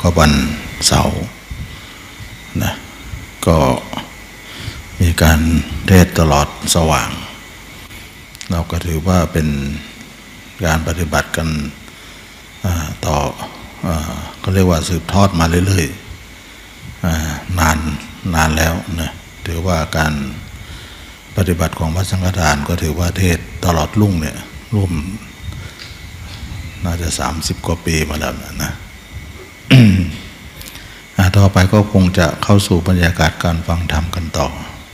ก็วันเสาร์นะก็มีการเทศตลอดสว่างเราก็ถือว่าเป็นการปฏิบัติกันต่อก็เรียกว่าสืบทอดมาเรื่อยๆนานแล้วนะถือว่าการปฏิบัติของพระสังฆทานก็ถือว่าเทศตลอดรุ่งเนี่ยร่วมน่าจะ30 กว่าปีมาแล้วนะต่อไปก็คงจะเข้าสู่บรรยากาศการฟังธรรมกันต่อ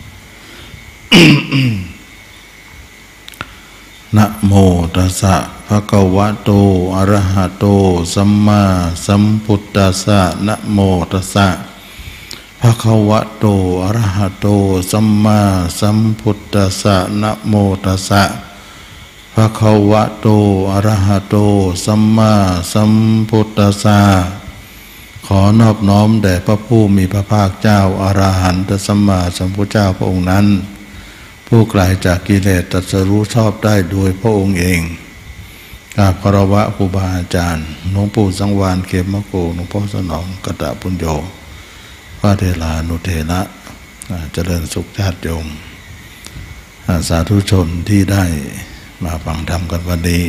นะโมตัสสะภะคะวะโตอะระหะโตสัมมาสัมพุทธัสสะนะโมตัสสะภะคะวะโตอะระหะโตสัมมาสัมพุทธัสสะนะโมตัสสะภะคะวะโตอะระหะโตสัมมาสัมพุทธัสสะขอนอบน้อมแด่พระผู้มีพระภาคเจ้าอรหันตสัมมาสัมพุทธเจ้าพระองค์นั้นผู้ไกลจากกิเลสตรัสรู้ชอบได้โดยพระองค์เองกราบคารวะครูบาอาจารย์หลวงปู่สังวาลเขมโกหลวงพ่อสนองกตปุญโญพระเถรานุเถระเจริญสุขญาติโยมสาธุชนที่ได้มาฟังธรรมกันวันนี้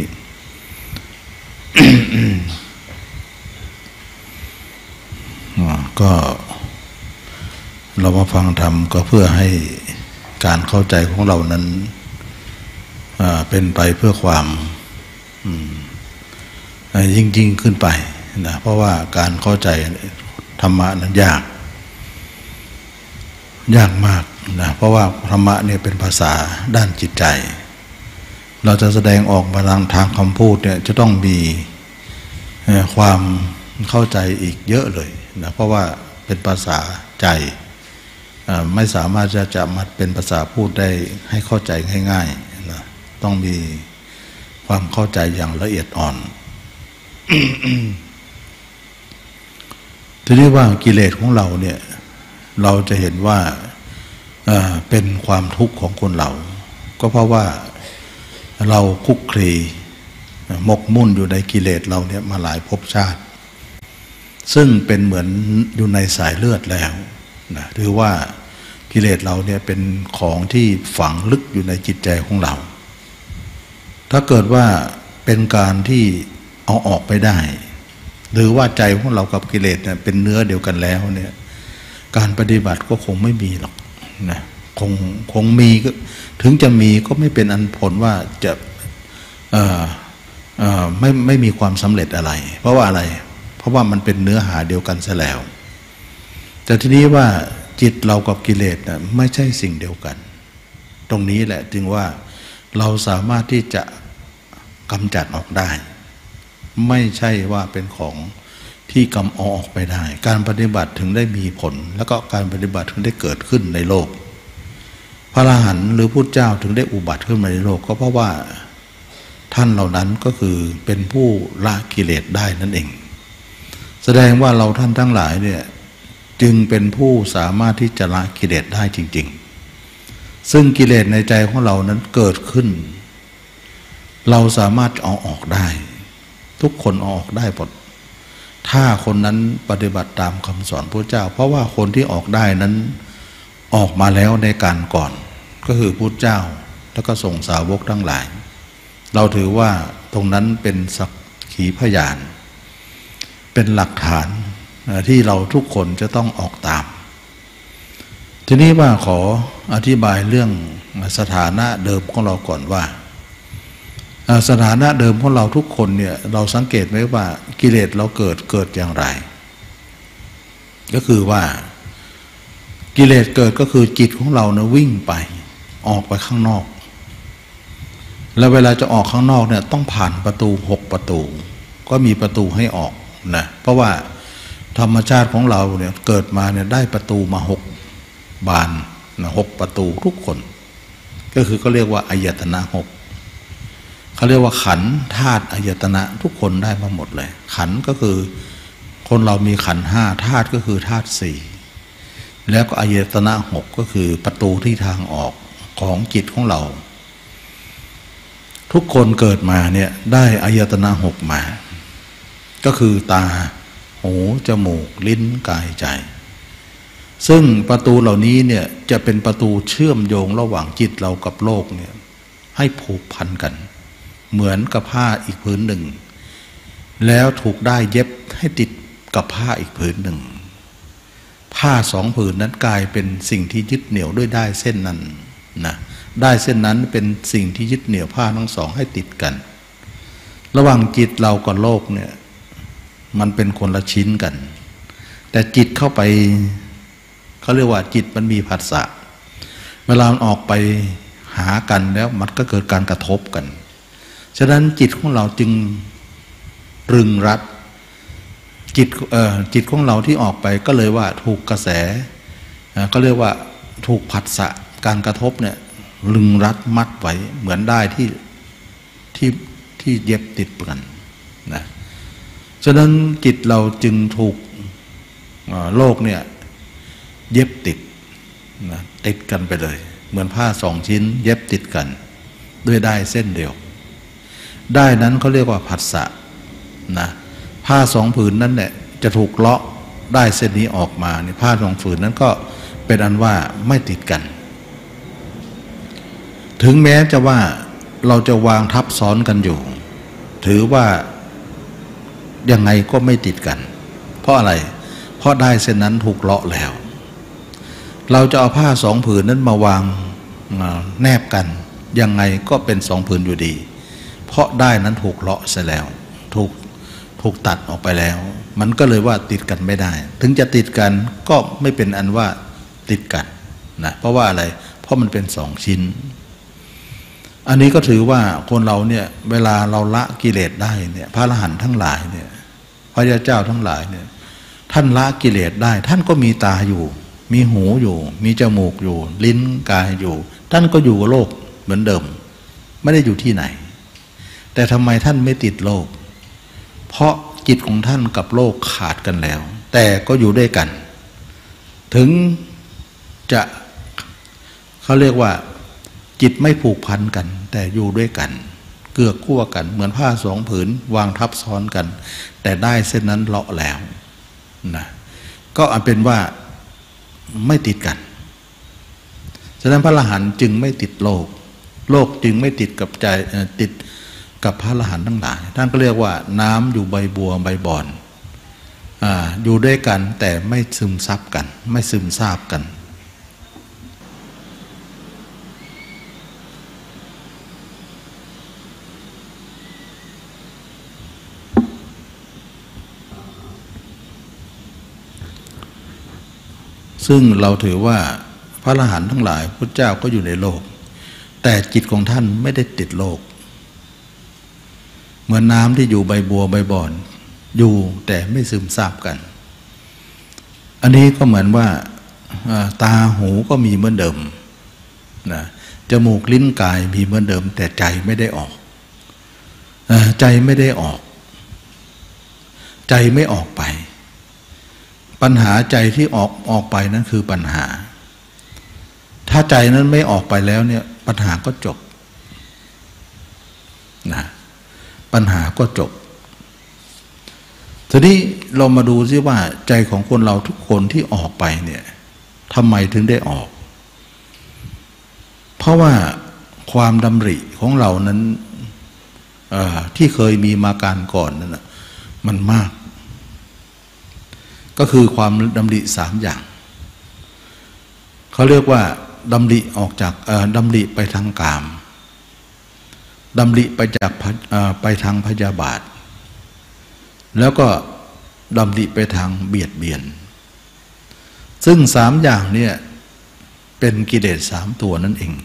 ก็เรามาฟังธรรมก็เพื่อให้การเข้าใจของเรานั้นเป็นไปเพื่อความยิ่งขึ้นไปนะเพราะว่าการเข้าใจธรรมะนั้นยากมากนะเพราะว่าธรรมะเนี่ยเป็นภาษาด้านจิตใจเราจะแสดงออกมาทางคำพูดเนี่ยจะต้องมีความเข้าใจอีกเยอะเลยนะเพราะว่าเป็นภาษาใจไม่สามารถจะมาเป็นภาษาพูดได้ให้เข้าใจง่ายๆนะต้องมีความเข้าใจอย่างละเอียดอ่อน ทีนี้ว่ากิเลสของเราเนี่ยเราจะเห็นว่าเป็นความทุกข์ของคนเราก็เพราะว่าเราคุกคลีหมกมุ่นอยู่ในกิเลสเราเนี่ยมาหลายภพชาติซึ่งเป็นเหมือนอยู่ในสายเลือดแล้วนะถือว่ากิเลสเราเนี่ยเป็นของที่ฝังลึกอยู่ในจิตใจของเราถ้าเกิดว่าเป็นการที่เอาออกไปได้หรือว่าใจของเรากับกิเลสเนี่ยเป็นเนื้อเดียวกันแล้วเนี่ยการปฏิบัติก็คงไม่มีหรอกนะคงมีก็ถึงจะมีก็ไม่เป็นอันผลว่าจะไม่มีความสำเร็จอะไรเพราะว่าอะไรเพราะว่ามันเป็นเนื้อหาเดียวกันซะแล้วแต่ทีนี้ว่าจิตเรากับกิเลสนะไม่ใช่สิ่งเดียวกันตรงนี้แหละจึงว่าเราสามารถที่จะกำจัดออกได้ไม่ใช่ว่าเป็นของที่กำออกไปได้การปฏิบัติถึงได้มีผลแล้วก็การปฏิบัติถึงได้เกิดขึ้นในโลกพระอรหันต์หรือพุทธเจ้าถึงได้อุบัติขึ้นมาในโลกก็เพราะว่าท่านเหล่านั้นก็คือเป็นผู้ละกิเลสได้นั่นเองแสดงว่าเราท่านทั้งหลายเนี่ยจึงเป็นผู้สามารถที่จะละกิเลสได้จริงๆซึ่งกิเลสในใจของเรานั้นเกิดขึ้นเราสามารถเอาออกได้ทุกคนเอาออกได้หมดถ้าคนนั้นปฏิบัติตามคำสอนพระเจ้าเพราะว่าคนที่ออกได้นั้นออกมาแล้วในการก่อนก็คือพระเจ้าแล้วก็ส่งสาวกทั้งหลายเราถือว่าตรงนั้นเป็นสักขีพยานเป็นหลักฐานที่เราทุกคนจะต้องออกตามทีนี้ว่าขออธิบายเรื่องสถานะเดิมของเราก่อนว่าสถานะเดิมของเราทุกคนเนี่ยเราสังเกตไหมว่ากิเลสเราเกิดอย่างไรก็คือว่ากิเลสเกิดก็คือจิตของเราเนี่ยวิ่งไปออกไปข้างนอกแล้วเวลาจะออกข้างนอกเนี่ยต้องผ่านประตู6ประตูก็มีประตูให้ออกนะเพราะว่าธรรมชาติของเราเนี่ยเกิดมาเนี่ยได้ประตูมา6บานนะ6ประตูทุกคนก็คือเขาเรียกว่าอายตนะ6เขาเรียกว่าขันธ์ธาตุอายตนะทุกคนได้มาหมดเลยขันธ์ก็คือคนเรามีขันธ์5ธาตุก็คือธาตุ4แล้วก็อายตนะ6ก็คือประตูที่ทางออกของจิตของเราทุกคนเกิดมาเนี่ยได้อายตนะ6มาก็คือตาหูจมูกลิ้นกายใจซึ่งประตูเหล่านี้เนี่ยจะเป็นประตูเชื่อมโยงระหว่างจิตเรากับโลกเนี่ยให้ผูกพันกันเหมือนกับผ้าอีกผืนหนึ่งแล้วถูกได้เย็บให้ติดกับผ้าอีกผืนหนึ่งผ้าสองผืนนั้นกลายเป็นสิ่งที่ยึดเหนี่ยวด้วยได้เส้นนั้นนะได้เส้นนั้นเป็นสิ่งที่ยึดเหนี่ยวผ้าทั้งสองให้ติดกันระหว่างจิตเรากับโลกเนี่ยมันเป็นคนละชิ้นกันแต่จิตเข้าไปเขาเรียกว่าจิตมันมีผัสสะเวลามันออกไปหากันแล้วมันก็เกิดการกระทบกันฉะนั้นจิตของเราจึงรึงรัดจิตของเราที่ออกไปก็เลยว่าถูกกระแสก็เรียกว่าถูกผัสสะการกระทบเนี่ยรึงรัดมัดไว้เหมือนได้ที่เย็บติดกันนะฉะนั้นจิตเราจึงถูกโลกเนี่ยเย็บติดนะติดกันไปเลยเหมือนผ้าสองชิ้นเย็บติดกันด้วยได้เส้นเดียวได้นั้นเขาเรียกว่าผัสสะนะผ้าสองผืนนั้นเนี่ยจะถูกเลาะได้เส้นนี้ออกมาเนี่ยผ้าสองผืนนั้นก็เป็นอันว่าไม่ติดกันถึงแม้จะว่าเราจะวางทับซ้อนกันอยู่ถือว่ายังไงก็ไม่ติดกันเพราะอะไรเพราะได้เส้นนั้นถูกเลาะแล้วเราจะเอาผ้าสองผืนนั้นมาวางแนบกันยังไงก็เป็นสองผืนอยู่ดีเพราะได้นั้นถูกเลาะเสียแล้วถูกตัดออกไปแล้วมันก็เลยว่าติดกันไม่ได้ถึงจะติดกันก็ไม่เป็นอันว่าติดกันนะเพราะว่าอะไรเพราะมันเป็นสองชิ้นอันนี้ก็ถือว่าคนเราเนี่ยเวลาเราละกิเลสได้เนี่ยพระอรหันต์ทั้งหลายเนี่ยพระเจ้าทั้งหลายเนี่ยท่านละกิเลสได้ท่านก็มีตาอยู่มีหูอยู่มีจมูกอยู่ลิ้นกายอยู่ท่านก็อยู่กับโลกเหมือนเดิมไม่ได้อยู่ที่ไหนแต่ทำไมท่านไม่ติดโลกเพราะจิตของท่านกับโลกขาดกันแล้วแต่ก็อยู่ด้วยกันถึงจะเขาเรียกว่าจิตไม่ผูกพันกันแต่อยู่ด้วยกันเกื้อกูลกันเหมือนผ้าสองผืนวางทับซ้อนกันแต่ได้เส้นนั้นเลาะแล้วนะก็เอาเป็นว่าไม่ติดกันฉะนั้นพระอรหันต์จึงไม่ติดโลกโลกจึงไม่ติดกับใจติดกับพระอรหันต์ทั้งหลายท่านก็เรียกว่าน้ำอยู่ใบบัวใบบอนอยู่ด้วยกันแต่ไม่ซึมซับกันไม่ซึมซาบกันซึ่งเราถือว่าพระอรหันต์ทั้งหลายพุทธเจ้าก็อยู่ในโลกแต่จิตของท่านไม่ได้ติดโลกเหมือนน้ำที่อยู่ใบบัวใบบอนอยู่แต่ไม่ซึมซาบกันอันนี้ก็เหมือนว่าตาหูก็มีเหมือนเดิมนะจมูกลิ้นกายมีเหมือนเดิมแต่ใจไม่ได้ออกใจไม่ได้ออกใจไม่ออกไปปัญหาใจที่ออกไปนั้นคือปัญหาถ้าใจนั้นไม่ออกไปแล้วเนี่ยปัญหาก็จบนะปัญหาก็จบทีนี้เรามาดูซิว่าใจของคนเราทุกคนที่ออกไปเนี่ยทำไมถึงได้ออกเพราะว่าความดำริของเรานั้นที่เคยมีมาการก่อนนั้นมันมากก็คือความดำริสามอย่างเขาเรียกว่าดำริออกจากดำริไปทางกามดำริไปทางพยาบาทแล้วก็ดำริไปทางเบียดเบียนซึ่งสามอย่างเนี่ยเป็นกิเลสสามตัวนั่นเอง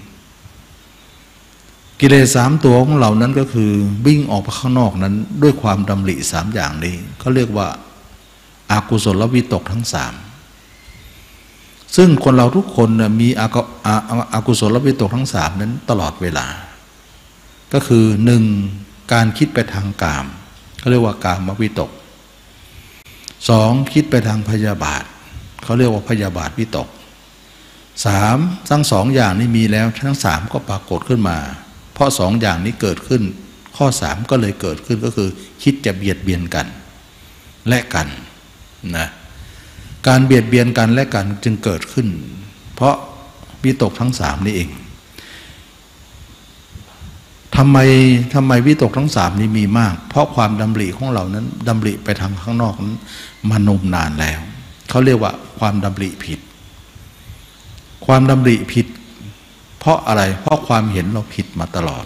กิเลสสามตัวของเรานั้นก็คือวิ่งออกไปข้างนอกนั้นด้วยความดำริสามอย่างนี้เขาเรียกว่าอกุศลวิตกทั้งสามซึ่งคนเราทุกคนมีอกุศลวิตกทั้งสามนั้นตลอดเวลาก็คือหนึ่งการคิดไปทางกามเขาเรียกว่ากามวิตกสองคิดไปทางพยาบาทเขาเรียกว่าพยาบาทวิตกสามทั้งสองอย่างนี้มีแล้วทั้งสามก็ปรากฏขึ้นมาเพราะสองอย่างนี้เกิดขึ้นข้อสามก็เลยเกิดขึ้นก็คือคิดจะเบียดเบียนกันและกันนะการเบียดเบียนกันและกันจึงเกิดขึ้นเพราะวิตกทั้งสามนี่เองทำไมวิตกทั้งสามนี้มีมากเพราะความดำริของเรานั้นดำริไปทางข้างนอกนั้นมานมนานแล้วเขาเรียกว่าความดำริผิดความดำริผิดเพราะอะไรเพราะความเห็นเราผิดมาตลอด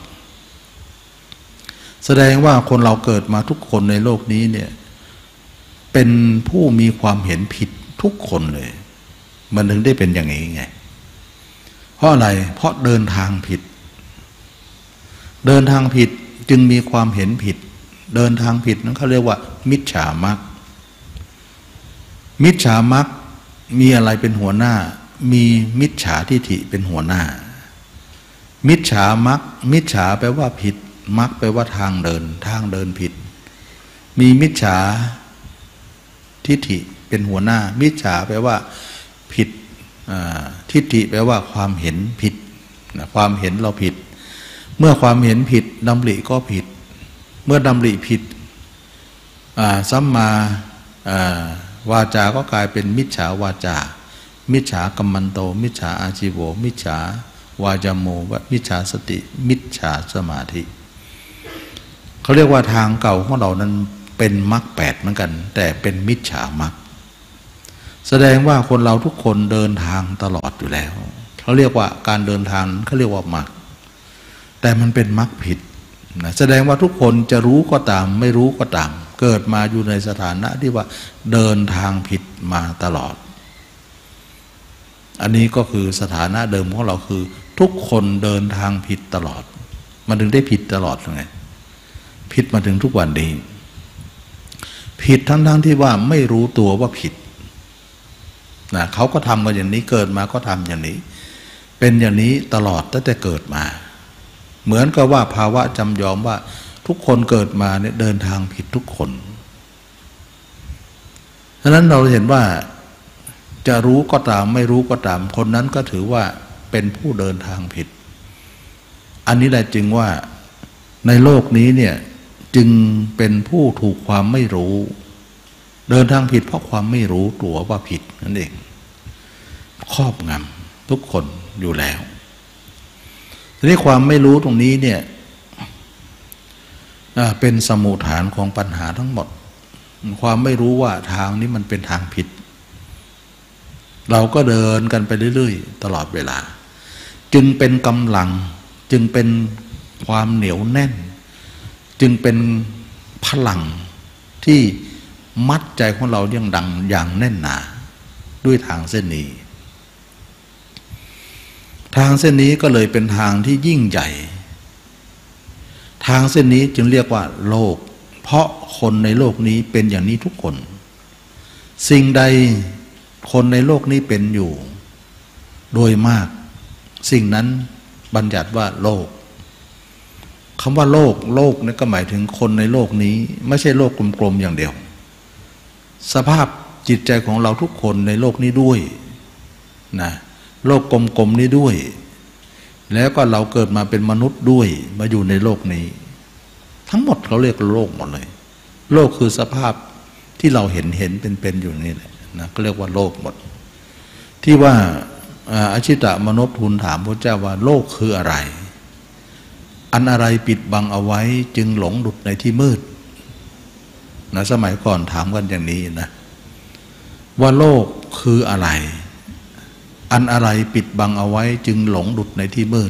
แสดงว่าคนเราเกิดมาทุกคนในโลกนี้เนี่ยเป็นผู้มีความเห็นผิดทุกคนเลยมันถึงได้เป็นอย่างนี้ไงเพราะอะไรเพราะเดินทางผิดเดินทางผิดจึงมีความเห็นผิดเดินทางผิดนั้นเขาเรียกว่ามิจฉามรรคมิจฉามรรคมีอะไรเป็นหัวหน้ามีมิจฉาทิฏฐิเป็นหัวหน้ามิจฉามรรคมิจฉาแปลว่าผิดมรรคแปลว่าทางเดินผิดมีมิจฉาทิฏฐิเป็นหัวหน้ามิจฉาแปลว่าผิดทิฏฐิแปลว่าความเห็นผิดความเห็นเราผิดเมื่อความเห็นผิดดำริก็ผิดเมื่อดำริผิดสัมมาวาจาก็กลายเป็นมิจฉาวาจามิจฉากัมมันโตมิจฉาอาชีโวมิจฉาวาจโมมิจฉาสติมิจฉาสมาธิเขาเรียกว่าทางเก่าของเรานั้นเป็นมรรคแปดเหมือนกันแต่เป็นมิจฉามรรคแสดงว่าคนเราทุกคนเดินทางตลอดอยู่แล้วเขาเรียกว่าการเดินทางเขาเรียกว่ามรรคแต่มันเป็นมรรคผิดนะแสดงว่าทุกคนจะรู้ก็ตามไม่รู้ก็ตามเกิดมาอยู่ในสถานะที่ว่าเดินทางผิดมาตลอดอันนี้ก็คือสถานะเดิมของเราคือทุกคนเดินทางผิดตลอดมันถึงได้ผิดตลอดไงผิดมาถึงทุกวันนี้ผิดทั้งที่ว่าไม่รู้ตัวว่าผิดนะเขาก็ทำกันอย่างนี้เกิดมาก็ทำอย่างนี้เป็นอย่างนี้ตลอดตั้งแต่เกิดมาเหมือนกับว่าภาวะจำยอมว่าทุกคนเกิดมาเนี่ยเดินทางผิดทุกคนฉะนั้นเราเห็นว่าจะรู้ก็ตามไม่รู้ก็ตามคนนั้นก็ถือว่าเป็นผู้เดินทางผิดอันนี้แหละจึงว่าในโลกนี้เนี่ยจึงเป็นผู้ถูกความไม่รู้เดินทางผิดเพราะความไม่รู้ตัวว่าผิดนั่นเองครอบงำทุกคนอยู่แล้วทีนี้ความไม่รู้ตรงนี้เนี่ยเป็นสมุฏฐานของปัญหาทั้งหมดความไม่รู้ว่าทางนี้มันเป็นทางผิดเราก็เดินกันไปเรื่อยๆตลอดเวลาจึงเป็นกำลังจึงเป็นความเหนียวแน่นจึงเป็นพลังที่มัดใจของเราอย่างแน่นหนาด้วยทางเส้นนี้ทางเส้นนี้ก็เลยเป็นทางที่ยิ่งใหญ่ทางเส้นนี้จึงเรียกว่าโลกเพราะคนในโลกนี้เป็นอย่างนี้ทุกคนสิ่งใดคนในโลกนี้เป็นอยู่โดยมากสิ่งนั้นบัญญัติว่าโลกคำว่าโลกนี่ก็หมายถึงคนในโลกนี้ไม่ใช่โลกกลมๆอย่างเดียวสภาพจิตใจของเราทุกคนในโลกนี้ด้วยนะโลกกลมๆนี้ด้วยแล้วก็เราเกิดมาเป็นมนุษย์ด้วยมาอยู่ในโลกนี้ทั้งหมดเขาเรียกโลกหมดเลยโลกคือสภาพที่เราเห็นเป็นอยู่นี่แหละนะก็เรียกว่าโลกหมดที่ว่าอชิตะมนพทูลถามพระเจ้าว่าโลกคืออะไรอันอะไรปิดบังเอาไว้จึงหลงดุจในที่มืดนะสมัยก่อนถามกันอย่างนี้นะว่าโลกคืออะไรอันอะไรปิดบังเอาไว้จึงหลงดุจในที่มืด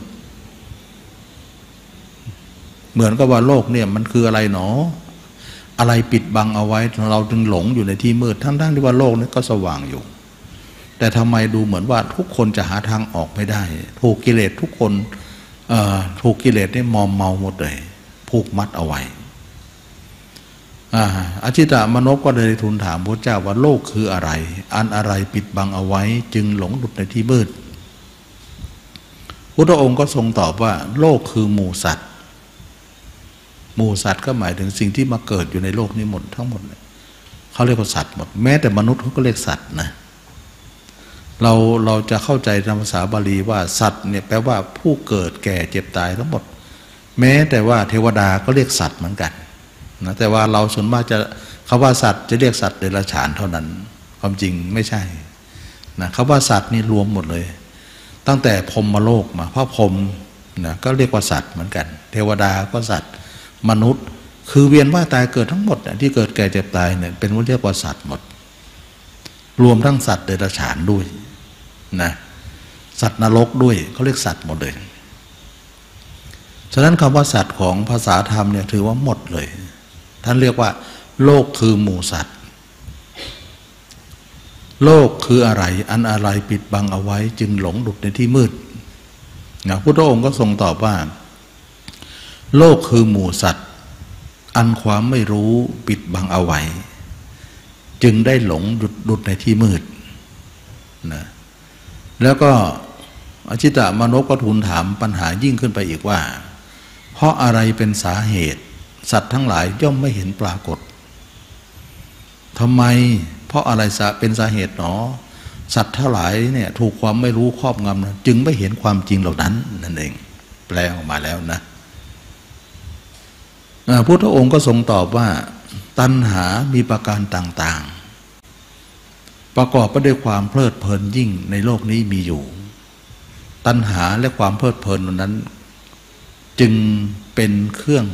เหมือนกับว่าโลกเนี่ยมันคืออะไรหนออะไรปิดบังเอาไว้เราจึงหลงอยู่ในที่มืดทั้งที่ว่าโลกนี้ก็สว่างอยู่แต่ทำไมดูเหมือนว่าทุกคนจะหาทางออกไม่ได้ถูกกิเลสทุกคนถูกกิเลสได้มอมเมาหมดเลยผูกมัดเอาไว้อชิตะมนพก็เลยทูลถามพระเจ้าว่าโลกคืออะไรอันอะไรปิดบังเอาไว้จึงหลงหลุดในที่มืดพุทธองค์ก็ทรงตอบว่าโลกคือหมู่สัตว์หมู่สัตว์ก็หมายถึงสิ่งที่มาเกิดอยู่ในโลกนี้หมดทั้งหมดเขาเรียกว่าสัตว์หมดแม้แต่มนุษย์เขาก็เรียกสัตว์นะเราจะเข้าใจในภาษาบาลีว่าสัตว์เนี่ยแปลว่าผู้เกิดแก่เจ็บตายทั้งหมดแม้แต่ว่าเทวดาก็เรียกสัตว์เหมือนกันนะแต่ว่าเราส่วนมากจะคำว่าสัตว์จะเรียกสัตว์เดรัจฉานเท่านั้นความจริงไม่ใช่นะคำว่าสัตว์นี่รวมหมดเลยตั้งแต่พรหมโลกมาเพราะพรหมนะก็เรียกว่าสัตว์เหมือนกันเทวดาก็สัตว์มนุษย์คือเวียนว่ายตายเกิดทั้งหมดที่เกิดแก่เจ็บตายเนี่ยเป็นเรียกว่าสัตว์หมดรวมทั้งสัตว์เดรัจฉานด้วยนะสัตว์นรกด้วยเขาเรียกสัตว์หมดเลยฉะนั้นคำว่าสัตว์ของภาษาธรรมเนี่ยถือว่าหมดเลยท่านเรียกว่าโลกคือหมู่สัตว์โลกคืออะไรอันอะไรปิดบังเอาไว้จึงหลงดุจในที่มืดนะพุทธองค์ก็ทรงตอบว่าโลกคือหมู่สัตว์อันความไม่รู้ปิดบังเอาไว้จึงได้หลงดุจในที่มืดนะแล้วก็อชิตมนพก็ทูลถามปัญหายิ่งขึ้นไปอีกว่าเพราะอะไรเป็นสาเหตุสัตว์ทั้งหลายย่อมไม่เห็นปรากฏทำไมเพราะอะไรเป็นสาเหตุหนอสัตว์ทั้งหลายเนี่ยถูกความไม่รู้ครอบงำจึงไม่เห็นความจริงเหล่านั้นนั่นเองแปลออกมาแล้วนะพุทธองค์ก็ทรงตอบว่าตัณหามีประการต่างๆประกอบไปด้วยความเพลิดเพลินยิ่งในโลกนี้มีอยู่ตัณหาและความเพลิดเพลินนั้นจึงเป็นเครื่อง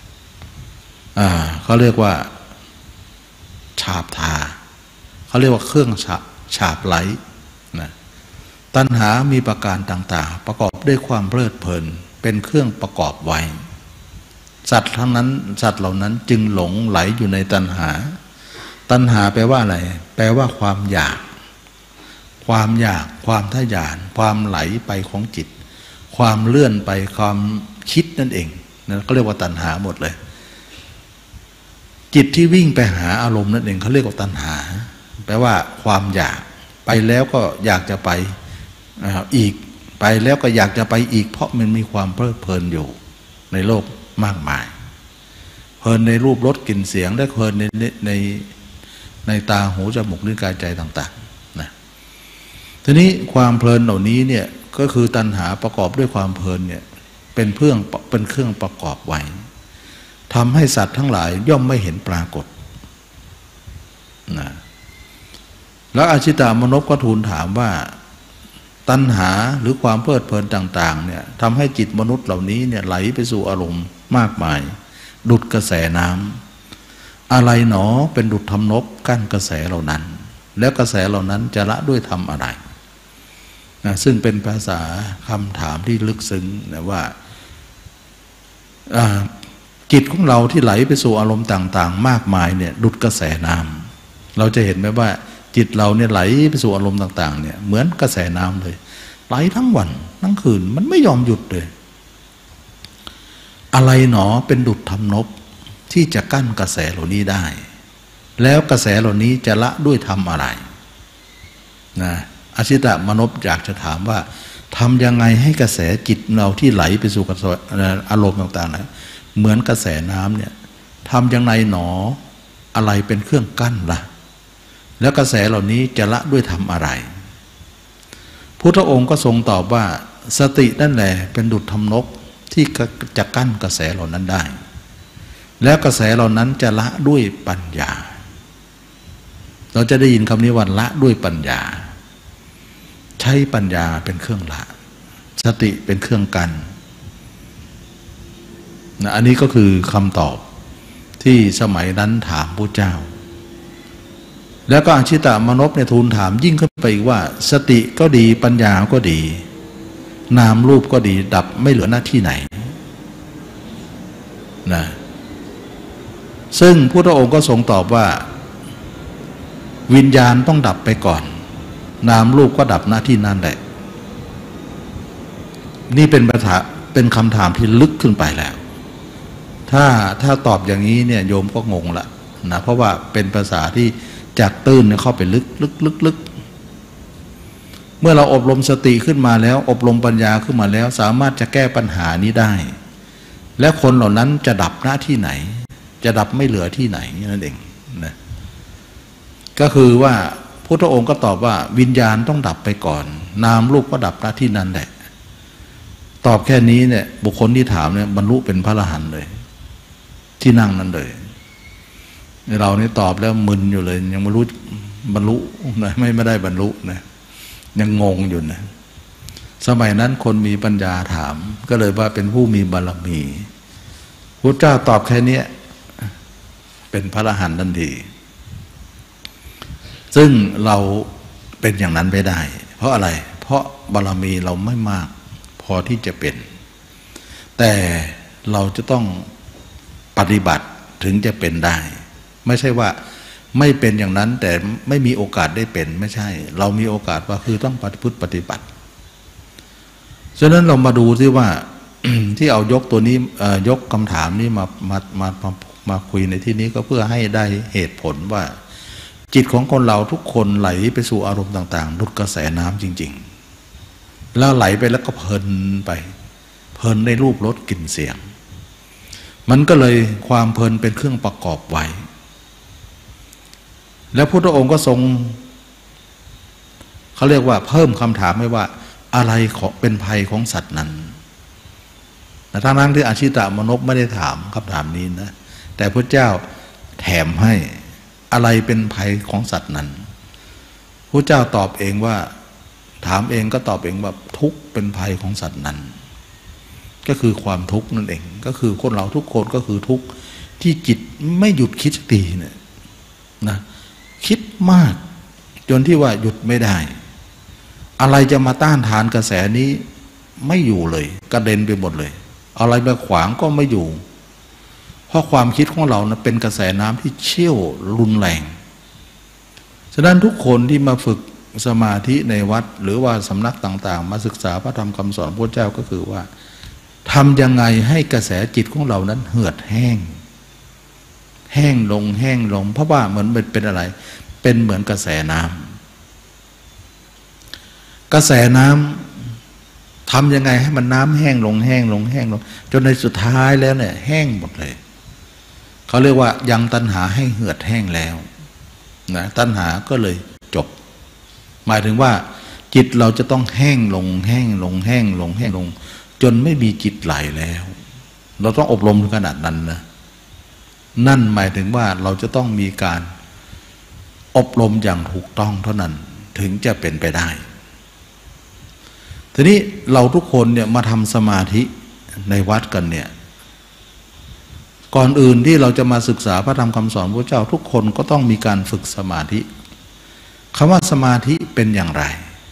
เขาเรียกว่าฉาบทาเขาเรียกว่าเครื่องฉาบไหลนะตัณหามีประการต่างๆประกอบด้วยความเพลิดเพลินเป็นเครื่องประกอบไว้สัตว์ทั้งนั้นสัตว์เหล่านั้นจึงหลงไหลอยู่ในตัณหาตัณหาแปลว่าอะไรแปลว่าความอยากความทะยานความไหลไปของจิตความเลื่อนไปความคิดนั่นเองนั่นก็เรียกว่าตัณหาหมดเลยจิตที่วิ่งไปหาอารมณ์นั่นเองเขาเรียกว่าตัณหาแปลว่าความอยากไปแล้วก็อยากจะไปอีกไปแล้วก็อยากจะไปอีกเพราะมันมีความเพลิดเพลินอยู่ในโลกมากมายเพลินในรูปรสกลิ่นเสียงและเพลินในตาหูจมูกลิ้นกายใจต่างๆนะทีนี้ความเพลินเหล่านี้เนี่ยก็คือตัณหาประกอบด้วยความเพลินเนี่ยเป็นเครื่องประกอบไว้ทำให้สัตว์ทั้งหลายย่อมไม่เห็นปรากฏนะแล้วอชิตามนพก็ทูลถามว่าตัณหาหรือความเพลิดเพลินต่างๆเนี่ยทำให้จิตมนุษย์เหล่านี้เนี่ยไหลไปสู่อารมณ์มากมายดุจกระแสน้ำอะไรหนอเป็นดุจทำนบกั้นกระแสเหล่านั้นแล้วกระแสเหล่านั้นจะละด้วยทำอะไรนะซึ่งเป็นภาษาคำถามที่ลึกซึ้งนะว่าจิตของเราที่ไหลไปสู่อารมณ์ต่างๆมากมายเนี่ยดุจกระแสน้ำเราจะเห็นไหมว่าจิตเราเนี่ยไหลไปสู่อารมณ์ต่างๆเนี่ยเหมือนกระแสน้ำเลยไหลทั้งวันทั้งคืนมันไม่ยอมหยุดเลยอะไรหนอเป็นดุจทำนบที่จะกั้นกระแสเหล่านี้ได้แล้วกระแสเหล่านี้จะละด้วยทำอะไรนะอชิตมนพอยากจะถามว่าทำยังไงให้กระแสจิตเราที่ไหลไปสู่กระแสอารมณ์ต่างๆนะเหมือนกระแสน้ำเนี่ยทำยังไงหนออะไรเป็นเครื่องกั้นล่ะแล้วกระแสเหล่านี้จะละด้วยทำอะไรพุทธองค์ก็ทรงตอบว่าสตินั่นแหละเป็นดุจทำนบที่จะกั้นกระแสเหล่านั้นได้แล้วกระแสเหล่านั้นจะละด้วยปัญญาเราจะได้ยินคำนี้ว่าละด้วยปัญญาใช้ปัญญาเป็นเครื่องละสติเป็นเครื่องกันนะอันนี้ก็คือคำตอบที่สมัยนั้นถามพระเจ้าแล้วก็อชิตามนพเนี่ยทูลถามยิ่งขึ้นไปอีกว่าสติก็ดีปัญญาก็ดีนามรูปก็ดีดับไม่เหลือหน้าที่ไหนนะซึ่งพระองค์ก็ทรงตอบว่าวิญญาณต้องดับไปก่อนนามรูปก็ดับหน้าที่นั่นแหละนี่เป็นคำถามที่ลึกขึ้นไปแล้วถ้าตอบอย่างนี้เนี่ยโยมก็งงละนะเพราะว่าเป็นภาษาที่จากตื้นเข้าไปลึกเมื่อเราอบรมสติขึ้นมาแล้วอบรมปัญญาขึ้นมาแล้วสามารถจะแก้ปัญหานี้ได้และคนเหล่านั้นจะดับหน้าที่ไหนจะดับไม่เหลือที่ไหนนั่นเองนะก็คือว่าพุทธองค์ก็ตอบว่าวิญญาณต้องดับไปก่อนนามรูปก็ดับหน้าที่นั้นแหละตอบแค่นี้เนี่ยบุคคลที่ถามเนี่ยบรรลุเป็นพระอรหันต์เลยที่นั่งนั้นเลยเรานี่ตอบแล้วมึนอยู่เลยยังไม่รู้บรรลุนะไม่ได้บรรลุนะยังงงอยู่นะสมัยนั้นคนมีปัญญาถามก็เลยว่าเป็นผู้มีบารมีพุทธเจ้าตอบแค่นี้เป็นพระอรหันต์ทันทีซึ่งเราเป็นอย่างนั้นไม่ได้เพราะอะไรเพราะบารมีเราไม่มากพอที่จะเป็นแต่เราจะต้องปฏิบัติถึงจะเป็นได้ไม่ใช่ว่าไม่เป็นอย่างนั้นแต่ไม่มีโอกาสได้เป็นไม่ใช่เรามีโอกาสว่าคือต้องปฏิบัติฉะนั้นเรามาดูซิว่า ที่เอายกตัวนี้ยกคำถามนี้มาคุยในที่นี้ก็เพื่อให้ได้เหตุผลว่าจิตของคนเราทุกคนไหลไปสู่อารมณ์ต่างๆดุจกระแสน้ำจริงๆแล้วไหลไปแล้วก็เพลินไปเพลินในรูปรสกลิ่นเสียงมันก็เลยความเพลินเป็นเครื่องประกอบไว้แล้วพุทธองค์ก็ทรงเขาเรียกว่าเพิ่มคำถามให้ว่าอะไรเป็นภัยของสัตว์นั้นทั้งที่อาชิตมนพไม่ได้ถามคำถามนี้นะแต่พระเจ้าแถมให้อะไรเป็นภัยของสัตว์นั้นพระเจ้าตอบเองว่าถามเองก็ตอบเองว่าทุกข์เป็นภัยของสัตว์นั้นก็คือความทุกข์นั่นเองก็คือคนเราทุกคนก็คือทุกข์ที่จิตไม่หยุดคิดสักทีเนี่ยนะคิดมากจนที่ว่าหยุดไม่ได้อะไรจะมาต้านทานกระแสนี้ไม่อยู่เลยกระเด็นไปหมดเลยอะไรมาขวางก็ไม่อยู่เพราะความคิดของเรานะเป็นกระแสน้ำที่เชี่ยวรุนแรงฉะนั้นทุกคนที่มาฝึกสมาธิในวัดหรือว่าสำนักต่างๆมาศึกษาพระธรรมคำสอนพระเจ้าก็คือว่าทำยังไงให้กระแสจิตของเรานั้นเหือดแห้งลงเพราะว่าเหมือนเป็นอะไรเป็นเหมือนกระแสน้ำกระแสน้ำทำยังไงให้มันน้ำแห้งลงจนในสุดท้ายแล้วเนี่ยแห้งหมดเลยเขาเรียกว่ายังตัณหาให้เหือดแห้งแล้วนะตัณหาก็เลยจบหมายถึงว่าจิตเราจะต้องแห้งลงจนไม่มีจิตไหลแล้วเราต้องอบรมถึงขนาดนั้นนะนั่นหมายถึงว่าเราจะต้องมีการอบรมอย่างถูกต้องเท่านั้นถึงจะเป็นไปได้ทีนี้เราทุกคนเนี่ยมาทำสมาธิในวัดกันเนี่ยก่อนอื่นที่เราจะมาศึกษาพระธรรมคำสอนพระเจ้าทุกคนก็ต้องมีการฝึกสมาธิคำว่าสมาธิเป็นอย่างไร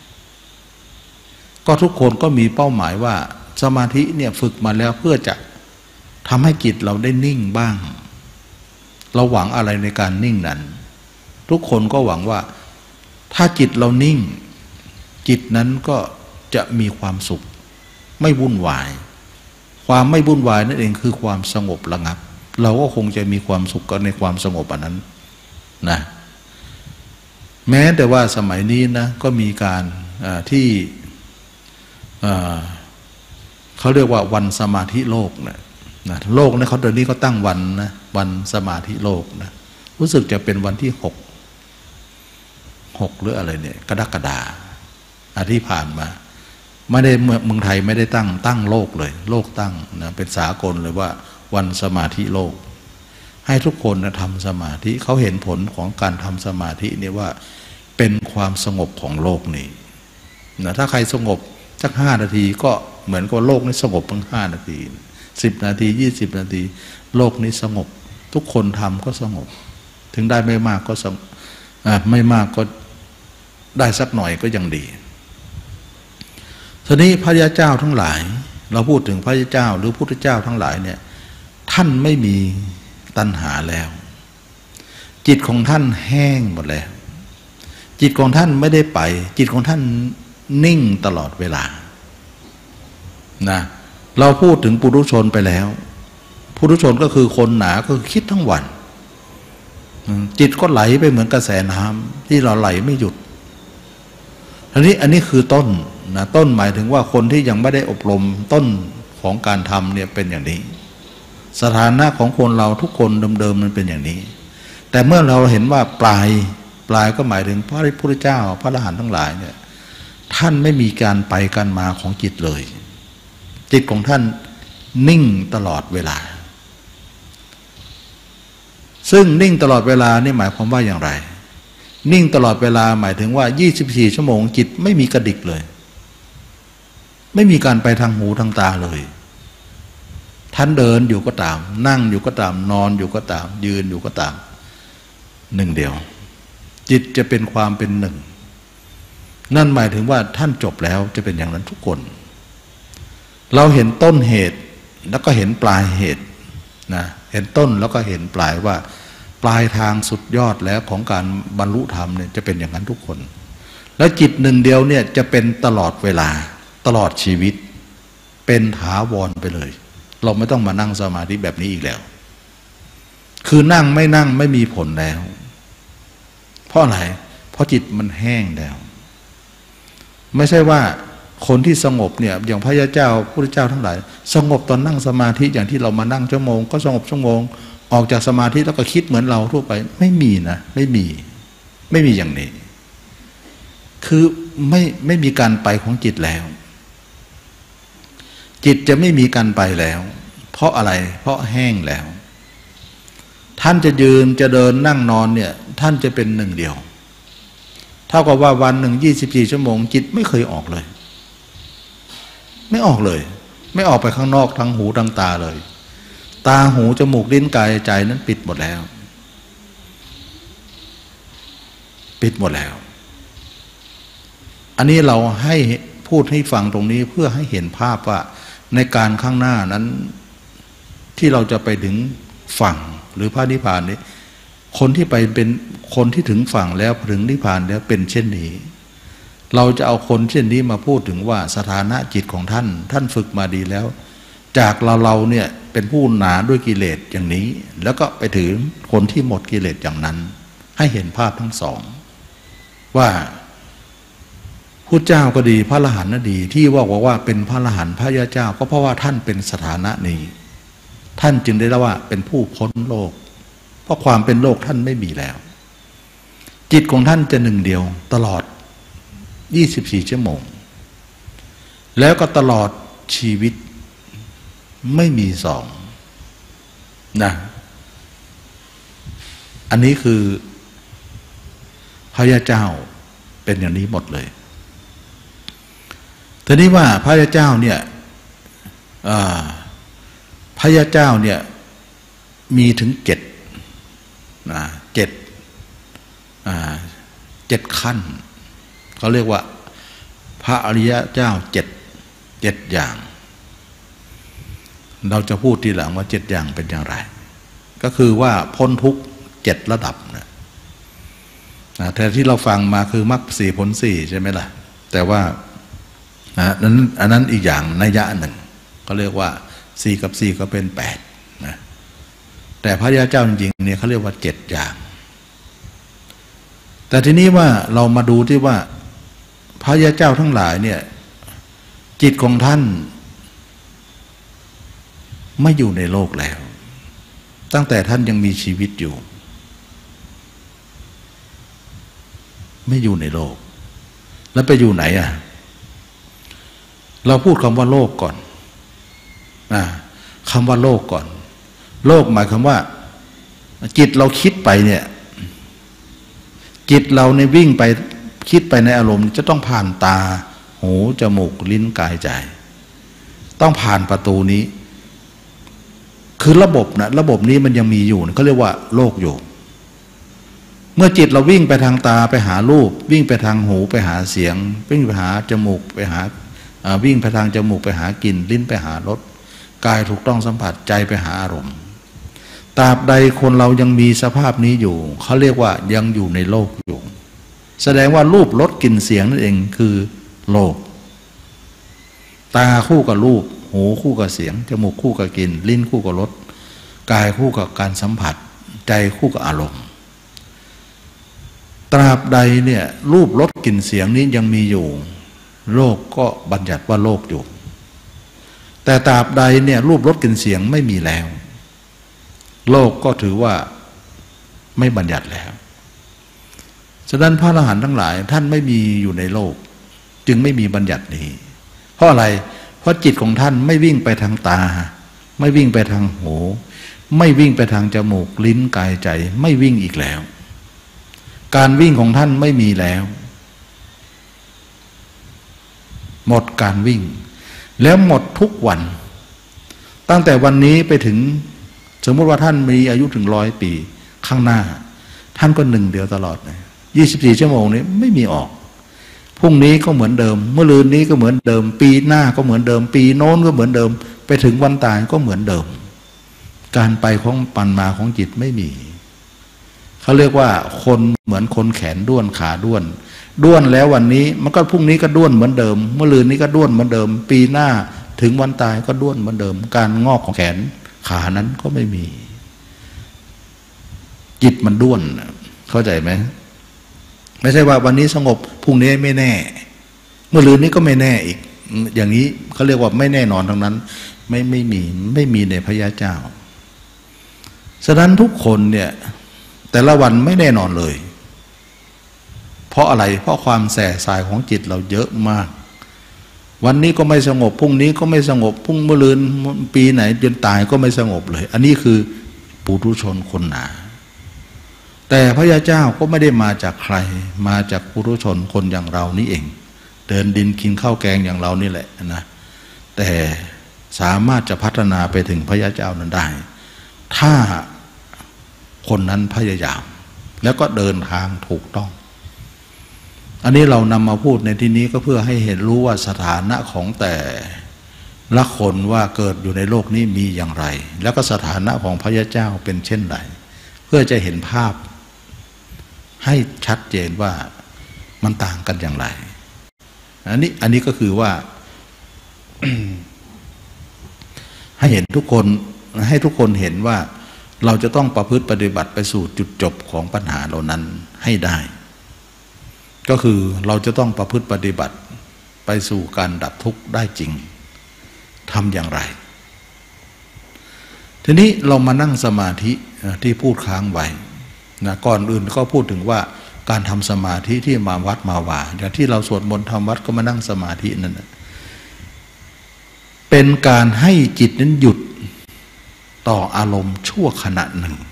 ก็ทุกคนก็มีเป้าหมายว่าสมาธิเนี่ยฝึกมาแล้วเพื่อจะทำให้จิตเราได้นิ่งบ้างเราหวังอะไรในการนิ่งนั้นทุกคนก็หวังว่าถ้าจิตเรานิ่งจิตนั้นก็จะมีความสุขไม่วุ่นวายความไม่วุ่นวายนั่นเองคือความสงบระงับเราก็คงจะมีความสุขกันในความสงบอันนั้นนะแม้แต่ว่าสมัยนี้นะก็มีการที่เขาเรียกว่าวันสมาธิโลกนะโลกนะเขาเดี๋ยวนี้ก็ตั้งวันนะวันสมาธิโลกนะรู้สึกจะเป็นวันที่6หรืออะไรเนี่ยกรกฎาคมที่ผ่านมาไม่ได้เมืองไทยไม่ได้ตั้งโลกเลยโลกตั้งนะเป็นสากลเลยว่าวันสมาธิโลกให้ทุกคนนะทำสมาธิเขาเห็นผลของการทำสมาธิเนี่ยว่าเป็นความสงบของโลกนี้นะถ้าใครสงบสัก5 นาทีก็เหมือนกับโลกนี้สงบเพียง5 นาที10 นาที20 นาทีโลกนี้สงบทุกคนทำก็สงบถึงได้ไม่มากก็ไม่มากก็ได้สักหน่อยก็ยังดีทีนี้พระยาเจ้าทั้งหลายเราพูดถึงพระยาเจ้าหรือพุทธเจ้าทั้งหลายเนี่ยท่านไม่มีตัณหาแล้วจิตของท่านแห้งหมดแล้วจิตของท่านไม่ได้ไปจิตของท่านนิ่งตลอดเวลานะเราพูดถึงปุถุชนไปแล้วปุถุชนก็คือคนหนาก็คือคิดทั้งวันจิตก็ไหลไปเหมือนกระแสน้ำที่เราไหลไม่หยุดอันนี้คือต้นนะต้นหมายถึงว่าคนที่ยังไม่ได้อบรมต้นของการทำเนี่ยเป็นอย่างนี้สถานะของคนเราทุกคนเดิมๆมันเป็นอย่างนี้แต่เมื่อเราเห็นว่าปลายก็หมายถึงพระพุทธเจ้าพระอรหันต์ทั้งหลายเนี่ยท่านไม่มีการไปกันมาของจิตเลยจิตของท่านนิ่งตลอดเวลาซึ่งนิ่งตลอดเวลานี่หมายความว่าอย่างไรนิ่งตลอดเวลาหมายถึงว่า24ชั่วโมงจิตไม่มีกระดิกเลยไม่มีการไปทางหูทางตาเลยท่านเดินอยู่ก็ตามนั่งอยู่ก็ตามนอนอยู่ก็ตามยืนอยู่ก็ตามหนึ่งเดียวจิตจะเป็นความเป็นหนึ่งนั่นหมายถึงว่าท่านจบแล้วจะเป็นอย่างนั้นทุกคนเราเห็นต้นเหตุแล้วก็เห็นปลายเหตุนะเห็นต้นแล้วก็เห็นปลายว่าปลายทางสุดยอดแล้วของการบรรลุธรรมเนี่ยจะเป็นอย่างนั้นทุกคนแล้วจิตหนึ่งเดียวเนี่ยจะเป็นตลอดเวลาตลอดชีวิตเป็นถาวรไปเลยเราไม่ต้องมานั่งสมาธิแบบนี้อีกแล้วคือนั่งไม่นั่งไม่มีผลแล้วเพราะอะไรเพราะจิตมันแห้งแล้วไม่ใช่ว่าคนที่สงบเนี่ยอย่างพระเจ้าพุทธเจ้าทั้งหลายสงบตอนนั่งสมาธิอย่างที่เรามานั่งชั่วโมงก็สงบชั่วโมงออกจากสมาธิแล้วก็คิดเหมือนเราทั่วไปไม่มีนะไม่มีอย่างนี้คือไม่มีการไปของจิตแล้วจิตจะไม่มีการไปแล้วเพราะอะไรเพราะแห้งแล้วท่านจะยืนจะเดินนั่งนอนเนี่ยท่านจะเป็นหนึ่งเดียวเท่ากับว่าวันหนึ่ง24ชั่วโมงจิตไม่เคยออกเลยไม่ออกเลยไม่ออกไปข้างนอกทั้งหูทั้งตาเลยตาหูจมูกลิ้นกายใจนั้นปิดหมดแล้วปิดหมดแล้วอันนี้เราให้พูดให้ฟังตรงนี้เพื่อให้เห็นภาพว่าในการข้างหน้านั้นที่เราจะไปถึงฝั่งหรือพระนิพพานนี้คนที่ไปเป็นคนที่ถึงฝั่งแล้วถึงนิพพานแล้วเป็นเช่นนี้เราจะเอาคนเช่นนี้มาพูดถึงว่าสถานะจิตของท่านฝึกมาดีแล้วจากเราเนี่ยเป็นผู้หนาด้วยกิเลสอย่างนี้แล้วก็ไปถึงคนที่หมดกิเลสอย่างนั้นให้เห็นภาพทั้งสองว่าพุทธเจ้าก็ดีพระอรหันต์ก็ดีที่ว่าเป็นพระอรหันต์พระยาเจ้าก็เพราะว่าท่านเป็นสถานะนี้ท่านจึงได้เรียกว่าเป็นผู้พ้นโลกเพราะความเป็นโลกท่านไม่มีแล้วจิตของท่านจะหนึ่งเดียวตลอด24ชั่วโมงแล้วก็ตลอดชีวิตไม่มีสองนะอันนี้คือพระยาเจ้าเป็นอย่างนี้หมดเลยทีนี้ว่าพระยาเจ้าเนี่ยพระยาเจ้าเนี่ยมีถึง7ขั้นเขาเรียกว่าพระอริยเจ้า7อย่างเราจะพูดทีหลังว่า7อย่างเป็นอย่างไรก็คือว่าพ้นทุกข์7ระดับนะแต่ที่เราฟังมาคือมรรค4ผล4ใช่ไหมล่ะแต่ว่าอันนั้นอีกอย่างนัยยะหนึ่งเขาเรียกว่า4กับ4ก็เป็น8นะแต่พระยาเจ้าจริงๆเนี่ยเขาเรียกว่า7อย่างแต่ทีนี้ว่าเรามาดูที่ว่าพระยาเจ้าทั้งหลายเนี่ยจิตของท่านไม่อยู่ในโลกแล้วตั้งแต่ท่านยังมีชีวิตอยู่ไม่อยู่ในโลกแล้วไปอยู่ไหนอ่ะเราพูดคำว่าโลกก่อนคำว่าโลกก่อนโลกหมายความว่าจิตเราคิดไปเนี่ยจิตเราในวิ่งไปคิดไปในอารมณ์จะต้องผ่านตาหูจมูกลิ้นกายใจต้องผ่านประตูนี้คือระบบนี้มันยังมีอยู่เขาเรียกว่าโลกอยู่เมื่อจิตเราวิ่งไปทางตาไปหารูปวิ่งไปทางหูไปหาเสียงวิ่งไปหาจมูกไปหาวิ่งไปทางจมูกไปหากลิ่นลิ้นไปหารสกายถูกต้องสัมผัสใจไปหาอารมณ์ตราบใดคนเรายังมีสภาพนี้อยู่เขาเรียกว่ายังอยู่ในโลกอยู่แสดงว่ารูปรสกลิ่นเสียงนั่นเองคือโลกตาคู่กับรูปหูคู่กับเสียงจมูกคู่กับกลิ่นลิ้นคู่กับรสกายคู่กับการสัมผัสใจคู่กับอารมณ์ตราบใดเนี่ยรูปรสกลิ่นเสียงนี้ยังมีอยู่โลกก็บัญญัติว่าโลกอยู่แต่ตราบใดเนี่ยรูปรสกลิ่นเสียงไม่มีแล้วโลกก็ถือว่าไม่บัญญัติแล้วฉะนั้นพระอรหันต์ทั้งหลายท่านไม่มีอยู่ในโลกจึงไม่มีบัญญัตินี้เพราะอะไรเพราะจิตของท่านไม่วิ่งไปทางตาไม่วิ่งไปทางหูไม่วิ่งไปทางจมูกลิ้นกายใจไม่วิ่งอีกแล้วการวิ่งของท่านไม่มีแล้วหมดการวิ่งแล้วหมดทุกวันตั้งแต่วันนี้ไปถึงสมมติว่าท่านมีอายุถึง100 ปีข้างหน้าท่านก็หนึ่งเดียวตลอดเลย24 ชั่วโมงนี้ไม่มีออกพรุ่งนี้ก็เหมือนเดิมเมื่อลืนนี้ก็เหมือนเดิมปีหน้าก็เหมือนเดิมปีโน้นก็เหมือนเดิมไปถึงวันตายก็เหมือนเดิมการไปของปัญมาของจิตไม่มีเขาเรียกว่าคนเหมือนคนแขนด้วนขาด้วนด้วนแล้ววันนี้มันก็พรุ่งนี้ก็ด้วนเหมือนเดิมเมื่อลืนนี้ก็ด้วนเหมือนเดิมปีหน้าถึงวันตายก็ด้วนเหมือนเดิมการงอกของแขนขานั้นก็ไม่มีจิตมันด้วนเข้าใจไหมไม่ใช่ว่าวันนี้สงบพรุ่งนี้ไม่แน่เมื่อลืนนี้ก็ไม่แน่อีกอย่างนี้เขาเรียกว่าไม่แน่นอนทั้งนั้นไม่มีในพระยาเจ้าฉะนั้นทุกคนเนี่ยแต่ละวันไม่แน่นอนเลยเพราะอะไรเพราะความแส่สายของจิตเราเยอะมากวันนี้ก็ไม่สงบพรุ่งนี้ก็ไม่สงบพรุ่งมะรืนปีไหนจนตายก็ไม่สงบเลยอันนี้คือปุถุชนคนหนาแต่พระยาเจ้าก็ไม่ได้มาจากใครมาจากปุถุชนคนอย่างเรานี่เองเดินดินกินข้าวแกงอย่างเรานี่แหละนะแต่สามารถจะพัฒนาไปถึงพระยาเจ้านั้นได้ถ้าคนนั้นพยายามแล้วก็เดินทางถูกต้องอันนี้เรานำมาพูดในที่นี้ก็เพื่อให้เห็นรู้ว่าสถานะของแต่ละคนว่าเกิดอยู่ในโลกนี้มีอย่างไรแล้วก็สถานะของพระยาเจ้าเป็นเช่นไรเพื่อจะเห็นภาพให้ชัดเจนว่ามันต่างกันอย่างไรอันนี้ก็คือว่า ให้เห็นทุกคนให้ทุกคนเห็นว่าเราจะต้องประพฤติปฏิบัติไปสู่จุดจบของปัญหาเหล่านั้นให้ได้ก็คือเราจะต้องประพฤติปฏิบัติไปสู่การดับทุกข์ได้จริงทำอย่างไรทีนี้เรามานั่งสมาธิที่พูดค้างไว้นะก่อนอื่นก็พูดถึงว่าการทำสมาธิที่มาวัดมาว่าอย่างที่เราสวดมนต์ทำวัดก็มานั่งสมาธินั่นนะเป็นการให้จิตนั้นหยุดต่ออารมณ์ชั่วขณะหนึ่ง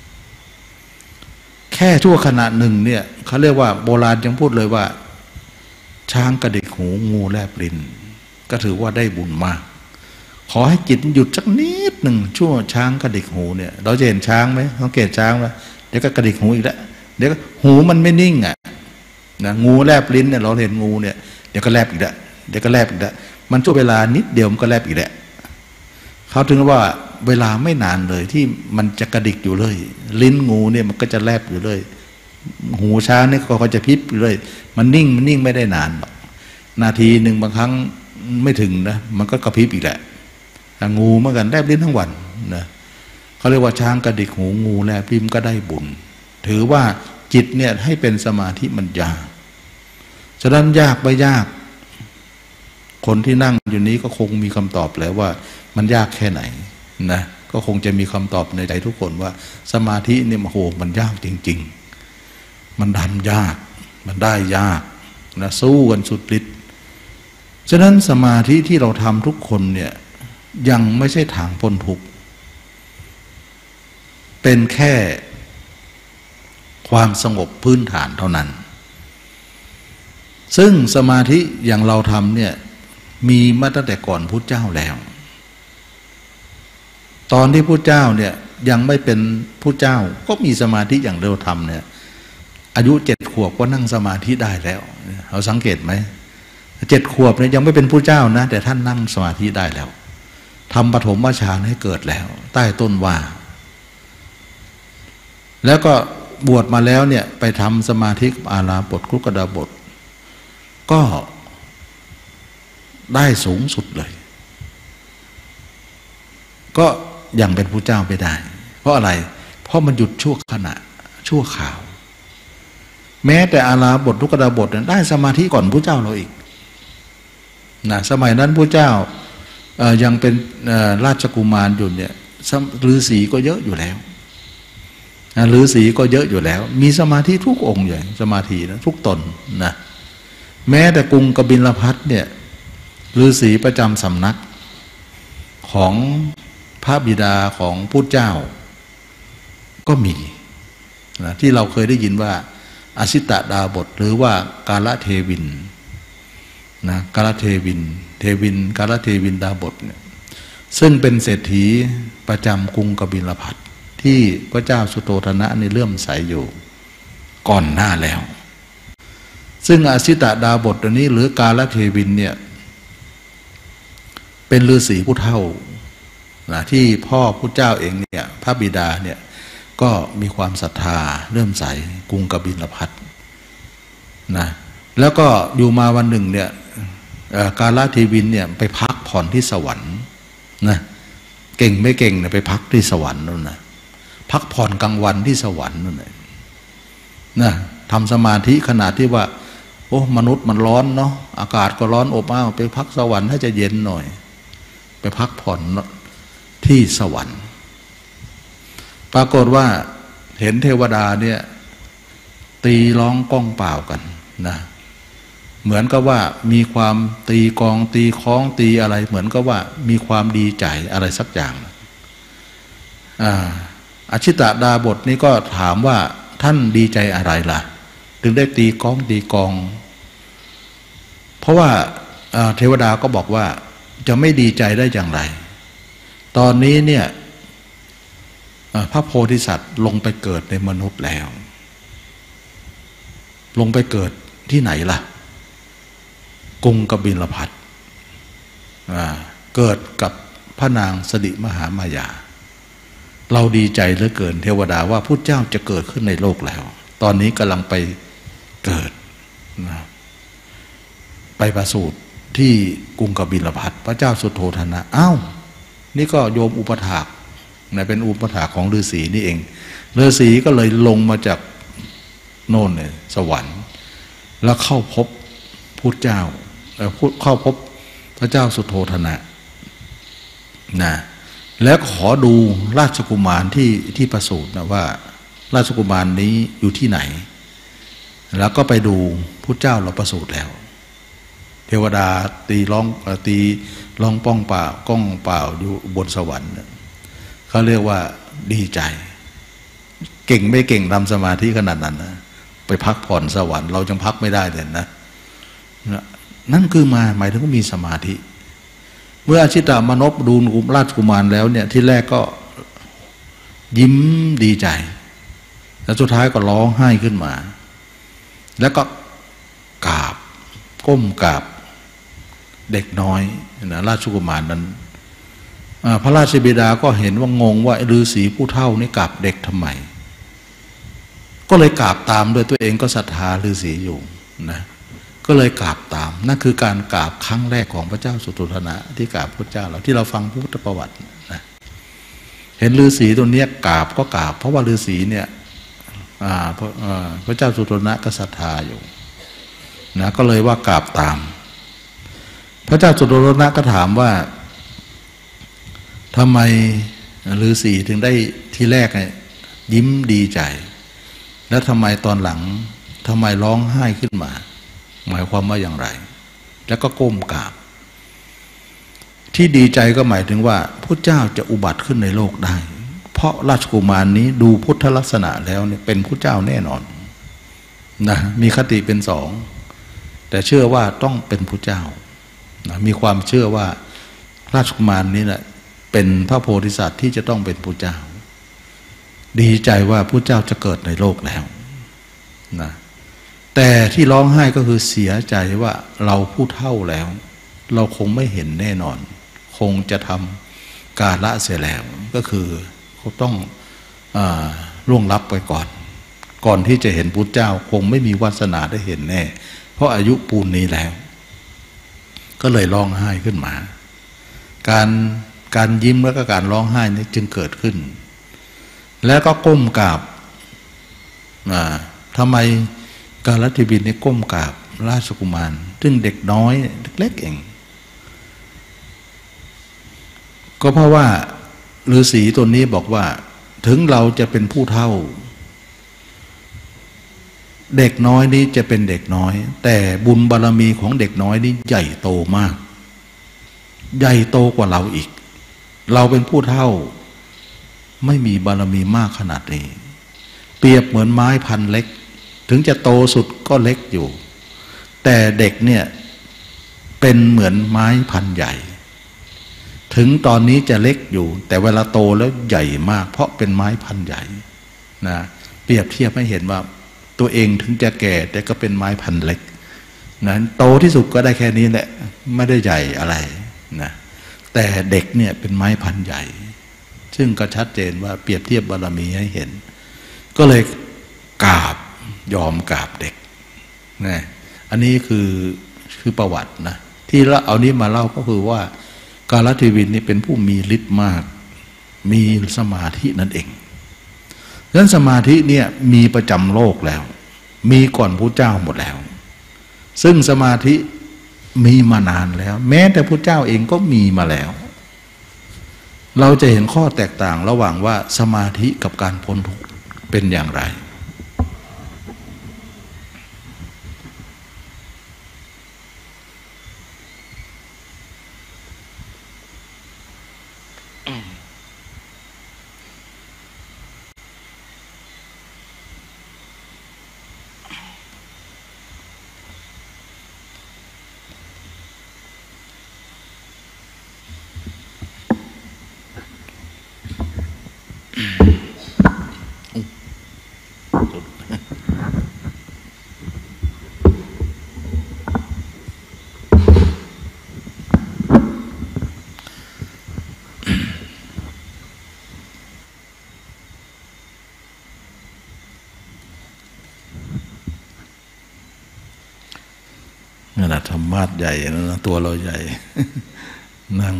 แค่ชั่วขณะหนึ่งเนี่ยเขาเรียกว่าโบราณยังพูดเลยว่าช้างกระดิกหูงูแลบลิ้นก็ถือว่าได้บุญมากขอให้จิตหยุดสักนิดหนึ่งชั่วช้างกระดิกหูเนี่ยเราจะเห็นช้างไหมสังเกตช้างไหมเดี๋ยวก็กระดิกหูอีกแล้วเดี๋ยวหูมันไม่นิ่งอ่ะนะงูแลบลิ้นเนี่ยเราเห็นงูเนี่ยเดี๋ยวก็แลบอีกแล้วเดี๋ยวก็แลบอีกแล้วมันชั่วเวลานิดเดียวมันก็แลบอีกแล้วเขาถึงว่าเวลาไม่นานเลยที่มันจะกระดิกอยู่เลยลิ้นงูเนี่ยมันก็จะแลบอยู่เลยหูช้างเนี่ยก็จะพริบอยู่เลยมันนิ่งไม่ได้นานหรอกนาทีหนึ่งบางครั้งไม่ถึงนะมันก็กระพริบอีกแหละงูเหมือนกันแลบลิ้นทั้งวันนะเขาเรียกว่าช้างกระดิกหูงูแลบลิ้นก็ได้บุญถือว่าจิตเนี่ยให้เป็นสมาธิมันยากฉะนั้นยากไม่ยากคนที่นั่งอยู่นี้ก็คงมีคำตอบแล้วว่ามันยากแค่ไหนนะก็คงจะมีคำตอบในใจทุกคนว่าสมาธิเนี่ยโอ้โหมันยากจริงๆมันทำยากมันได้ยากนะสู้กันสุดฤทธิ์ฉะนั้นสมาธิที่เราทำทุกคนเนี่ยยังไม่ใช่ทางพ้นทุกข์เป็นแค่ความสงบพื้นฐานเท่านั้นซึ่งสมาธิอย่างเราทำเนี่ยมีมาตั้งแต่ก่อนพุทธเจ้าแล้วตอนที่พุทธเจ้าเนี่ยยังไม่เป็นพุทธเจ้าก็มีสมาธิอย่างเราทำเนี่ยอายุ7 ขวบก็นั่งสมาธิได้แล้วเราสังเกตไหม7 ขวบเนี่ยยังไม่เป็นพุทธเจ้านะแต่ท่านนั่งสมาธิได้แล้วทำปฐมฌานให้เกิดแล้วใต้ต้นว่าแล้วก็บวชมาแล้วเนี่ยไปทำสมาธิอาราบทคุกดาบทก็ได้สูงสุดเลยก็ยังเป็นผู้เจ้าไม่ได้เพราะอะไรเพราะมันหยุดชั่วขณะชั่วข่าวแม้แต่อาราบททุกดาบทได้สมาธิก่อนผู้เจ้าเราอีกนะสมัยนั้นผู้เจ้ายังเป็นราชกุมารอยู่เนี่ยฤาษีก็เยอะอยู่แล้วฤาษีก็เยอะอยู่แล้วมีสมาธิทุกองค์อย่างสมาธินะทุกตนนะแม้แต่กรุงกบิลพัสเนี่ยฤาษีประจำสำนักของพระบิดาของพุทธเจ้าก็มีนะที่เราเคยได้ยินว่าอสิตดาบทหรือว่ากาลเทวินนะกาลเทวินกาลเทวินดาบทเนี่ยซึ่งเป็นเศรษฐีประจำกรุงกบิลพัสดุที่พระเจ้าสุโธทนะในเลื่อมใสอยู่ก่อนหน้าแล้วซึ่งอสิตดาบทตัวนี้หรือกาลเทวินเนี่ยเป็นฤาษีผู้เฒ่านะที่พ่อพุทธเจ้าเองเนี่ยพระบิดาเนี่ยก็มีความศรัทธาเริ่มใสกรุงกบิลพัสดุนะแล้วก็อยู่มาวันหนึ่งเนี่ยกาลเทวินเนี่ยไปพักผ่อนที่สวรรค์นะเก่งไม่เก่งเนี่ยไปพักที่สวรรค์นั่นนะพักผ่อนกลางวันที่สวรรค์นั่นนะทำสมาธิขนาดที่ว่าโอ้มนุษย์มันร้อนเนาะอากาศก็ร้อนอบอ้าวไปพักสวรรค์ให้จะเย็นหน่อยไปพักผ่อนที่สวรรค์ปรากฏว่าเห็นเทวดาเนี่ยตีร้องก้องเปล่ากันนะเหมือนกับว่ามีความตีกองตีคล้องตีอะไรเหมือนกับว่ามีความดีใจอะไรสักอย่างอชิตดาบทนี้ก็ถามว่าท่านดีใจอะไรล่ะถึงได้ตีก้องตีกองเพราะว่าเทวดาก็บอกว่าจะไม่ดีใจได้อย่างไรตอนนี้เนี่ยพระโพธิสัตว์ลงไปเกิดในมนุษย์แล้วลงไปเกิดที่ไหนล่ะกรุงกบิลพัสดุเกิดกับพระนางสดิมหามายาเราดีใจเหลือเกินเทวดาว่าพุทธเจ้าจะเกิดขึ้นในโลกแล้วตอนนี้กำลังไปเกิดไปประสูติที่กรุงกบิลพัสดุพระเจ้าสุโธทนะอ้าวนี่ก็โยมอุปถากนะเป็นอุปถากของฤาษีนี่เองฤาษีก็เลยลงมาจากโน่นเนี่ยสวรรค์แล้วเข้าพบพุทธเจ้าเข้าพบพระเจ้าสุโธทนะนะแล้วขอดูราชกุมารที่ประสูตินะว่าราชกุมารนี้อยู่ที่ไหนแล้วก็ไปดูพุทธเจ้าเราประสูติแล้วเทวดาตีร้องป้องเปล่าก้องเปล่าอยู่บนสวรรค์เขาเรียกว่าดีใจเก่งไม่เก่งทำสมาธิขนาดนั้นนะไปพักผ่อนสวรรค์เราจังพักไม่ได้เลยนะนั่นคือหมายถึงว่ามีสมาธิเมื่ออชิตามนพดูราชกุมารแล้วเนี่ยที่แรกก็ยิ้มดีใจแล้วสุดท้ายก็ร้องไห้ขึ้นมาแล้วก็กราบก้มกราบเด็กน้อยนะราชกุมารนั้นพระราชบิดาก็เห็นว่างงว่าฤาษีผู้เฒ่านี่กราบเด็กทำไมก็เลยกราบตามด้วยตัวเองก็ศรัทธาฤาษีอยู่นะก็เลยกราบตามนั่นคือการกราบครั้งแรกของพระเจ้าสุโธทนะที่กราบพระเจ้าเราที่เราฟังพุทธประวัตินะเห็นฤาษีตัวเนี้ยกราบก็กราบเพราะว่าฤาษีเนี่ยพระเจ้าสุโธทนะก็ศรัทธาอยู่นะก็เลยว่ากราบตามพระเจ้าสุโธทนะก็ถามว่าทำไมฤาษีถึงได้ที่แรกยิ้มดีใจแล้วทำไมตอนหลังทำไมร้องไห้ขึ้นมาหมายความว่าอย่างไรแล้วก็ก้มกราบที่ดีใจก็หมายถึงว่าพระเจ้าจะอุบัติขึ้นในโลกได้เพราะราชกุมารนี้ดูพุทธลักษณะแล้วเนี่ยเป็นพระเจ้าแน่นอนนะมีคติเป็นสองแต่เชื่อว่าต้องเป็นพระเจ้านะมีความเชื่อว่าราชกุมารนี้แหละเป็นพระโพธิสัตว์ที่จะต้องเป็นพระเจ้าดีใจว่าพระเจ้าจะเกิดในโลกแล้วนะแต่ที่ร้องไห้ก็คือเสียใจว่าเราผู้เฒ่าแล้วเราคงไม่เห็นแน่นอนคงจะทำกาละเสียแล้วก็คือเขาต้องล่วงลับไปก่อนที่จะเห็นพุทธเจ้าคงไม่มีวาสนาได้เห็นแน่เพราะอายุปูนนี้แล้วก็เลยร้องไห้ขึ้นมาการยิ้มแล้วก็การร้องไห้นี้จึงเกิดขึ้นแล้วก็ก้มกราบทำไมกาลเทวินนี่ก้มกราบราชกุมารซึ่งเด็กน้อยเล็กๆเองก็เพราะว่าฤาษีตัวนี้บอกว่าถึงเราจะเป็นผู้เฒ่าเด็กน้อยนี้จะเป็นเด็กน้อยแต่บุญบารมีของเด็กน้อยนี้ใหญ่โตมากใหญ่โตกว่าเราอีกเราเป็นผู้เฒ่าไม่มีบารมีมากขนาดนี้เปรียบเหมือนไม้พันเล็กถึงจะโตสุดก็เล็กอยู่แต่เด็กเนี่ยเป็นเหมือนไม้พันใหญ่ถึงตอนนี้จะเล็กอยู่แต่เวลาโตแล้วใหญ่มากเพราะเป็นไม้พันใหญ่นะเปรียบเทียบให้เห็นว่าตัวเองถึงจะแก่แต่ก็เป็นไม้พันเล็กนั้นโตที่สุดก็ได้แค่นี้แหละไม่ได้ใหญ่อะไรนะแต่เด็กเนี่ยเป็นไม้พันใหญ่ซึ่งก็ชัดเจนว่าเปรียบเทียบบารมีให้เห็นก็เลยกราบยอมกราบเด็กนะอันนี้คือประวัตินะที่เราเอานี้มาเล่าก็คือว่ากาลเทวินนี่เป็นผู้มีฤทธิ์มากมีสมาธินั่นเองดังนั้นสมาธิเนี่ยมีประจำโลกแล้วมีก่อนพระเจ้าหมดแล้วซึ่งสมาธิมีมานานแล้วแม้แต่พระเจ้าเองก็มีมาแล้วเราจะเห็นข้อแตกต่างระหว่างว่าสมาธิกับการพ้นทุกข์เป็นอย่างไรขนาดธรรมะใหญ่นะตัวเราใหญ่ นั่ง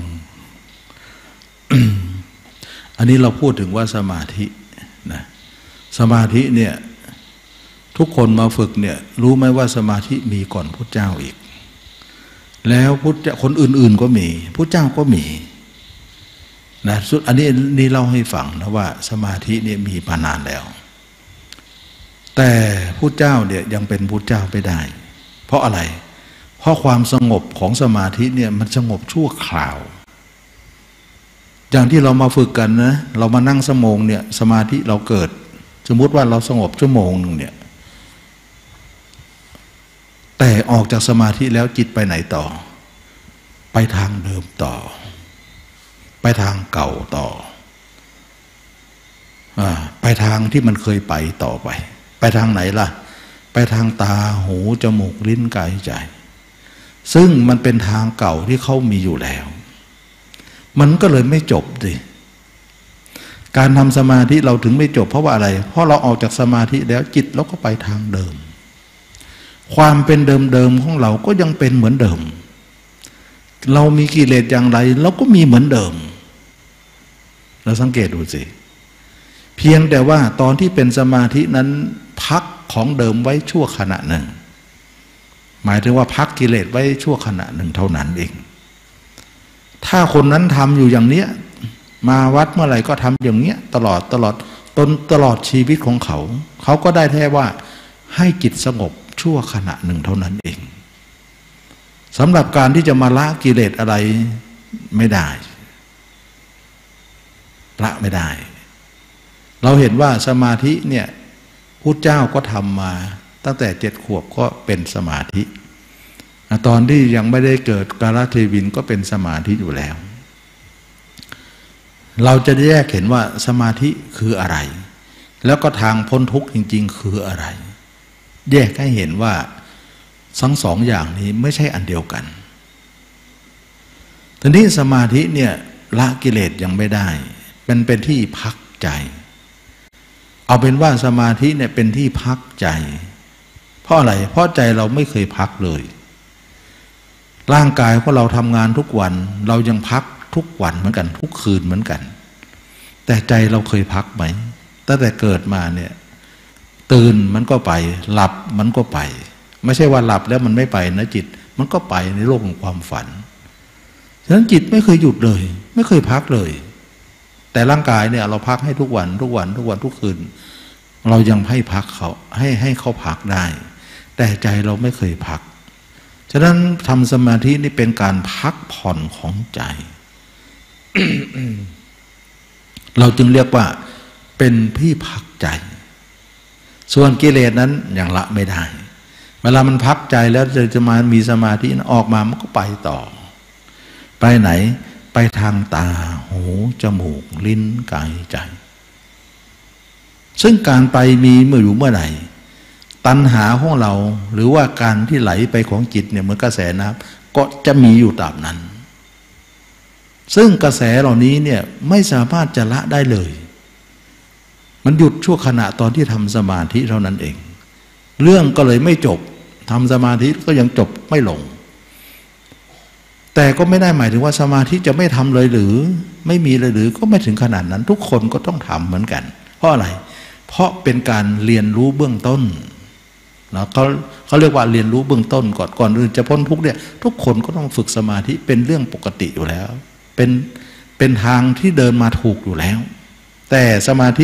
อันนี้เราพูดถึงว่าสมาธินะสมาธิเนี่ยทุกคนมาฝึกเนี่ยรู้ไหมว่าสมาธิมีก่อนพุทธเจ้าอีกแล้วพุทธคนอื่นๆก็มีพุทธเจ้าก็มีนะอันนี้เล่าให้ฟังนะว่าสมาธิเนี่ยมีมานานแล้วแต่พุทธเจ้าเนี่ยยังเป็นพุทธเจ้าไม่ได้เพราะอะไรเพราะความสงบของสมาธิเนี่ยมันสงบชั่วคราวอย่างที่เรามาฝึกกันนะเรามานั่งชั่วโมงเนี่ยสมาธิเราเกิดสมมุติว่าเราสงบชั่วโมงนึงเนี่ยแต่ออกจากสมาธิแล้วจิตไปไหนต่อไปทางเดิมต่อไปทางเก่าต่อไปทางที่มันเคยไปต่อไปทางไหนล่ะไปทางตาหูจมูกลิ้นกายใจซึ่งมันเป็นทางเก่าที่เขามีอยู่แล้วมันก็เลยไม่จบดิการทำสมาธิเราถึงไม่จบเพราะว่าอะไรเพราะเราออกจากสมาธิแล้วจิตเราก็ไปทางเดิมความเป็นเดิมของเราก็ยังเป็นเหมือนเดิมเรามีกิเลสอย่างไรเราก็มีเหมือนเดิมเราสังเกตดูสิเพียงแต่ว่าตอนที่เป็นสมาธินั้นพักของเดิมไว้ชั่วขณะหนึ่งหมายถึงว่าพักกิเลสไว้ชั่วขณะหนึ่งเท่านั้นเองถ้าคนนั้นทำอยู่อย่างเนี้ยมาวัดเมื่อไหร่ก็ทำอย่างเนี้ยตลอดชีวิตของเขาก็ได้แค่ว่าให้จิตสงบชั่วขณะหนึ่งเท่านั้นเองสำหรับการที่จะมาละกิเลสอะไรไม่ได้ละไม่ได้เราเห็นว่าสมาธิเนี่ยพุทธเจ้าก็ทำมาตั้งแต่7 ขวบก็เป็นสมาธิตอนที่ยังไม่ได้เกิดกาลเทวินก็เป็นสมาธิอยู่แล้วเราจะแยกเห็นว่าสมาธิคืออะไรแล้วก็ทางพ้นทุกข์จริงๆคืออะไรแยกให้เห็นว่าทั้งสองอย่างนี้ไม่ใช่อันเดียวกันทีนี้สมาธิเนี่ยละกิเลสยังไม่ได้เป็นที่พักใจเอาเป็นว่าสมาธิเนี่ยเป็นที่พักใจเพราะอะไรเพราะใจเราไม่เคยพักเลยร่างกายของเราทำงานทุกวันเรายังพักทุกวันเหมือนกันทุกคืนเหมือนกันแต่ใจเราเคยพักไหมตั้งแต่เกิดมาเนี่ยตื่นมันก็ไปหลับมันก็ไปไม่ใช่ว่าหลับแล้วมันไม่ไปนะจิตมันก็ไปในโลกของความฝันฉะนั้นจิตไม่เคยหยุดเลยไม่เคยพักเลยแต่ร่างกายเนี่ยเราพักให้ทุกวันทุกคืนเรายังให้พักเขาให้เขาพักได้แต่ใจเราไม่เคยพักฉะนั้นทำสมาธินี่เป็นการพักผ่อนของใจเราจึงเรียกว่าเป็นที่พักใจส่วนกิเลสนั้นยังละไม่ได้เวลามันพักใจแล้วจะมามีสมาธิออกมามันก็ไปต่อไปไหนไปทางตาหูจมูกลิ้นกายใจซึ่งการไปมีเมื่ออยู่เมื่อไหร่ตัณหาของเราหรือว่าการที่ไหลไปของจิตเนี่ยเหมือนกระแสน้ำก็จะมีอยู่ตามนั้นซึ่งกระแสเหล่านี้เนี่ยไม่สามารถจะละได้เลยมันหยุดชั่วขณะตอนที่ทำสมาธิเท่านั้นเองเรื่องก็เลยไม่จบทำสมาธิก็ยังจบไม่ลงแต่ก็ไม่ได้หมายถึงว่าสมาธิจะไม่ทำเลยหรือไม่มีเลยหรือก็ไม่ถึงขนาดนั้นทุกคนก็ต้องทำเหมือนกันเพราะอะไรเพราะเป็นการเรียนรู้เบื้องต้นนะเขาเรียกว่าเรียนรู้เบื้องต้นก่อนอื่นจะพ้นทุกข์เนี่ยทุกคนก็ต้องฝึกสมาธิเป็นเรื่องปกติอยู่แล้วเป็นทางที่เดินมาถูกอยู่แล้วแต่สมาธิ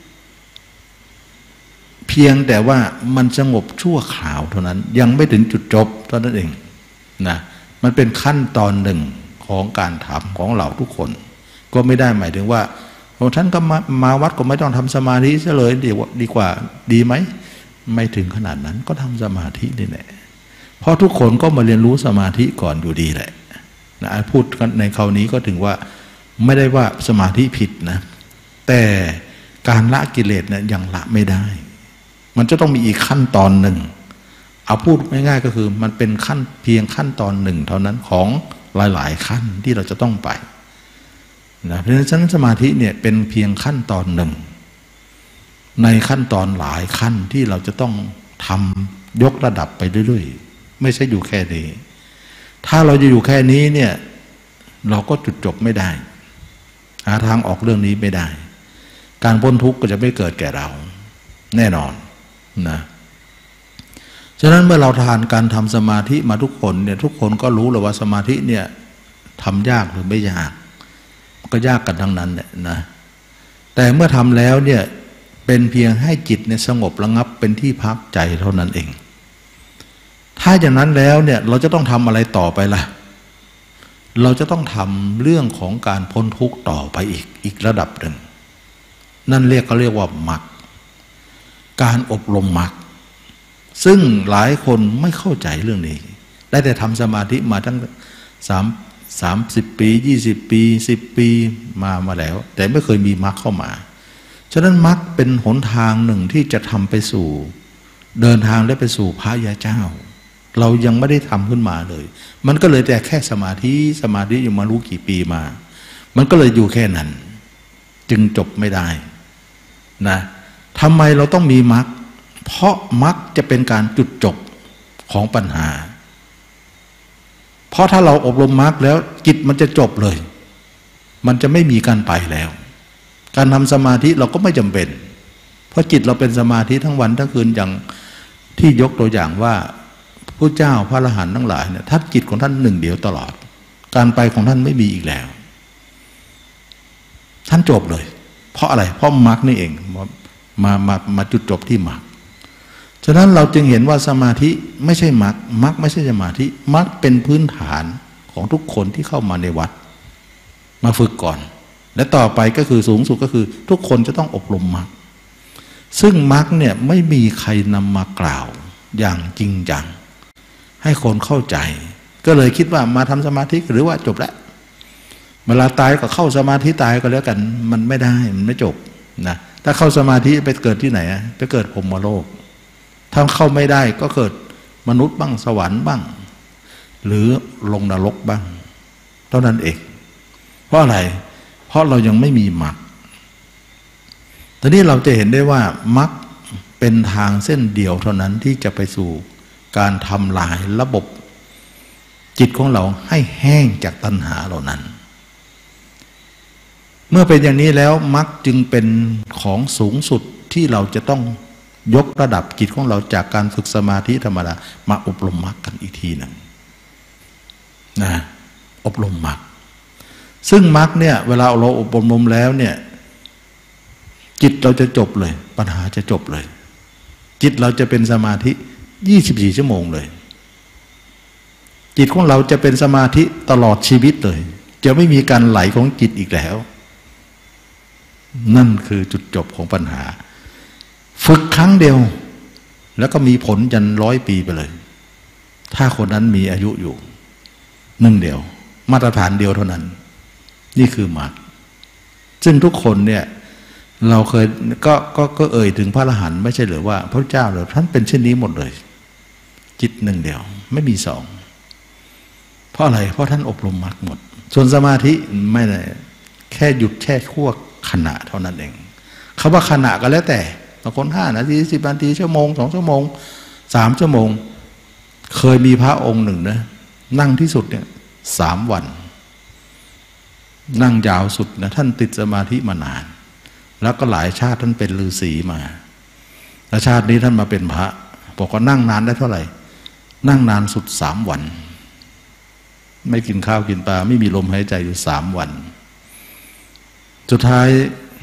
เพียงแต่ว่ามันสงบชั่วคราวเท่านั้นยังไม่ถึงจุดจบเท่านั้นเองนะมันเป็นขั้นตอนหนึ่งของการทำของเราทุกคนก็ไม่ได้หมายถึงว่าท่านก็มาวัดก็ไม่ต้องทำสมาธิซะเลยดีกว่าดีไหมไม่ถึงขนาดนั้นก็ทำสมาธินี่แหละเพราะทุกคนก็มาเรียนรู้สมาธิก่อนอยู่ดีแหละนะพูดในคราวนี้ก็ถึงว่าไม่ได้ว่าสมาธิผิดนะแต่การละกิเลสเนี่ยยังละไม่ได้มันจะต้องมีอีกขั้นตอนหนึ่งเอาพูดง่ายๆก็คือมันเป็นขั้นเพียงขั้นตอนหนึ่งเท่านั้นของหลายๆขั้นที่เราจะต้องไปนะเพราะฉะนั้นสมาธิเนี่ยเป็นเพียงขั้นตอนหนึ่งในขั้นตอนหลายขั้นที่เราจะต้องทำยกระดับไปเรื่อยๆไม่ใช่อยู่แค่นี้ถ้าเราจะอยู่แค่นี้เนี่ยเราก็จุดจบไม่ได้หาทางออกเรื่องนี้ไม่ได้การพ้นทุกข์ก็จะไม่เกิดแก่เราแน่นอนนะฉะนั้นเมื่อเราทานการทำสมาธิมาทุกคนเนี่ยทุกคนก็รู้เลยว่าสมาธิเนี่ยทำยากหรือไม่ยากก็ยากกันทั้งนั้นเนี่ยนะแต่เมื่อทำแล้วเนี่ยเป็นเพียงให้จิตเนี่ยสงบระงับเป็นที่พักใจเท่านั้นเองถ้าอย่างนั้นแล้วเนี่ยเราจะต้องทำอะไรต่อไปล่ะเราจะต้องทำเรื่องของการพ้นทุกข์ต่อไปอีกระดับหนึ่งนั่นเขาเรียกว่ามรรคการอบรมมรรคซึ่งหลายคนไม่เข้าใจเรื่องนี้ได้แต่ทำสมาธิมาตั้ง30 ปี20 ปี10 ปีมาแล้วแต่ไม่เคยมีมรรคเข้ามาฉะนั้นมรรคเป็นหนทางหนึ่งที่จะทำไปสู่เดินทางและไปสู่พระยาเจ้าเรายังไม่ได้ทำขึ้นมาเลยมันก็เลยแต่แค่สมาธิอยู่มารู้กี่ปีมามันก็เลยอยู่แค่นั้นจึงจบไม่ได้นะทำไมเราต้องมีมรรคเพราะมรรคจะเป็นการจุดจบของปัญหาเพราะถ้าเราอบรมมรรคแล้วจิตมันจะจบเลยมันจะไม่มีการไปแล้วการทำสมาธิเราก็ไม่จำเป็นเพราะจิตเราเป็นสมาธิทั้งวันทั้งคืนอย่างที่ยกตัวอย่างว่าพระเจ้าพระอรหันต์ทั้งหลายเนี่ยท่านจิตของท่านหนึ่งเดียวตลอดการไปของท่านไม่มีอีกแล้วท่านจบเลยเพราะอะไรเพราะมรรคนี่เองมาจุดจบที่มรรคฉะนั้นเราจึงเห็นว่าสมาธิไม่ใช่มรรคไม่ใช่สมาธิมรรคเป็นพื้นฐานของทุกคนที่เข้ามาในวัดมาฝึกก่อนและต่อไปก็คือสูงสุดก็คือทุกคนจะต้องอบรมมรรคซึ่งมรรคเนี่ยไม่มีใครนำมากล่าวอย่างจริงจังให้คนเข้าใจก็เลยคิดว่ามาทำสมาธิหรือว่าจบแล้วเวลาตายก็เข้าสมาธิตายก็แล้วกันมันไม่ได้มันไม่จบนะถ้าเข้าสมาธิไปเกิดที่ไหนไปเกิดพรหมโลกถ้าเข้าไม่ได้ก็เกิดมนุษย์บ้างสวรรค์บ้างหรือลงนรกบ้างเท่านั้นเองเพราะอะไรเพราะเรายังไม่มีมรรคทีนี้เราจะเห็นได้ว่ามรรคเป็นทางเส้นเดียวเท่านั้นที่จะไปสู่การทำลายระบบจิตของเราให้แห้งจากตัณหาเหล่านั้นเมื่อเป็นอย่างนี้แล้วมรรคจึงเป็นของสูงสุดที่เราจะต้องยกระดับจิตของเราจากการฝึกสมาธิธรรมดามาอบรมมรรคกันอีกทีหนึ่งนะอบรมมรรคซึ่งมรรคเนี่ยเวลาเราอบรมแล้วเนี่ยจิตเราจะจบเลยปัญหาจะจบเลยจิตเราจะเป็นสมาธิ24 ชั่วโมงเลยจิตของเราจะเป็นสมาธิตลอดชีวิตเลยจะไม่มีการไหลของจิตอีกแล้วนั่นคือจุดจบของปัญหาฝึกครั้งเดียวแล้วก็มีผลยัน100 ปีไปเลยถ้าคนนั้นมีอายุอยู่1 เดียวมาตรฐานเดียวเท่านั้นนี่คือมรรคซึ่งทุกคนเนี่ยเราเคยก็เอ่ยถึงพระอรหันต์ไม่ใช่หรือว่าพระเจ้าหรือท่านเป็นเช่นนี้หมดเลยจิต1 เดียวไม่มี2เพราะอะไรเพราะท่านอบรมมรรคหมดส่วนสมาธิไม่ได้แค่หยุดแค่ชั่วขณะเท่านั้นเองคำว่าขณะก็แล้วแต่บางคน5 นาที10 นาที1 ชั่วโมง2 ชั่วโมง3 ชั่วโมงเคยมีพระองค์หนึ่งนะนั่งที่สุดเนี่ย3 วันนั่งยาวสุดนะท่านติดสมาธิมานานแล้วก็หลายชาติท่านเป็นฤาษีมาแล้วชาตินี้ท่านมาเป็นพระบอกว่านั่งนานได้เท่าไหร่นั่งนานสุด3 วันไม่กินข้าวกินปลาไม่มีลมหายใจอยู่3 วันสุดท้าย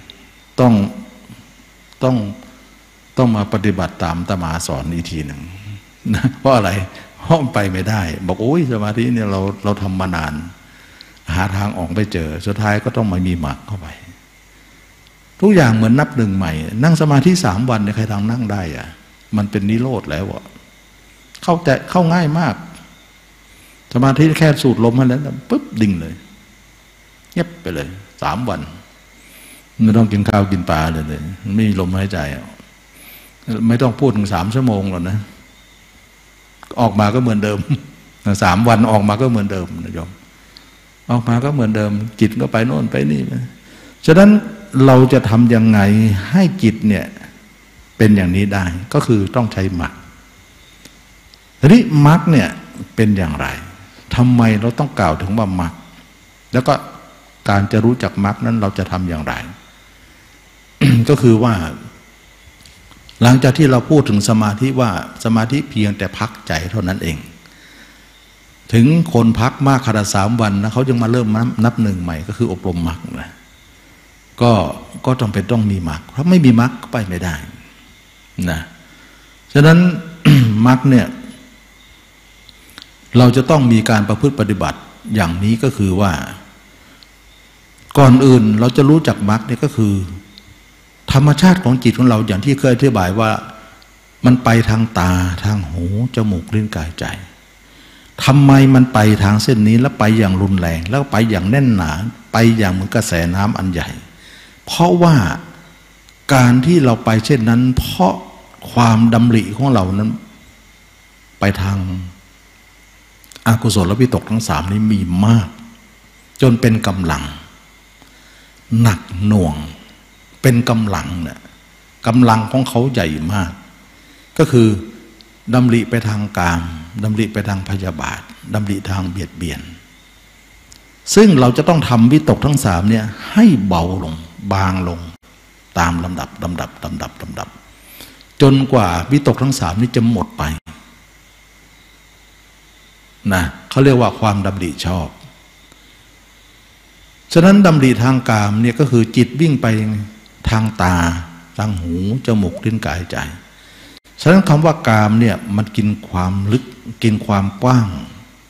ต้องมาปฏิบัติตามตมาสอนอีกทีหนึ่งนะเพราะอะไรห้องไปไม่ได้บอกโอ้ยสมาธิเนี่ยเราทำมานานหาทางออกไม่เจอสุดท้ายก็ต้องมามีมรรคเข้าไปทุกอย่างเหมือนนับ1 ใหม่นั่งสมาธิ3 วันเนี่ยใครทางนั่งได้อะมันเป็นนิโรธแล้วอะเข้าง่ายมากสมาธิแค่สูดลมมาแล้วปุ๊บดิ่งเลยเงียบไปเลย3 วันไม่ต้องกินข้าวกินปลาเลยไม่มีลมหายใจไม่ต้องพูดถึง3 ชั่วโมงหรอกนะออกมาก็เหมือนเดิม3 วันออกมาก็เหมือนเดิมนะโยมออกมาก็เหมือนเดิมจิตก็ไปโน่นไปนี่ฉะนั้นเราจะทำยังไงให้จิตเนี่ยเป็นอย่างนี้ได้ก็คือต้องใช้มรรคทีนี้มรรคเนี่ยเป็นอย่างไรทำไมเราต้องกล่าวถึงว่ามรรคแล้วก็การจะรู้จักมรรคนั้นเราจะทำอย่างไร ก็คือว่าหลังจากที่เราพูดถึงสมาธิว่าสมาธิเพียงแต่พักใจเท่านั้นเองถึงคนพักมากขนาด3 วันนะเขายังมาเริ่มนับ1 ใหม่ก็คืออบรมมรรคนะก็จำเป็นต้องมีมรรคเพราะไม่มีมรรคก็ไปไม่ได้นะฉะนั้น มรรคเนี่ยเราจะต้องมีการประพฤติปฏิบัติอย่างนี้ก็คือว่าก่อนอื่นเราจะรู้จักมรรคเนี่ยก็คือธรรมชาติของจิตของเราอย่างที่เคยอธิบายว่ามันไปทางตาทางหูจมูกลิ้นกายใจทำไมมันไปทางเส้นนี้แล้วไปอย่างรุนแรงแล้วไปอย่างแน่นหนาไปอย่างเหมือนกระแสน้ำอันใหญ่เพราะว่าการที่เราไปเช่นนั้นเพราะความดำริของเรานั้นไปทางอกุศลวิตกทั้ง3นี้มีมากจนเป็นกำลังหนักหน่วงเป็นกำลังเนี่ยกำลังของเขาใหญ่มากก็คือดำริไปทางกามดำริไปทางพยาบาทดำริทางเบียดเบียนซึ่งเราจะต้องทำวิตกทั้ง3เนี่ยให้เบาลงบางลงตามลำดับจนกว่าวิตกทั้ง3นี้จะหมดไปนะเขาเรียกว่าความดำริชอบฉะนั้นดำริทางกามเนี่ยก็คือจิตวิ่งไปทางตาทางหูจมูกลิ้นกายใจฉะนั้นคำว่ากามเนี่ยมันกินความลึกกินความกว้าง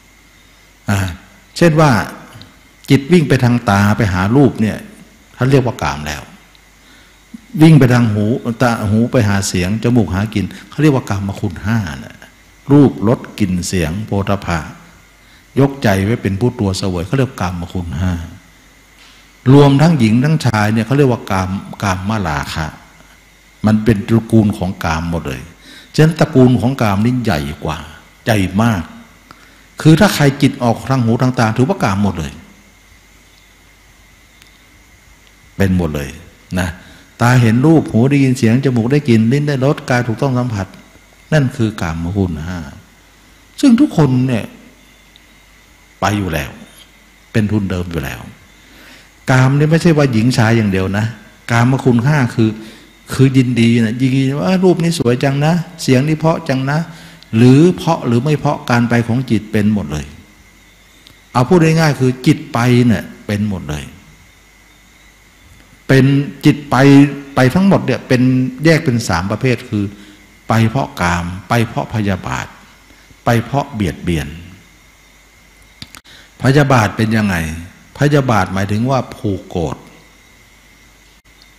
เช่นว่าจิตวิ่งไปทางตาไปหารูปเนี่ยท่านเรียกว่ากามแล้ววิ่งไปทางหูไปหาเสียงจมูกหากลิ่นเขาเรียกว่ากามคุณ5นะรูปรสกลิ่นเสียงโผฏฐัพพะยกใจไว้เป็นผู้ตัวเสวยเขาเรียกกามคุณ5รวมทั้งหญิงทั้งชายเนี่ยเขาเรียกว่ากามมราคะมันเป็นตระกูลของกามหมดเลยฉะนั้นตระกูลของกามนี่ใหญ่กว่าใหญ่มากคือถ้าใครจิตออกทางหูทางตาถือว่ากามหมดเลยเป็นหมดเลยนะตาเห็นรูปหูได้ยินเสียงจมูกได้กลิ่นลิ้นได้รสกายถูกต้องสัมผัสนั่นคือกามคุณ5ซึ่งทุกคนเนี่ยไปอยู่แล้วเป็นทุนเดิมอยู่แล้วกามนี่ไม่ใช่ว่าหญิงชายอย่างเดียวนะกามคุณ5คือยินดีนะยินดีว่ารูปนี้สวยจังนะเสียงนี้เพราะจังนะหรือเพราะหรือไม่เพราะการไปของจิตเป็นหมดเลยเอาพูดง่ายๆคือจิตไปเนี่ยเป็นหมดเลยเป็นจิตไปทั้งหมดเนี่ยเป็นแยกเป็น3 ประเภทคือไปเพราะกามไปเพราะพยาบาทไปเพราะเบียดเบียนพยาบาทเป็นยังไงพยาบาทหมายถึงว่าผูกโกรธ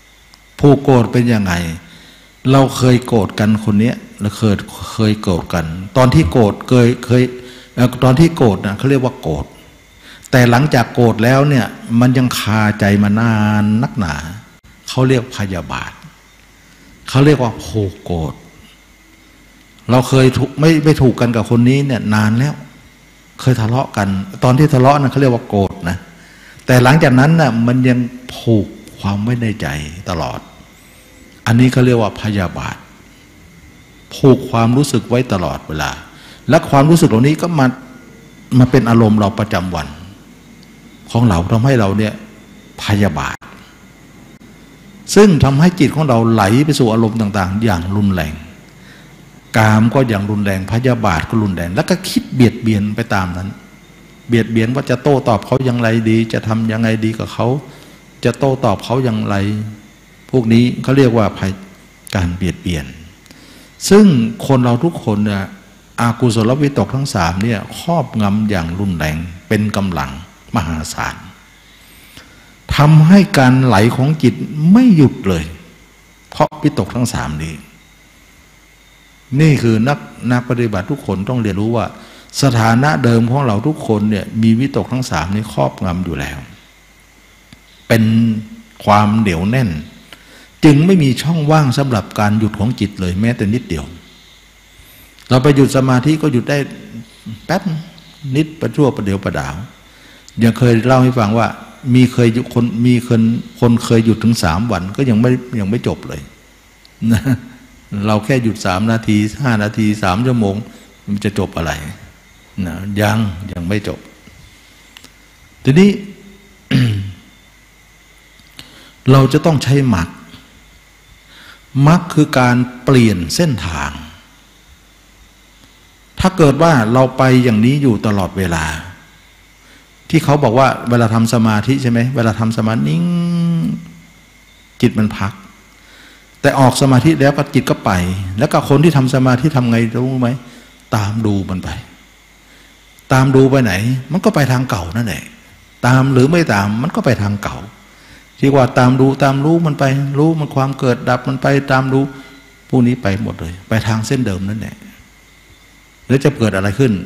ผู้โกรธเป็นยังไงเราเคยโกรธกันคนนี้เราเคยโกรธกันตอนที่โกรธตอนที่โกรธนะเขาเรียกว่าโกรธแต่หลังจากโกรธแล้วเนี่ยมันยังคาใจมานานนักหนาเขาเรียกพยาบาทเขาเรียกว่าผูกโกรธเราเคยไม่ถูกกันกับคนนี้เนี่ยนานแล้วเคยทะเลาะกันตอนที่ทะเลาะนะเขาเรียกว่าโกรธนะแต่หลังจากนั้นน่ะมันยังผูกความไว้ในใจตลอดอันนี้เขาเรียกว่าพยาบาทผูกความรู้สึกไว้ตลอดเวลาและความรู้สึกเหล่านี้ก็มาเป็นอารมณ์เราประจำวันของเราทำให้เราเนี่ยพยาบาทซึ่งทำให้จิตของเราไหลไปสู่อารมณ์ต่างๆอย่างรุนแรงกามก็อย่างรุนแรงพยาบาทก็รุนแรงแล้วก็คิดเบียดเบียนไปตามนั้นเบียดเบียนว่าจะโต้ตอบเขาอย่างไรดีจะทำยังไงดีกับเขาจะโต้ตอบเขาอย่างไรพวกนี้เขาเรียกว่าการเบียดเบียนซึ่งคนเราทุกคนเนี่ยอากุศลวิตกทั้งสามเนี่ยครอบงำอย่างรุนแรงเป็นกำลังมหาศาลทำให้การไหลของจิตไม่หยุดเลยเพราะวิตกทั้งสามนี้นี่คือนักปฏิบัติทุกคนต้องเรียนรู้ว่าสถานะเดิมของเราทุกคนเนี่ยมีวิตกทั้งสามนี้ครอบงำอยู่แล้วเป็นความเหนียวแน่นจึงไม่มีช่องว่างสำหรับการหยุดของจิตเลยแม้แต่นิดเดียวเราไปหยุดสมาธิก็หยุดได้แป๊บนิดประชั่วประเดี๋ยวประดาวยังเคยเล่าให้ฟังว่ามีคนเคยหยุดถึง3 วันก็ยังไม่จบเลยนะเราแค่หยุด3 นาที5 นาที3 ชั่วโมงมันจะจบอะไรนะยังไม่จบทีนี้ เราจะต้องใช้มรรคคือการเปลี่ยนเส้นทางถ้าเกิดว่าเราไปอย่างนี้อยู่ตลอดเวลาที่เขาบอกว่าเวลาทำสมาธิใช่ไหมเวลาทำสมาธินิ่งจิตมันพักแต่ออกสมาธิแล้วก็จิตก็ไปแล้วก็คนที่ทำสมาธิทำไงรู้ไหมตามดูมันไปตามดูไปไหนมันก็ไปทางเก่านั่นแหละตามหรือไม่ตามมันก็ไปทางเก่าที่ว่าตามดูตามรู้มันไปรู้มันความเกิดดับมันไปตามดูพวกนี้ไปหมดเลยไปทางเส้นเดิมนั่นแหละแล้วจะเกิดอะไรขึ้น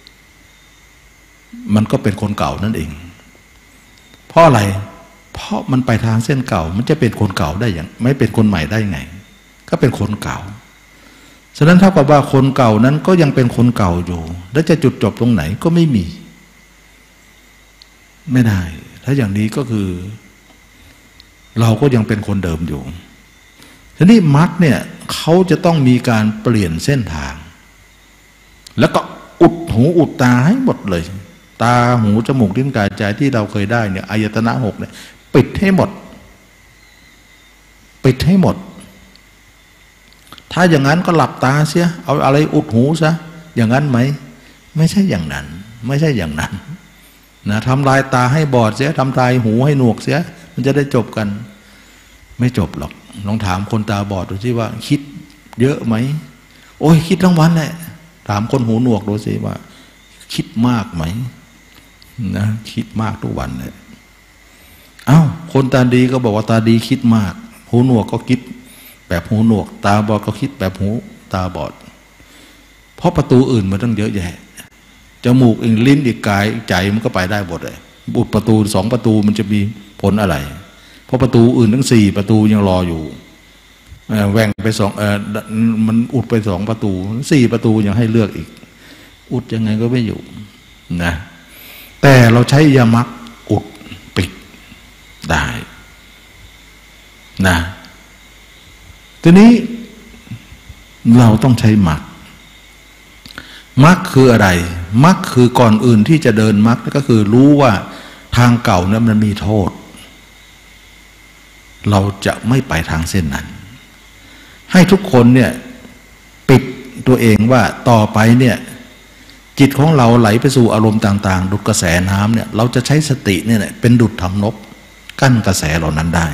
มันก็เป็นคนเก่านั่นเองเพราะอะไรเพราะมันไปทางเส้นเก่ามันจะเป็นคนเก่าได้อย่างไม่เป็นคนใหม่ได้ไงก็เป็นคนเก่าฉะนั้นเท่ากับว่าคนเก่านั้นก็ยังเป็นคนเก่าอยู่แล้วจะจุดจบตรงไหนก็ไม่มีไม่ได้ถ้าอย่างนี้ก็คือเราก็ยังเป็นคนเดิมอยู่ทีนี้มรรคเนี่ยเขาจะต้องมีการเปลี่ยนเส้นทางแล้วก็อุดหูอุดตาให้หมดเลยตาหูจมูกลิ้นกายใจที่เราเคยได้เนี่ยอายตนะ6เนี่ยปิดให้หมดปิดให้หมดถ้าอย่างนั้นก็หลับตาเสียเอาอะไรอุดหูซะอย่างนั้นไหมไม่ใช่อย่างนั้นไม่ใช่อย่างนั้นนะทำลายตาให้บอดเสียทำลายหูให้หนวกเสียมันจะได้จบกันไม่จบหรอกลองถามคนตาบอดดูสิว่าคิดเยอะไหมโอ้ยคิดทั้งวันแหละถามคนหูหนวกดูสิว่าคิดมากไหมนะคิดมากทุกวันเลยเอ้าคนตาดีก็บอกว่าตาดีคิดมากหูหนวกก็คิดแบบหูหนวกตาบอดก็คิดแบบหูตาบอดเพราะประตูอื่นมันต้องเยอะแยะจมูกอีกลิ้นอีกกายอีกใจมันก็ไปได้หมดเลยอุดประตู2 ประตูมันจะมีผลอะไรเพราะประตูอื่นทั้ง4 ประตูยังรออยู่แหว่งไปมันอุดไป2 ประตู4 ประตูยังให้เลือกอีกอุดยังไงก็ไม่อยู่นะแต่เราใช้ยมรรคอุดปิดได้นะทีนี้เราต้องใช้มรรคมรรคคืออะไรมรรคคือก่อนอื่นที่จะเดินมรรคก็คือรู้ว่าทางเก่านั้นมันมีโทษเราจะไม่ไปทางเส้นนั้นให้ทุกคนเนี่ยปิดตัวเองว่าต่อไปเนี่ยจิตของเราไหลไปสู่อารมณ์ต่างๆดุจกระแสน้ำเนี่ยเราจะใช้สติเนี่ยเป็นดุจทำนบกั้นกระแสเหล่านั้นได้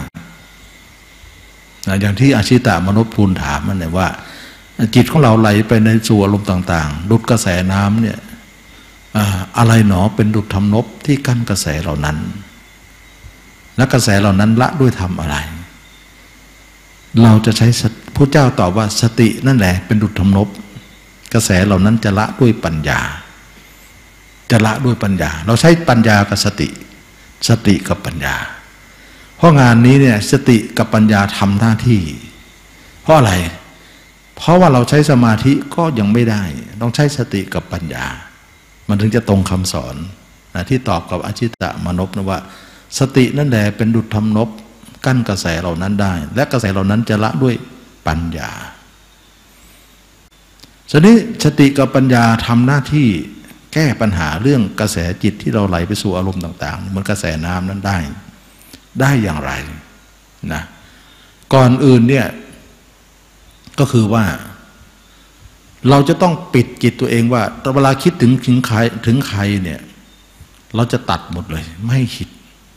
อย่างที่อาชิตะมนุษย์พูนถามมันเนี่ยว่าจิตของเราไหลไปในสู่อารมณ์ต่างๆดุจกระแสน้ำเนี่ยอะไรหนอเป็นดุจทำนบที่กั้นกระแสเหล่านั้นและกระแสเหล่านั้นละด้วยทำอะไรเราจะใช้พระเจ้าตอบว่าสตินั่นแหละเป็นดุจธรรมนพกระแสเหล่านั้นจะละด้วยปัญญาจะละด้วยปัญญาเราใช้ปัญญากับสติกับปัญญาเพราะงานนี้เนี่ยสติกับปัญญาทำหน้าที่เพราะอะไรเพราะว่าเราใช้สมาธิก็ยังไม่ได้ต้องใช้สติกับปัญญามันถึงจะตรงคำสอนนะที่ตอบกับอชิตะมนพนะว่าสตินั่นแหละเป็นดุจธรรมนพกั้นกระแสเหล่านั้นได้และกระแสเหล่านั้นจะละด้วยปัญญาทีนี้สติกับปัญญาทำหน้าที่แก้ปัญหาเรื่องกระแสจิตที่เราไหลไปสู่อารมณ์ต่างๆเหมือนกระแสน้ำนั้นได้อย่างไรนะก่อนอื่นเนี่ยก็คือว่าเราจะต้องปิดจิตตัวเองว่าเวลาคิดถึงใครเนี่ยเราจะตัดหมดเลยไม่ให้คิด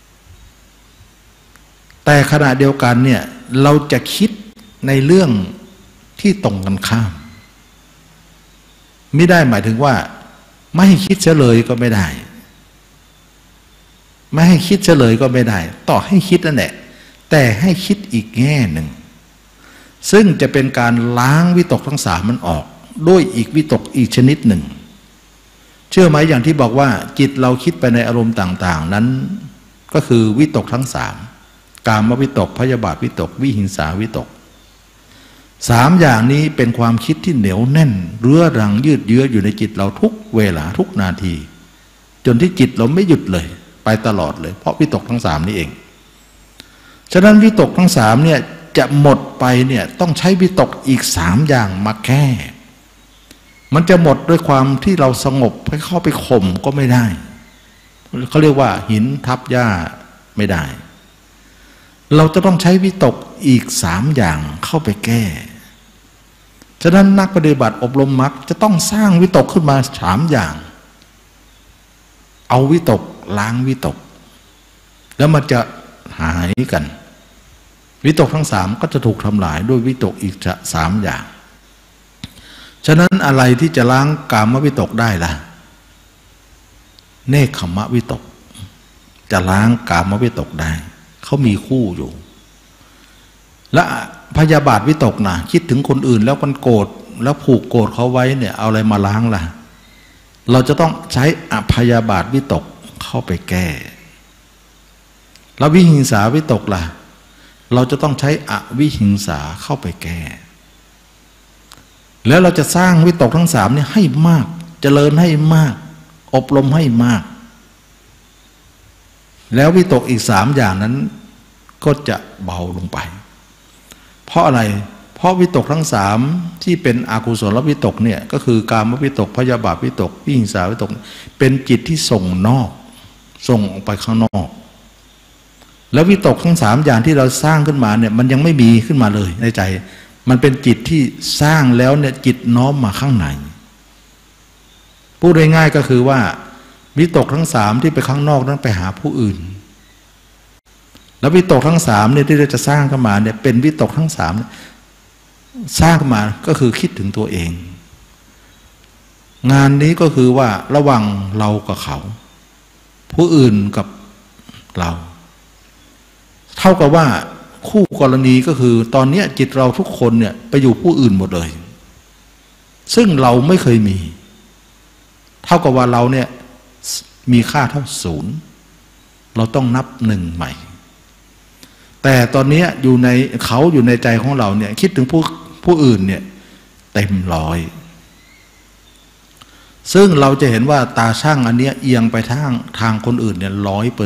แต่ขณะเดียวกันเนี่ยเราจะคิดในเรื่องที่ตรงกันข้ามไม่ได้หมายถึงว่าไม่ให้คิดเฉลยก็ไม่ได้ไม่ให้คิดเฉลยก็ไม่ได้ต่อให้คิดนั่นแหละแต่ให้คิดอีกแง่หนึ่งซึ่งจะเป็นการล้างวิตกทั้งสามมันออกด้วยอีกวิตกอีกชนิดหนึ่งเชื่อไหมอย่างที่บอกว่าจิตเราคิดไปในอารมณ์ต่างๆนั้นก็คือวิตกทั้งสามกามวิตกพยาบาทวิตกวิหิงสาวิตกสามอย่างนี้เป็นความคิดที่เหนียวแน่นเรื้อรังยืดเยื้ออยู่ในจิตเราทุกเวลาทุกนาทีจนที่จิตเราไม่หยุดเลยไปตลอดเลยเพราะวิตกทั้งสามนี้เองฉะนั้นวิตกทั้งสามเนี่ยจะหมดไปเนี่ยต้องใช้วิตกอีกสามอย่างมาแก้มันจะหมดด้วยความที่เราสงบให้เข้าไปข่มก็ไม่ได้เขาเรียกว่าหินทับหญ้าไม่ได้เราจะต้องใช้วิตกอีกสามอย่างเข้าไปแก้ฉะนั้นนักปฏิบัติอบรมมรรคจะต้องสร้างวิตกขึ้นมาสามอย่างเอาวิตกล้างวิตกแล้วมันจะหายกันวิตกทั้งสามก็จะถูกทำลายด้วยวิตกอีกสามอย่างฉะนั้นอะไรที่จะล้างกามวิตกได้ล่ะเนกขมวิตกจะล้างกามวิตกได้เขามีคู่อยู่และพยาบาทวิตกนะคิดถึงคนอื่นแล้วมันโกรธแล้วผูกโกรธเขาไว้เนี่ยเอาอะไรมาล้างล่ะเราจะต้องใช้อพยาบาทวิตกเข้าไปแก้แล้ววิหิงสาวิตกล่ะเราจะต้องใช้อวิหิงสาเข้าไปแก้แล้วเราจะสร้างวิตกทั้งสามนี่ให้มากเจริญให้มากอบรมให้มากแล้ววิตกอีกสามอย่างนั้นก็จะเบาลงไปเพราะอะไรเพราะวิตกทั้งสามที่เป็นอกุศลวิตกเนี่ยก็คือกามวิตกพยาบาทวิตกวิหิงสาวิตกเป็นจิตที่ส่งนอกส่งออกไปข้างนอกแล้ววิตกทั้งสามอย่างที่เราสร้างขึ้นมาเนี่ยมันยังไม่มีขึ้นมาเลยในใจมันเป็นจิตที่สร้างแล้วเนี่ยจิตน้อมมาข้างในพูดง่ายๆก็คือว่าวิตกทั้งสามที่ไปข้างนอกนั้นไปหาผู้อื่นแล้ววิตกทั้งสามเนี่ยที่เราจะสร้างขึ้นมาเนี่ยเป็นวิตกทั้งสามสร้างขึ้นมาก็คือคิดถึงตัวเองงานนี้ก็คือว่าระหว่างเรากับเขาผู้อื่นกับเราเท่ากับว่าคู่กรณีก็คือตอนนี้จิตเราทุกคนเนี่ยไปอยู่ผู้อื่นหมดเลยซึ่งเราไม่เคยมีเท่ากับว่าเราเนี่ยมีค่าเท่าศูนย์เราต้องนับหนึ่งใหม่แต่ตอนนี้อยู่ในเขาอยู่ในใจของเราเนี่ยคิดถึงผู้อื่นเนี่ยเต็มร้อยซึ่งเราจะเห็นว่าตาช่างอันเนี้ยเอียงไปทางคนอื่นเนี่ย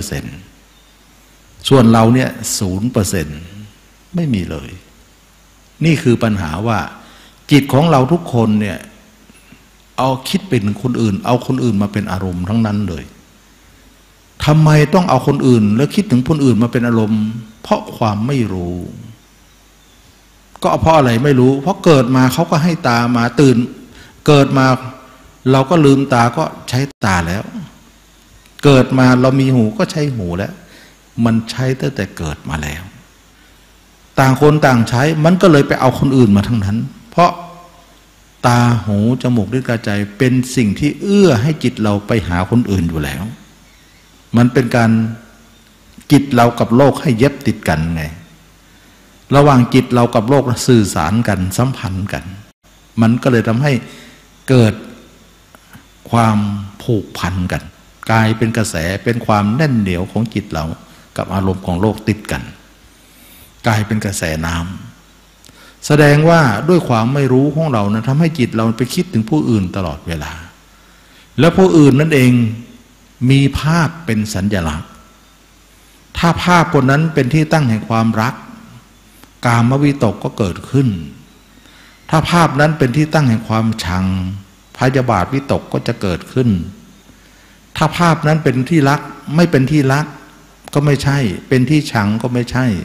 100%ส่วนเราเนี่ย0%ไม่มีเลยนี่คือปัญหาว่าจิตของเราทุกคนเนี่ยเอาคิดเป็นคนอื่นเอาคนอื่นมาเป็นอารมณ์ทั้งนั้นเลยทำไมต้องเอาคนอื่นแล้วคิดถึงคนอื่นมาเป็นอารมณ์เพราะความไม่รู้ก็เพราะอะไรไม่รู้เพราะเกิดมาเขาก็ให้ตามาตื่นเกิดมาเราก็ลืมตาก็ใช้ตาแล้วเกิดมาเรามีหูก็ใช้หูแล้วมันใช้ตั้งแต่เกิดมาแล้วต่างคนต่างใช้มันก็เลยไปเอาคนอื่นมาทั้งนั้นเพราะตาหูจมูกลิ้นกายใจเป็นสิ่งที่เอื้อให้จิตเราไปหาคนอื่นอยู่แล้วมันเป็นการจิตเรากับโลกให้เย็บติดกันไงระหว่างจิตเรากับโลกสื่อสารกันสัมพันธ์กันมันก็เลยทำให้เกิดความผูกพันกันกลายเป็นกระแสเป็นความแน่นเหนียวของจิตเรากับอารมณ์ของโลกติดกันกลายเป็นกระแสน้ำแสดงว่าด้วยความไม่รู้ของเรานะทำให้จิตเราไปคิดถึงผู้อื่นตลอดเวลาแล้วผู้อื่นนั่นเองมีภาพเป็นสัญลักษณ์ถ้าภาพคนนั้นเป็นที่ตั้งแห่งความรักกามวิตกก็เกิดขึ้นถ้าภาพนั้นเป็นที่ตั้งแห่งความชังพยาบาทวิตกก็จะเกิดขึ้นถ้าภาพนั้นเป็นที่รักไม่เป็นที่รักก็ไม่ใช่เป็นที่ชังก็ไม่ใช่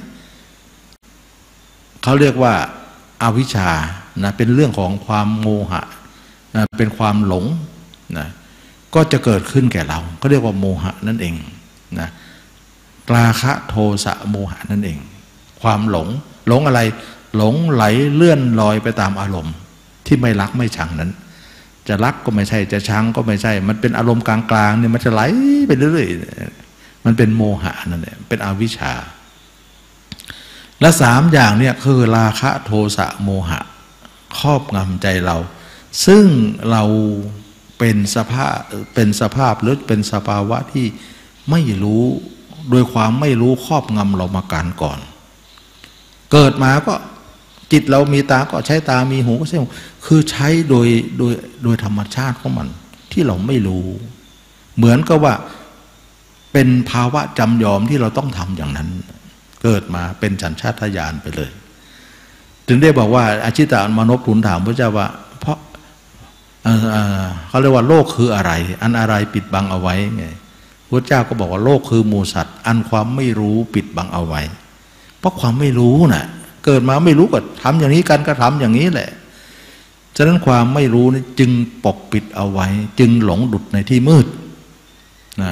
เขาเรียกว่าอาวิชชานะเป็นเรื่องของความโมหะนะเป็นความหลงนะก็จะเกิดขึ้นแก่เราก็เรียกว่าโมหะนั่นเองนะราคะโทสะโมหะนั่นเองความหลงอะไรหลงไหลเลื่อนลอยไปตามอารมณ์ที่ไม่รักไม่ชังนั้นจะรักก็ไม่ใช่จะชังก็ไม่ใช่มันเป็นอารมณ์กลางๆเนี่ยมันจะไหลไปเรื่อยๆมันเป็นโมหะนั่นแหละเป็นอวิชชาและสามอย่างเนี่ยคือราคะโทสะโมหะครอบงำใจเราซึ่งเราเป็นสภาพหรือเป็นสภาวะที่ไม่รู้โดยความไม่รู้ครอบงำเรามาการก่อนเกิดมาก็จิตเรามีตาก็ใช้ตามีหูก็ใช้หูคือใช้โดยธรรมชาติของมันที่เราไม่รู้เหมือนกับว่าเป็นภาวะจำยอมที่เราต้องทำอย่างนั้นเกิดมาเป็นสัญชาตญาณไปเลยถึงได้บอกว่าอาชิตามนพทูลถามพระเจ้าว่าเพราะเขาเรียกว่าโลกคืออะไรอันอะไรปิดบังเอาไว้ไงพระเจ้าก็บอกว่าโลกคือหมู่สัตว์อันความไม่รู้ปิดบังเอาไว้เพราะความไม่รู้น่ะเกิดมาไม่รู้ก็ทำอย่างนี้กันก็ทำอย่างนี้แหละฉะนั้นความไม่รู้นี่จึงปกปิดเอาไว้จึงหลงดุจในที่มืดนะ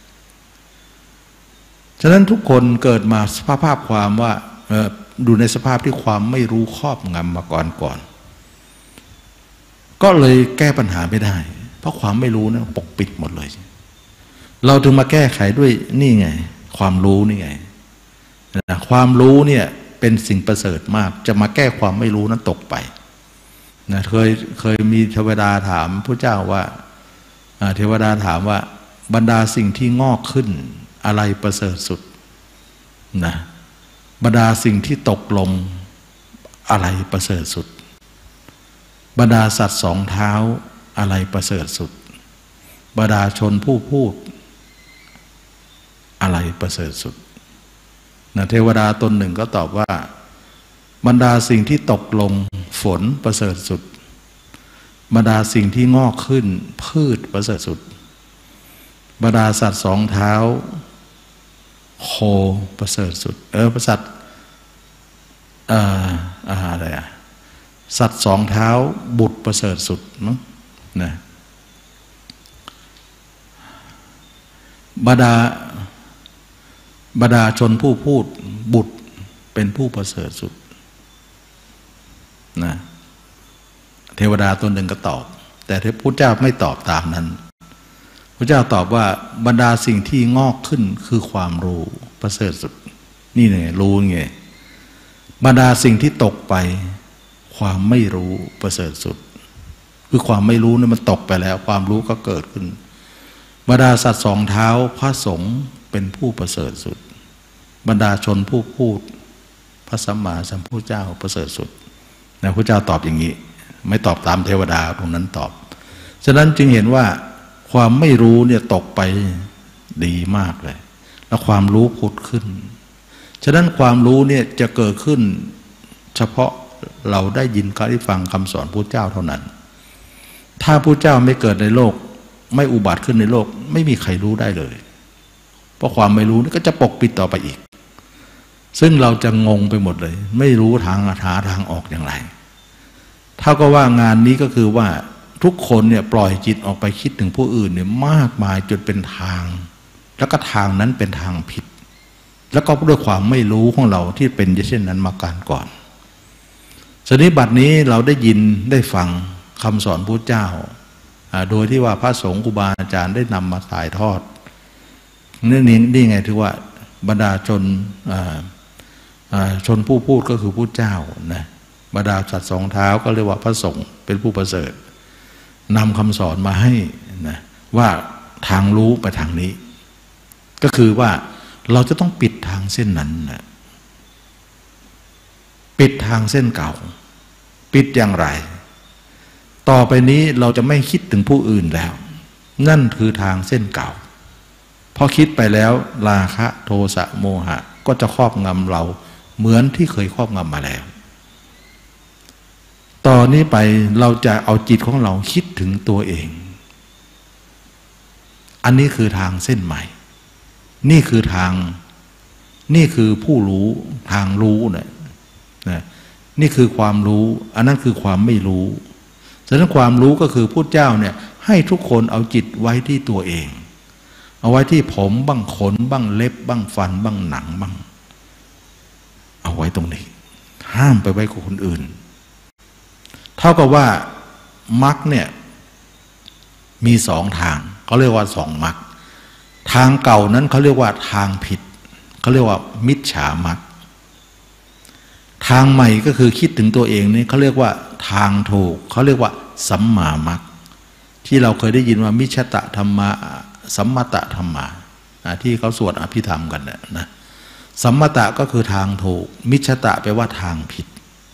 ฉะนั้นทุกคนเกิดมาสภาพความว่าดูในสภาพที่ความไม่รู้ครอบงำมาก่อนก็เลยแก้ปัญหาไม่ได้เพราะความไม่รู้นะปกปิดหมดเลยเราถึงมาแก้ไขด้วยนี่ไงความรู้นี่ไงความรู้เนี่ยเป็นสิ่งประเสริฐมากจะมาแก้ความไม่รู้นั้นตกไปนะเคยมีเทวดาถามพระเจ้าว่าเทวดาถามว่าบรรดาสิ่งที่งอกขึ้นอะไรประเสริฐสุดนะบรรดาสิ่งที่ตกลงอะไรประเสริฐสุดบรรดาสัตว์สองเท้าอะไรประเสริฐสุดบรรดาชนผู้พูดอะไรประเสริฐสุดนะเทวดาตนหนึ่งก็ตอบว่าบรรดาสิ่งที่ตกลงฝนประเสริฐสุดบรรดาสิ่งที่งอกขึ้นพืชประเสริฐสุดบรรดาสัตว์สองเท้าโคประเสริฐสุดสัตว์อะไรสัตว์สองเท้าบุตรประเสริฐสุดมั้งนะบรรดาชนผู้พูดบุตรเป็นผู้ประเสริฐสุดนะเทวดาตนหนึ่งก็ตอบแต่พระพุทธเจ้าไม่ตอบตามนั้นพระเจ้าตอบว่าบรรดาสิ่งที่งอกขึ้นคือความรู้ประเสริฐสุดนี่ไงรู้ไงบรรดาสิ่งที่ตกไปความไม่รู้ประเสริฐสุดคือความไม่รู้นี่มันตกไปแล้วความรู้ก็เกิดขึ้นบรรดาสัตว์สองเท้าพระสงฆ์เป็นผู้ประเสริฐสุดบรรดาชนผู้พูดพระสัมมาสัมพุทธเจ้าประเสริฐสุดนะพระเจ้าตอบอย่างนี้ไม่ตอบตามเทวดาตรงนั้นตอบฉะนั้นจึงเห็นว่าความไม่รู้เนี่ยตกไปดีมากเลยแล้วความรู้ผุดขึ้นฉะนั้นความรู้เนี่ยจะเกิดขึ้นเฉพาะเราได้ยินการได้ฟังคำสอนพระเจ้าเท่านั้นถ้าพระเจ้าไม่เกิดในโลกไม่อุบัติขึ้นในโลกไม่มีใครรู้ได้เลยเพราะความไม่รู้นี่ก็จะปกปิดต่อไปอีกซึ่งเราจะงงไปหมดเลยไม่รู้หาทางออกอย่างไรเท่ากับว่างานนี้ก็คือว่าทุกคนเนี่ยปล่อยจิตออกไปคิดถึงผู้อื่นเนี่ยมากมายจนเป็นทางแล้วก็ทางนั้นเป็นทางผิดแล้วก็ด้วยความไม่รู้ของเราที่เป็นเช่นนั้นมาก่อนสนิบัตินี้เราได้ยินได้ฟังคำสอนพระเจ้าโดยที่ว่าพระสงฆ์ครูบาอาจารย์ได้นำมาถ่ายทอดนี่ไงถือว่าบรรดาชนชนผู้พูดก็คือผู้เจ้านะบรรดาสัตว์สองเท้าก็เรียกว่าพระสงฆ์เป็นผู้ประเสริฐนำคำสอนมาให้นะว่าทางรู้ไปทางนี้ก็คือว่าเราจะต้องปิดทางเส้นนั้นนะปิดทางเส้นเก่าปิดอย่างไรต่อไปนี้เราจะไม่คิดถึงผู้อื่นแล้วนั่นคือทางเส้นเก่าพอคิดไปแล้วราคะโทสะโมหะก็จะครอบงำเราเหมือนที่เคยครอบงำมาแล้วต่อนนี้ไปเราจะเอาจิตของเราคิดถึงตัวเองอันนี้คือทางเส้นใหม่นี่คือทางนี่คือผู้รู้ทางรู้นะนี่คือความรู้อันนั้นคือความไม่รู้ฉะนั้นความรู้ก็คือพุทธเจ้าเนี่ยให้ทุกคนเอาจิตไว้ที่ตัวเองเอาไว้ที่ผมบ้างขนบ้างเล็บบ้างฟันบ้างหนังบ้างเอาไว้ตรงนี้ห้ามไปไว้กับคนอื่นเท่ากับว่ามรรคเนี่ยมีสองทางเขาเรียกว่าสองมรรคทางเก่านั้นเขาเรียกว่าทางผิดเขาเรียกว่ามิจฉามรรคทางใหม่ก็คือคิดถึงตัวเองนี่เขาเรียกว่าทางถูกเขาเรียกว่าสัมมามรรคที่เราเคยได้ยินว่ามิชตะธรรมะสัมมตะธรรมะที่เขาสวดอภิธรรมกันนะสัมมตะก็คือทางถูกมิชตะแปลว่าทางผิด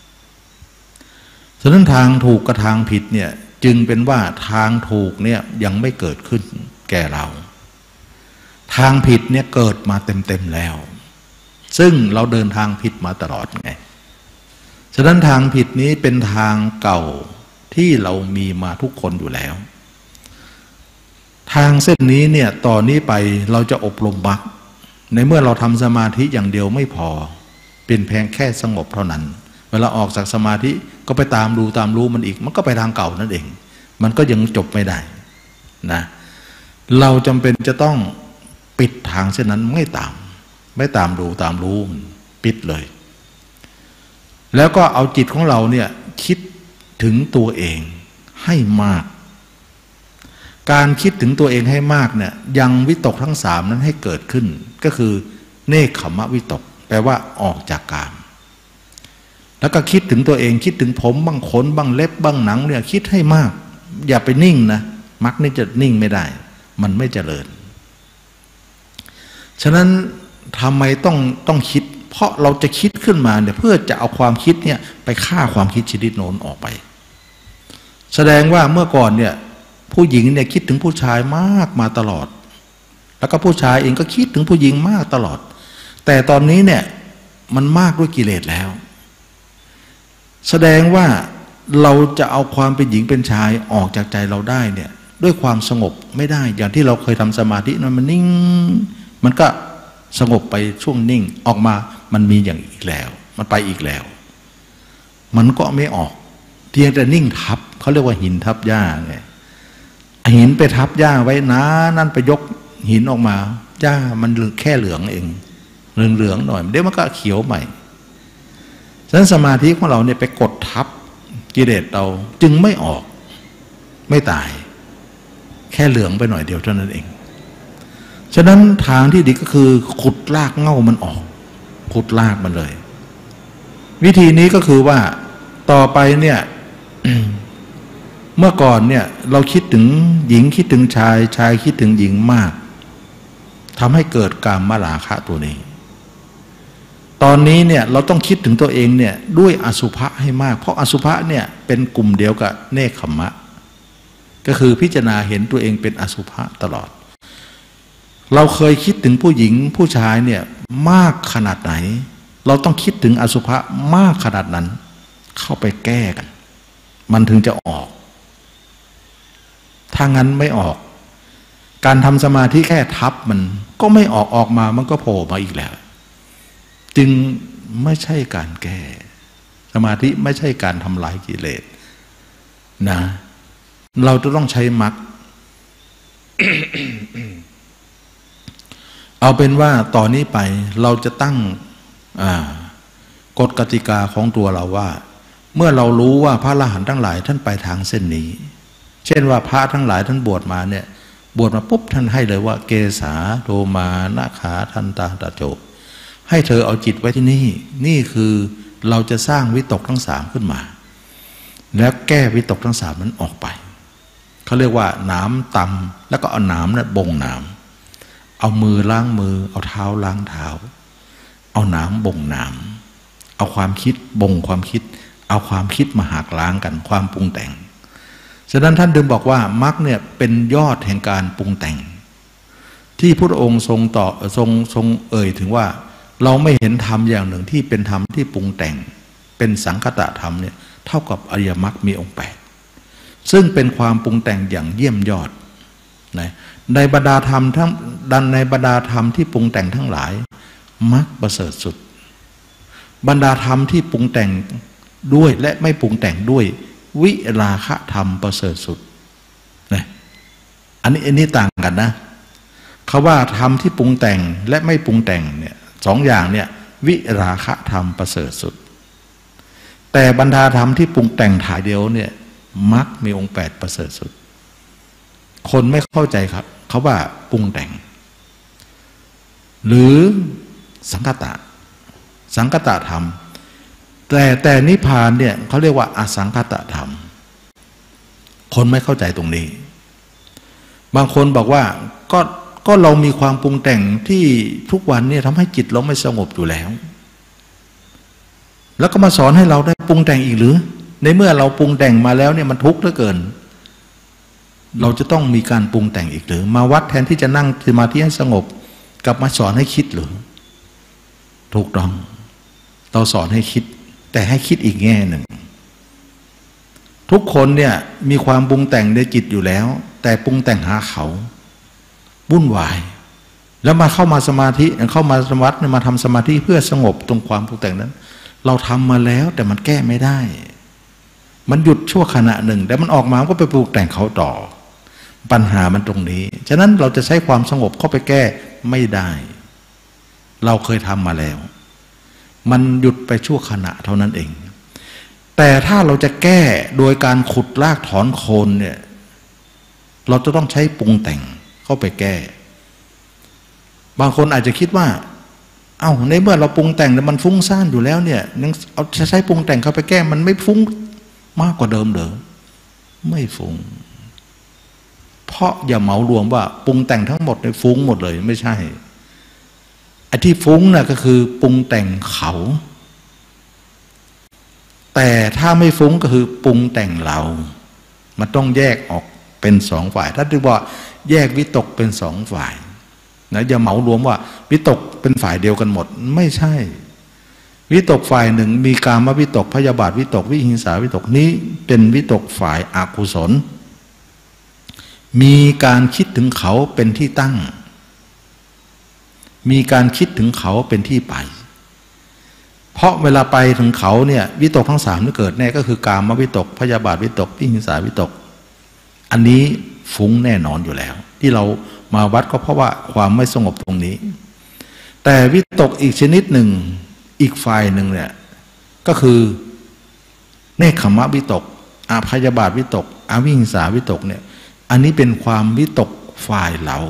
ฉะนั้นทางถูกกับทางผิดเนี่ยจึงเป็นว่าทางถูกเนี่ยยังไม่เกิดขึ้นแก่เราทางผิดเนี่ยเกิดมาเต็มๆแล้วซึ่งเราเดินทางผิดมาตลอดไงฉะนั้นทางผิดนี้เป็นทางเก่าที่เรามีมาทุกคนอยู่แล้วทางเส้นนี้เนี่ยต่อนนี้ไปเราจะอบรมมรรคในเมื่อเราทำสมาธิอย่างเดียวไม่พอเป็นเพียงแค่สงบเท่านั้นเวลาออกจากสมาธิก็ไปตามรู้มันอีกมันก็ไปทางเก่านั่นเองมันก็ยังจบไม่ได้นะเราจำเป็นจะต้องปิดทางเส้นนั้นไม่ตามรู้ปิดเลยแล้วก็เอาจิตของเราเนี่ยคิดถึงตัวเองให้มากการคิดถึงตัวเองให้มากเนี่ยยังวิตกทั้งสามนั้นให้เกิดขึ้นก็คือเนกขมวิตกแปลว่าออกจากกามแล้วก็คิดถึงตัวเองคิดถึงผมบ้างขนบ้างเล็บบ้างหนังเนี่ยคิดให้มากอย่าไปนิ่งนะมรรคนี่จะนิ่งไม่ได้มันไม่เจริญฉะนั้นทำไมต้องคิดเพราะเราจะคิดขึ้นมาเนี่ยเพื่อจะเอาความคิดเนี่ยไปฆ่าความคิดชนิดโน้นออกไปแสดงว่าเมื่อก่อนเนี่ยผู้หญิงเนี่ยคิดถึงผู้ชายมากมาตลอดแล้วก็ผู้ชายเองก็คิดถึงผู้หญิงมากตลอดแต่ตอนนี้เนี่ยมันมากด้วยกิเลสแล้วแสดงว่าเราจะเอาความเป็นหญิงเป็นชายออกจากใจเราได้เนี่ยด้วยความสงบไม่ได้อย่างที่เราเคยทำสมาธินั้นมันนิ่งมันก็สงบไปช่วงนิ่งออกมามันมีอย่างอีกแล้วมันไปอีกแล้วมันก็ไม่ออกเพียงแต่นิ่งทับเขาเรียกว่าหินทับหญ้าไงหินไปทับหญ้าไว้นะนั่นไปยกหินออกมาหญ้ามันแค่เหลืองเองเหลืองหน่อยเดี๋ยวมันก็เขียวใหม่ฉะนั้นสมาธิของเราเนี่ยไปกดทับกิเลสเราจึงไม่ออกไม่ตายแค่เหลืองไปหน่อยเดียวเท่านั้นเองฉะนั้นทางที่ดีก็คือขุดรากเหง้ามันออกขุดรากมันเลยวิธีนี้ก็คือว่าต่อไปเนี่ย เมื่อก่อนเนี่ยเราคิดถึงหญิงคิดถึงชายคิดถึงหญิงมากทำให้เกิดกามราคะตัวนี้ตอนนี้เนี่ยเราต้องคิดถึงตัวเองเนี่ยด้วยอสุภะให้มากเพราะอสุภะเนี่ยเป็นกลุ่มเดียวกับเนคขมะก็คือพิจารณาเห็นตัวเองเป็นอสุภะตลอดเราเคยคิดถึงผู้หญิงผู้ชายเนี่ยมากขนาดไหนเราต้องคิดถึงอสุภะมากขนาดนั้นเข้าไปแก้กันมันถึงจะออกถ้างั้นไม่ออกการทำสมาธิแค่ทับมันก็ไม่ออกมามันก็โผล่มาอีกแล้วจึงไม่ใช่การแก้สมาธิไม่ใช่การทำลายกิเลสนะเราจะต้องใช้มรรค เอาเป็นว่าต่อนนี้ไปเราจะตั้งกฎกติกาของตัวเราว่าเมื่อเรารู้ว่าพระอรหันต์ทั้งหลายท่านไปทางเส้นนี้เช่นว่าพระทั้งหลายท่านบวชมาเนี่ยบวชมาปุ๊บท่านให้เลยว่าเกสาโทมานาขาทันตาตะโจให้เธอเอาจิตไว้ที่นี่นี่คือเราจะสร้างวิตกทั้งสามขึ้นมาแล้วแก้วิตกทั้งสามนั้นออกไปเขาเรียกว่าหนามตำแล้วก็เอาหนามนั้นบ่งหนามเอามือล้างมือเอาเท้าล้างเท้าเอาหนามบ่งหนามเอาความคิดบ่งความคิดเอาความคิดมาหักล้างกันความปรุงแต่งฉะนั้นท่านดึงบอกว่ามรรคเนี่ยเป็นยอดแห่งการปรุงแต่งที่พระองค์ทรงเอ่ยถึงว่าเราไม่เห็นธรรมอย่างหนึ่งที่เป็นธรรมที่ปรุงแต่งเป็นสังคตธรรมเนี่ยเท่ากับอริยมรรคมีองค์แปดซึ่งเป็นความปรุงแต่งอย่างเยี่ยมยอดในบรรดาธรรมทั้งในบรรดาธรรมที่ปรุงแต่งทั้งหลายมรรคประเสริฐสุดบรรดาธรรมที่ปรุงแต่งด้วยและไม่ปรุงแต่งด้วยวิราคะธรรมประเสริฐสุดนะอันนี้ต่างกันนะคำว่าธรรมที่ปรุงแต่งและไม่ปรุงแต่งเนี่ยสองอย่างเนี่ยวิราคะธรรมประเสริฐสุดแต่บรรดาธรรมที่ปรุงแต่งถ่ายเดียวเนี่ยมรรคมีองค์แปดประเสริฐสุดคนไม่เข้าใจครับเขาว่าปรุงแต่งหรือสังคตะธรรมแต่นิพพานเนี่ยเขาเรียกว่าอสังคตธรรมคนไม่เข้าใจตรงนี้บางคนบอกว่าก็เรามีความปรุงแต่งที่ทุกวันเนี่ยทำให้จิตเราไม่สงบอยู่แล้วแล้วก็มาสอนให้เราได้ปรุงแต่งอีกหรือในเมื่อเราปรุงแต่งมาแล้วเนี่ยมันทุกข์เหลือเกินเราจะต้องมีการปรุงแต่งอีกหรือมาวัดแทนที่จะนั่งสมาธิให้สงบกลับมาสอนให้คิดหรือถูกต้องเราสอนให้คิดแต่ให้คิดอีกแง่หนึ่งทุกคนเนี่ยมีความปรุงแต่งในจิตอยู่แล้วแต่ปรุงแต่งหาเขาวุ่นวายแล้วมาเข้ามาสมาธิเข้ามาสมาธิมาทำสมาธิเพื่อสงบตรงความปรุงแต่งนั้นเราทำมาแล้วแต่มันแก้ไม่ได้มันหยุดชั่วขณะหนึ่งแต่มันออกมาก็ไปปรุงแต่งเขาต่อปัญหามันตรงนี้ฉะนั้นเราจะใช้ความสงบเข้าไปแก้ไม่ได้เราเคยทำมาแล้วมันหยุดไปชั่วขณะเท่านั้นเองแต่ถ้าเราจะแก้โดยการขุดรากถอนโคนเนี่ยเราจะต้องใช้ปรุงแต่งเข้าไปแก้บางคนอาจจะคิดว่าเอ้าในเมื่อเราปรุงแต่งแล้วมันฟุ้งซ่านอยู่แล้วเนี่ยยังเอาใช้ปรุงแต่งเข้าไปแก้มันไม่ฟุ้งมากกว่าเดิมเด้อไม่ฟุ้งเพราะอย่าเหมารวมว่าปรุงแต่งทั้งหมดในฟุ้งหมดเลยไม่ใช่ไอ้ที่ฟุ้งน่ะก็คือปรุงแต่งเขาแต่ถ้าไม่ฟุ้งก็คือปรุงแต่งเรามันต้องแยกออกเป็นสองฝ่ายถ้าถือว่าแยกวิตกเป็นสองฝ่ายนะอย่าเหมารวมว่าวิตกเป็นฝ่ายเดียวกันหมดไม่ใช่วิตกฝ่ายหนึ่งมีกามวิตกพยาบาทวิตกวิหิงสาวิตกนี้เป็นวิตกฝ่ายอกุศลมีการคิดถึงเขาเป็นที่ตั้งมีการคิดถึงเขาเป็นที่ไปเพราะเวลาไปถึงเขาเนี่ยวิตกทั้งสามที่เกิดแน่ก็คือกามวิตกพยาบาทวิตกวิหิงสาวิตกอันนี้ฟุ้งแน่นอนอยู่แล้วที่เรามาวัดก็เพราะว่าความไม่สงบตรงนี้แต่วิตกอีกชนิดหนึ่งอีกฝ่ายหนึ่งเนี่ยก็คือเนคขมวิตกอพยาบาทวิตกอวิหิงสาวิตกเนี่ยอันนี้เป็นความวิตกฝ่ายเรา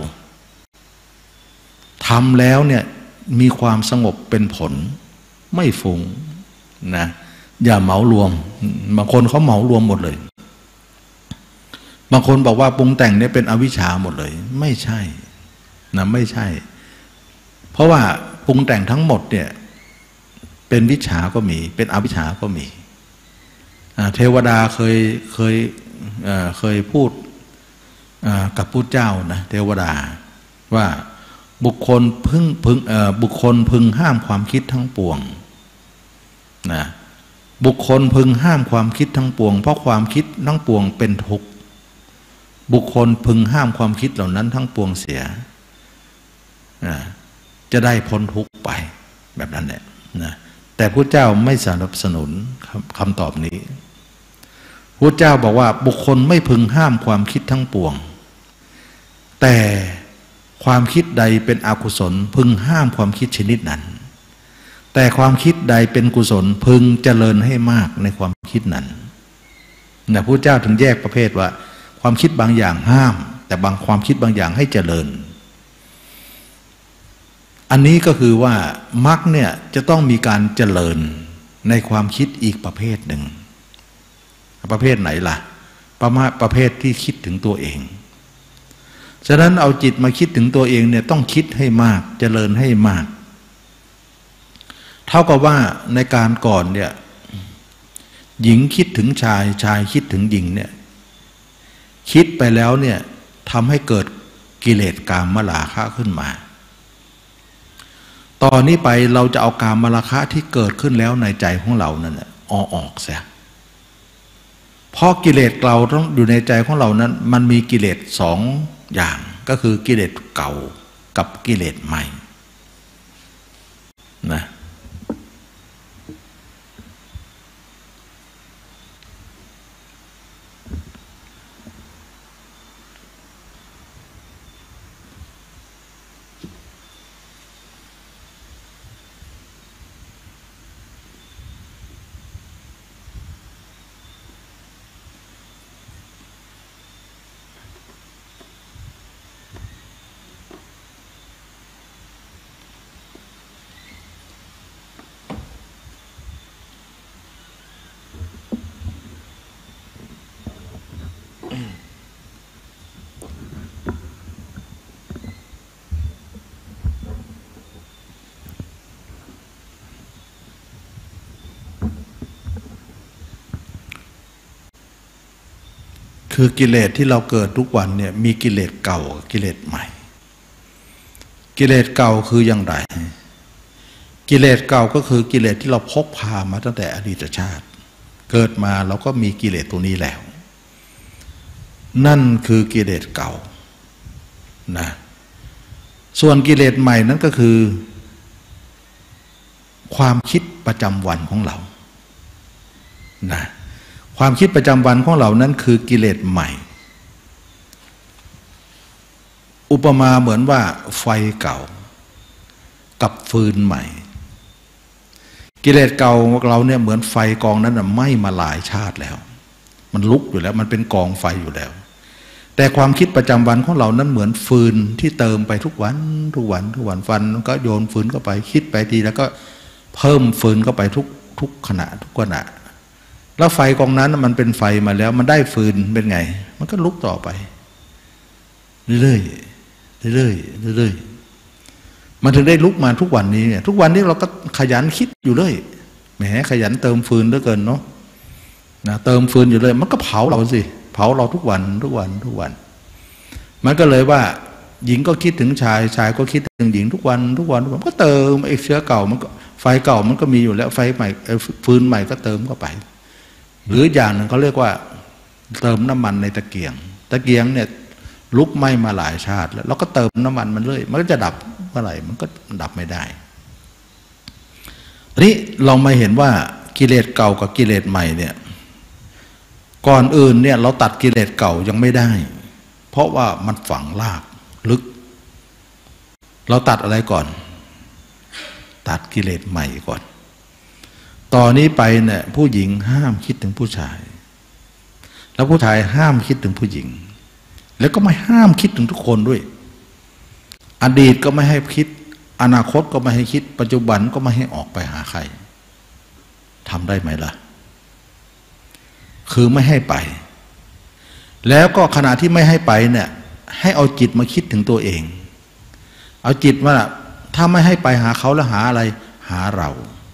ทำแล้วเนี่ยมีความสงบเป็นผลไม่ฟุ้งนะอย่าเหมารวมบางคนเขาเหมารวมหมดเลยบางคนบอกว่าปรุงแต่งเนี่ยเป็นอวิชชาหมดเลยไม่ใช่นะไม่ใช่เพราะว่าปรุงแต่งทั้งหมดเนี่ยเป็นวิชชาก็มีเป็นอวิชชาก็มีเทวดาเคยพูดกับพุทธเจ้านะเทวดาว่าบุคคลพึงห้ามความคิดทั้งปวงนะบุคคลพึงห้ามความคิดทั้งปวงเพราะความคิดทั้งปวงเป็นทุกข์บุคคลพึงห้ามความคิดเหล่านั้นทั้งปวงเสียจะได้พ้นทุกข์ไปแบบนั้นแหละนะแต่พระเจ้าไม่สนับสนุนคำตอบนี้พระเจ้าบอกว่าบุคคลไม่พึงห้ามความคิดทั้งปวงแต่ความคิดใดเป็นอกุศลพึงห้ามความคิดชนิดนั้นแต่ความคิดใดเป็นกุศลพึงเจริญให้มากในความคิดนั้นนะพระเจ้าถึงแยกประเภทว่าความคิดบางอย่างห้ามแต่บางความคิดบางอย่างให้เจริญอันนี้ก็คือว่ามรรคเนี่ยจะต้องมีการเจริญในความคิดอีกประเภทหนึ่งประเภทไหนล่ะประเภทที่คิดถึงตัวเองฉะนั้นเอาจิตมาคิดถึงตัวเองเนี่ยต้องคิดให้มากเจริญให้มากเท่ากับว่าในการก่อนเนี่ยหญิงคิดถึงชายชายคิดถึงหญิงเนี่ยคิดไปแล้วเนี่ยทำให้เกิดกิเลสกามราคะขึ้นมาตอนนี้ไปเราจะเอากามราคะที่เกิดขึ้นแล้วในใจของเรานั่นแหละออกเสียเพราะกิเลสเราต้องอยู่ในใจของเรานั้นมันมีกิเลสสองอย่างก็คือกิเลสเก่ากับกิเลสใหม่นะคือกิเลสที่เราเกิดทุกวันเนี่ยมีกิเลสเก่ากับกิเลสใหม่กิเลสเก่าคืออย่างไรกิเลสเก่าก็คือกิเลสที่เราพกพามาตั้งแต่อดีตชาติเกิดมาเราก็มีกิเลสตัวนี้แล้วนั่นคือกิเลสเก่านะส่วนกิเลสใหม่นั้นก็คือความคิดประจำวันของเรานะความคิดประจำวันของเรานั้นคือกิเลสใหม่อุปมาเหมือนว่าไฟเก่ากับฟืนใหม่กิเลสเก่าของเราเนี่ยเหมือนไฟกองนั้นไหม้มาหลายชาติแล้วมันลุกอยู่แล้วมันเป็นกองไฟอยู่แล้วแต่ความคิดประจำวันของเรานั้นเหมือนฟืนที่เติมไปทุกวันทุกวันทุกวันฟันก็โยนฟืนเข้าไปคิดไปทีแล้วก็เพิ่มฟืนเข้าไปทุกขณะทุกขณะแล้วไฟกองนั้นมันเป็นไฟมาแล้วมันได้ฟืนเป็นไงมันก็ลุกต่อไปเรื่อยๆเรื่อยๆเรื่อยๆมันถึงได้ลุกมาทุกวันนี้เนี่ยทุกวันนี้เราก็ขยันคิดอยู่เลยแหมขยันเติมฟืนเหลือเกินเนาะนะเติมฟืนอยู่เลยมันก็เผาเราสิเผาเราทุกวันทุกวันทุกวันมันก็เลยว่าหญิงก็คิดถึงชายชายก็คิดถึงหญิงทุกวันทุกวันมันก็เติมไอ้เชื้อเก่ามันก็ไฟเก่ามันก็มีอยู่แล้วไฟใหม่ฟืนใหม่ก็เติมเข้าไปหรืออย่างหนึ่งเขาเรียกว่าเติมน้ำมันในตะเกียงเนี่ยลุกไหม้มาหลายชาติแล้วเราก็เติมน้ำมันมันเรื่อยมันก็จะดับเมื่อไหร่มันก็ดับไม่ได้ทีนี้เรามาเห็นว่ากิเลสเก่ากับกิเลสใหม่เนี่ยก่อนอื่นเนี่ยเราตัดกิเลสเก่ายังไม่ได้เพราะว่ามันฝังรากลึกเราตัดอะไรก่อนตัดกิเลสใหม่ก่อนต่อนนี้ไปเนี่ยผู้หญิงห้ามคิดถึงผู้ชายแล้วผู้ชายห้ามคิดถึงผู้หญิงแล้วก็ไม่ห้ามคิดถึงทุกคนด้วยอดีตก็ไม่ให้คิดอนาคตก็ไม่ให้คิดปัจจุบันก็ไม่ให้ออกไปหาใครทำได้ไหมล่ะคือไม่ให้ไปแล้วก็ขณะที่ไม่ให้ไปเนี่ยให้เอาจิตมาคิดถึงตัวเองเอาจิตว่าถ้าไม่ให้ไปหาเขาแล้วหาอะไรหาเรา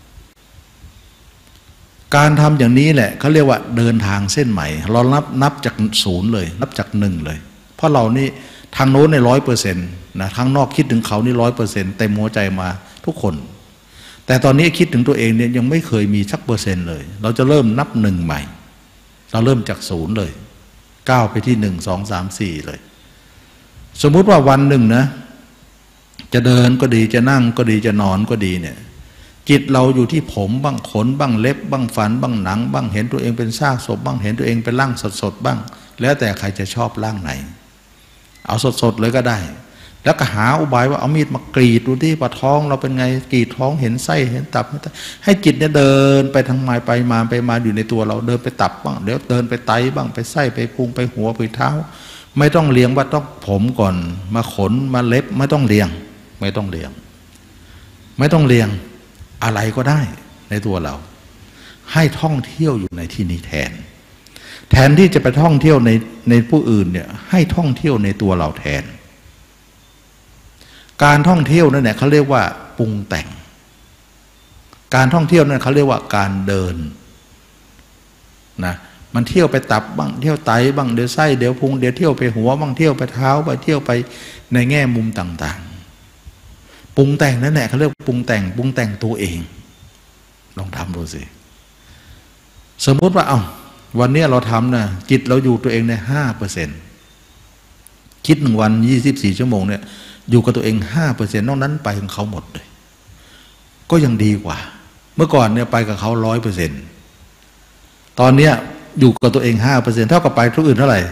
การทำอย่างนี้แหละเขาเรียกว่าเดินทางเส้นใหม่เรานับจากศูนย์เลยนับจากหนึ่งเลยเพราะเรานี่ทางโน้นใน100%นะทางนอกคิดถึงเขานี่100%เต็มหัวใจมาทุกคนแต่ตอนนี้คิดถึงตัวเองเนี่ยยังไม่เคยมีสัก%เลยเราจะเริ่มนับหนึ่งใหม่เราเริ่มจากศูนย์เลยก้าวไปที่1 2 3 4เลยสมมุติว่าวันหนึ่งนะจะเดินก็ดีจะนั่งก็ดีจะนอนก็ดีเนี่ยจิตเราอยู่ที่ผมบ้างขนบ้างเล็บบ้างฟันบ้างหนังบ้างเห็นตัวเองเป็นซากศพบ้างเห็นตัวเองเป็นร่างสดๆบ้างแล้วแต่ใครจะชอบร่างไหนเอาสดๆเลยก็ได้แล้วก็หาอุบายว่าเอามีดมากรีดดูที่ปะท้องเราเป็นไงกรีดท้องเห็นไส้เห็นตับให้จิตเนี่ยเดินไปทางไปมาอยู่ในตัวเราเดินไปตับบ้างเดี๋ยวเดินไปไตบ้างไปไส้ไปพุงไปหัวไปเท้าไม่ต้องเลี้ยงว่าต้องผมก่อนมาขนมาเล็บไม่ต้องเลี้ยงไม่ต้องเรียงอะไรก็ได้ในตัวเราให้ท่องเที่ยวอยู่ในที่นี้แทนที่จะไปท่องเที่ยวในผู้อื่นเนี่ยให้ท่องเที่ยวในตัวเราแทนการท่องเที่ยวนั่นแหละเขาเรียกว่าปรุงแต่งการท่องเที่ยวนั่นเขาเรียกว่าการเดินนะมันเที่ยวไปตับบ้างเที่ยวไตบ้างเดี๋ยวไส้เดี๋ยวพุงเดี๋ยวเที่ยวไปหัวบ้างเที่ยวไปเท้าไปเที่ยวไปในแง่มุมต่างๆปรุงแต่งนั่นแหละเขาเรียกปรุงแต่งตัวเองลองทำดูสิสมมติว่าวันนี้เราทำนะจิตเราอยู่ตัวเองใน5%คิด1 วัน24 ชั่วโมงเนี่ยอยู่กับตัวเอง5%นอกนั้นไปของเขาหมดเลยก็ยังดีกว่าเมื่อก่อนเนี่ยไปกับเขา100%ตอนเนี้ยอยู่กับตัวเอง 5% เท่ากับไปทุกอื่นเท่าไหร่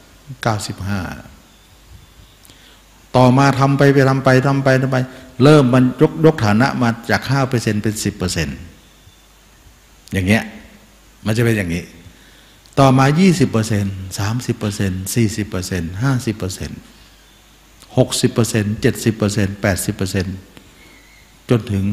95ต่อมาทำไปเริ่มมันยกฐานะมาจาก 5% เป็น 10%อย่างเงี้ยมันจะเป็นอย่างนี้ต่อมา 20% 30% 40% 50% 60% 70% 80% จนถึง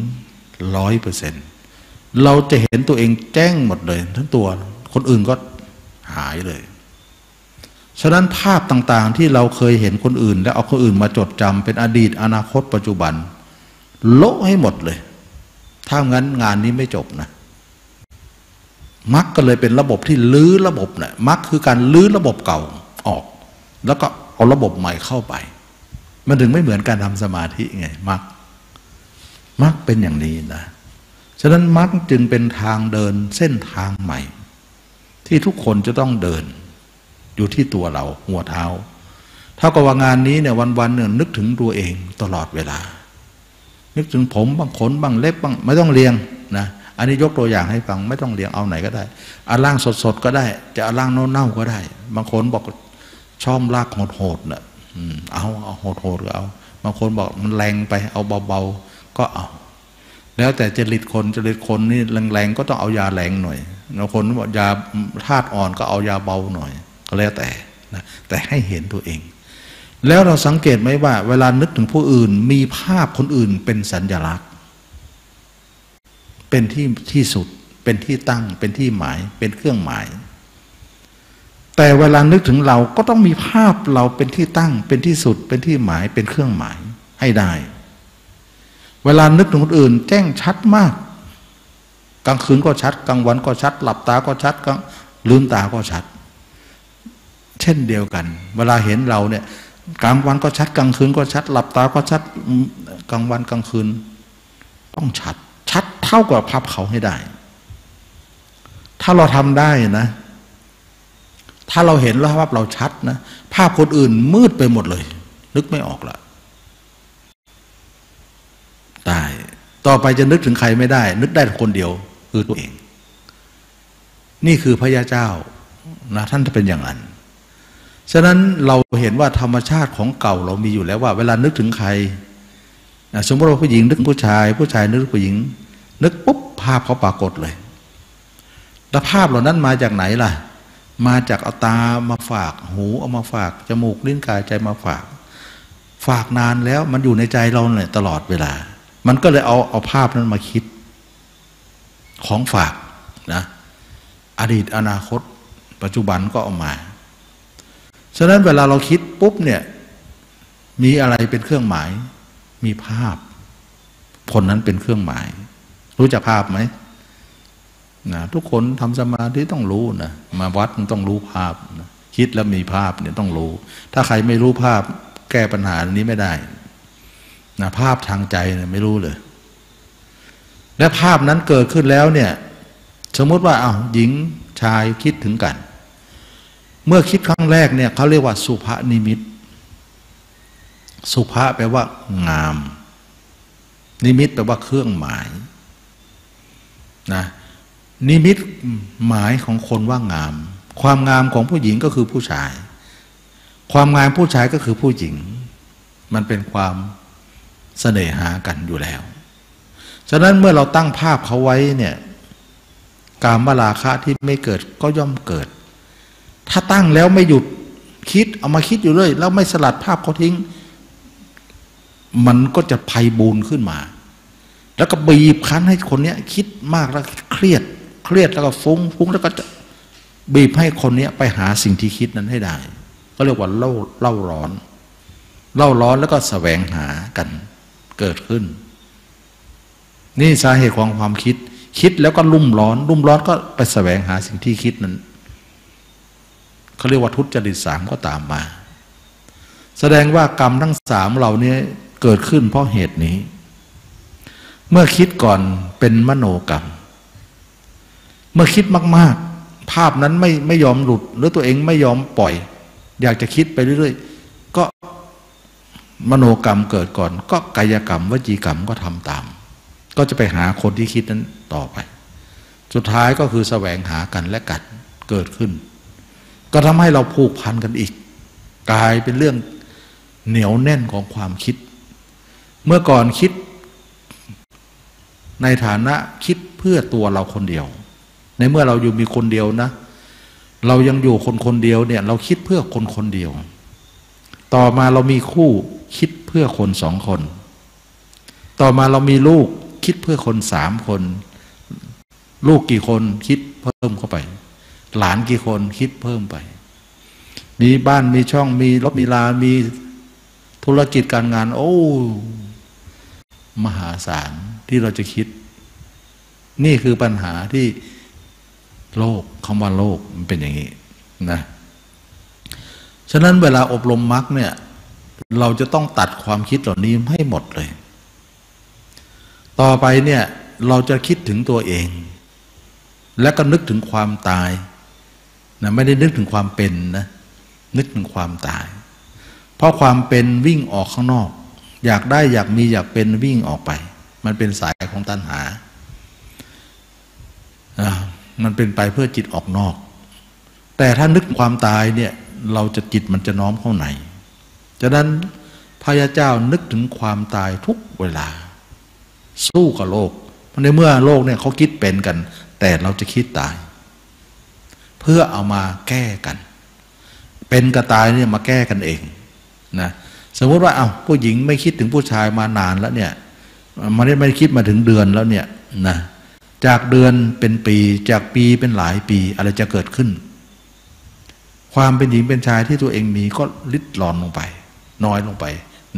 100%เราจะเห็นตัวเองแจ้งหมดเลยทั้งตัวคนอื่นก็หายเลยฉะนั้นภาพต่างๆที่เราเคยเห็นคนอื่นแล้วเอาคนอื่นมาจดจำเป็นอดีตอนาคตปัจจุบันโละให้หมดเลยถ้างั้นงานนี้ไม่จบนะมรรคก็เลยเป็นระบบที่ลื้อระบบนะมรรคคือการลื้อระบบเก่าออกแล้วก็เอาระบบใหม่เข้าไปมันถึงไม่เหมือนการทำสมาธิไงมรรคเป็นอย่างนี้นะฉะนั้นมรรคจึงเป็นทางเดินเส้นทางใหม่ที่ทุกคนจะต้องเดินอยู่ที่ตัวเราหัวเท้าเท่ากับว่างานนี้เนี่ยวันๆเนี่ยนึกถึงตัวเองตลอดเวลานึกถึงผมบ้างขนบ้างเล็บบ้างไม่ต้องเรียงนะอันนี้ยกตัวอย่างให้ฟังไม่ต้องเรียงเอาไหนก็ได้เอาล่างสดๆก็ได้จะเอาล่างเน่าๆก็ได้บางคนบอกชอบลากโหดๆเนี่ยเอาโหดๆก็เอาบางคนบอกมันแรงไปเอาเบาๆก็เอาแล้วแต่จริตคนนี่แรงๆก็ต้องเอายาแรงหน่อยบางคนบอกยาธาตุอ่อนก็เอายาเบาหน่อยก็แล้วแต่นะแต่ให้เห็นตัวเองแล้วเราสังเกตไหมว่าเวลานึกถึงผู้อื่นมีภาพคนอื่นเป็นสัญลักษณ์เป็นที่สุดเป็นที่ตั้งเป็นที่หมายเป็นเครื่องหมายแต่เวลานึกถึงเราก็ต้องมีภาพเราเป็นที่ตั้งเป็นที่สุดเป็นที่หมายเป็นเครื่องหมายให้ได้เวลานึกถึงคนอื่นแจ้งชัดมากกลางคืนก็ชัดกลางวันก็ชัดหลับตาก็ชัดลืมตาก็ชัดเช่นเดียวกันเวลาเห็นเราเนี่ยกลางวันก็ชัดกลางคืนก็ชัดหลับตาก็ชัดกลางวันกลางคืนต้องชัดเท่ากับภาพเขาให้ได้ถ้าเราทำได้นะถ้าเราเห็นแล้วภาพเราชัดนะภาพคนอื่นมืดไปหมดเลยนึกไม่ออกละตายต่อไปจะนึกถึงใครไม่ได้นึกได้คนเดียวคือตัวเองนี่คือพระยาเจ้านะท่านจะเป็นอย่างนั้นฉะนั้นเราเห็นว่าธรรมชาติของเก่าเรามีอยู่แล้วว่าเวลานึกถึงใครสมมติว่าผู้หญิงนึกถึงผู้ชายนึกถึงผู้หญิงนึกปุ๊บภาพเขาปรากฏเลยแล้วภาพเหล่านั้นมาจากไหนล่ะมาจากเอาตามาฝากหูเอามาฝากจมูกลิ้นกายใจมาฝากนานแล้วมันอยู่ในใจเราเนี่ยตลอดเวลามันก็เลยเอาภาพนั้นมาคิดของฝากนะอดีตอนาคตปัจจุบันก็เอามาฉะนั้นเวลาเราคิดปุ๊บเนี่ยมีอะไรเป็นเครื่องหมายมีภาพคนนั้นเป็นเครื่องหมายรู้จักภาพไหมนะทุกคนทำสมาธิต้องรู้นะมาวัดมันต้องรู้ภาพนะคิดแล้วมีภาพเนี่ยต้องรู้ถ้าใครไม่รู้ภาพแก้ปัญหานี้ไม่ได้นะภาพทางใจเนี่ยไม่รู้เลยและภาพนั้นเกิดขึ้นแล้วเนี่ยสมมติว่าหญิงชายคิดถึงกันเมื่อคิดครั้งแรกเนี่ยเขาเรียกว่าสุภนิมิตสุภะแปลว่างามนิมิตแปลว่าเครื่องหมายนะนิมิตหมายของคนว่างามความงามของผู้หญิงก็คือผู้ชายความงามผู้ชายก็คือผู้หญิงมันเป็นความเสน่หากันอยู่แล้วฉะนั้นเมื่อเราตั้งภาพเขาไว้เนี่ยกามราคะที่ไม่เกิดก็ย่อมเกิดถ้าตั้งแล้วไม่หยุดคิดเอามาคิดอยู่เลยแล้วไม่สลัดภาพเขาทิ้งมันก็จะไพบูลย์ขึ้นมาแล้วก็บีบคั้นให้คนเนี้ยคิดมากแล้วเครียดแล้วก็ฟุ้งแล้วก็จะบีบให้คนเนี้ยไปหาสิ่งที่คิดนั้นให้ได้ก็เรียกว่าเล่าร้อนแล้วก็แสวงหากันเกิดขึ้นนี่สาเหตุของความคิดแล้วก็รุ่มร้อนก็ไปแสวงหาสิ่งที่คิดนั้นเขาเรียกว่าทุจริต3ก็ตามมาแสดงว่ากรรมทั้ง3เหล่านี้เกิดขึ้นเพราะเหตุนี้เมื่อคิดก่อนเป็นมโนกรรมเมื่อคิดมากๆภาพนั้นไม่ยอมหลุดหรือตัวเองไม่ยอมปล่อยอยากจะคิดไปเรื่อยๆก็มโนกรรมเกิดก่อนก็กายกรรมวจีกรรมก็ทำตามก็จะไปหาคนที่คิดนั้นต่อไปสุดท้ายก็คือแสวงหากันและกัดเกิดขึ้นก็ทำให้เราผูกพันกันอีกกลายเป็นเรื่องเหนียวแน่นของความคิดเมื่อก่อนคิดในฐานะคิดเพื่อตัวเราคนเดียวในเมื่อเราอยู่มีคนเดียวนะเรายังอยู่คนเดียวเนี่ยเราคิดเพื่อคนเดียวต่อมาเรามีคู่คิดเพื่อคน2 คนต่อมาเรามีลูกคิดเพื่อคน3 คนลูกกี่คนคิดเพิ่มเข้าไปหลานกี่คนคิดเพิ่มไปมีบ้านมีช่องมีรถมีลามีธุรกิจการงานโอ้มหาศาลที่เราจะคิดนี่คือปัญหาที่โลกคำว่าโลกมันเป็นอย่างนี้นะฉะนั้นเวลาอบรมมรรคเนี่ยเราจะต้องตัดความคิดเหล่านี้ให้หมดเลยต่อไปเนี่ยเราจะคิดถึงตัวเองและก็นึกถึงความตายนะไม่ได้นึกถึงความเป็นนะนึกถึงความตายเพราะความเป็นวิ่งออกข้างนอกอยากได้อยากมีอยากเป็นวิ่งออกไปมันเป็นสายของตัณหามันเป็นไปเพื่อจิตออกนอกแต่ถ้านึกความตายเนี่ยเราจะจิตมันจะน้อมเข้าในฉะนั้นพระยาเจ้านึกถึงความตายทุกเวลาสู้กับโลกในเมื่อโลกเนี่ยเขาคิดเป็นกันแต่เราจะคิดตายเพื่อเอามาแก้กันเป็นกับตายเนี่ยมาแก้กันเองนะสมมติว่าผู้หญิงไม่คิดถึงผู้ชายมานานแล้วเนี่ยมันไม่คิดมาถึงเดือนแล้วเนี่ยนะจากเดือนเป็นปีจากปีเป็นหลายปีอะไรจะเกิดขึ้นความเป็นหญิงเป็นชายที่ตัวเองมีก็ลิดรอนลงไปน้อยลงไป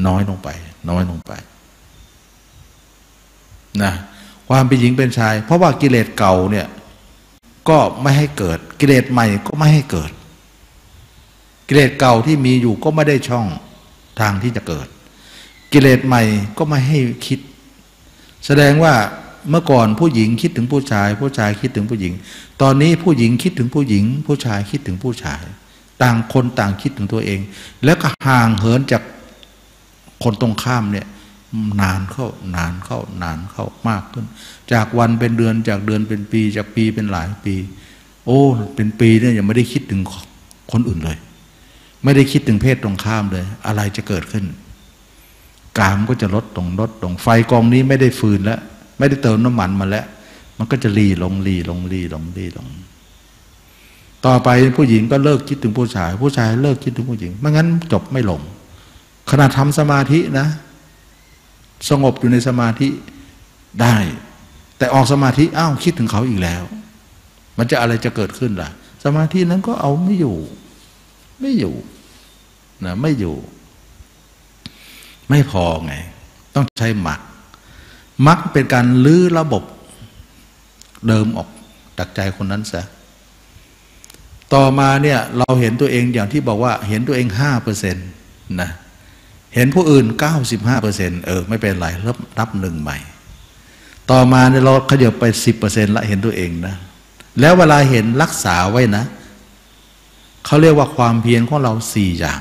นะความเป็นหญิงเป็นชายเพราะว่ากิเลสเก่าเนี่ยก็ไม่ให้เกิดกิเลสใหม่ก็ไม่ให้เกิดกิเลสเก่าที่มีอยู่ก็ไม่ได้ช่องทางที่จะเกิดกิเลสใหม่ก็ไม่ให้คิดแสดงว่าเมื่อก่อนผู้หญิงคิดถึงผู้ชายผู้ชายคิดถึงผู้หญิงตอนนี้ผู้หญิงคิดถึงผู้หญิงผู้ชายคิดถึงผู้ชายต่างคนต่างคิดถึงตัวเองแล้วก็ห่างเหินจากคนตรงข้ามเนี่ยนานเข้ามากขึ้นจากวันเป็นเดือนจากเดือนเป็นปีจากปีเป็นหลายปีโอ้เป็นปีเนี่ยยังไม่ได้คิดถึงคนอื่นเลยไม่ได้คิดถึงเพศตรงข้ามเลยอะไรจะเกิดขึ้นกามก็จะลดลงไฟกองนี้ไม่ได้ฟืนแล้วไม่ได้เติมน้ำมันมาแล้วมันก็จะลีลงต่อไปผู้หญิงก็เลิกคิดถึงผู้ชายเลิกคิดถึงผู้หญิงไม่งั้นจบไม่ลงขณะทำสมาธินะสงบอยู่ในสมาธิได้แต่ออกสมาธิคิดถึงเขาอีกแล้วมันจะอะไรจะเกิดขึ้นล่ะสมาธินั้นก็เอาไม่อยู่นะไม่อยู่ไม่พอไงต้องใช้มรรคเป็นการลื้อระบบเดิมออกจากใจคนนั้นซะต่อมาเนี่ยเราเห็นตัวเองอย่างที่บอกว่าเห็นตัวเอง 5% นะเห็นผู้อื่น 95% ไม่เป็นไรรับหนึ่งใหม่ต่อมาเนี่ยเราขยับไป 10% ละเห็นตัวเองนะแล้วเวลาเห็นรักษาไว้นะเขาเรียกว่าความเพียรของเรา4 อย่าง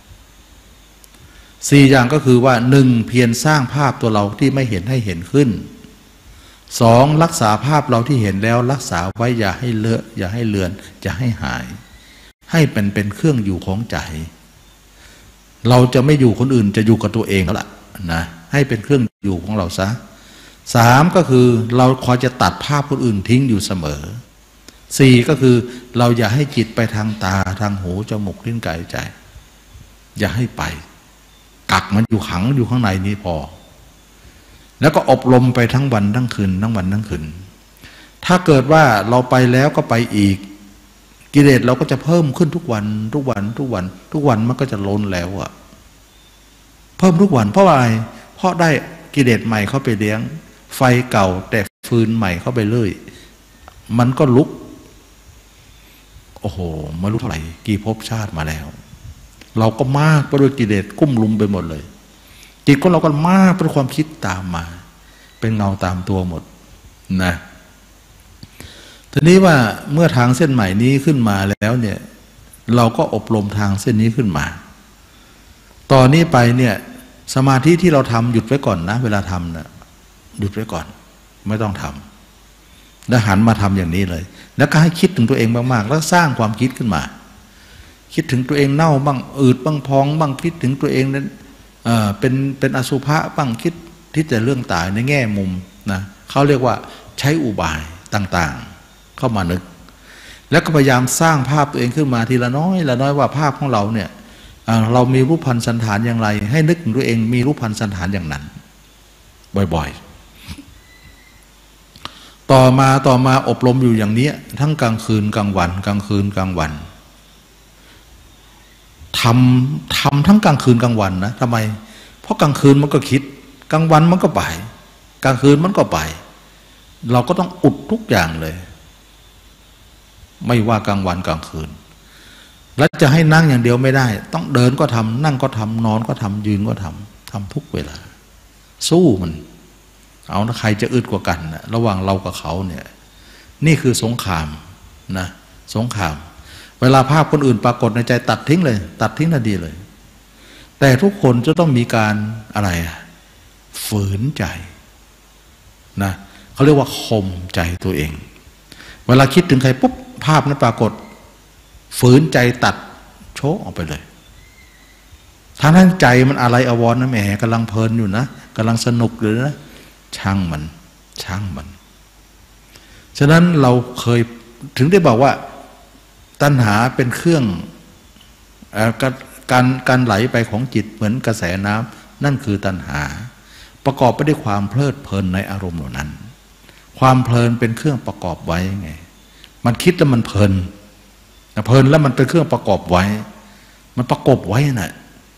ก็คือว่า1เพียรสร้างภาพตัวเราที่ไม่เห็นให้เห็นขึ้น2รักษาภาพเราที่เห็นแล้วรักษาไว้อย่าให้เลอะอย่าให้เลือนอย่าให้หายให้เป็นเครื่องอยู่ของใจเราจะไม่อยู่คนอื่นจะอยู่กับตัวเองแล้วล่ะนะให้เป็นเครื่องอยู่ของเราซะ3ก็คือเราคอยจะตัดภาพคนอื่นทิ้งอยู่เสมอ4ก็คือเราอย่าให้จิตไปทางตาทางหูจมูกลิ้นกายใจอย่าให้ไปกักมันอยู่ขังอยู่ข้างในนี้พอแล้วก็อบรมไปทั้งวันทั้งคืนทั้งวันทั้งคืนถ้าเกิดว่าเราไปแล้วก็ไปอีกกิเลสเราก็จะเพิ่มขึ้นทุกวันทุกวันทุกวันทุกวันมันก็จะล้นแล้วอะเพิ่มทุกวันเพราะอะไรเพราะได้กิเลสใหม่เข้าไปเลี้ยงไฟเก่าแต่ฟืนใหม่เข้าไปเรื่อยมันก็ลุกโอ้โหไม่รู้เท่าไหร่กี่ภพชาติมาแล้วเราก็มากไปด้วยกิเลสกุ้มลุมไปหมดเลยจิตของเราก็มากไปด้วยความคิดตามมาเป็นเงาตามตัวหมดนะทีนี้ว่าเมื่อทางเส้นใหม่นี้ขึ้นมาแล้วเนี่ยเราก็อบรมทางเส้นนี้ขึ้นมาตอนนี้ไปเนี่ยสมาธิที่เราทำหยุดไว้ก่อนนะเวลาทำนะหยุดไว้ก่อนไม่ต้องทำแล้วหันมาทำอย่างนี้เลยแล้วก็ให้คิดถึงตัวเองมากๆแล้วสร้างความคิดขึ้นมาคิดถึงตัวเองเน่าบ้างอืดบ้างพองบ้างคิดถึงตัวเองนั้นเป็นอสุภะบ้างคิดที่แต่เรื่องตายในแง่มุมนะเขาเรียกว่าใช้อุบายต่างๆเข้ามานึกแล้วก็พยายามสร้างภาพตัวเองขึ้นมาทีละน้อยละน้อยว่าภาพของเราเนี่ยเรามีรูปพรรณสันฐานอย่างไรให้นึกถึงตัวเองมีรูปพรรณสันฐานอย่างนั้นบ่อยๆต่อมาอบรมอยู่อย่างนี้ทั้งกลางคืนกลางวันกลางคืนกลางวันทำทั้งกลางคืนกลางวันนะทำไมเพราะกลางคืนมันก็คิดกลางวันมันก็ไปกลางคืนมันก็ไปเราก็ต้องอุดทุกอย่างเลยไม่ว่ากลางวันกลางคืนแล้วจะให้นั่งอย่างเดียวไม่ได้ต้องเดินก็ทำนั่งก็ทำนอนก็ทำยืนก็ทำทุกเวลาสู้มันเอานะใครจะอึดกว่ากันนะระหว่างเรากับเขาเนี่ยนี่คือสงครามนะสงครามเวลาภาพคนอื่นปรากฏในใจตัดทิ้งเลยตัดทิ้งทันทีเลยแต่ทุกคนจะต้องมีการอะไรฝืนใจนะเขาเรียกว่าข่มใจตัวเองเวลาคิดถึงใครปุ๊บภาพนั้นปรากฏฝืนใจตัดโชกออกไปเลยทั้งใจมันอะไรอวรนะแหมกำลังเพลินอยู่นะกำลังสนุกเลยนะช่างมันฉะนั้นเราเคยถึงได้บอกว่าตัณหาเป็นเครื่องการไหลไปของจิตเหมือนกระแสน้ำนั่นคือตัณหาประกอบไปด้วยความเพลิดเพลินในอารมณ์เหล่านั้นความเพลินเป็นเครื่องประกอบไว้ไงมันคิดแล้วมันเพลินแล้วมันเป็นเครื่องประกอบไว้มันประกบไว้น่ะ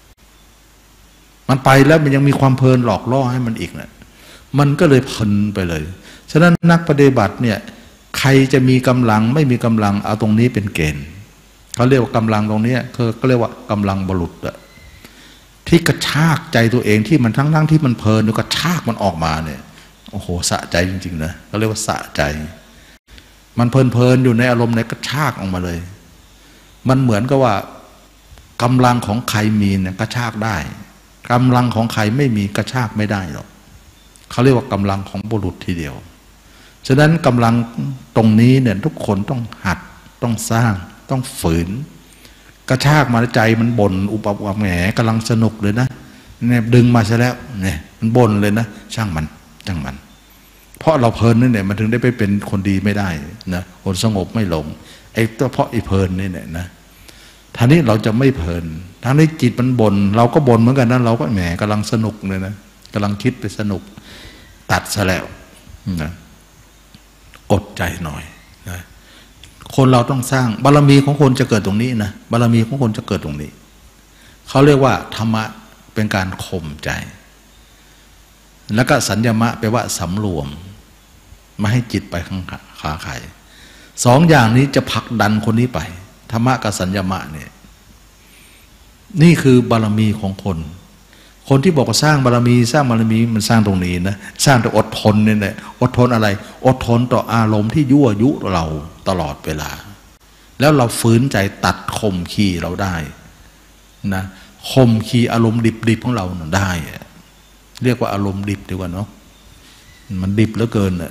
มันไปแล้วมันยังมีความเพลินหลอกล่อให้มันอีกน่ะมันก็เลยเพลินไปเลยฉะนั้นนักปฏิบัติเนี่ยใครจะมีกำลังไม่มีกำลังเอาตรงนี้เป็นเกณฑ์เขาเรียกว่ากำลังตรงนี้คือก็เรียกว่ากำลังบุรุษอะที่กระชากใจตัวเองที่มันทั้งที่มันเพลินแล้วกระชากมันออกมาเนี่ยโอ้โหสะใจจริงๆนะเขาเรียกว่าสะใจมันเพลินอยู่ในอารมณ์ในกระชากออกมาเลยมันเหมือนกับว่ากำลังของใครมีเนี่ยกระชากได้กำลังของใครไม่มีกระชากไม่ได้หรอกเขาเรียกว่ากำลังของบุรุษทีเดียวฉะนั้นกำลังตรงนี้เนี่ยทุกคนต้องหัดต้องสร้างต้องฝืนกระชากมาใจมันบ่นอุปแหมกำลังสนุกเลยนะเนี่ยดึงมาซะแล้วเนี่ยมันบ่นเลยนะช่างมันเพราะเราเพลินนี่เนี่ยมันถึงได้ไปเป็นคนดีไม่ได้นะคนสงบไม่หลงไอ้ตัวเพราะไอ้เพลินนี่เนี่ยนะท่านี้เราจะไม่เพลินทั้งที่จิตมันบ่นเราก็บ่นเหมือนกันนะเราก็แหมกำลังสนุกเลยนะกำลังคิดไปสนุกตัดซะแล้วนะอดใจหน่อยนะคนเราต้องสร้างบารมีของคนจะเกิดตรงนี้นะบารมีของคนจะเกิดตรงนี้เขาเรียกว่าธรรมะเป็นการข่มใจแล้วก็สัญญมะแปลว่าสำรวมไม่ให้จิตไปข้างขาใครสองอย่างนี้จะผลักดันคนนี้ไปธรรมะกับสัญญมะเนี่ยนี่คือบารมีของคนที่บอกว่าสร้างบารมีมันสร้างตรงนี้นะสร้างแต่อดทนเนี่ยแหละอดทนอะไรอดทนต่ออารมณ์ที่ยั่วยุเราตลอดเวลาแล้วเราฝืนใจตัดข่มขีเราได้นะข่มขีอารมณ์ดิบๆของเราได้เรียกว่าอารมณ์ดิบดีกว่าเนาะมันดิบเหลือเกินอ่ะ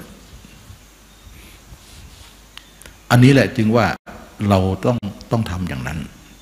อันนี้แหละจึงว่าเราต้องทำอย่างนั้น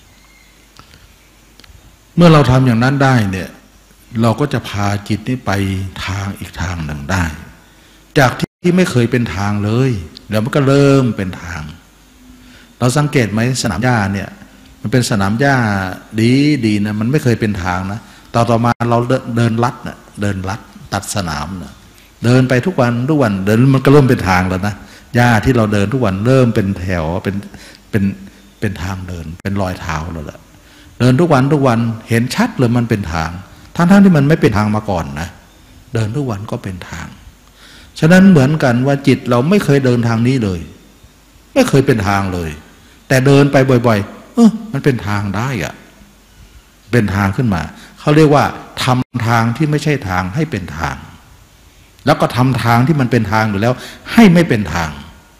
เมื่อเราทำอย่างนั้นได้เนี่ยเราก็จะพาจิตนี้ไปทางอีกทางหนึ่งได้จากที่ไม่เคยเป็นทางเลยแล้วมันก็เริ่มเป็นทางเราสังเกตไหมสนามหญ้าเนี่ยมันเป็นสนามหญ้าดีนะมันไม่เคยเป็นทางนะต่อมาเราเดินลัดนะเดินลัดตัดสนามนะเดินไปทุกวันเดินมันก็เริ่มเป็นทางแล้วนะหญ้าที่เราเดินทุกวันเริ่มเป็นแถวเป็นทางเดินเป็นรอยเท้าแล้วแหละเดินทุกวันเห็นชัดเลยมันเป็นทางทั้งที่มันไม่เป็นทางมาก่อนนะเดินทุกวันก็เป็นทางฉะนั้นเหมือนกันว่าจิตเราไม่เคยเดินทางนี้เลยไม่เคยเป็นทางเลยแต่เดินไปบ่อยๆมันเป็นทางได้อะเป็นทางขึ้นมาเขาเรียกว่าทำทางที่ไม่ใช่ทางให้เป็นทางแล้วก็ทำทางที่มันเป็นทางอยู่แล้วให้ไม่เป็นทาง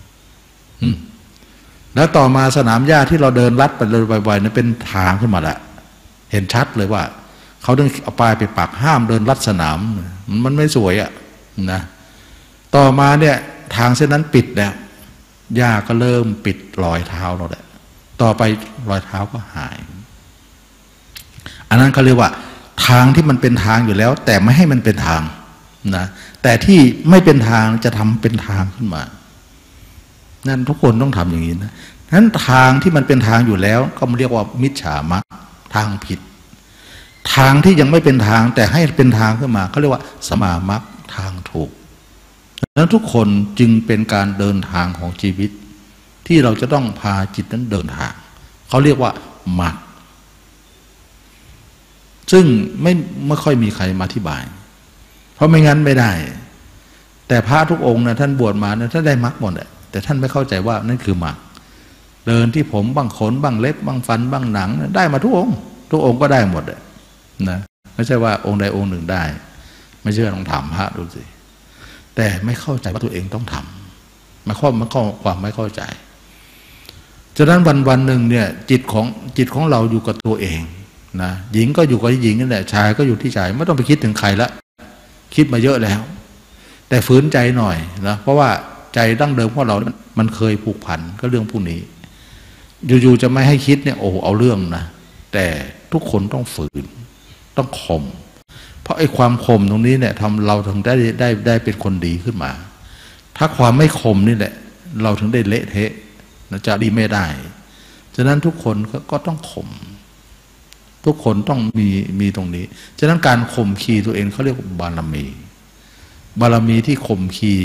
แล้วต่อมาสนามหญ้าที่เราเดินลัดไปเลยบ่อยๆนั้นเป็นทางขึ้นมาแล้วเห็นชัดเลยว่าเขาต้องเอาป้ายไปปักห้ามเดินลัดสนามมันไม่สวยอ่ะนะต่อมาเนี่ยทางเส้นนั้นปิดแล้วหญ้าก็เริ่มปิดรอยเท้าเราแหละต่อไปรอยเท้าก็หายอันนั้นเขาเรียกว่าทางที่มันเป็นทางอยู่แล้วแต่ไม่ให้มันเป็นทางนะแต่ที่ไม่เป็นทางจะทำเป็นทางขึ้นมานั่นทุกคนต้องทำอย่างนี้นะนั้นทางที่มันเป็นทางอยู่แล้วก็เรียกว่ามิจฉามรรคทางผิดทางที่ยังไม่เป็นทางแต่ให้เป็นทางขึ้นมาเขาเรียกว่าสมามรรคทางถูกนั้นทุกคนจึงเป็นการเดินทางของชีวิตที่เราจะต้องพาจิตนั้นเดินทางเขาเรียกว่ามรรคซึ่งไม่ค่อยมีใครมาอธิบายเพราะไม่งั้นไม่ได้แต่พระทุกองค์นะท่านบวชมานะท่านได้มรรคหมดแต่ท่านไม่เข้าใจว่านั่นคือมรรคเดินที่ผมบ้างขนบ้างเล็บบ้างฟันบ้างหนังได้มาทุกองค์ก็ได้หมดนะไม่ใช่ว่าองค์ใดองค์หนึ่งได้ไม่เชื่อลองถามพระดูสิแต่ไม่เข้าใจว่าตัวเองต้องทำมันความไม่เข้าใจฉะนั้นวันหนึ่งเนี่ยจิตของเราอยู่กับตัวเองนะหญิงก็อยู่กับหญิงนั่นแหละชายก็อยู่ที่ชายไม่ต้องไปคิดถึงใครละคิดมาเยอะแล้วแต่ฝืนใจหน่อยนะเพราะว่าใจดั้งเดิมของเรามันเคยผูกพันก็เรื่องพวกนี้อยู่ๆจะไม่ให้คิดเนี่ยโอ้เอาเรื่องนะแต่ทุกคนต้องฝืนต้องข่มเพราะไอ้ความข่มตรงนี้เนี่ยทำเราถึงได้เป็นคนดีขึ้นมาถ้าความไม่ข่มนี่แหละเราถึงได้เละเทะจะดีไม่ได้ฉะนั้นทุกคนก็ต้องข่มทุกคนต้องมีตรงนี้ฉะนั้นการข่มขีตัวเองเขาเรียกว่าบารมีที่ข่มขี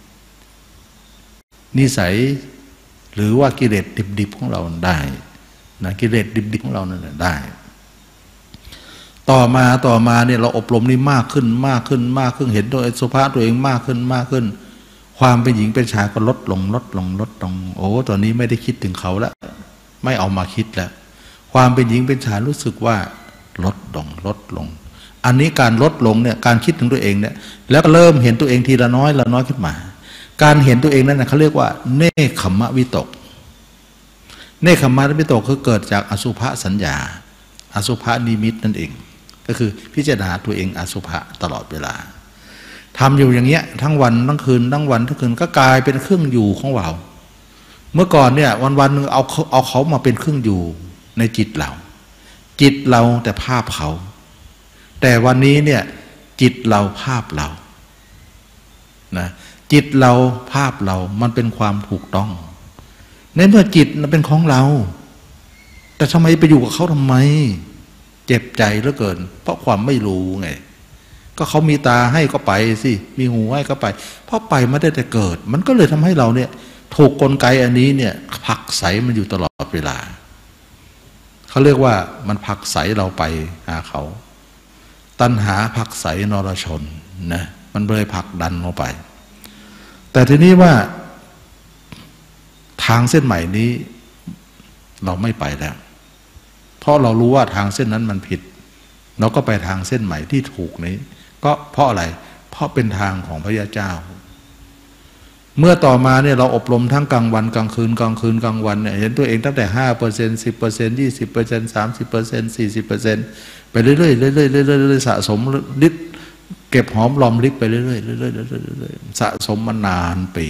นิสัยหรือว่ากิเลสดิบๆของเราได้นะกิเลสดิบๆของเรานั่นแหละได้ต่อมาเนี่ยเราอบรมนี่มากขึ้นเห็นตัวสุภาพตัวเองมากขึ้นความเป็นหญิงเป็นชายก็ลดลงโอ้ตอนนี้ไม่ได้คิดถึงเขาแล้วไม่เอามาคิดแล้วความเป็นหญิงเป็นชายรู้สึกว่าลดลงอันนี้การลดลงเนี่ยการคิดถึงตัวเองเนี่ยแล้วก็เริ่มเห็นตัวเองทีละน้อยขึ้นมาการเห็นตัวเองนั้นนะเขาเรียกว่าเนคขมวิตกเนคขมวิตกคือเกิดจากอสุภสัญญาอสุภนิมิตนั่นเองก็คือพิจารณาตัวเองอสุภะตลอดเวลาทำอยู่อย่างเงี้ยทั้งวันทั้งคืนก็กลายเป็นเครื่องอยู่ของเราเมื่อก่อนเนี่ยวันนึงเอาเขามาเป็นเครื่องอยู่ในจิตเราแต่ภาพเขาแต่วันนี้เนี่ยจิตเราภาพเรานะจิตเราภาพเรามันเป็นความถูกต้องในเมื่อจิตมันเป็นของเราแต่ทำไมไปอยู่กับเขาทำไมเจ็บใจเหลือเกินเพราะความไม่รู้ไงก็เขามีตาให้ก็ไปสิมีหูให้ก็ไปเพราะไปไม่ได้แต่เกิดมันก็เลยทำให้เราเนี่ยถูกกลไกอันนี้เนี่ยผลักไสมันอยู่ตลอดเวลาเขาเรียกว่ามันผลักไสเราไปหาเขาตัณหาผลักไสนรชนนะมันเลยผลักดันเราไปแต่ทีนี้ว่าทางเส้นใหม่นี้เราไม่ไปแล้วเพราะเรารู้ว่าทางเส้นนั้นมันผิดเราก็ไปทางเส้นใหม่ที่ถูกนี้ก็เพราะอะไรเพราะเป็นทางของพระยาเจ้าเมื่อต่อมาเนี่ยเราอบรมทั้งกลางวันกลางคืนกลางวันเนี่ยเห็นตัวเองตั้งแต่ 5% 10% 20% 30% 40%ไปเรื่อยๆสะสมฤทธิ์เก็บหอมรอมริบไปเรื่อยๆสะสมมานานปี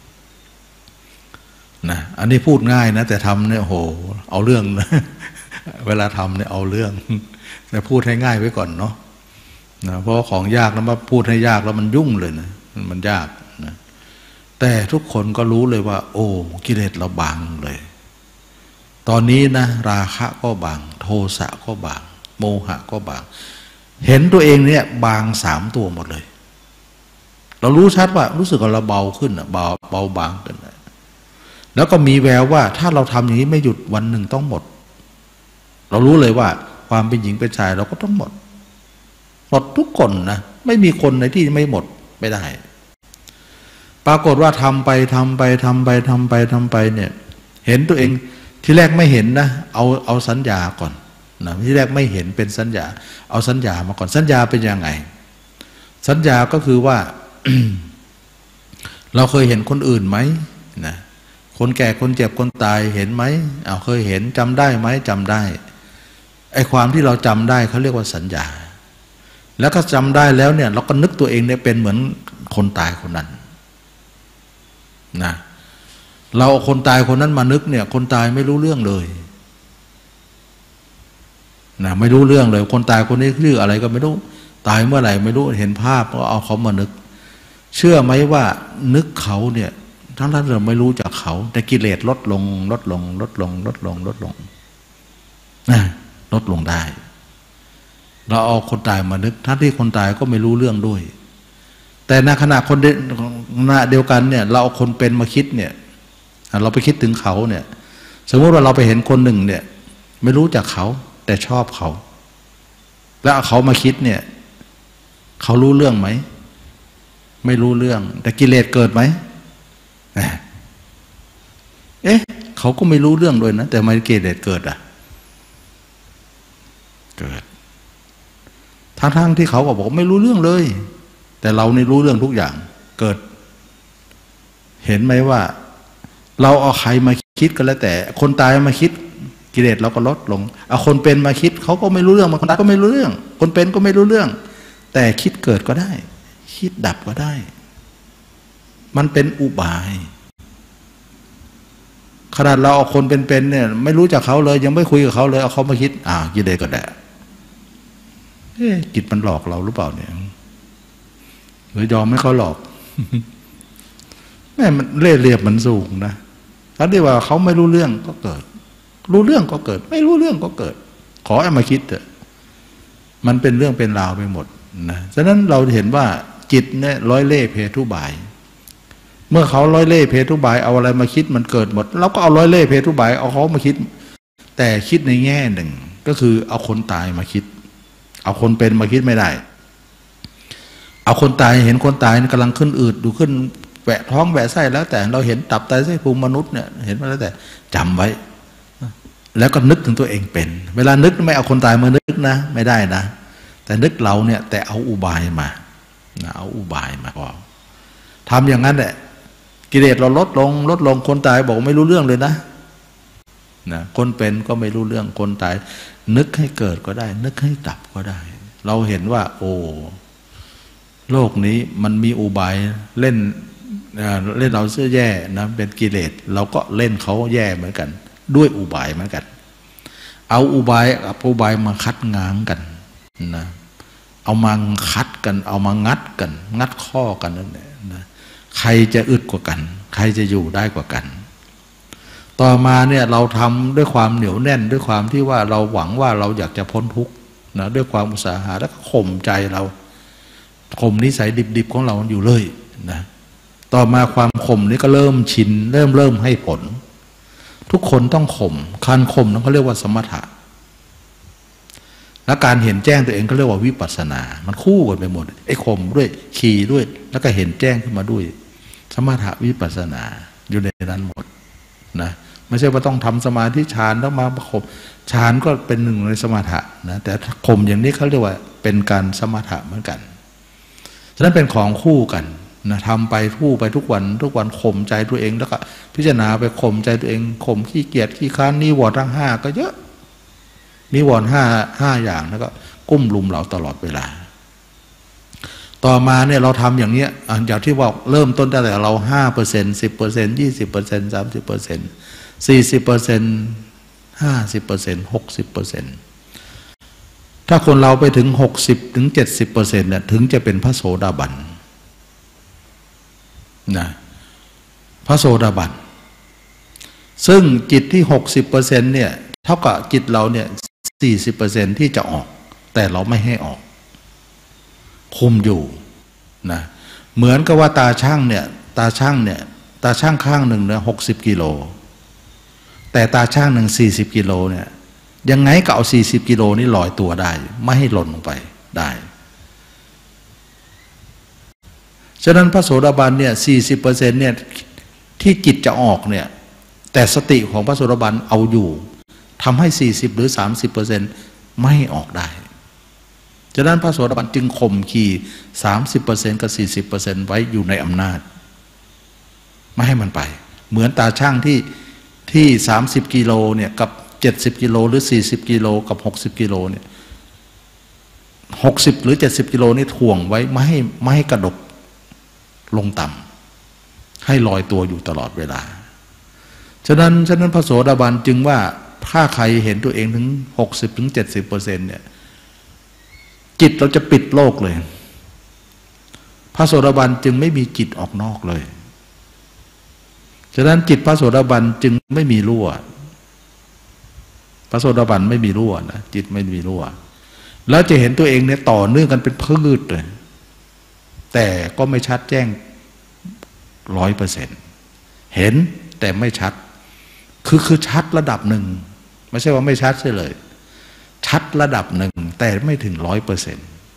นะอันนี้พูดง่ายนะแต่ทำเนี่ยโหเอาเรื่องนะเวลาทำเนี่ยเอาเรื่องแต่พูดให้ง่ายไว้ก่อนเนาะนะเพราะของยากแล้วมาพูดให้ยากแล้วมันยุ่งเลยนะมันยากนะแต่ทุกคนก็รู้เลยว่าโอ้กิเลสเราบางเลยตอนนี้นะราคะก็บางโทสะก็บางโมหะก็บางเห็นตัวเองเนี่ยบาง3ตัวหมดเลยเรารู้ชัดว่ารู้สึกว่าเราเบาขึ้นเบาบางขึ้นแล้วก็มีแววว่าถ้าเราทำอย่างนี้ไม่หยุดวันหนึ่งต้องหมดเรารู้เลยว่าความเป็นหญิงเป็นชายเราก็ต้องหมดทุกคนนะไม่มีคนในที่ไม่หมดไม่ได้ปรากฏว่าทำไปเนี่ยเห็นตัวเองที่แรกไม่เห็นนะเอาสัญญาก่อนนะที่แรกไม่เห็นเป็นสัญญาเอาสัญญามาก่อนสัญญาเป็นยังไงสัญญาก็คือว่า เราเคยเห็นคนอื่นไหมนะคนแก่คนเจ็บคนตายเห็นไหมเคยเห็นจำได้ไหมจำได้ไอ้ความที่เราจำได้เขาเรียกว่าสัญญาแล้วก็จำได้แล้วเนี่ยเราก็นึกตัวเองเนี่ยเป็นเหมือนคนตายคนนั้นนะเราเอาคนตายคนนั้นมานึกเนี่ยคนตายไม่รู้เรื่องเลยนะไม่รู้เรื่องเลยคนตายคนนี้ชื่ออะไรก็ไม่รู้ตายเมื่อไหร่ไม่รู้เห็นภาพก็เอาเขามานึกเชื่อไหมว่านึกเขาเนี่ยทั้งเราไม่รู้จักเขาแต่กิเลสลดลงนะลดลงได้เราเอาคนตายมานึกทั้งที่คนตายก็ไม่รู้เรื่องด้วยแต่ในขณะคนเดียวกันเนี่ยเราเอาคนเป็นมาคิดเนี่ยเราไปคิดถึงเขาเนี่ยสมมติว่าเราไปเห็นคนหนึ่งเนี่ยไม่รู้จักเขาแต่ชอบเขาแล้วเอาเขามาคิดเนี่ยเขารู้เรื่องไหมไม่รู้เรื่องแต่กิเลสเกิดไหมเขาก็ไม่รู้เรื่องด้วยนะแต่ไม่กิเลสเกิดเกิดทั้งที่เขาก็บอกไม่รู้เรื่องเลยแต่เรานี่รู้เรื่องทุกอย่างเกิดเห็นไหมว่าเราเอาใครมาคิดก็แล้วแต่คนตายมาคิดกิเลสเราก็ลดลงเอาคนเป็นมาคิดเขาก็ไม่รู้เรื่องคนตายก็ไม่รู้เรื่องคนเป็นก็ไม่รู้เรื่องแต่คิดเกิดก็ได้คิดดับก็ได้มันเป็นอุบายขนาดเราเอาคนเป็นเนี่ยไม่รู้จักเขาเลยยังไม่คุยกับเขาเลยเอาเขามาคิดกิเลสก็ได้จิตมันหลอกเราหรือเปล่าเนี่ยหรือยอมให้เขาหลอก แม่มันเล่ห์เหลี่ยมมันสูงนะถ้าที่ว่าเขาไม่รู้เรื่องก็เกิดรู้เรื่องก็เกิดไม่รู้เรื่องก็เกิดขอให้มาคิดเถอะมันเป็นเรื่องเป็นราวไปหมดนะฉะนั้นเราเห็นว่าจิตเนี่ยร้อยเล่ห์เพทุบายเมื่อเขาร้อยเล่ห์เพทุบายเอาอะไรมาคิดมันเกิดหมดเราก็เอาร้อยเล่ห์เพทุบายเอาเขามาคิดแต่คิดในแง่หนึ่งก็คือเอาคนตายมาคิดเอาคนเป็นมาคิดไม่ได้เอาคนตายเห็นคนตายกำลังขึ้นอืดดูขึ้นแหวะท้องแหวะไส้แล้วแต่เราเห็นตับไตไส้พุงมนุษย์เนี่ยเห็นมาแล้วแต่จำไว้แล้วก็นึกถึงตัวเองเป็นเวลานึกไม่เอาคนตายมานึกนะไม่ได้นะแต่นึกเราเนี่ยแต่เอาอุบายมาเอาอุบายมาพอทำอย่างนั้นแหละกิเลสเราลดลงคนตายบอกไม่รู้เรื่องเลยนะคนเป็นก็ไม่รู้เรื่องคนตายนึกให้เกิดก็ได้นึกให้ดับก็ได้เราเห็นว่าโอ้โลกนี้มันมีอุบายเล่นเราเสื้อแย่นะเป็นกิเลสเราก็เล่นเขาแย่เหมือนกันด้วยอุบายเหมือนกันเอาอุบายกับอุบายมาคัดง้างกันนะเอามาคัดกันเอามางัดกันงัดข้อกันนั่นแหละนะใครจะอึดกว่ากันใครจะอยู่ได้กว่ากันต่อมาเนี่ยเราทำด้วยความเหนียวแน่นด้วยความที่ว่าเราหวังว่าเราอยากจะพ้นทุกข์นะด้วยความอุตสาหะแล้วก็ข่มใจเราข่มนิสัยดิบๆของเราอยู่เลยนะต่อมาความข่มนี้ก็เริ่มชินเริ่มให้ผลทุกคนต้องข่มการข่มนั้นเขาเรียกว่าสมถะและการเห็นแจ้งตัวเองก็เรียกว่าวิปัสสนามันคู่กันไปหมดไอ้ข่มด้วยขี่ด้วยแล้วก็เห็นแจ้งขึ้นมาด้วยสมถะวิปัสสนาอยู่ในนั้นหมดนะไม่ใช่ว่าต้องทำสมาธิฌานแล้วมาข่มฌานก็เป็นหนึ่งในสมถะนะแต่ข่มอย่างนี้เขาเรียกว่าเป็นการสมถะเหมือนกันฉะนั้นเป็นของคู่กันนะทำไปคู่ไปทุกวันข่มใจตัวเองแล้วก็พิจารณาไปข่มใจตัวเองข่มขี้เกียจขี้ค้านนิวรณ์ทั้ง5ก็เยอะนิวรณ์5อย่างแล้วก็กุ้มลุมเราตลอดเวลาต่อมาเนี่ยเราทำอย่างนี้อย่างที่บอกเริ่มต้นตั้งแต่เรา5% 10% 20% 30% 40% 50% 60%ถ้าคนเราไปถึง60 ถึง 70% เนี่ยถึงจะเป็นพระโสดาบันนะพระโสดาบันซึ่งจิตที่60%เนี่ยเท่ากับจิตเราเนี่ย40%ที่จะออกแต่เราไม่ให้ออกคุมอยู่นะเหมือนกับว่าตาช่างเนี่ยตาช่างข้างหนึ่งเนี่ย60 กิโลแต่ตาช่างหนึ่ง40 กิโลเนี่ยยังไงก็เอา40 กิโลนี่ลอยตัวได้ไม่ให้หล่นลงไปได้ฉะนั้นพระโสดาบันเนี่ย40%เนี่ยที่จิตจะออกเนี่ยแต่สติของพระโสดาบันเอาอยู่ทำให้40หรือ30%ไม่ออกได้ฉะนั้นพระโสดาบันจึงข่มขี30%กับ40%ไว้อยู่ในอำนาจไม่ให้มันไปเหมือนตาช่างที่30 กิโลเนี่ยกับ70 กิโลหรือ40 กิโลกับ60 กิโลเนี่ย60หรือ70 กิโลนี่ถ่วงไว้ไม่ให้กระดกลงต่ำให้ลอยตัวอยู่ตลอดเวลาฉะนั้นพระโสดาบันจึงว่าถ้าใครเห็นตัวเองถึง60ถึง70%เนี่ยจิตเราจะปิดโลกเลยพระโสดาบันจึงไม่มีจิตออกนอกเลยฉะนั้นจิตพระโสดาบันจึงไม่มีรั่วพระโสดาบันไม่มีรั่วนะจิตไม่มีรั่วแล้วจะเห็นตัวเองเนี่ยต่อเนื่องกันเป็นพืชเลยแต่ก็ไม่ชัดแจ้ง100%เห็นแต่ไม่ชัดคือชัดระดับหนึ่งไม่ใช่ว่าไม่ชัดใช่เลยชัดระดับหนึ่งแต่ไม่ถึง100%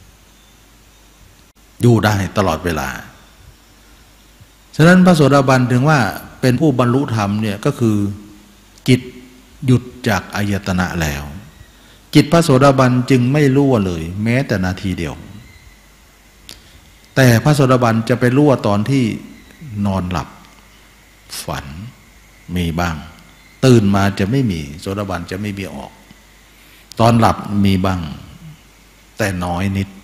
อยู่ได้ตลอดเวลาฉะนั้นพระโสดาบันถึงว่าเป็นผู้บรรลุธรรมเนี่ยก็คือจิตหยุดจากอายตนะแล้วจิตพระโสดาบันจึงไม่รั่วเลยแม้แต่นาทีเดียวแต่พระโสดาบันจะไปรั่วตอนที่นอนหลับฝันมีบ้างตื่นมาจะไม่มีโสดาบันจะไม่มีออกตอนหลับมีบ้างแต่น้อยนิด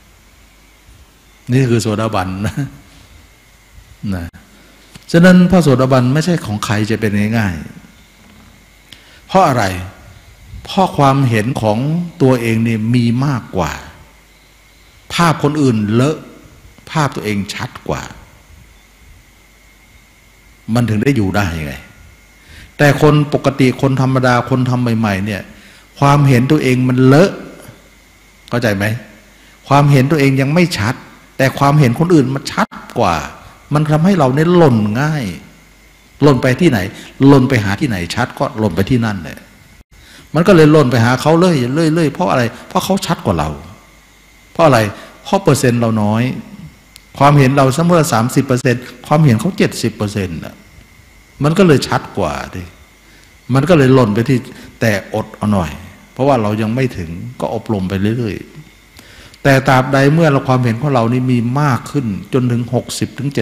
นี่คือโสดาบันนะฉะนั้นพระโสดาบันไม่ใช่ของใครจะเป็นง่ายๆเพราะอะไรเพราะความเห็นของตัวเองนี่มีมากกว่าภาพคนอื่นเลอะภาพตัวเองชัดกว่ามันถึงได้อยู่ได้ยังไงแต่คนปกติคนธรรมดาคนทำใหม่ๆเนี่ยความเห็นตัวเองมันเลอะเข้าใจไหมความเห็นตัวเองยังไม่ชัดแต่ความเห็นคนอื่นมันชัดกว่ามันทำให้เราเนี่ยหล่นง่ายหล่นไปที่ไหนหล่นไปหาที่ไหนชัดก็หล่นไปที่นั่นเลยมันก็เลยหล่นไปหาเขาเรื่อยเพราะอะไรเพราะเขาชัดกว่าเราเพราะอะไรเพราะเปอร์เซ็นต์เราน้อยความเห็นเราเสมอ30%ความเห็นเขา70%น่ะมันก็เลยชัดกว่าดิมันก็เลยหล่นไปที่แต่อดเอาหน่อยเพราะว่าเรายังไม่ถึงก็อบรมไปเรื่อยๆแต่ตราบใดเมื่อเราความเห็นของเรานี่มีมากขึ้นจนถึง60ถึง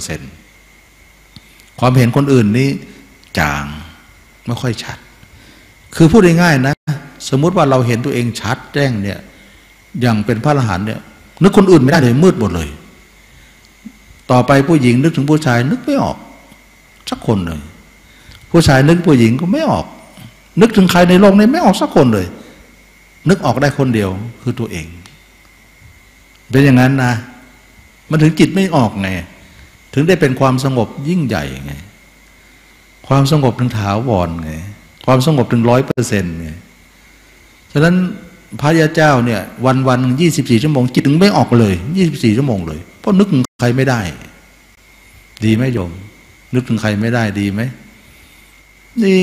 70%ความเห็นคนอื่นนี่จางไม่ค่อยชัดคือพูดง่ายๆนะสมมุติว่าเราเห็นตัวเองชัดแจ้งเนี่ยอย่างเป็นพระอรหันต์เนี่ยนึกคนอื่นไม่ได้เลยมืดหมดเลยต่อไปผู้หญิงนึกถึงผู้ชายนึกไม่ออกสักคนเลยผู้ชายนึกผู้หญิงก็ไม่ออกนึกถึงใครในโลกนี้ไม่ออกสักคนเลยนึกออกได้คนเดียวคือตัวเองเป็นอย่างนั้นนะมันถึงจิตไม่ออกไงถึงได้เป็นความสงบยิ่งใหญ่ไงความสงบถึงถาวรไงความสงบถึง100%ไงฉะนั้นพระยาเจ้าเนี่ยวัน24 ชั่วโมงจิตถึงไม่ออกเลย24 ชั่วโมงเลยเพราะนึกถึงใครไม่ได้ดีไหมโยมนึกถึงใครไม่ได้ดีไหมนี่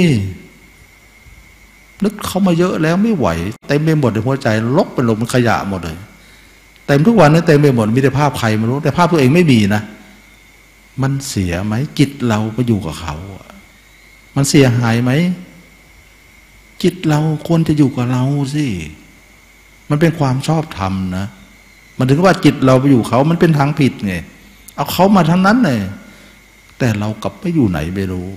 นึกเขามาเยอะแล้วไม่ไหวเต็มไปหมดในหัวใจลกเป็นลมมันขยะหมดเลยเต็มทุกวันนี้เต็มไปหมดมีแต่ภาพใครไม่รู้แต่ภาพตัวเองไม่มีนะมันเสียไหมจิตเราไปอยู่กับเขามันเสียหายไหมจิตเราควรจะอยู่กับเราสิมันเป็นความชอบธรรมนะมันถึงว่าจิตเราไปอยู่เขามันเป็นทางผิดไงเอาเขามาทั้งนั้นเลยแต่เรากลับไปอยู่ไหนไม่รู้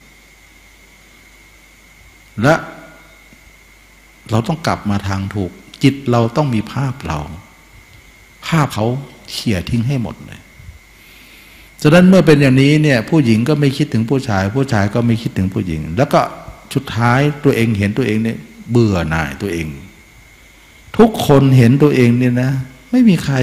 และเราต้องกลับมาทางถูกจิตเราต้องมีภาพเราภาพเขาเขี่ยทิ้งให้หมดเลยฉะนั้นเมื่อเป็นอย่างนี้เนี่ยผู้หญิงก็ไม่คิดถึงผู้ชายผู้ชายก็ไม่คิดถึงผู้หญิงแล้วก็สุดท้ายตัวเองเห็นตัวเองเนี่ยเบื่อหน่ายตัวเองทุกคนเห็นตัวเองเนี่ยนะไม่มีใคร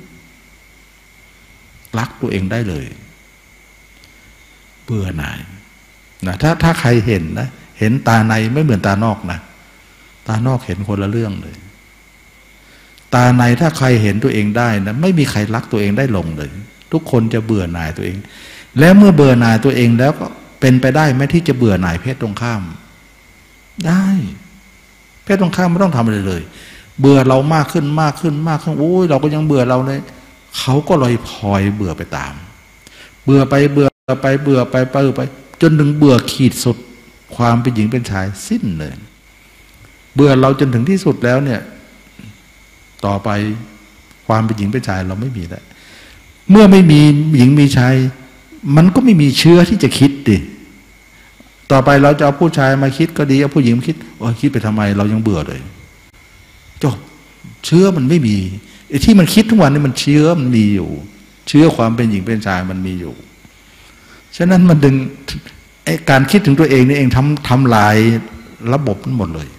รักตัวเองได้เลยเบื่อหน่ายนะถ้าใครเห็นนะเห็นตาในไม่เหมือนตานอกนะตานอกเห็นคนละเรื่องเลยตาในถ้าใครเห็นตัวเองได้นะไม่มีใครรักตัวเองได้ลงเลยทุกคนจะเบื่อหน่ายตัวเองแล้วเมื่อเบื่อหน่ายตัวเองแล้วก็เป็นไปได้ไหมที่จะเบื่อหน่ายเพศตรงข้ามได้เพศตรงข้ามไม่ต้องทำอะไรเลยเบื่อเรามากขึ้นมากขึ้นมากขึ้นโอ้ยเราก็ยังเบื่อเราเลยเขาก็ลอยพลอยเบื่อไปตามเบื่อไปเบื่อไปเบื่อไปเบื่อไปจนถึงเบื่อขีดสุดความเป็นหญิงเป็นชายสิ้นเลยเบื่อเราจนถึงที่สุดแล้วเนี่ยต่อไปความเป็นหญิงเป็นชายเราไม่มีแล้วเมื่อไม่มีหญิงมีชายมันก็ไม่มีเชื้อที่จะคิดดิต่อไปเราจะเอาผู้ชายมาคิดก็ดีเอาผู้หญิงมาคิดคิดไปทำไมเรายังเบื่อเลยจบเชื้อมันไม่มีไอ้ที่มันคิดทุกวันนี้มันเชื้อมันมีอยู่เชื้อความเป็นหญิงเป็นชายมันมีอยู่ฉะนั้นมันดึงไอ้การคิดถึงตัวเองนี่เองทำลายระบบนั้นหมดเลย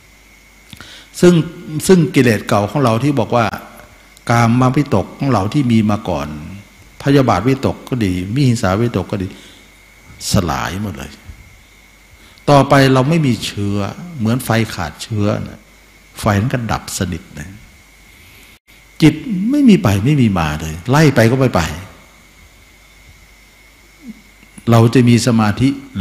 ซึ่งกิเลสเก่าของเราที่บอกว่ากามมาวิตกของเราที่มีมาก่อนพยาบาทวิตกก็ดีมิหิงสาวิตกก็ดีสลายหมดเลยต่อไปเราไม่มีเชื้อเหมือนไฟขาดเชื้อนะไฟนั้นก็ดับสนิทนะจิตไม่มีไปไม่มีมาเลยไล่ไปก็ไปเราจะมีสมาธิ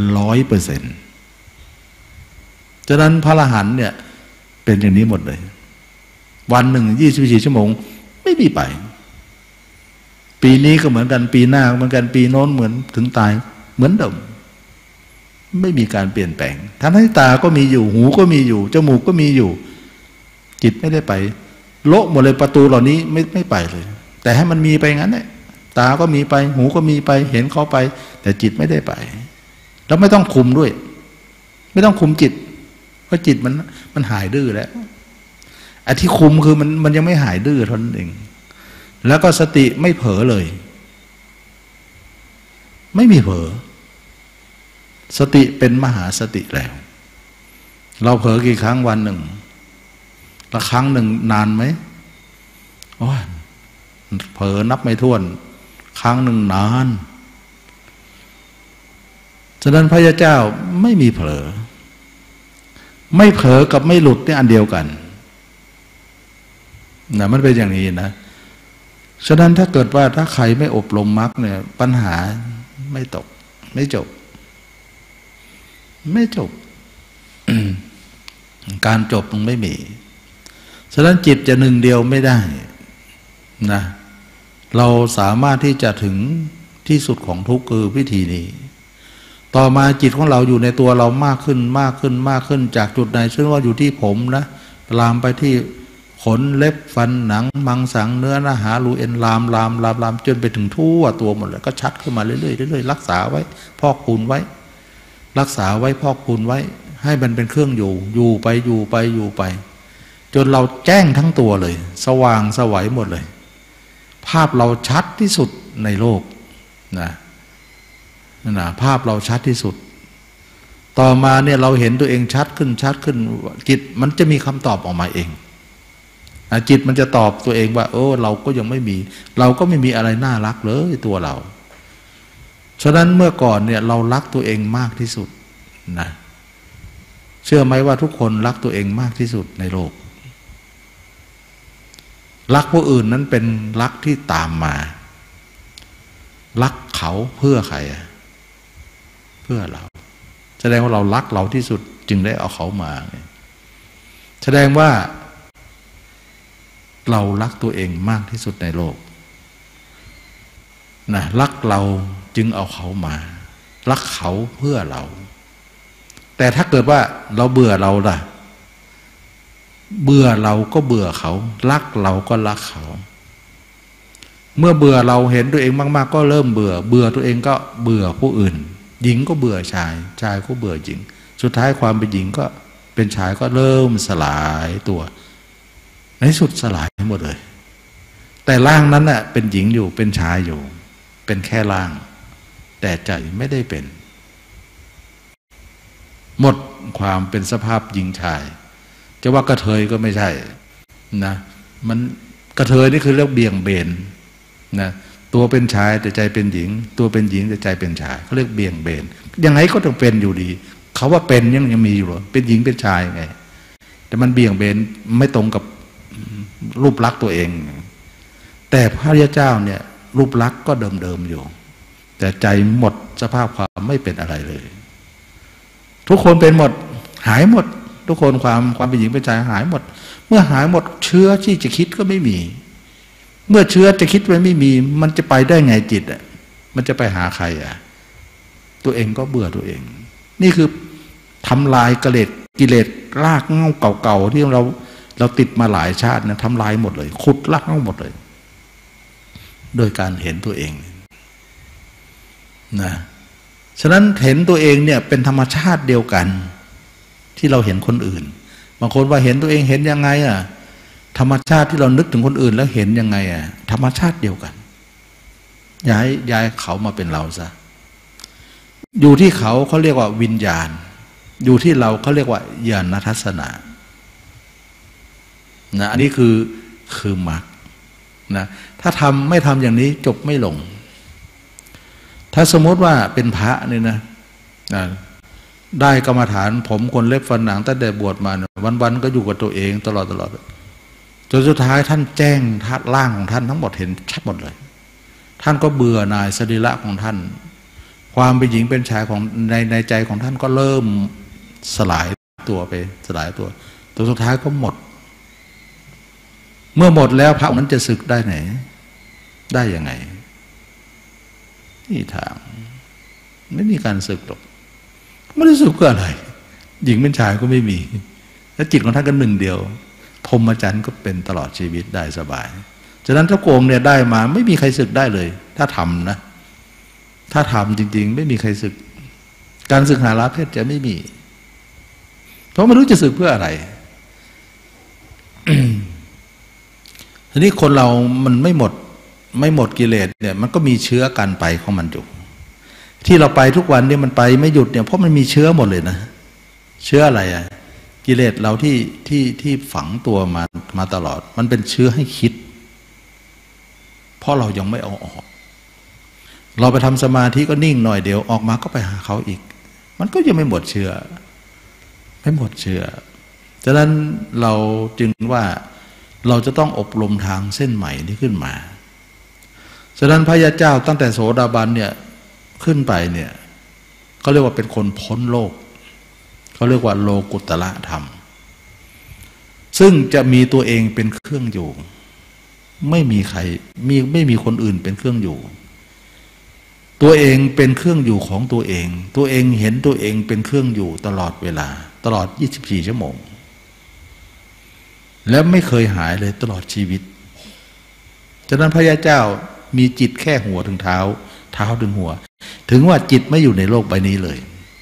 100%ฉะนั้นพระอรหันต์เนี่ยเป็นอย่างนี้หมดเลยวันหนึ่ง24 ชั่วโมงไม่มีไปปีนี้ก็เหมือนกันปีหน้าเหมือนกันปีโน้นเหมือนถึงตายเหมือนเดิมไม่มีการเปลี่ยนแปลงทั้งที่ตาก็มีอยู่หูก็มีอยู่จมูกก็มีอยู่จิตไม่ได้ไปโละหมดเลยประตูเหล่านี้ไม่ไปเลยแต่ให้มันมีไปงั้นแหละตาก็มีไปหูก็มีไปเห็นเขาไปแต่จิตไม่ได้ไปแล้วไม่ต้องคุมด้วยไม่ต้องคุมจิตเพราะจิตมันหายดื้อแล้วไอ้ที่คุมคือมันยังไม่หายดื้อเท่านั้นเองแล้วก็สติไม่เผลอเลยไม่มีเผลอสติเป็นมหาสติแล้วเราเผลอกี่ครั้งวันหนึ่งละครั้งหนึ่งนานไหมโอ้ยเผลอนับไม่ถ้วนครั้งหนึ่งนานฉะนั้นพระเจ้าไม่มีเผลอไม่เผลอกับไม่หลุดนี่อันเดียวกันนะมันเป็นอย่างนี้นะฉะนั้นถ้าเกิดว่าถ้าใครไม่อบรมมรรคเนี่ยปัญหาไม่ตกไม่จบการจบมันไม่มีฉะนั้นจิตจะหนึ่งเดียวไม่ได้นะเราสามารถที่จะถึงที่สุดของทุกข์คือวิธีนี้ต่อมาจิตของเราอยู่ในตัวเรามากขึ้นมากขึ้นมากขึ้นจากจุดไหนเช่นว่าอยู่ที่ผมนะลามไปที่ขนเล็บฟันหนังมังสังเนื้อหารูเอ็นลามจนไปถึงทั่วตัวหมดเลยก็ชัดขึ้นมาเรื่อยๆรักษาไว้พอกพูนไว้รักษาไว้พอกพูนไว้ให้มันเป็นเครื่องอยู่ไปจนเราแจ้งทั้งตัวเลยสว่างสวัยหมดเลยภาพเราชัดที่สุดในโลกนะภาพเราชัดที่สุดต่อมาเนี่ยเราเห็นตัวเองชัดขึ้นจิตมันจะมีคำตอบออกมาเองจิตมันจะตอบตัวเองว่าเราก็ยังไม่มีเราก็ไม่มีอะไรน่ารักเลยตัวเราฉะนั้นเมื่อก่อนเนี่ยเรารักตัวเองมากที่สุดนะเชื่อไหมว่าทุกคนรักตัวเองมากที่สุดในโลกรักผู้อื่นนั้นเป็นรักที่ตามมารักเขาเพื่อใครเพื่อเราแสดงว่าเรารักเราที่สุดจึงได้เอาเขามาแสดงว่าเรารักตัวเองมากที่สุดในโลกนะรักเราจึงเอาเขามารักเขาเพื่อเราแต่ถ้าเกิดว่าเราเบื่อเราล่ะเบื่อเราก็เบื่อเขารักเราก็รักเขาเมื่อเบื่อเราเห็นตัวเองมากๆก็เริ่มเบื่อตัวเองก็เบื่อผู้อื่นหญิงก็เบื่อชายก็เบื่อหญิงสุดท้ายความเป็นหญิงก็เป็นชายก็เริ่มสลายตัวในสุดสลายหมดเลยแต่ร่างนั้นน่ะเป็นหญิงอยู่เป็นชายอยู่เป็นแค่ร่างแต่ใจไม่ได้เป็นหมดความเป็นสภาพหญิงชายจะว่ากระเทยก็ไม่ใช่นะมันกระเทยนี่คือเรียกเบี่ยงเบนนะตัวเป็นชายแต่ใจเป็นหญิงตัวเป็นหญิงแต่ใจเป็นชายเขาเรียกเบี่ยงเบนยังไงก็ต้องเป็นอยู่ดีเขาว่าเป็นยังมีอยู่หรอเป็นหญิงเป็นชายไงแต่มันเบี่ยงเบนไม่ตรงกับรูปลักษณ์ตัวเองแต่พระพุทธเจ้าเนี่ยรูปลักษณ์ก็เดิมๆอยู่แต่ใจหมดสภาพความไม่เป็นอะไรเลยทุกคนเป็นหมดหายหมดทุกคนความเป็นหญิงเป็นชายหายหมดเมื่อหายหมดเชื้อที่จะคิดก็ไม่มีเมื่อเชื้อจะคิดไม่มีมันจะไปได้ไงจิตอ่ะมันจะไปหาใครอ่ะตัวเองก็เบื่อตัวเองนี่คือทำลายกิเลสรากเหง้าเก่าๆที่เราติดมาหลายชาตินะทำลายหมดเลยขุดรากเหง้าหมดเลยโดยการเห็นตัวเองนะฉะนั้นเห็นตัวเองเนี่ยเป็นธรรมชาติเดียวกันที่เราเห็นคนอื่นบางคนว่าเห็นตัวเองเห็นยังไงอ่ะธรรมชาติที่เรานึกถึงคนอื่นแล้วเห็นยังไงอ่ะธรรมชาติเดียวกันย้ายเขามาเป็นเราซะอยู่ที่เขาเรียกว่าวิญญาณอยู่ที่เราเขาเรียกว่าญาณทัศนะนะอันนี้คือมรรคนะถ้าไม่ทำอย่างนี้จบไม่ลงถ้าสมมติว่าเป็นพระเนี่ยนะได้กรรมฐานผมคนเล็บฟันหนังตั้งแต่บวชมาวันๆก็อยู่กับตัวเองตลอดจนสุดท้ายท่านแจ้งร่างของท่านทั้งหมดเห็นชัดหมดเลยท่านก็เบื่อหน่ายสรีระของท่านความเป็นหญิงเป็นชายของในใจของท่านก็เริ่มสลายตัวสุดท้ายก็หมดเมื่อหมดแล้วพระนั้นจะสึกได้ไหนได้ยังไงนี่ทางไม่มีการสึกหรอกไม่ได้สึกเพื่ออะไรหญิงเป็นชายก็ไม่มีแล้วจิตของท่านก็หนึ่งเดียวพรหมจรรย์ก็เป็นตลอดชีวิตได้สบายฉะนั้นถ้าโกงเนี่ยได้มาไม่มีใครสึกได้เลยถ้าทำนะถ้าทำจริงๆไม่มีใครสึกการสึกหาราเพศจะไม่มีเพราะไม่รู้จะสึกเพื่ออะไร ทีนี้คนเรามันไม่หมดกิเลสเนี่ยมันก็มีเชื้อการไปของมันอยู่ที่เราไปทุกวันเนี่ยมันไปไม่หยุดเนี่ยเพราะมันมีเชื้อหมดเลยนะเชื้ออะไรอ่ะกิเลสเราที่ฝังตัวมาตลอดมันเป็นเชื้อให้คิดเพราะเรายังไม่เอาออกเราไปทำสมาธิก็นิ่งหน่อยเดียวออกมาก็ไปหาเขาอีกมันก็ยังไม่หมดเชื้อฉะนั้นเราจึงว่าเราจะต้องอบรมทางเส้นใหม่นี้ขึ้นมาฉะนั้นพระยาเจ้าตั้งแต่โสดาบันเนี่ยขึ้นไปเนี่ยเขาเรียกว่าเป็นคนพ้นโลกเขาเรียกว่าโลกุตระธรรมซึ่งจะมีตัวเองเป็นเครื่องอยู่ไม่มีใครไม่มีคนอื่นเป็นเครื่องอยู่ตัวเองเป็นเครื่องอยู่ของตัวเองเห็นตัวเองเป็นเครื่องอยู่ตลอดเวลาตลอด24 ชั่วโมงแล้วไม่เคยหายเลยตลอดชีวิตฉะนั้นพระยาเจ้ามีจิตแค่หัวถึงเท้าถึงหัวถึงว่าจิตไม่อยู่ในโลกใบนี้เลย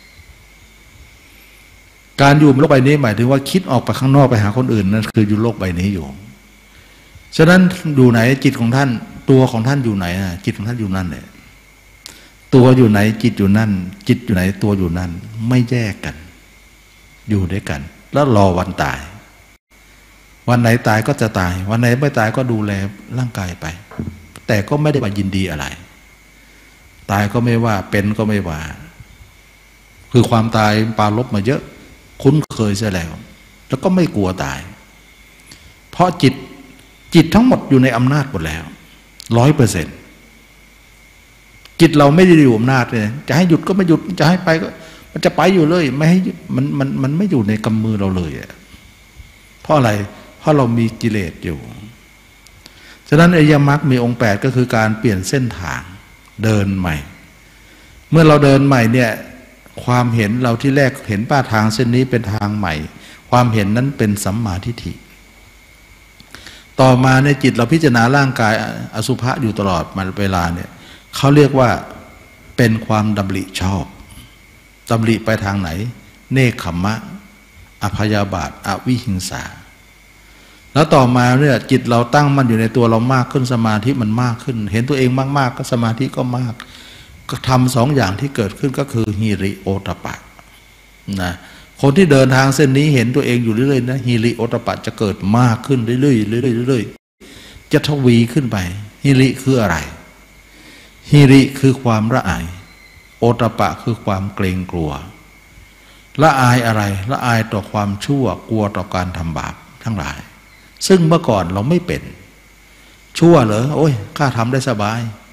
การอยู่บนโลกใบนี้หมายถึงว่าคิดออกไปข้างนอกไปหาคนอื่นนั่นคืออยู่โลกใบนี้อยู่ฉะนั้นอยู่ไหนจิตของท่านตัวของท่านอยู่ไหนจิตของท่านอยู่นั่นแหละตัวอยู่ไหนจิตอยู่นั่นจิตอยู่ไหนตัวอยู่นั่นไม่แยกกันอยู่ด้วยกันแล้วรอวันตายวันไหนตายก็จะตายวันไหนไม่ตายก็ดูแลร่างกายไปแต่ก็ไม่ได้มายินดีอะไรตายก็ไม่ว่าเป็นก็ไม่ว่าคือความตายปาลบมาเยอะคุ้นเคยซะแล้วก็ไม่กลัวตายเพราะจิตทั้งหมดอยู่ในอำนาจหมดแล้ว 100%จิตเราไม่ได้อยู่อำนาจเลยจะให้หยุดก็ไม่หยุดจะให้ไปก็มันจะไปอยู่เลยไม่ให้มันไม่อยู่ในกำมือเราเลยเพราะอะไรเพราะเรามีกิเลสอยู่ฉะนั้นอริยมรรคมีองค์8ก็คือการเปลี่ยนเส้นทางเดินใหม่เมื่อเราเดินใหม่เนี่ยความเห็นเราที่แรกเห็นป้าทางเส้นนี้เป็นทางใหม่ความเห็นนั้นเป็นสัมมาทิฏฐิต่อมาในจิตเราพิจารณาร่างกายอสุภะอยู่ตลอดมาเวลาเนี่ยเขาเรียกว่าเป็นความดำริชอบดำริไปทางไหนเนคขมมะอภยาบาทอวิหิงสาแล้วต่อมาเนี่ยจิตเราตั้งมันอยู่ในตัวเรามากขึ้นสมาธิมันมากขึ้นเห็นตัวเองมากๆก็สมาธิก็มากก็ทำ2 อย่างที่เกิดขึ้นก็คือฮิริโอตปะนะคนที่เดินทางเส้นนี้เห็นตัวเองอยู่เรื่อยๆนะฮิริโอตปะจะเกิดมากขึ้นเรื่อยๆจะทวีขึ้นไปฮิริคืออะไรฮิริคือความละอายโอตปะคือความเกรงกลัวละอายอะไรละอายต่อความชั่วกลัวต่อการทำบาปทั้งหลายซึ่งเมื่อก่อนเราไม่เป็นชั่วเหรอโอ้ยข้าทำได้สบาย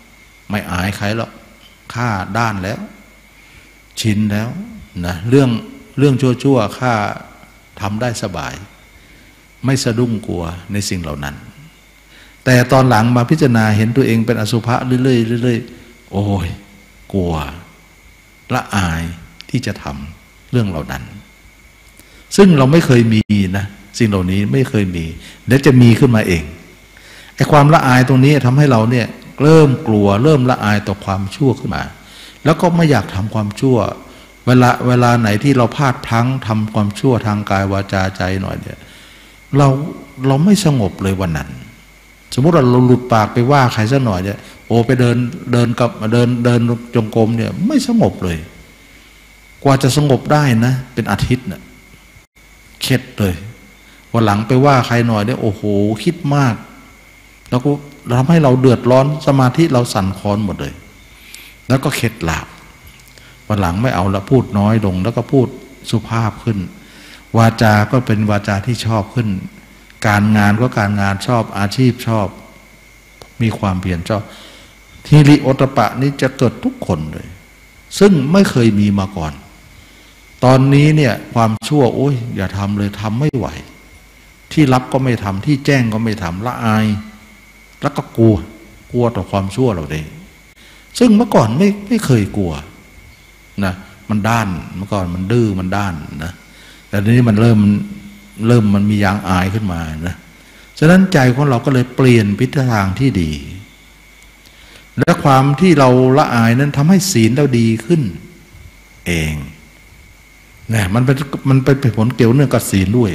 ไม่อายใครหรอกข้าด้านแล้วชินแล้วนะเรื่องชั่วข้าทำได้สบายไม่สะดุ้งกลัวในสิ่งเหล่านั้นแต่ตอนหลังมาพิจารณาเห็นตัวเองเป็นอสุภะเรื่อยๆเรื่อยๆโอ้ยกลัวละอายที่จะทำเรื่องเหล่านั้นซึ่งเราไม่เคยมีนะสิ่งเหล่านี้ไม่เคยมีและจะมีขึ้นมาเองไอ้ความละอายตรงนี้ทำให้เราเนี่ยเริ่มกลัวเริ่มละอายต่อความชั่วขึ้นมาแล้วก็ไม่อยากทำความชั่วเวลาไหนที่เราพลาดพลั้งทำความชั่วทางกายวาจาใจหน่อยเนี่ยเราไม่สงบเลยวันนั้นสมมุติว่าเราหลุดปากไปว่าใครสักหน่อยเนี่ยโอ้ไปเดินกับเดินจงกรมเนี่ยไม่สงบเลยกว่าจะสงบได้นะเป็นอาทิตย์น่ะเข็ดเลยวันหลังไปว่าใครหน่อยเนี่ยโอ้โหคิดมากแล้วก็ทำให้เราเดือดร้อนสมาธิเราสั่นคลอนหมดเลยแล้วก็เข็ดหลาบวันหลังไม่เอาละพูดน้อยลงแล้วก็พูดสุภาพขึ้นวาจาก็เป็นวาจาที่ชอบขึ้นการงานก็การงานชอบอาชีพชอบมีความเพียรชอบทีริโอตปะนี่จะเกิดทุกคนเลยซึ่งไม่เคยมีมาก่อนตอนนี้เนี่ยความชั่วโอ้ยอย่าทำเลยทำไม่ไหวที่รับก็ไม่ทำที่แจ้งก็ไม่ทำละอายแล้วก็กลัวต่อความชั่วเราเองซึ่งเมื่อก่อนไม่เคยกลัวนะมันด้านเมื่อก่อนมันดื้อมันด้านนะแต่ทีนี้มันเริ่มมันมียางอายขึ้นมานะฉะนั้นใจของเราก็เลยเปลี่ยนทิศทางที่ดีและความที่เราละอายนั้นทำให้ศีลเราดีขึ้นเองนะมันเป็นผลเกี่ยวเนื่องกับศีลด้วย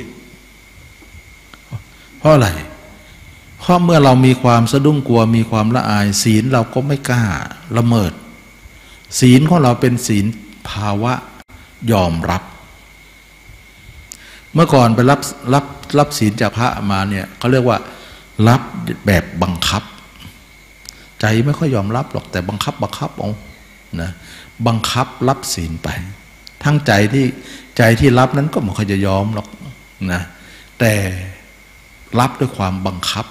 เพราะอะไรเพราะเมื่อเรามีความสะดุ้งกลัวมีความละอายศีลเราก็ไม่กล้าละเมิดศีลของเราเป็นศีลภาวะยอมรับเมื่อก่อนไปรับศีลจากพระมาเนี่ยเขาเรียกว่ารับแบบบังคับใจไม่ค่อยยอมรับหรอกแต่บังคับเอานะบังคับรับศีลไปทั้งใจที่รับนั้นก็ไม่ค่อยจะยอมหรอกนะแต่รับด้วยความบังคับ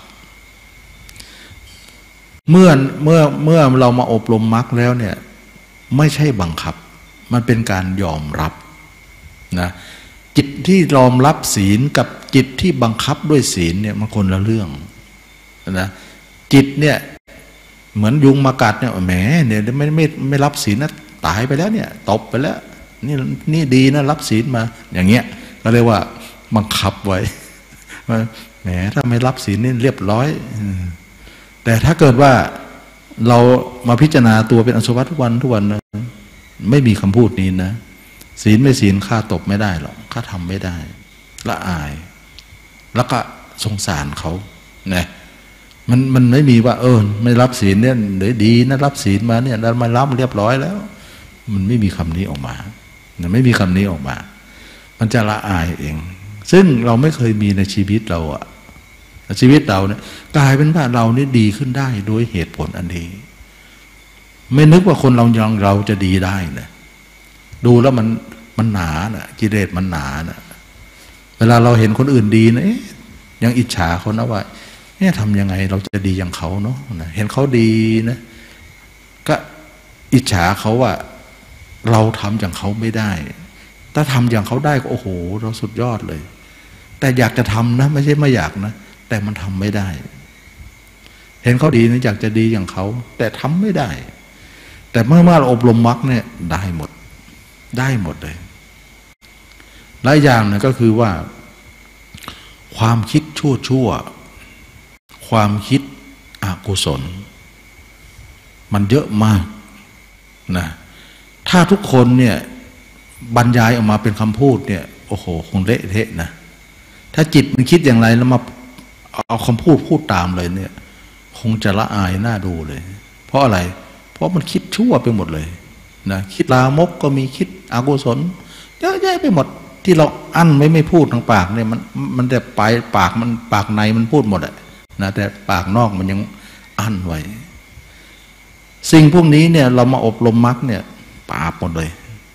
เมื่อเรามาอบรมมรรคแล้วเนี่ยไม่ใช่บังคับมันเป็นการยอมรับนะจิตที่ยอมรับศีลกับจิตที่บังคับด้วยศีลเนี่ยมันคนละเรื่องนะจิตเนี่ยเหมือนยุงมากัดเนี่ยแหมเนี่ยไม่รับศีลนะตายไปแล้วเนี่ยตบไปแล้วนี่ดีนะรับศีลมาอย่างเงี้ยก็เรียกว่าบังคับไว้แหมถ้าไม่รับศีลนี่เรียบร้อยแต่ถ้าเกิดว่าเรามาพิจารณาตัวเป็นอสุภะทุกวันนะไม่มีคำพูดนี้นะศีลไม่ศีลข้าตบไม่ได้หรอกข้าทำไม่ได้ละอายแล้วก็สงสารเขาเนี่ยมันไม่มีว่าไม่รับศีลเนี่ยเดี๋ยวดีนะรับศีลมาเนี่ยเรามารับเรียบร้อยแล้วมันไม่มีคำนี้ออกมาไม่มีคำนี้ออกมามันจะละอายเองซึ่งเราไม่เคยมีในชีวิตเราอะชีวิตเราเนี่ยกลายเป็นว่าเรานี่ดีขึ้นได้โดยเหตุผลอันนี้ไม่นึกว่าคนเราจะดีได้นะดูแล้วมันหนานะกิเลสมันหนานะเวลาเราเห็นคนอื่นดีนะยังอิจฉาเขานะว่าเนี่ยทำยังไงเราจะดีอย่างเขาเนาะเห็นเขาดีนะก็อิจฉาเขาว่าเราทำอย่างเขาไม่ได้ถ้าทำอย่างเขาได้ก็โอ้โหเราสุดยอดเลยแต่อยากจะทำนะไม่ใช่ไม่อยากนะแต่มันทำไม่ได้เห็นเขาดีนะอยากจะดีอย่างเขาแต่ทำไม่ได้แต่เมื่อเราอบรมมรรคเนี่ยได้หมดเลยหลายอย่างเนี่ยก็คือว่าความคิดชั่วความคิดอกุศลมันเยอะมากนะถ้าทุกคนเนี่ยบรรยายออกมาเป็นคำพูดเนี่ยโอ้โหคงเละเทะนะถ้าจิตมันคิดอย่างไรแล้วมาเอาคำพูดตามเลยเนี่ยคงจะละอายน่าดูเลยเพราะอะไรเพราะมันคิดชั่วไปหมดเลยนะคิดลามกก็มีคิดอกุศลเยอะแยะไปหมดที่เราอั้นไม่พูดทางปากเนี่ยมันแต่ปากในมันพูดหมดอะนะแต่ปากนอกมันยังอั้นไว้สิ่งพวกนี้เนี่ยเรามาอบรมมรรคเนี่ยปราบหมดเลย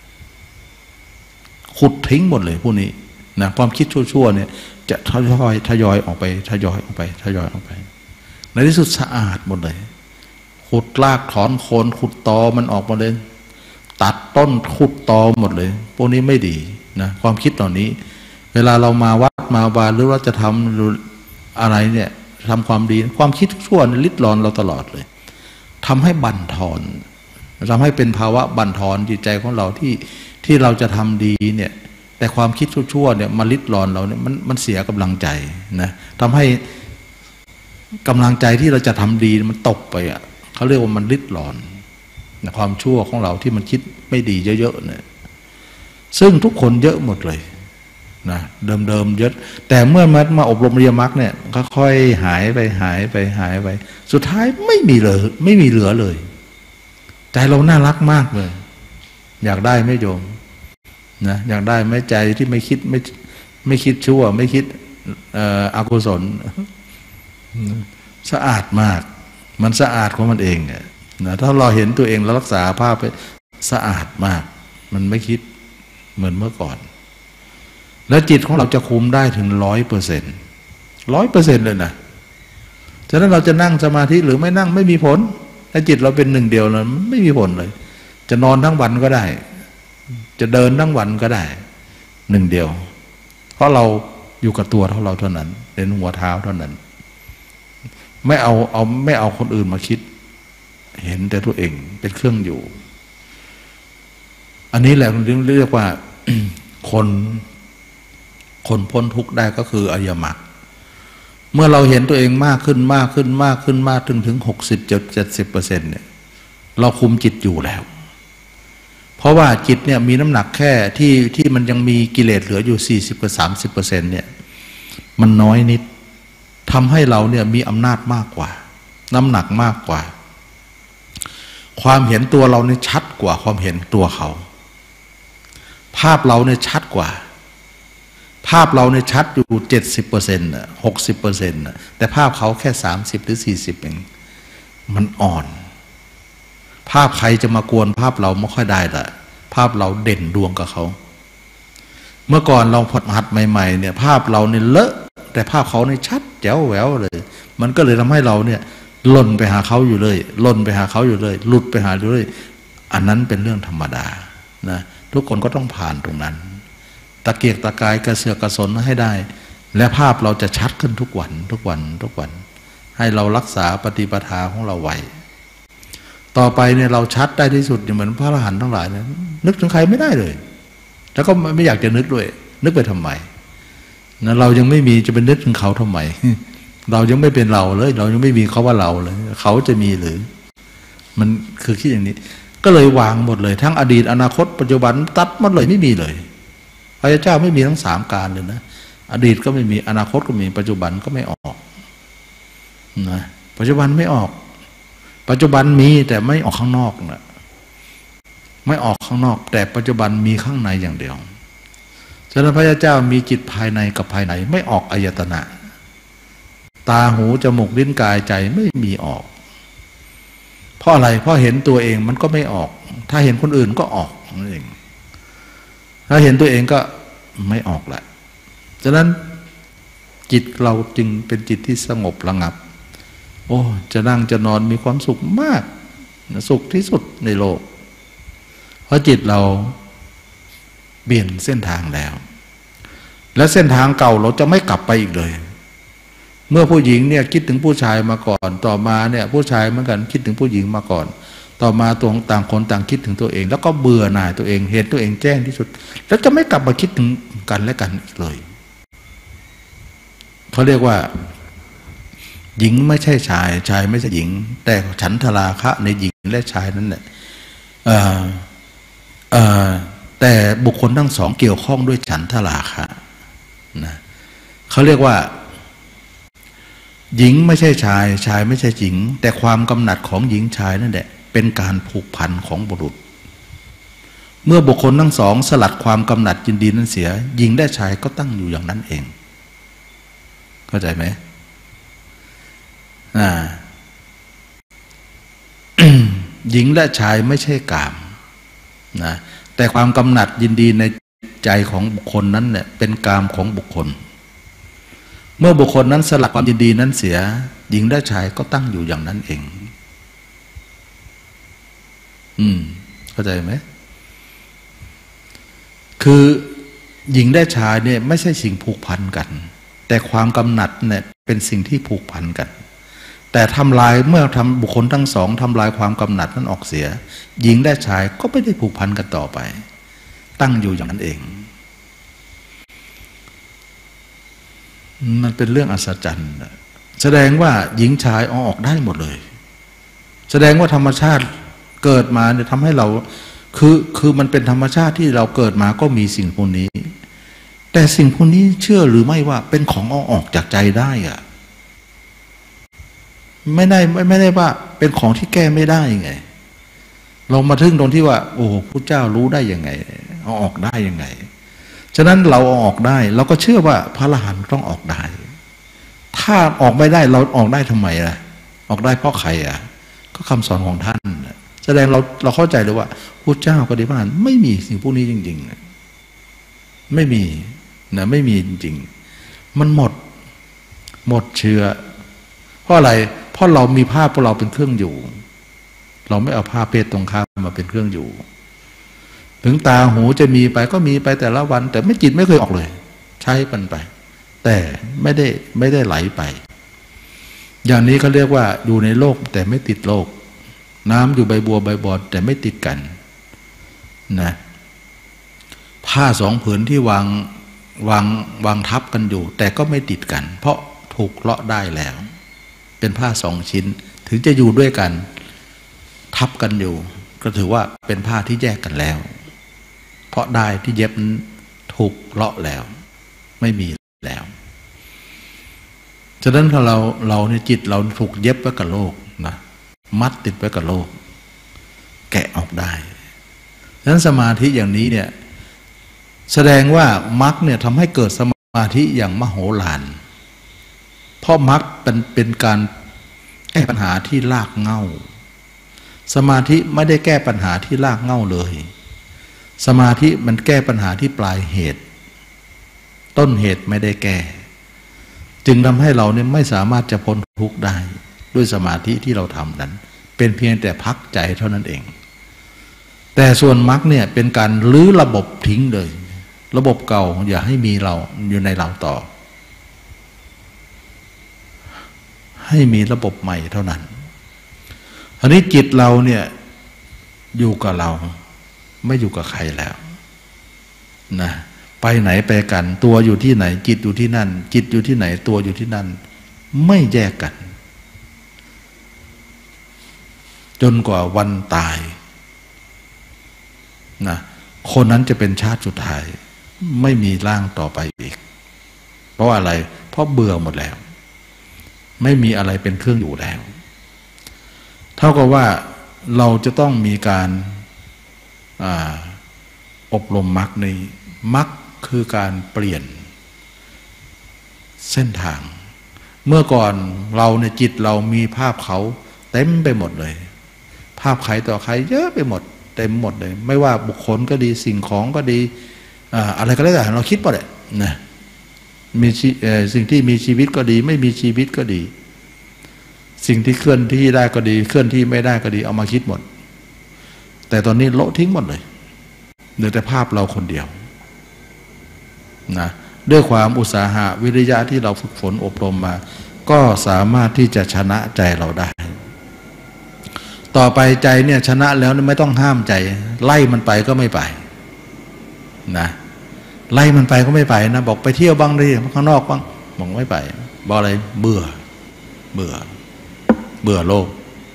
ขุดทิ้งหมดเลยพวกนี้นะความคิดชั่วๆเนี่ยจะทยอยออกไปในที่สุดสะอาดหมดเลยขุดรากถอนโคนขุดตอมันออกมาเลยตัดต้นขุดตอหมดเลยพวกนี้ไม่ดีนะความคิดเหล่านี้เวลาเรามาวัดมาวาหรือว่าจะทำอะไรเนี่ยทำความดีความคิดชั่วลิดรอนเราตลอดเลยทำให้บั่นทอนทำให้เป็นภาวะบั่นทอนจิตใจของเราที่เราจะทำดีเนี่ยแต่ความคิดชั่วเนี่ยมาลิดรอนเราเนี่ยมันเสียกำลังใจนะทำให้กำลังใจที่เราจะทำดีมันตกไปอ่ะเขาเรียกว่ามันลิดรอนนะความชั่วของเราที่มันคิดไม่ดีเยอะๆเนี่ยซึ่งทุกคนเยอะหมดเลยนะเดิมเยอะแต่เมื่อมาอบรมอริยมรรคเนี่ยค่อยๆหายไปสุดท้ายไม่มีเหลือเลยใจเราน่ารักมากเลยอยากได้ไหมโยมนะอยากได้ไหมใจที่ไม่คิดชั่วไม่คิดอกุศลสะอาดมากมันสะอาดของมันเองนะถ้าเราเห็นตัวเองแล้วรักษาภาพไปสะอาดมากมันไม่คิดเหมือนเมื่อก่อนแล้วจิตของเราจะคุมได้ถึง100%เลยนะฉะนั้นเราจะนั่งสมาธิหรือไม่นั่งไม่มีผลถ้าจิตเราเป็นหนึ่งเดียวนั้นไม่มีผลเลยจะนอนทั้งวันก็ได้จะเดินทั้งวันก็ได้หนึ่งเดียวเพราะเราอยู่กับตัวเราเท่านั้นเป็นหัวเท้าเท่านั้นไม่เอาคนอื่นมาคิดเห็นแต่ตัวเองเป็นเครื่องอยู่อันนี้แหละเรียกว่า คนพ้นทุกข์ได้ก็คืออริยมรรคเมื่อเราเห็นตัวเองมากขึ้นถึง60-70%เนี่ยเราคุมจิตอยู่แล้วเพราะว่าจิตเนี่ยมีน้ำหนักแค่ที่มันยังมีกิเลสเหลืออยู่40-30%เนี่ยมันน้อยนิดทำให้เราเนี่ยมีอำนาจมากกว่าน้ำหนักมากกว่าความเห็นตัวเราเนี่ยชัดกว่าความเห็นตัวเขาภาพเราเนี่ยชัดกว่าภาพเราเนี่ยชัดอยู่70% 60%แต่ภาพเขาแค่30หรือ40เองมันอ่อนภาพใครจะมากวนภาพเราไม่ค่อยได้ละภาพเราเด่นดวงกับเขาเมื่อก่อนเราหัดใหม่ๆเนี่ยภาพเราเนี่ยเลอะแต่ภาพเขาเนี่ยชัดแจ๋วแหววเลยมันก็เลยทำให้เราเนี่ยล่นไปหาเขาอยู่เลยหลุดไปหาอยู่เลยอันนั้นเป็นเรื่องธรรมดานะทุกคนก็ต้องผ่านตรงนั้นตะเกียกตะกายกระเสือกกระสนให้ได้และภาพเราจะชัดขึ้นทุกวันให้เรารักษาปฏิปทาของเราไว้ต่อไปเนี่ยเราชัดได้ที่สุดเหมือนพระอรหันต์ทั้งหลายเนี่ยนึกถึงใครไม่ได้เลยแล้วก็ไม่อยากจะนึกด้วยนึกไปทำไมนะเรายังไม่มีจะเป็นนึกถึงเขาทำไมเรายังไม่เป็นเราเลยเรายังไม่มีเขาว่าเราเลยเขาจะมีหรือมันคือคิดอย่างนี้ก็เลยวางหมดเลยทั้งอดีตอนาคตปัจจุบันตัดหมดเลยไม่มีเลยพระเจ้าไม่มีทั้ง3การเลยนะอดีตก็ไม่มีอนาคตก็มีปัจจุบันก็ไม่ออกนะปัจจุบันไม่ออกปัจจุบันมีแต่ไม่ออกข้างนอกนะไม่ออกข้างนอกแต่ปัจจุบันมีข้างในอย่างเดียวฉะนั้นพระเจ้ามีจิตภายในกับภายในไม่ออกอายตนะตาหูจมูกลิ้นกายใจไม่มีออกเพราะอะไรเพราะเห็นตัวเองมันก็ไม่ออกถ้าเห็นคนอื่นก็ออกนั่นเองถ้าเห็นตัวเองก็ไม่ออกแหละฉะนั้นจิตเราจึงเป็นจิตที่สงบระงับโอ้จะนั่งจะนอนมีความสุขมากสุขที่สุดในโลกเพราะจิตเราเปลี่ยนเส้นทางแล้วและเส้นทางเก่าเราจะไม่กลับไปอีกเลยเมื่อผู้หญิงเนี่ยคิดถึงผู้ชายมาก่อนต่อมาเนี่ยผู้ชายเหมือนกันคิดถึงผู้หญิงมาก่อนต่อมาตัวต่างคนต่างคิดถึงตัวเองแล้วก็เบื่อหน่ายตัวเองเห็นตัวเองแจ้งที่สุดแล้วจะไม่กลับมาคิดถึงกันและกันอีกเลยเขาเรียกว่าหญิงไม่ใช่ชายชายไม่ใช่หญิงแต่ฉันทราคะในหญิงและชายนั้นแหละแต่บุคคลทั้งสองเกี่ยวข้องด้วยฉันทราคะนะเขาเรียกว่าหญิงไม่ใช่ชายชายไม่ใช่หญิงแต่ความกำหนัดของหญิงชายนั่นแหละเป็นการผูกพันของบุรุษเมื่อบุคคลทั้งสองสลัดความกำหนัดยินดีนั้นเสียหญิงและชายก็ตั้งอยู่อย่างนั้นเองเข้าใจไหมหญิงและชายไม่ใช่กามนะแต่ความกำหนัดยินดีในใจของบุคคลนั้นเนี่ยเป็นกามของบุคคลเมื่อบุคคลนั้นสลัดความยินดีนั้นเสียหญิงและชายก็ตั้งอยู่อย่างนั้นเองเข้าใจไหมคือหญิงและชายเนี่ยไม่ใช่สิ่งผูกพันกันแต่ความกำหนัดเนี่ยเป็นสิ่งที่ผูกพันกันแต่ทำลายเมื่อทำบุคคลทั้งสองทำลายความกำหนัดนั้นออกเสียหญิงและชายก็ไม่ได้ผูกพันกันต่อไปตั้งอยู่อย่างนั้นเองมันเป็นเรื่องอัศจรรย์แสดงว่าหญิงชายเอาออกได้หมดเลยแสดงว่าธรรมชาติเกิดมาเนี่ยทำให้เราคือมันเป็นธรรมชาติที่เราเกิดมาก็มีสิ่งพวกนี้แต่สิ่งพวกนี้เชื่อหรือไม่ว่าเป็นของเอาออกจากใจได้อะไม่ได้ว่าเป็นของที่แก้ไม่ได้ไงเรามาถึงตรงที่ว่าโอ้พระเจ้ารู้ได้ยังไงเอาออกได้ยังไงฉะนั้นเราเอาออกได้เราก็เชื่อว่าพระอรหันต์ต้องออกได้ถ้าออกไม่ได้เราออกได้ทำไมล่ะออกได้เพราะใครอ่ะก็คำสอนของท่านแสดงเราเข้าใจเลยว่าพระเจ้าก็ได้ว่าไม่มีสิ่งพวกนี้จริงๆไม่มีนะไม่มีจริงๆมันหมดเชื้อเพราะอะไรเพราะเรามีภาพพวกเราเป็นเครื่องอยู่เราไม่เอาภาพเพศตรงข้ามมาเป็นเครื่องอยู่ถึงตาหูจะมีไปก็มีไปแต่ละวันแต่ไม่จิตไม่เคยออกเลยใช้มันไปแต่ไม่ได้ไหลไปอย่างนี้เขาเรียกว่าอยู่ในโลกแต่ไม่ติดโลกน้ำอยู่ใบบัวใบบอนแต่ไม่ติดกันนะผ้าสองผืนที่วางทับกันอยู่แต่ก็ไม่ติดกันเพราะถูกเลาะได้แล้วเป็นผ้าสองชิ้นถึงจะอยู่ด้วยกันทับกันอยู่ก็ถือว่าเป็นผ้าที่แยกกันแล้วเพราะได้ที่เย็บถูกเลาะแล้วไม่มีแล้วฉะนั้นถ้าเราในจิตเราถูกเย็บไว้กับโลกนะมัดติดไว้กับโลกแกะออกได้ฉะนั้นสมาธิอย่างนี้เนี่ยแสดงว่ามรรคเนี่ยทำให้เกิดสมาธิอย่างมโหฬารเพราะมรรคเป็นการแก้ปัญหาที่รากเหง้าสมาธิไม่ได้แก้ปัญหาที่รากเหง้าเลยสมาธิมันแก้ปัญหาที่ปลายเหตุต้นเหตุไม่ได้แก้จึงทำให้เราเนี่ยไม่สามารถจะพ้นทุกข์ได้ด้วยสมาธิที่เราทำนั้นเป็นเพียงแต่พักใจเท่านั้นเองแต่ส่วนมรรคเนี่ยเป็นการลื้อระบบทิ้งเลยระบบเก่าอย่าให้มีเราอยู่ในเราต่อให้มีระบบใหม่เท่านั้นอันนี้จิตเราเนี่ยอยู่กับเราไม่อยู่กับใครแล้วนะไปไหนไปกันตัวอยู่ที่ไหนจิตอยู่ที่นั่นจิตอยู่ที่ไหนตัวอยู่ที่นั่นไม่แยกกันจนกว่าวันตายนะคนนั้นจะเป็นชาติสุดท้ายไม่มีร่างต่อไปอีกเพราะอะไรเพราะเบื่อหมดแล้วไม่มีอะไรเป็นเครื่องอยู่แล้วเท่ากับว่าเราจะต้องมีการอบรมมรรคนี้มรรคคือการเปลี่ยนเส้นทางเมื่อก่อนเราในจิตเรามีภาพเขาเต็มไปหมดเลยภาพใครต่อใครเยอะไปหมดเต็มหมดเลยไม่ว่าบุคคลก็ดีสิ่งของก็ดีอะไรก็แล้วแต่เราคิดหมดเลยนะมีสิ่งที่มีชีวิตก็ดีไม่มีชีวิตก็ดีสิ่งที่เคลื่อนที่ได้ก็ดีเคลื่อนที่ไม่ได้ก็ดีเอามาคิดหมดแต่ตอนนี้โละทิ้งหมดเลยเหลือแต่ภาพเราคนเดียวนะด้วยความอุตสาหะวิริยะที่เราฝึกฝนอบรมมาก็สามารถที่จะชนะใจเราได้ต่อไปใจเนี่ยชนะแล้วไม่ต้องห้ามใจไล่มันไปก็ไม่ไปนะไล่มันไปก็ไม่ไปนะบอกไปเที่ยวบ้างดิข้างนอกบ้างบอกไม่ไปบอกอะไรเบื่อโลก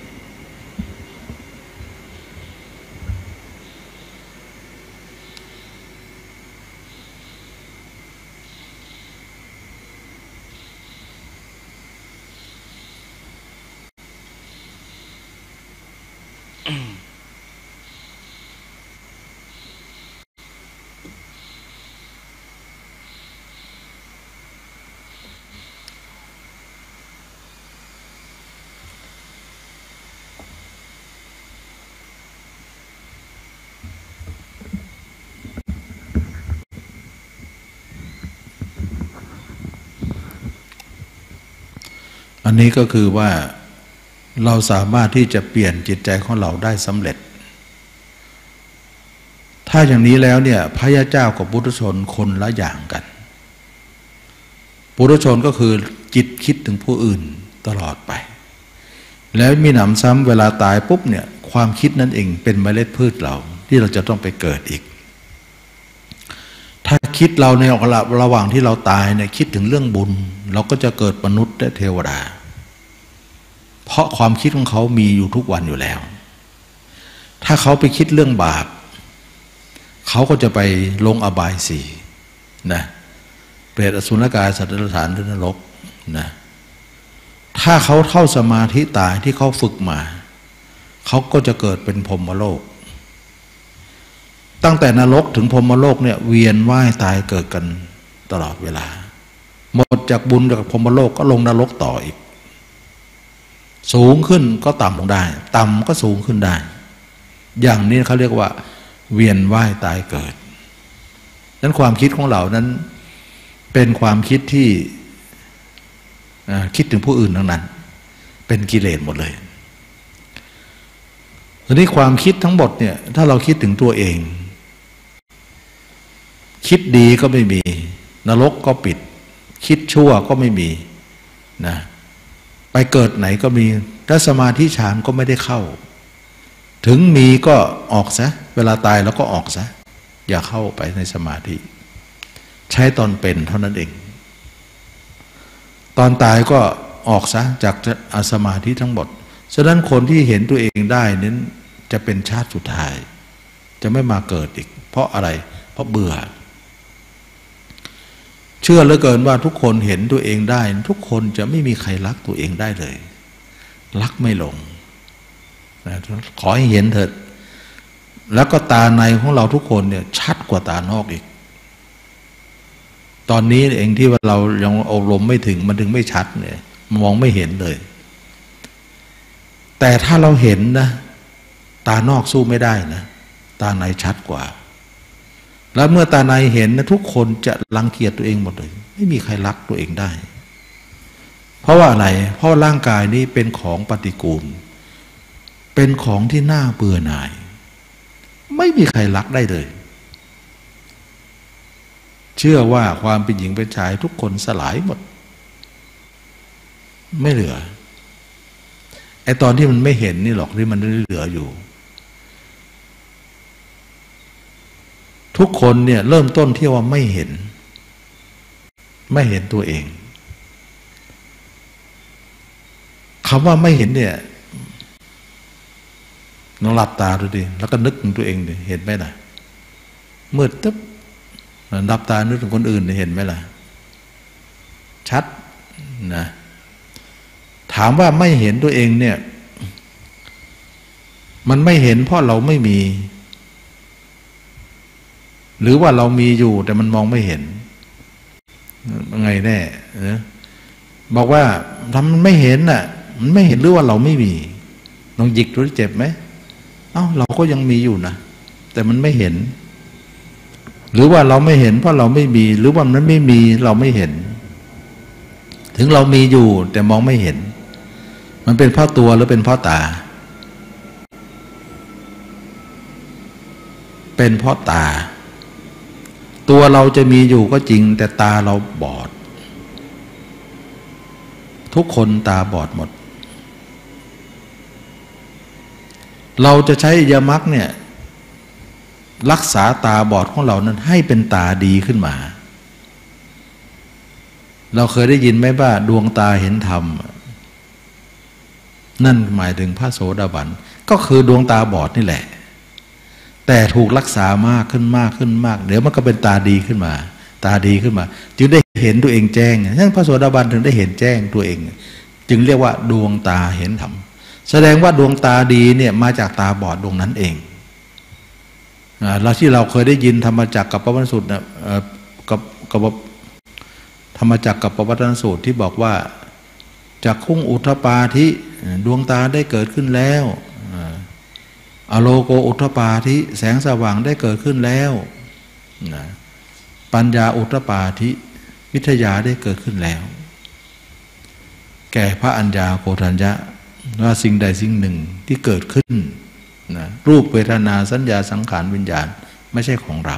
อันนี้ก็คือว่าเราสามารถที่จะเปลี่ยนจิตใจของเราได้สำเร็จถ้าอย่างนี้แล้วเนี่ยพระยาเจ้ากับปุถุชนคนละอย่างกันปุถุชนก็คือจิตคิดถึงผู้อื่นตลอดไปแล้วมีหนำซ้ำเวลาตายปุ๊บเนี่ยความคิดนั่นเองเป็นเมล็ดพืชเราที่เราจะต้องไปเกิดอีกถ้าคิดเราในระหว่างที่เราตายเนี่ยคิดถึงเรื่องบุญเราก็จะเกิดมนุษย์และเทวดาเพราะความคิดของเขามีอยู่ทุกวันอยู่แล้วถ้าเขาไปคิดเรื่องบาปเขาก็จะไปลงอบายสี่นะเปรตอสุรกายสัตว์เดรัจฉานนรกนะถ้าเขาเข้าสมาธิตายที่เขาฝึกมาเขาก็จะเกิดเป็นพรหมโลกตั้งแต่นรกถึงพรหมโลกเนี่ยเวียนว่ายตายเกิดกันตลอดเวลาหมดจากบุญจากพรหมโลกก็ลงนรกต่ออีกสูงขึ้นก็ต่ำลงได้ต่ำก็สูงขึ้นได้อย่างนี้เขาเรียกว่าเวียนว่ายตายเกิดนั้นความคิดของเรานั้นเป็นความคิดที่คิดถึงผู้อื่นทั้งนั้นเป็นกิเลสหมดเลยทีนี้ความคิดทั้งหมดเนี่ยถ้าเราคิดถึงตัวเองคิดดีก็ไม่มีนรกก็ปิดคิดชั่วก็ไม่มีนะไปเกิดไหนก็มีถ้าสมาธิฌานก็ไม่ได้เข้าถึงมีก็ออกซะเวลาตายแล้วก็ออกซะอย่าเข้าไปในสมาธิใช้ตอนเป็นเท่านั้นเองตอนตายก็ออกซะจากสมาธิทั้งหมดฉะนั้นคนที่เห็นตัวเองได้นั้นจะเป็นชาติสุดท้ายจะไม่มาเกิดอีกเพราะอะไรเพราะเบื่อเชื่อเหลือเกินว่าทุกคนเห็นตัวเองได้ทุกคนจะไม่มีใครรักตัวเองได้เลยรักไม่ลงนะขอให้เห็นเถิดแล้วก็ตาในของเราทุกคนเนี่ยชัดกว่าตานอกอีกตอนนี้เองที่ว่าเรายังอบรมไม่ถึงมันถึงไม่ชัดเนี่ยมองไม่เห็นเลยแต่ถ้าเราเห็นนะตานอกสู้ไม่ได้นะตาในชัดกว่าแล้วเมื่อตาในเห็นนะทุกคนจะรังเกียจตัวเองหมดเลยไม่มีใครรักตัวเองได้เพราะว่าอะไรเพราะร่างกายนี้เป็นของปฏิกูลเป็นของที่น่าเบื่อหน่ายไม่มีใครรักได้เลยเชื่อว่าความเป็นหญิงเป็นชายทุกคนสลายหมดไม่เหลือไอ้ตอนที่มันไม่เห็นนี่หรอกที่มันเหลืออยู่ทุกคนเนี่ยเริ่มต้นที่ว่าไม่เห็นตัวเองคำว่าไม่เห็นเนี่ยลองหลับตาดูดิแล้วก็นึกถึงตัวเองดิเห็นไหมล่ะมืดตึ๊บหลับตานึกถึงคนอื่นเห็นไหมล่ะชัดนะถามว่าไม่เห็นตัวเองเนี่ยมันไม่เห็นเพราะเราไม่มีหรือว่าเรามีอยู่แต่มันมองไม่เห็นไงแน่นะบอกว่าทำมันไม่เห็นน่ะมันไม่เห็นหรือว่าเราไม่มีลองหยิกดูเจ็บไหมเอ้าเราก็ยังมีอยู่นะแต่มันไม่เห็นหรือว่าเราไม่เห็นเพราะเราไม่มีหรือว่ามันไม่มีเราไม่เห็นถึงเรามีอยู่แต่มองไม่เห็นมันเป็นเพราะตัวหรือเป็นเพราะตาเป็นเพราะตาตัวเราจะมีอยู่ก็จริงแต่ตาเราบอดทุกคนตาบอดหมดเราจะใช้ยมรรคเนี่ยรักษาตาบอดของเรานั้นให้เป็นตาดีขึ้นมาเราเคยได้ยินไหมว่าดวงตาเห็นธรรมนั่นหมายถึงพระโสดาบันก็คือดวงตาบอดนี่แหละแต่ถูกรักษามากขึ้นเดี๋ยวมันก็เป็นตาดีขึ้นมาตาดีขึ้นมาจึงได้เห็นตัวเองแจ้งฉะนั้นพระโสดาบันถึงได้เห็นแจ้งตัวเองจึงเรียกว่าดวงตาเห็นธรรมแสดงว่าดวงตาดีเนี่ยมาจากตาบอดดวงนั้นเองเราที่เราเคยได้ยินธรรมจักรกับปวัตตนสูตรนะกับธรรมจักรกับปวัตตนสูตรที่บอกว่าจากคุ้งอุทธปาธิดวงตาได้เกิดขึ้นแล้วอโลโกอุทธปาธิแสงสว่างได้เกิดขึ้นแล้วปัญญาอุทธปาธิวิทยาได้เกิดขึ้นแล้วแก่พระอัญญาโกฏัญญะว่าสิ่งใดสิ่งหนึ่งที่เกิดขึ้นนะรูปเวทนาสัญญาสังขารวิญญาณไม่ใช่ของเรา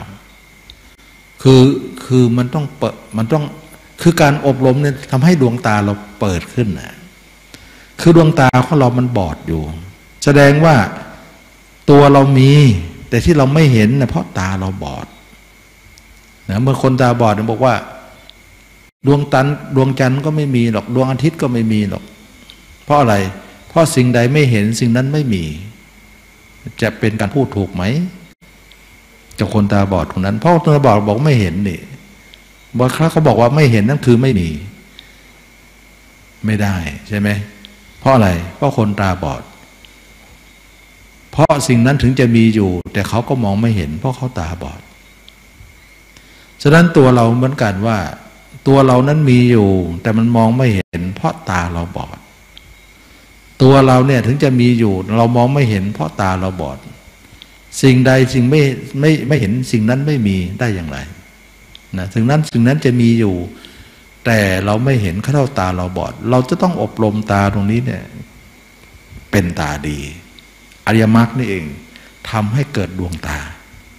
คือมันต้องคือการอบรมเนี่ยทำให้ดวงตาเราเปิดขึ้นนะคือดวงตาของเรามันบอดอยู่แสดงว่าตัวเรามีแต่ที่เราไม่เห็นนะเพราะตาเราบอดนะเมื่อคนตาบอดเนี่ยบอกว่าดวงจันทร์ก็ไม่มีหรอกดวงอาทิตย์ก็ไม่มีหรอกเพราะอะไรเพราะสิ่งใดไม่เห็นสิ่งนั้นไม่มีจะเป็นการพูดถูกไหมจากคนตาบอดคนนั้นเพราะคนตาบอดบอกไม่เห็นนี่บางครั้งเขาบอกว่าไม่เห็นนั่นคือไม่มีไม่ได้ใช่ไหมเพราะอะไรเพราะคนตาบอดเพราะสิ่งนั้นถึงจะมีอยู่แต่เขาก็มองไม่เห็นเพราะเขาตาบอดฉะนั้นตัวเราเหมือนกันว่าตัวเรานั้นมีอยู่แต่มันมองไม่เห็นเพราะตาเราบอดตัวเราเนี่ยถึงจะมีอยู่เรามองไม่เห็นเพราะตาเราบอดสิ่งใดสิ่งไม่เห็นสิ่งนั้นไม่มีได้อย่างไรนะสิ่งนั้นจะมีอยู่แต่เราไม่เห็นเข้าตาเราบอดเราจะต้องอบรมตาตรงนี้เนี่ยเป็นตาดีอริยมรรคนี่เองทำให้เกิดดวงตา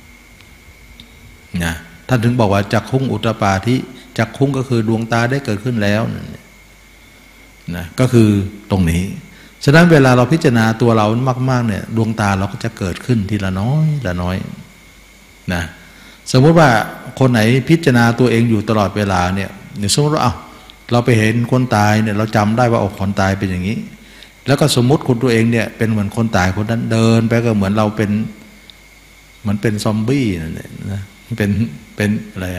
นะท่านถึงบอกว่าจักขุงอุตตปาธิจักขุงก็คือดวงตาได้เกิดขึ้นแล้วนะก็คือตรงนี้ฉะนั้นเวลาเราพิจารณาตัวเรามากๆเนี่ยดวงตาเราก็จะเกิดขึ้นทีละน้อยละน้อยนะสมมุติว่าคนไหนพิจารณาตัวเองอยู่ตลอดเวลาเนี่ยสมมติว่าเราไปเห็นคนตายเนี่ยเราจำได้ว่าคนตายเป็นอย่างนี้แล้วก็สมมุติคนตัวเองเนี่ยเป็นเหมือนคนตายคนนั้นเดินไปก็เหมือนเราเป็นเหมือนเป็นซอมบี้นั่นแหละนะเป็นอะไร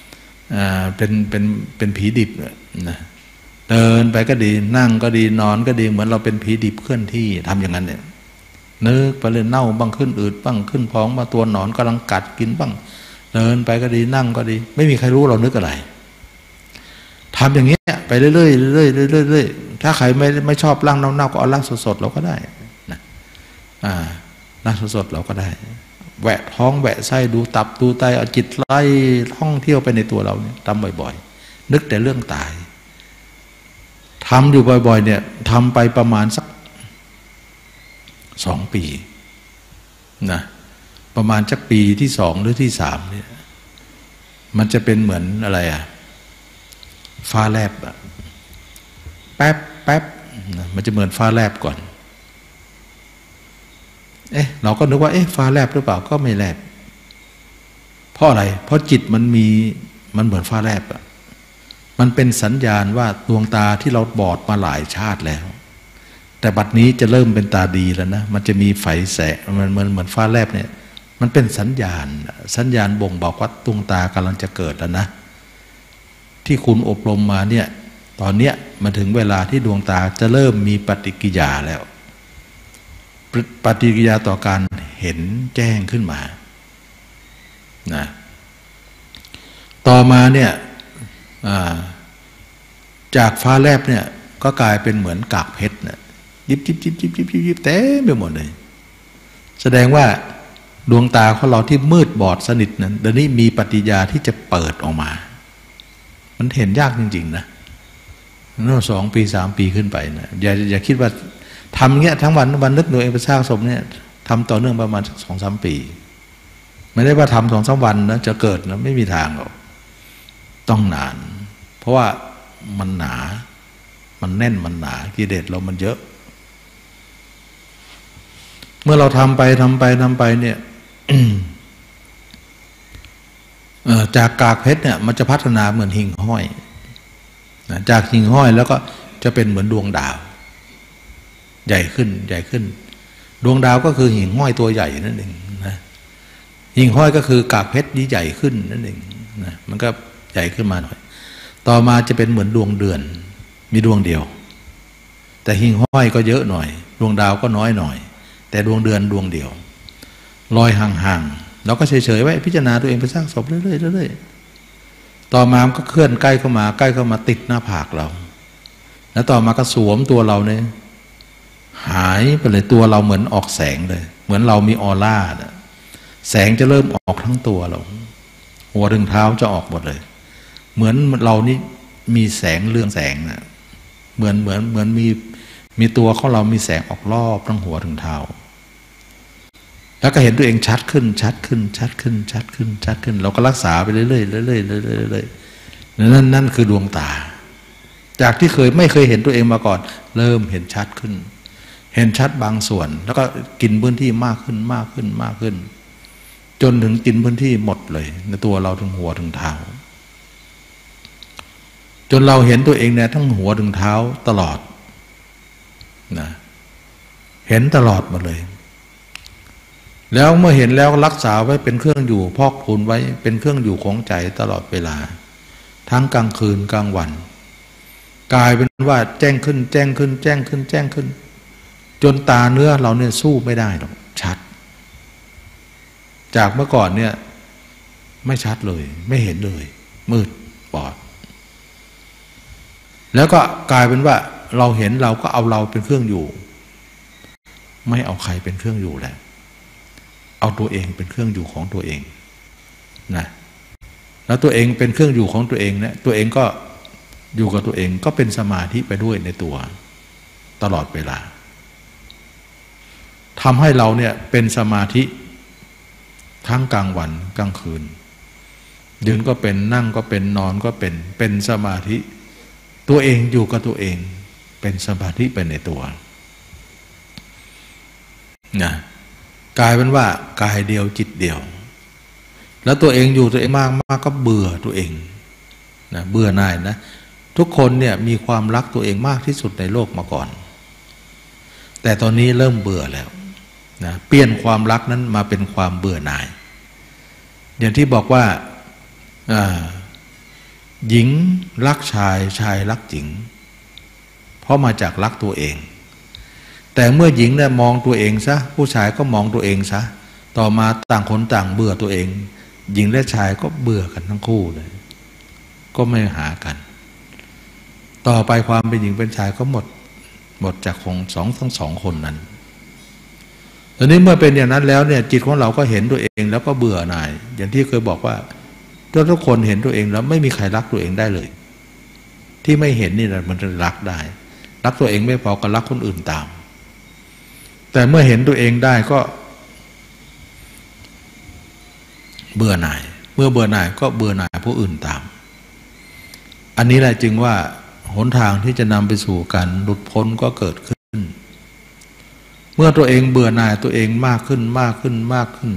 เป็นผีดิบนะเดินไปก็ดีนั่งก็ดีนอนก็ดีเหมือนเราเป็นผีดิบเคลื่อนที่ทำอย่างนั้นเนี่ยนึกไปเลยเน่าบ้างขึ้นอืดบ้างขึ้นพองมาตัวหนอนกำลังกัดกินบ้างเดินไปก็ดีนั่งก็ดีไม่มีใครรู้เรานึกอะไรทำอย่างนี้ไปเรื่อยๆเรื่อยๆเรื่อยๆถ้าใครไม่ชอบร่างเน่าๆก็เอาร่างสดๆเราก็ได้นะร่างสดๆเราก็ได้แหวะท้องแหวะไส้ดูตับดูไตเอาจิตไล่ท่องเที่ยวไปในตัวเราเนี่ยทำบ่อยๆนึกแต่เรื่องตายทำอยู่บ่อยๆเนี่ยทำไปประมาณสัก2 ปีนะประมาณสักปีที่2หรือที่3เนี่ยมันจะเป็นเหมือนอะไรฟ้าแลบแป๊บมันจะเหมือนฟ้าแลบก่อนเราก็นึกว่าฟ้าแลบหรือเปล่าก็ไม่แลบเพราะอะไรเพราะจิตมันเหมือนฟ้าแลบมันเป็นสัญญาณว่าดวงตาที่เราบอดมาหลายชาติแล้วแต่บัดนี้จะเริ่มเป็นตาดีแล้วนะมันจะมีไฟแสงมันเหมือนฟ้าแลบเนี่ยมันเป็นสัญญาณบ่งบอกว่าดวงตากำลังจะเกิดแล้วนะที่คุณอบรมมาเนี่ยตอนเนี้ยมาถึงเวลาที่ดวงตาจะเริ่มมีปฏิกิริยาแล้วปฏิกิริยาต่อการเห็นแจ้งขึ้นมานะต่อมาเนี่ยจากฟ้าแลบเนี่ยก็กลายเป็นเหมือนกากเพชรนะยิบเต็มไปหมดเลยแสดงว่าดวงตาของเราที่มืดบอดสนิทนั้นเดี๋ยวนี้มีปฏิกิริยาที่จะเปิดออกมามันเห็นยากจริงๆนะนั่น2 ปี 3 ปีขึ้นไปนะอย่าคิดว่าทำเงี้ยทั้งวันนึกตัวเองไปสร้างสมเนี่ยทำต่อเนื่องประมาณ2-3 ปีไม่ได้ว่าทำ2-3 วันนะจะเกิดนะไม่มีทางหรอกต้องนานเพราะว่ามันหนามันแน่นมันหนากิเลสเรามันเยอะเมื่อเราทำไปเนี่ย จากกากเพชรเนี่ยมันจะพัฒนาเหมือนหิ่งห้อยจากหิ่งห้อยแล้วก็จะเป็นเหมือนดวงดาวใหญ่ขึ้นดวงดาวก็คือหิ่งห้อยตัวใหญ่นั่นเองนะหิ่งห้อยก็คือกากเพชรนี้ใหญ่ขึ้นนั่นเองนะมันก็ใหญ่ขึ้นมาหน่อยต่อมาจะเป็นเหมือนดวงเดือนมีดวงเดียวแต่หิ่งห้อยก็เยอะหน่อยดวงดาวก็น้อยหน่อยแต่ดวงเดือนดวงเดียวลอยห่างๆเราก็เฉยๆไว้พิจารณาตัวเองไปสร้างศพเรื่อยๆต่อมาก็เคลื่อนใกล้เข้ามาติดหน้าผากเราแล้วต่อมาก็สวมตัวเราเนี่ยหายไปเลยตัวเราเหมือนออกแสงเลยเหมือนเรามีออร่าแสงจะเริ่มออกทั้งตัวเราหัวถึงเท้าจะออกหมดเลยเหมือนเรานี่มีแสงเรื่องแสงนะเหมือนมีตัวของเรามีแสงออกรอบทั้งหัวถึงเท้าแล้วก็เห็นตัวเองชัดขึ้นชัดขึ้นชัดขึ้นชัดขึ้นชัดขึ้นเราก็รักษาไปเรื่อยๆเรื่อยๆเรื่อยๆนั่นคือดวงตาจากที่ไม่เคยเห็นตัวเองมาก่อนเริ่มเห็นชัดขึ้นเห็นชัดบางส่วนแล้วก็กินพื้นที่มากขึ้นมากขึ้นมากขึ้นจนถึงกินพื้นที่หมดเลยในตัวเราถึงหัวถึงเท้าจนเราเห็นตัวเองเนี่ยทั้งหัวถึงเท้าตลอดนะเห็นตลอดหมดเลยแล้วเมื่อเห็นแล้วรักษาไว้เป็นเครื่องอยู่พอกพูนไว้เป็นเครื่องอยู่ของใจตลอดเวลาทั้งกลางคืนกลางวันกลายเป็นว่าแจ้งขึ้นแจ้งขึ้นแจ้งขึ้นแจ้งขึ้นจนตาเนื้อเราเนี่ยสู้ไม่ได้หรอกชัดจากเมื่อก่อนเนี่ยไม่ชัดเลยไม่เห็นเลยมืดบอดแล้วก็กลายเป็นว่าเราเห็นเราก็เอาเราเป็นเครื่องอยู่ไม่เอาใครเป็นเครื่องอยู่แล้วเอาตัวเองเป็นเครื่องอยู่ของตัวเองนะแล้วตัวเองเป็นเครื่องอยู่ของตัวเองเนี่ยตัวเองก็อยู่กับตัวเองก็เป็นสมาธิไปด้วยในตัวตลอดเวลาทำให้เราเนี่ยเป็นสมาธิทั้งกลางวันกลางคืนยืนก็เป็นนั่งก็เป็นนอนก็เป็นสมาธิตัวเองอยู่กับตัวเองเป็นสมาธิไปในตัวนะกลายเป็นว่ากายเดียวจิตเดียวแล้วตัวเองอยู่ตัวเองมากก็เบื่อตัวเองนะเบื่อหน่ายนะทุกคนเนี่ยมีความรักตัวเองมากที่สุดในโลกมาก่อนแต่ตอนนี้เริ่มเบื่อแล้วนะเปลี่ยนความรักนั้นมาเป็นความเบื่อหน่ายอย่างที่บอกว่าหญิงรักชายชายรักหญิงเพราะมาจากรักตัวเองแต่เมื่อหญิงเนี่ยมองตัวเองซะผู้ชายก็มองตัวเองซะต่อมาต่างคนต่างเบื่อตัวเองหญิงและชายก็เบื่อกันทั้งคู่เลยก็ไม่หากันต่อไปความเป็นหญิงเป็นชายก็หมดจากทั้งสองคนนั้นตอนนี้เมื่อเป็นอย่างนั้นแล้วเนี่ยจิตของเราก็เห็นตัวเองแล้วก็เบื่อหน่ายอย่างที่เคยบอกว่าทุกคนเห็นตัวเองแล้วไม่มีใครรักตัวเองได้เลยที่ไม่เห็นนี่แหละมันจะรักได้รักตัวเองไม่พอก็รักคนอื่นตามแต่เมื่อเห็นตัวเองได้ก็เบื่อหน่ายเมื่อเบื่อหน่ายก็เบื่อหน่ายผู้อื่นตามอันนี้แหละจึงว่าหนทางที่จะนำไปสู่การหลุดพ้นก็เกิดขึ้นเมื่อตัวเองเบื่อหน่ายตัวเองมากขึ้นมากขึ้นมากขึ้น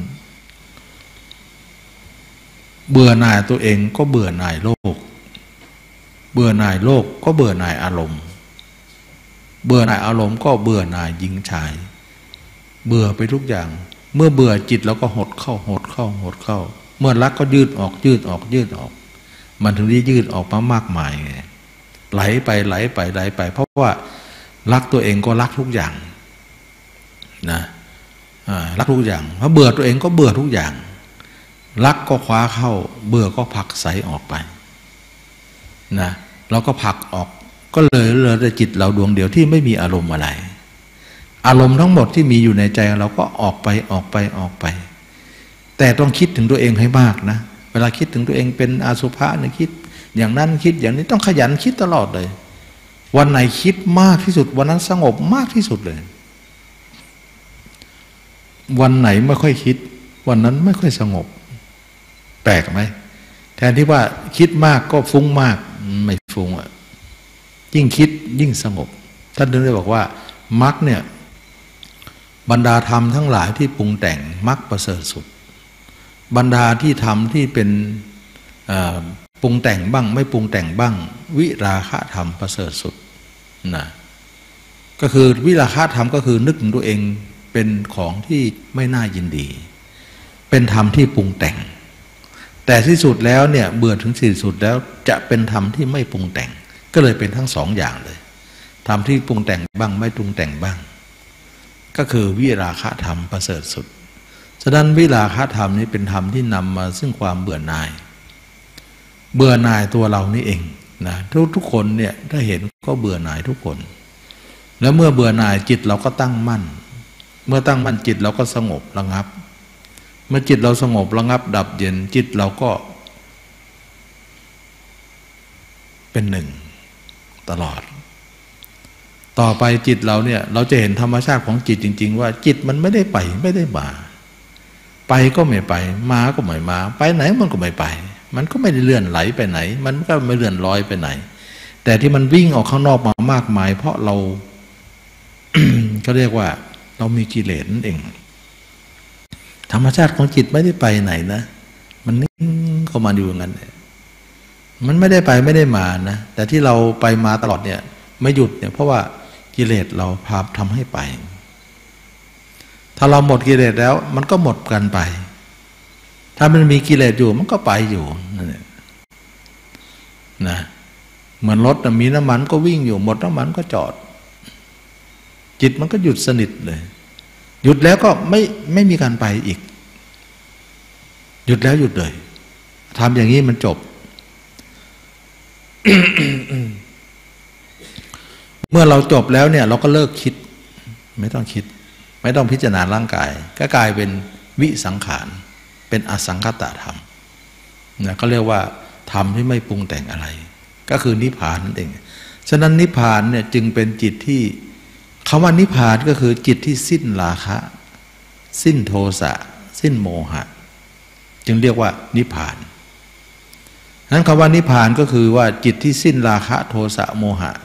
เบื่อหน่ายตัวเองก็เบื่อหน่ายโลกเบื่อหน่ายโลกก็เบื่อหน่ายอารมณ์เบื่อหน่ายอารมณ์ก็เบื่อหน่ายหญิงชายเบื่อไปทุกอย่างเมื่อเบื่อจิตแล้วก็หดเข้าหดเข้าหดเข้าเมื่อรักก็ยืดออกยืดออกยืดออกมันถึงได้ยืดออกมามากมายไงไหลไปไหลไปไหลไปเพราะว่ารักตัวเองก็รักทุกอย่างนะรักทุกอย่างเพราะเบื่อตัวเองก็เบื่อทุกอย่างรักก็คว้าเข้าเบื่อก็ผลักใสออกไปนะเราก็ผลักออกก็เลยเหลือแต่จิตเราดวงเดียวที่ไม่มีอารมณ์อะไรอารมณ์ทั้งหมดที่มีอยู่ในใจเราก็ออกไปออกไปออกไปแต่ต้องคิดถึงตัวเองให้มากนะเวลาคิดถึงตัวเองเป็นอสุภะเนี่ยคิดอย่างนั้นคิดอย่างนี้ต้องขยันคิดตลอดเลยวันไหนคิดมากที่สุดวันนั้นสงบมากที่สุดเลยวันไหนไม่ค่อยคิดวันนั้นไม่ค่อยสงบแปลกไหมแทนที่ว่าคิดมากก็ฟุ้งมากไม่ฟุ้งอ่ะยิ่งคิดยิ่งสงบท่านถึงได้บอกว่ามรรคเนี่ยบรรดาธรรมทั้งหลายที่ปรุงแต่งมรรคประเสริฐสุดบรรดาที่ทำที่เป็นปรุงแต่งบ้างไม่ปรุงแต่งบ้างวิราคะธรรมประเสริฐสุดนะก็คือวิราคะธรรมก็คือนึกถึงตัวเองเป็นของที่ไม่น่ายินดีเป็นธรรมที่ปรุงแต่งแต่ที่สุดแล้วเนี่ยเบื่อถึงที่สุดแล้วจะเป็นธรรมที่ไม่ปรุงแต่งก็เลยเป็นทั้งสองอย่างเลยธรรมที่ปรุงแต่งบ้างไม่ปรุงแต่งบ้างก็คือวิราคะธรรมประเสริฐสุดฉะนั้นวิราคะธรรมนี้เป็นธรรมที่นำมาซึ่งความเบื่อหน่ายตัวเรานี่เองนะทุกคนเนี่ยถ้าเห็นก็เบื่อหน่ายทุกคนแล้วเมื่อเบื่อหน่ายจิตเราก็ตั้งมั่นเมื่อตั้งมั่นจิตเราก็สงบระงับเมื่อจิตเราสงบระงับดับเย็นจิตเราก็เป็นหนึ่งตลอดต่อไปจิตเราเนี่ยเราจะเห็นธรรมชาติของจิตจริงๆว่าจิตมันไม่ได้ไปไม่ได้มาไปก็ไม่ไปมาก็ไม่มาไปไหนมันก็ไม่ไปมันก็ไม่ได้เลื่อนไหลไปไหนมันก็ไม่เลื่อนลอยไปไหนแต่ที่มันวิ่งออกข้างนอกมามากมายเพราะเรา ก็เรียกว่าเรามีกิเลสนั่นเองธรรมชาติของจิตไม่ได้ไปไหนนะมันนิ่งเข้ามาอยู่อย่างนั้นมันไม่ได้ไปไม่ได้มานะแต่ที่เราไปมาตลอดเนี่ยไม่หยุดเนี่ยเพราะว่ากิเลสเราพาทำให้ไปถ้าเราหมดกิเลสแล้วมันก็หมดกันไปถ้ามันมีกิเลสอยู่มันก็ไปอยู่นั่นแหละนะเหมือนรถมีน้ำมันก็วิ่งอยู่หมดน้ำมันก็จอดจิตมันก็หยุดสนิทเลยหยุดแล้วก็ไม่มีการไปอีกหยุดแล้วหยุดเลยทำอย่างนี้มันจบ เมื่อเราจบแล้วเนี่ยเราก็เลิกคิดไม่ต้องคิดไม่ต้องพิจารณาร่างกายก็กลายเป็นวิสังขารเป็นอสังคตธรรมนะเขาเรียกว่าธรรมที่ไม่ปรุงแต่งอะไรก็คือนิพพานนั่นเองฉะนั้นนิพพานเนี่ยจึงเป็นจิตที่คำว่านิพพานก็คือจิตที่สิ้นราคะสิ้นโทสะสิ้นโมหะจึงเรียกว่านิพพานนั้นคำว่านิพพานก็คือว่าจิตที่สิ้นราคะโทสะโมหะ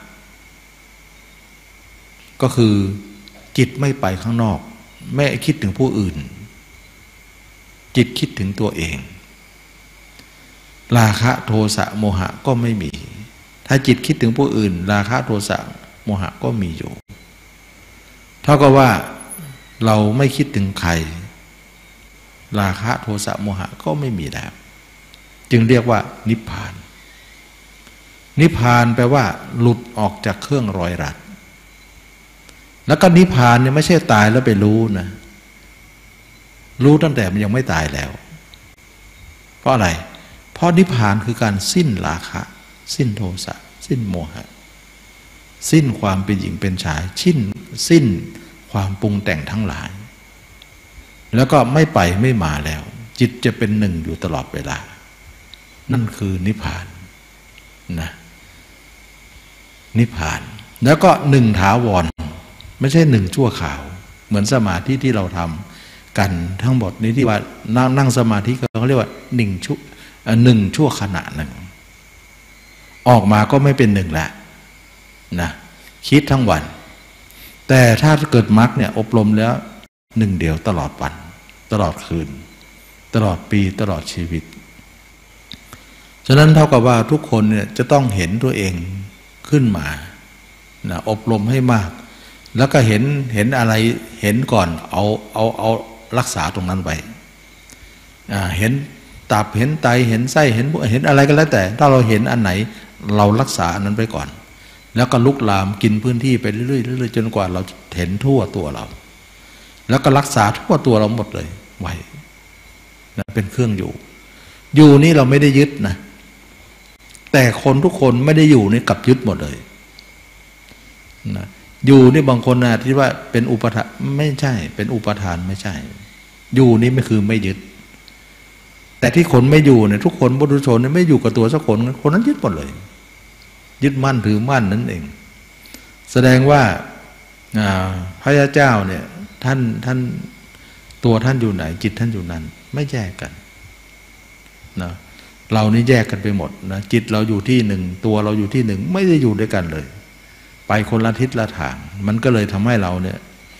ก็คือจิตไม่ไปข้างนอกไม่คิดถึงผู้อื่นจิตคิดถึงตัวเองราคะโทสะโมหะก็ไม่มีถ้าจิตคิดถึงผู้อื่นราคะโทสะโมหะก็มีอยู่เท่ากับว่าเราไม่คิดถึงใครราคะโทสะโมหะก็ไม่มีแล้วจึงเรียกว่านิพพานนิพพานแปลว่าหลุดออกจากเครื่องร้อยรัดแล้วก็นิพพานเนี่ยไม่ใช่ตายแล้วไปรู้นะรู้ตั้งแต่มันยังไม่ตายแล้วเพราะอะไรเพราะนิพพานคือการสิ้นราคะสิ้นโทสะสิ้นโมหะสิ้นความเป็นหญิงเป็นชายสิ้นความปรุงแต่งทั้งหลายแล้วก็ไม่ไปไม่มาแล้วจิตจะเป็นหนึ่งอยู่ตลอดเวลานั่นคือนิพพานนะนิพพานแล้วก็หนึ่งถาวรไม่ใช่หนึ่งชั่วคราวเหมือนสมาธิที่เราทำกันทั้งหมดนี้ที่ว่านั่งสมาธิเขาเรียกว่าหนึ่งชั่วขณะหนึ่งออกมาก็ไม่เป็นหนึ่งแล้วนะคิดทั้งวันแต่ถ้าเกิดมรรคเนี่ยอบรมแล้วหนึ่งเดียวตลอดวันตลอดคืนตลอดปีตลอดชีวิตฉะนั้นเท่ากับว่าทุกคนเนี่ยจะต้องเห็นตัวเองขึ้นมานะอบรมให้มากแล้วก็เห็นอะไรเห็นก่อนเอารักษาตรงนั้นไว้เห็นตับเห็นไตเห็นไส้เห็นอะไรก็แล้วแต่ถ้าเราเห็นอันไหนเรารักษาอันนั้นไปก่อนแล้วก็ลุกลามกินพื้นที่ไปเรื่อยๆจนกว่าเราเห็นทั่วตัวเราแล้วก็รักษาทั่วตัวเราหมดเลยไว้นะเป็นเครื่องอยู่นี่เราไม่ได้ยึดนะแต่คนทุกคนไม่ได้อยู่นี่กลับยึดหมดเลยนะอยู่นี่บางคนนะที่ว่าเป็นอุปทานไม่ใช่เป็นอุปทานไม่ใช่อยู่นี่ไม่คือไม่ยึดแต่ที่คนไม่อยู่เนี่ยทุกคนบุรุษชนเนี่ยไม่อยู่กับตัวสักคนนั้นยึดหมดเลยยึดมั่นถือมั่นนั่นเองแสดงว่าพระเจ้าเนี่ยท่านตัวท่านอยู่ไหนจิตท่านอยู่นั้นไม่แยกกันนะเรานี่แยกกันไปหมดนะจิตเราอยู่ที่หนึ่งตัวเราอยู่ที่หนึ่งไม่ได้อยู่ด้วยกันเลยไปคนละทิศละทางมันก็เลยทำให้เราเนี่ย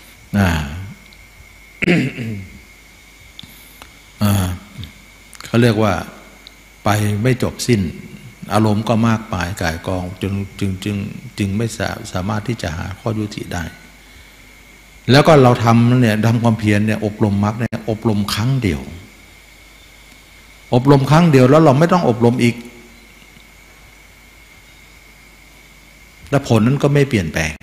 เขาเรียกว่าไปไม่จบสิ้นอารมณ์ก็มากมายก่ายกองจึงไม่สามารถที่จะหาข้อยุติได้แล้วก็เราทำความเพียรเนี่ยอบรมมรรคเนี่ยอบรมครั้งเดียวอบรมครั้งเดียวแล้วเราไม่ต้องอบรมอีกและผลนั้นก็ไม่เปลี่ยนแปลง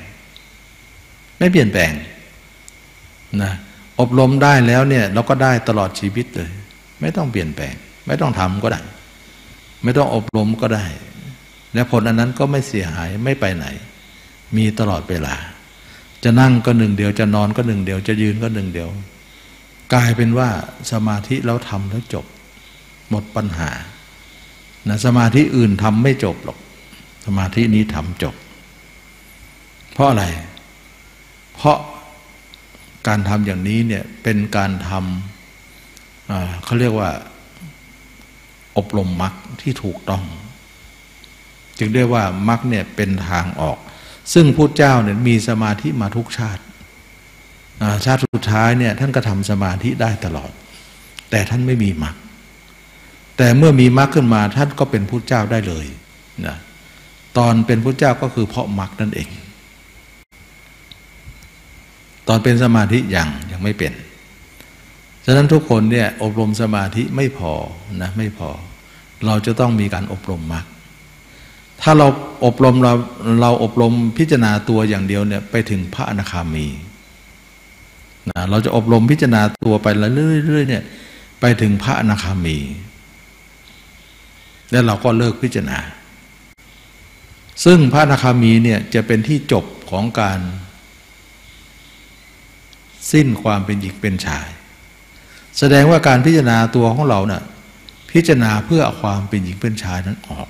นะอบรมได้แล้วเนี่ยเราก็ได้ตลอดชีวิตเลยไม่ต้องเปลี่ยนแปลงไม่ต้องทำก็ได้ไม่ต้องอบรมก็ได้และผลอันนั้นก็ไม่เสียหายไม่ไปไหนมีตลอดเวลาจะนั่งก็หนึ่งเดียวจะนอนก็หนึ่งเดียวจะยืนก็หนึ่งเดียวกลายเป็นว่าสมาธิเราทำแล้วจบหมดปัญหานะสมาธิอื่นทำไม่จบหรอกสมาธินี้ทำจบเพราะอะไรเพราะการทำอย่างนี้เนี่ยเป็นการทเขาเรียกว่าอบรมมรรคที่ถูกต้องจึงได้ว่ามรรคเนี่ยเป็นทางออกซึ่งพุทธเจ้าเนี่ยมีสมาธิมาทุกชาติชาติสุดท้ายเนี่ยท่านก็ทำสมาธิได้ตลอดแต่ท่านไม่มีมรรคแต่เมื่อมีมรรคขึ้นมาท่านก็เป็นพุทธเจ้าได้เลยนะตอนเป็นพุทธเจ้าก็คือเพราะมรรคนั่นเองตอนเป็นสมาธิยังไม่เป็นฉะนั้นทุกคนเนี่ยอบรมสมาธิไม่พอนะไม่พอเราจะต้องมีการอบรมมรรคถ้าเราอบรมเราอบรมพิจารณาตัวอย่างเดียวเนี่ยไปถึงพระอนาคามีนะเราจะอบรมพิจารณาตัวไปเรื่อยๆเนี่ยไปถึงพระอนาคามีแล้วเราก็เลิกพิจารณาซึ่งพระอนาคามีเนี่ยจะเป็นที่จบของการสิ้นความเป็นหญิงเป็นชายแสดงว่าการพิจารณาตัวของเราเนี่ยพิจารณาเพื่อเอาความเป็นหญิงเป็นชายนั้นออก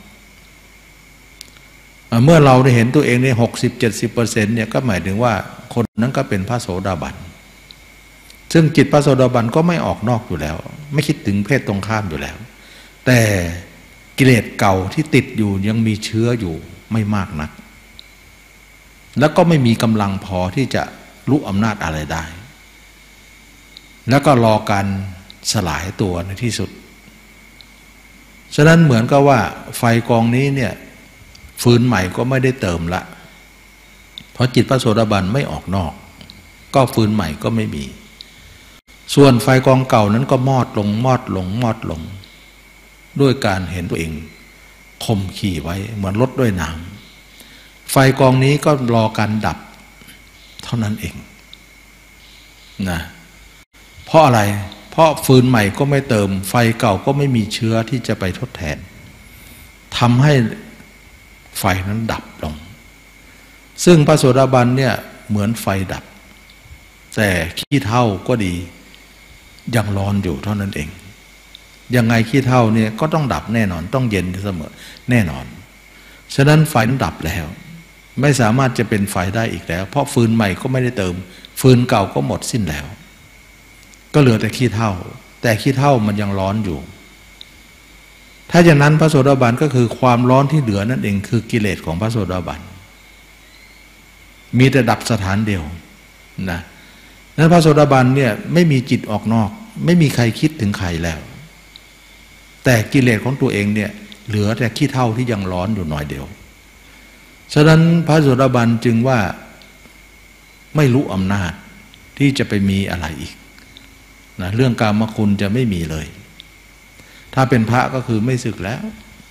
เมื่อเราได้เห็นตัวเองใน60-70%เนี่ยก็หมายถึงว่าคนนั้นก็เป็นพระโสดาบันซึ่งจิตพระโสดาบันก็ไม่ออกนอกอยู่แล้วไม่คิดถึงเพศตรงข้ามอยู่แล้วแต่กิเลสเก่าที่ติดอยู่ยังมีเชื้ออยู่ไม่มากนักแล้วก็ไม่มีกำลังพอที่จะรู้อำนาจอะไรได้แล้วก็รอการสลายตัวในที่สุดฉะนั้นเหมือนกับว่าไฟกองนี้เนี่ยฟืนใหม่ก็ไม่ได้เติมละเพราะจิตพระโสดาบันไม่ออกนอกก็ฟืนใหม่ก็ไม่มีส่วนไฟกองเก่านั้นก็มอดลงด้วยการเห็นตัวเองข่มขี่ไว้เหมือนรถด้วยน้ำไฟกองนี้ก็รอการดับเท่านั้นเองนะเพราะอะไรเพราะฟืนใหม่ก็ไม่เติมไฟเก่าก็ไม่มีเชื้อที่จะไปทดแทนทำให้ไฟนั้นดับลงซึ่งพระโสดาบันเนี่ยเหมือนไฟดับแต่ขี้เถ้าก็ดียังร้อนอยู่เท่านั้นเองยังไงขี้เถ้าเนี่ยก็ต้องดับแน่นอนต้องเย็นเสมอแน่นอนฉะนั้นไฟนั้นดับแล้วไม่สามารถจะเป็นไฟได้อีกแล้วเพราะฟืนใหม่ก็ไม่ได้เติมฟืนเก่าก็หมดสิ้นแล้วก็เหลือแต่ขี้เถ้าแต่ขี้เถ้ามันยังร้อนอยู่ถ้าอย่างนั้นพระโสดาบันก็คือความร้อนที่เหลือนั่นเองคือกิเลสของพระโสดาบันมีแต่ดับสถานเดียวนะนั้นพระโสดาบันเนี่ยไม่มีจิตออกนอกไม่มีใครคิดถึงใครแล้วแต่กิเลสของตัวเองเนี่ยเหลือแต่ขี้เถ้าที่ยังร้อนอยู่หน่อยเดียวฉะนั้นพระโสดาบันจึงว่าไม่รู้อำนาจที่จะไปมีอะไรอีกนะเรื่องกามคุณจะไม่มีเลยถ้าเป็นพระก็คือไม่สึกแล้ว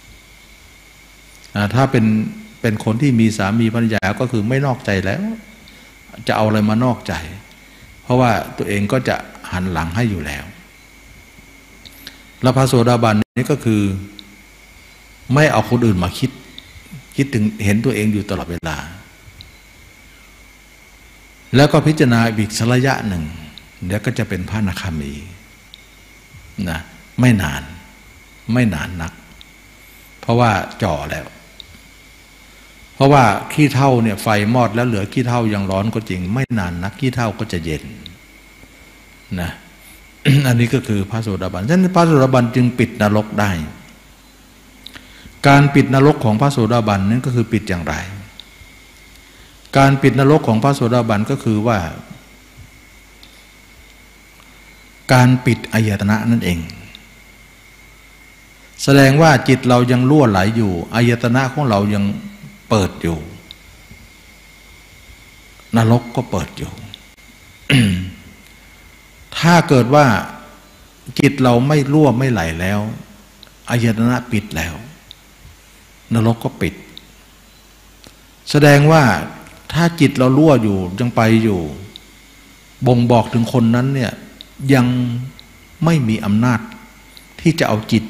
ถ้าเป็นคนที่มีสามีภรรยาก็คือไม่นอกใจแล้วจะเอาอะไรมานอกใจเพราะว่าตัวเองก็จะหันหลังให้อยู่แล้วแล้วพระโสดาบันนี้ก็คือไม่เอาคนอื่นมาคิดถึงเห็นตัวเองอยู่ตลอดเวลาแล้วก็พิจารณาอีกสักระยะหนึ่งเดี๋ยวก็จะเป็นพระอนาคามีนะไม่นานนักเพราะว่าจ่อแล้วเพราะว่าขี้เถ้าเนี่ยไฟมอดแล้วเหลือขี้เถ้ายังร้อนก็จริงไม่นานนักขี้เถ้าก็จะเย็นนะ อันนี้ก็คือพระโสดาบันฉะนั้นพระโสดาบันจึงปิดนรกได้การปิดนรกของพระโสดาบันนั้นก็คือปิดอย่างไรการปิดนรกของพระโสดาบันก็คือว่าการปิดอายตนะนั่นเองแสดงว่าจิตเรายังรั่วไหลอยู่อายตนะของเรายังเปิดอยู่นรกก็เปิดอยู่ ถ้าเกิดว่าจิตเราไม่รั่วไม่ไหลแล้วอายตนะปิดแล้วนรกก็ปิดแสดงว่าถ้าจิตเรารั่วอยู่ยังไปอยู่บ่งบอกถึงคนนั้นเนี่ยยังไม่มีอำนาจที่จะเอาจิต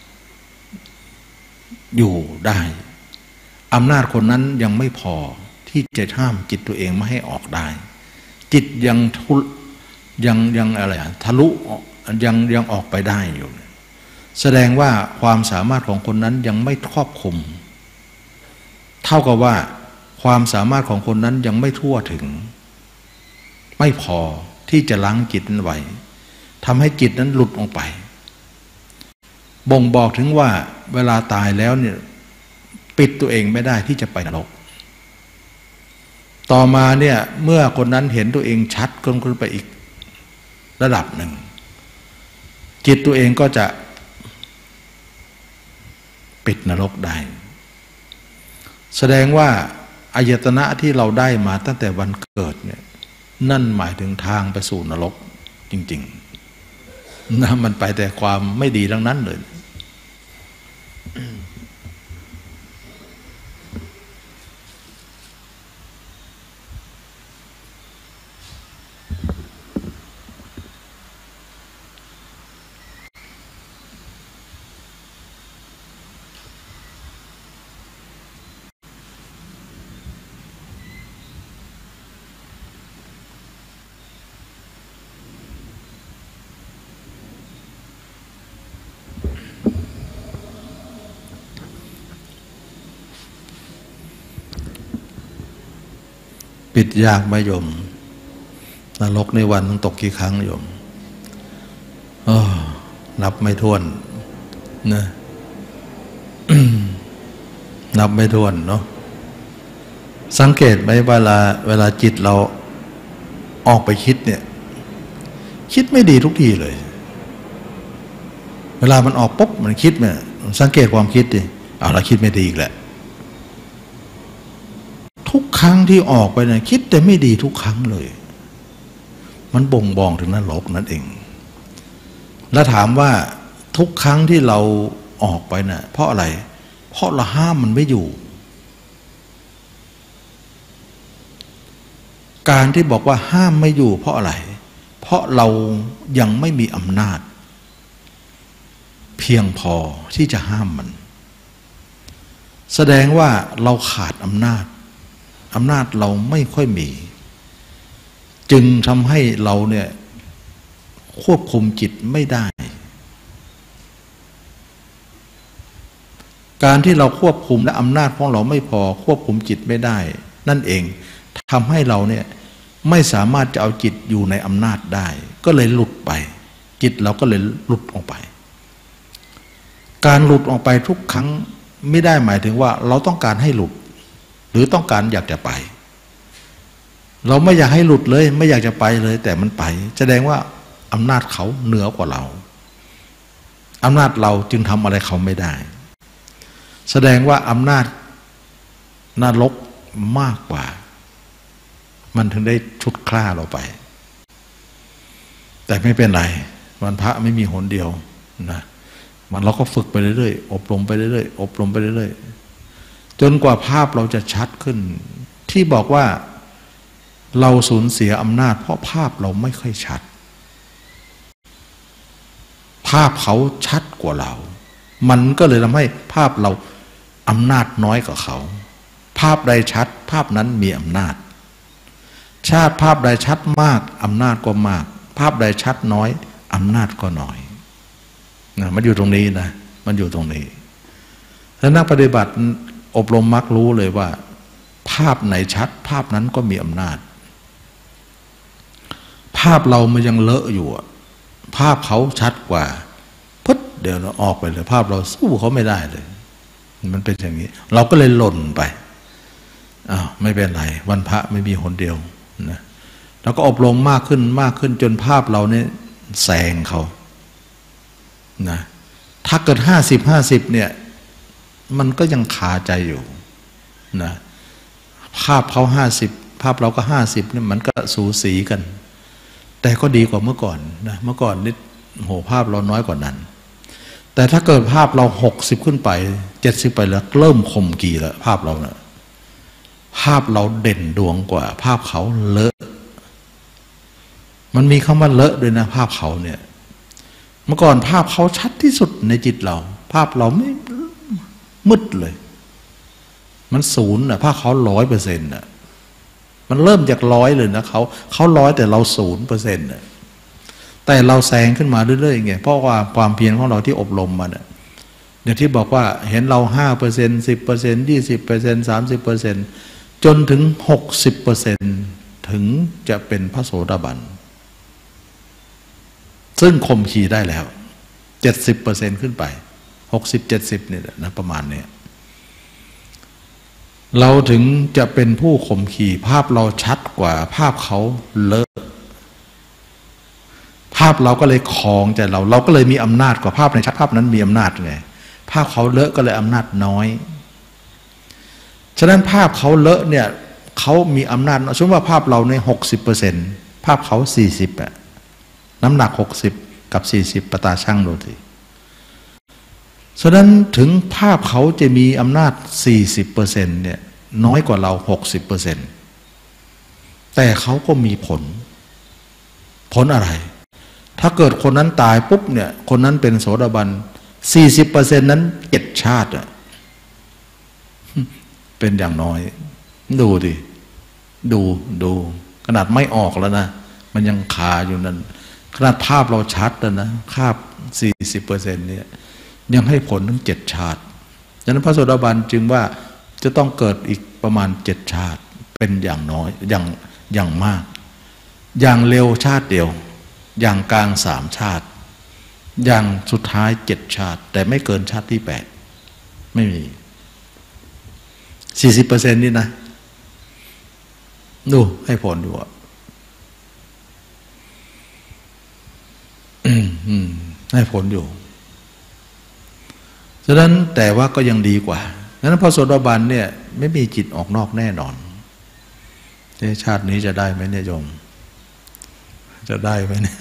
อยู่ได้อำนาจคนนั้นยังไม่พอที่จะห้ามจิตตัวเองไม่ให้ออกได้จิตยังอะไรทะลุยังออกไปได้อยู่แสดงว่าความสามารถของคนนั้นยังไม่ครอบคลุมเท่ากับว่าความสามารถของคนนั้นยังไม่ทั่วถึงไม่พอที่จะล้างจิตนั้นไว้ทำให้จิตนั้นหลุดออกไปบ่งบอกถึงว่าเวลาตายแล้วเนี่ยปิดตัวเองไม่ได้ที่จะไปนรกต่อมาเนี่ยเมื่อคนนั้นเห็นตัวเองชัดขึ้นไปอีกระดับหนึ่งจิตตัวเองก็จะปิดนรกได้แสดงว่าอายตนะที่เราได้มาตั้งแต่วันเกิดเนี่ยนั่นหมายถึงทางไปสู่นรกจริงๆนะมันไปแต่ความไม่ดีทั้งนั้นเลยปิดยากไหมโยมนรกในวันต้องตกกี่ครั้งโยมนับไม่ถ้วนนะ นับไม่ถ้วนเนาะสังเกตไหมเวลาจิตเราออกไปคิดเนี่ยคิดไม่ดีทุกทีเลยเวลามันออกปุ๊บมันคิดเนี่ยสังเกตความคิดดิเราคิดไม่ดีอีกแหละทุกครั้งที่ออกไปเนี่ยคิดแต่ไม่ดีทุกครั้งเลยมันบ่งบอกถึงนรกนั่นเองแล้วถามว่าทุกครั้งที่เราออกไปน่ะเพราะอะไรเพราะเราห้ามมันไม่อยู่การที่บอกว่าห้ามไม่อยู่เพราะอะไรเพราะเรายังไม่มีอำนาจเพียงพอที่จะห้ามมันแสดงว่าเราขาดอำนาจเราไม่ค่อยมีจึงทำให้เราเนี่ยควบคุมจิตไม่ได้การที่เราควบคุมและอำนาจของเราไม่พอควบคุมจิตไม่ได้นั่นเองทำให้เราเนี่ยไม่สามารถจะเอาจิตอยู่ในอำนาจได้ก็เลยหลุดไปจิตเราก็เลยหลุดออกไปการหลุดออกไปทุกครั้งไม่ได้หมายถึงว่าเราต้องการให้หลุดหรือต้องการอยากจะไปเราไม่อยากให้หลุดเลยไม่อยากจะไปเลยแต่มันไปแสดงว่าอำนาจเขาเหนือกว่าเราอำนาจเราจึงทำอะไรเขาไม่ได้แสดงว่าอำนาจนรกมากกว่ามันถึงได้ชุดคล้าเราไปแต่ไม่เป็นไรวันพระไม่มีหนเดียวนะมันเราก็ฝึกไปเรื่อยๆอบรมไปเรื่อยๆอบรมไปเรื่อยๆจนกว่าภาพเราจะชัดขึ้นที่บอกว่าเราสูญเสียอำนาจเพราะภาพเราไม่ค่อยชัดภาพเขาชัดกว่าเรามันก็เลยทำให้ภาพเราอำนาจน้อยกว่าเขาภาพใดชัดภาพนั้นมีอำนาจชาติภาพใดชัดมากอำนาจก็มากภาพใดชัดน้อยอำนาจก็น้อยนะมันอยู่ตรงนี้นะมันอยู่ตรงนี้ถ้านักปฏิบัติอบรมมักรู้เลยว่าภาพไหนชัดภาพนั้นก็มีอำนาจภาพเรามันยังเลอะอยู่ภาพเขาชัดกว่าพุทธเดี๋ยวเราออกไปเลยภาพเราสู้เขาไม่ได้เลยมันเป็นอย่างนี้เราก็เลยหล่นไปไม่เป็นไรวันพระไม่มีหนเดียวนะแล้วก็อบรมมากขึ้นจนภาพเราเนี่ยแซงเขานะถ้าเกิด50-50เนี่ยมันก็ยังคาใจอยู่นะภาพเขา50ภาพเราก็50เนี่ยมันก็สูสีกันแต่ก็ดีกว่าเมื่อก่อนนะเมื่อก่อนนิดภาพเราน้อยกว่านั้นแต่ถ้าเกิดภาพเรา60ขึ้นไป70ไปแล้วเริ่มข่มกี่แล้วภาพเราเนี่ยภาพเราเด่นดวงกว่าภาพเขาเลอะมันมีคำว่าเลอะด้วยนะภาพเขาเนี่ยเมื่อก่อนภาพเขาชัดที่สุดในจิตเราภาพเราไม่มืดเลยมัน0นะภาพเขา100%นะมันเริ่มจาก100เลยนะเขา100แต่เรา0%นะแต่เราแซงขึ้นมาเรื่อยๆไงเพราะว่าความเพียรของเราที่อบรมมาเนี่ยอย่างที่บอกว่าเห็นเรา5% 10% 20% 30%จนถึง60%ถึงจะเป็นพระโสดาบันซึ่งข่มขีได้แล้ว70%ขึ้นไป60-70เนี่ยนะประมาณนี้เราถึงจะเป็นผู้ข่มขีภาพเราชัดกว่าภาพเขาเลอะภาพเราก็เลยครองใจเราก็เลยมีอำนาจกว่าภาพในชัดภาพนั้นมีอำนาจไงภาพเขาเลอะก็เลยอำนาจน้อยฉะนั้นภาพเขาเลอะเนี่ยเขามีอำนาจสมมติว่าภาพเราใน60%ภาพเขา40อะน้ำหนัก60กับ40ประตาช่างดูทีฉะนั้นถึงภาพเขาจะมีอำนาจ40%เนี่ยน้อยกว่าเรา60%แต่เขาก็มีผลอะไรถ้าเกิดคนนั้นตายปุ๊บเนี่ยคนนั้นเป็นโสดาบัน40%นั้น7 ชาติอะเป็นอย่างน้อยดูดิดูขนาดไม่ออกแล้วนะมันยังคาอยู่นั่นขนาดภาพเราชัดแล้วนะภาพ40%เนี่ยยังให้ผลถึง7 ชาติดังนั้นพระโสดาบันจึงว่าจะต้องเกิดอีกประมาณ7 ชาติเป็นอย่างน้อยอย่างมากอย่างเร็วชาติเดียวอย่างกลาง3 ชาติอย่างสุดท้าย7 ชาติแต่ไม่เกินชาติที่8ไม่มี40%นี่นะดูให้ผลอยู่อ่ะให้ผลอยู่ฉะนั้นแต่ว่าก็ยังดีกว่าฉะนั้นพระโสดาบันเนี่ยไม่มีจิตออกนอกแน่นอนชาตินี้จะได้ไหมเนี่ยโยมจะได้ไหมเนี่ย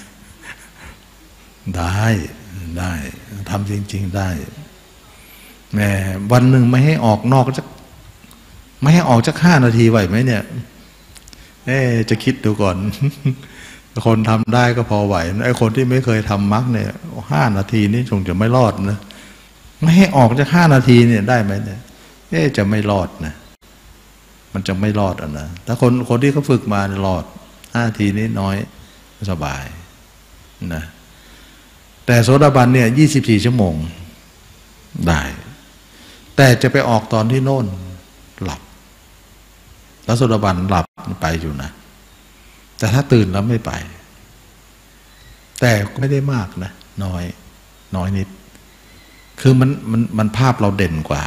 ได้ทำจริงๆได้แม่วันหนึ่งไม่ให้ออกนอกจะไม่ให้ออกสัก5 นาทีไหวไหมเนี่ยจะคิดดูก่อนคนทำได้ก็พอไหวไอ้คนที่ไม่เคยทำมรรคเนี่ย5 นาทีนี่คงจะไม่รอดนะไม่ให้ออกจาก5 นาทีเนี่ยได้ไหมเนี่ยจะไม่รอดนะมันจะไม่รอดนะถ้าคนที่เขาฝึกมาเนี่ยรอด5 นาทีนี้น้อยสบายนะแต่โสดาบันเนี่ย24 ชั่วโมงได้แต่จะไปออกตอนที่โน่นหลับแล้วโสดาบันหลับไปอยู่นะแต่ถ้าตื่นแล้วไม่ไปแต่ไม่ได้มากนะน้อยนิดคือมันภาพเราเด่นกว่า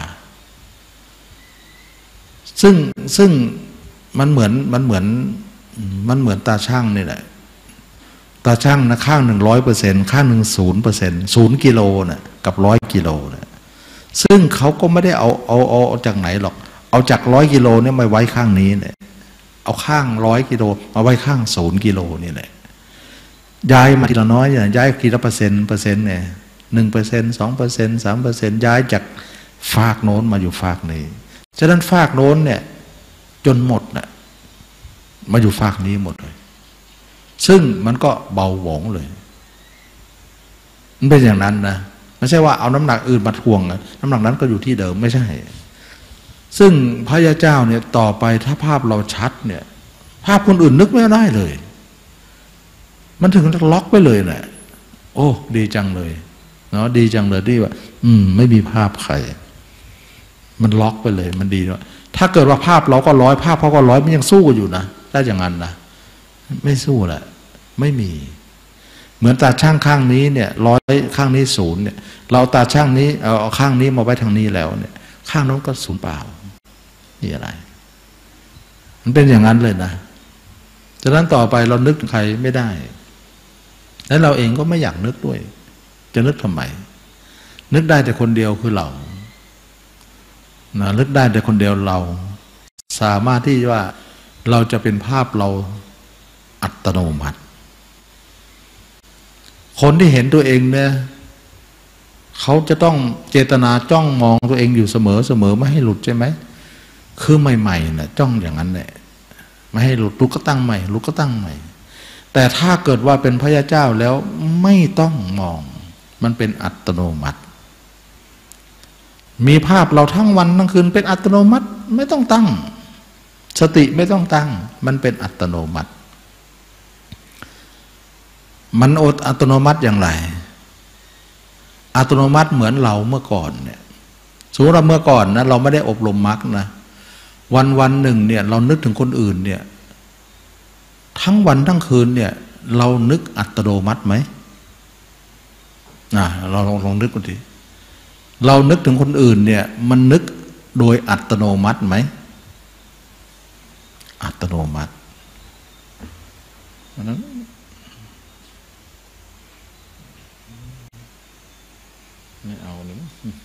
ซึ่งมันเหมือนตาช่างนี่แหละตาช่างนะข้าง100%ข้าง0% 0 กิโลนะกับ100 กิโลนะซึ่งเขาก็ไม่ได้เอาจากไหนหรอกเอาจาก100 กิโลเนี่ยมาไว้ข้างนี้เนี่ยเอาข้าง100 กิโลมาไว้ข้าง0 กิโลนี่แหละย้ายมาทีละน้อยเนี่ยย้ายทีละเปอร์เซ็นต์เนี่ย1% 2% 3%ย้ายจากฝากโน้นมาอยู่ฝากนี้ฉะนั้นฝากโน้นเนี่ยจนหมดน่ะมาอยู่ฝากนี้หมดเลยซึ่งมันก็เบาหวงเลยมันเป็นอย่างนั้นนะไม่ใช่ว่าเอาน้ำหนักอื่นมาทวงน้ำหนักนั้นก็อยู่ที่เดิมไม่ใช่ซึ่งพระยาเจ้าเนี่ยต่อไปถ้าภาพเราชัดเนี่ยภาพคนอื่นนึกไม่ได้เลยมันถึงล็อกไปเลยแหละโอ้ดีจังเลยเนาะดีจังเลยที่ว่าไม่มีภาพใครมันล็อกไปเลยมันดีด้วยถ้าเกิดว่าภาพเราก็100ภาพเขาก็100มันยังสู้อยู่นะถ้าอย่างนั้นนะไม่สู้แหละไม่มีเหมือนตาช่างข้างนี้เนี่ย100ข้างนี้0เนี่ยเราตาช่างนี้เอาข้างนี้มาไว้ทางนี้แล้วเนี่ยข้างนั้นก็0เปล่านี่อะไรมันเป็นอย่างนั้นเลยนะฉะนั้นต่อไปเรานึกถึงใครไม่ได้และเราเองก็ไม่อยากนึกด้วยจะนึกทำไมนึกได้แต่คนเดียวคือเรานะนึกได้แต่คนเดียวเราสามารถที่ว่าเราจะเป็นภาพเราอัตโนมัติคนที่เห็นตัวเองเนี่ยเขาจะต้องเจตนาจ้องมองตัวเองอยู่เสมอไม่ให้หลุดใช่ไหมคือใหม่ๆนะจ้องอย่างนั้นแหละไม่ให้หลุดลุกก็ตั้งใหม่ลุกก็ตั้งใหม่แต่ถ้าเกิดว่าเป็นพระยาเจ้าแล้วไม่ต้องมองมันเป็นอัตโนมัติมีภาพเราทั้งวันทั้งคืนเป็นอัตโนมัติไม่ต้องตั้งสติไม่ต้องตั้งมันเป็นอัตโนมัติมันอัตโนมัติอย่างไรอัตโนมัติเหมือนเราเมื่อก่อนเนี่ยสมมติเราเมื่อก่อนนะเราไม่ได้อบรมมรรคนะวันหนึ่งเนี่ยเรานึกถึงคนอื่นเนี่ยทั้งวันทั้งคืนเนี่ยเรานึกอัตโนมัติไหมเราลองนึกดูดิเรานึกถึงคนอื่นเนี่ยมันนึกโดยอัตโนมัติไหมอัตโนมัตินั้นไม่เอาหนึ่ง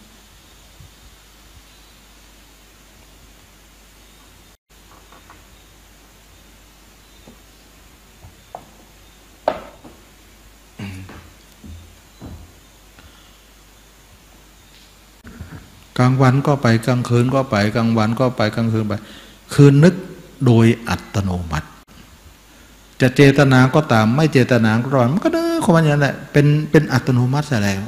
กลางวันก็ไปกลางคืนก็ไปกลางวันก็ไปกลางคืนไปคือนึกโดยอัตโนมัติจะเจตนาก็ตามไม่เจตนาก็ตามมันก็นึกของมันอย่างนั้นแหละเป็นอัตโนมัติซะแล้ว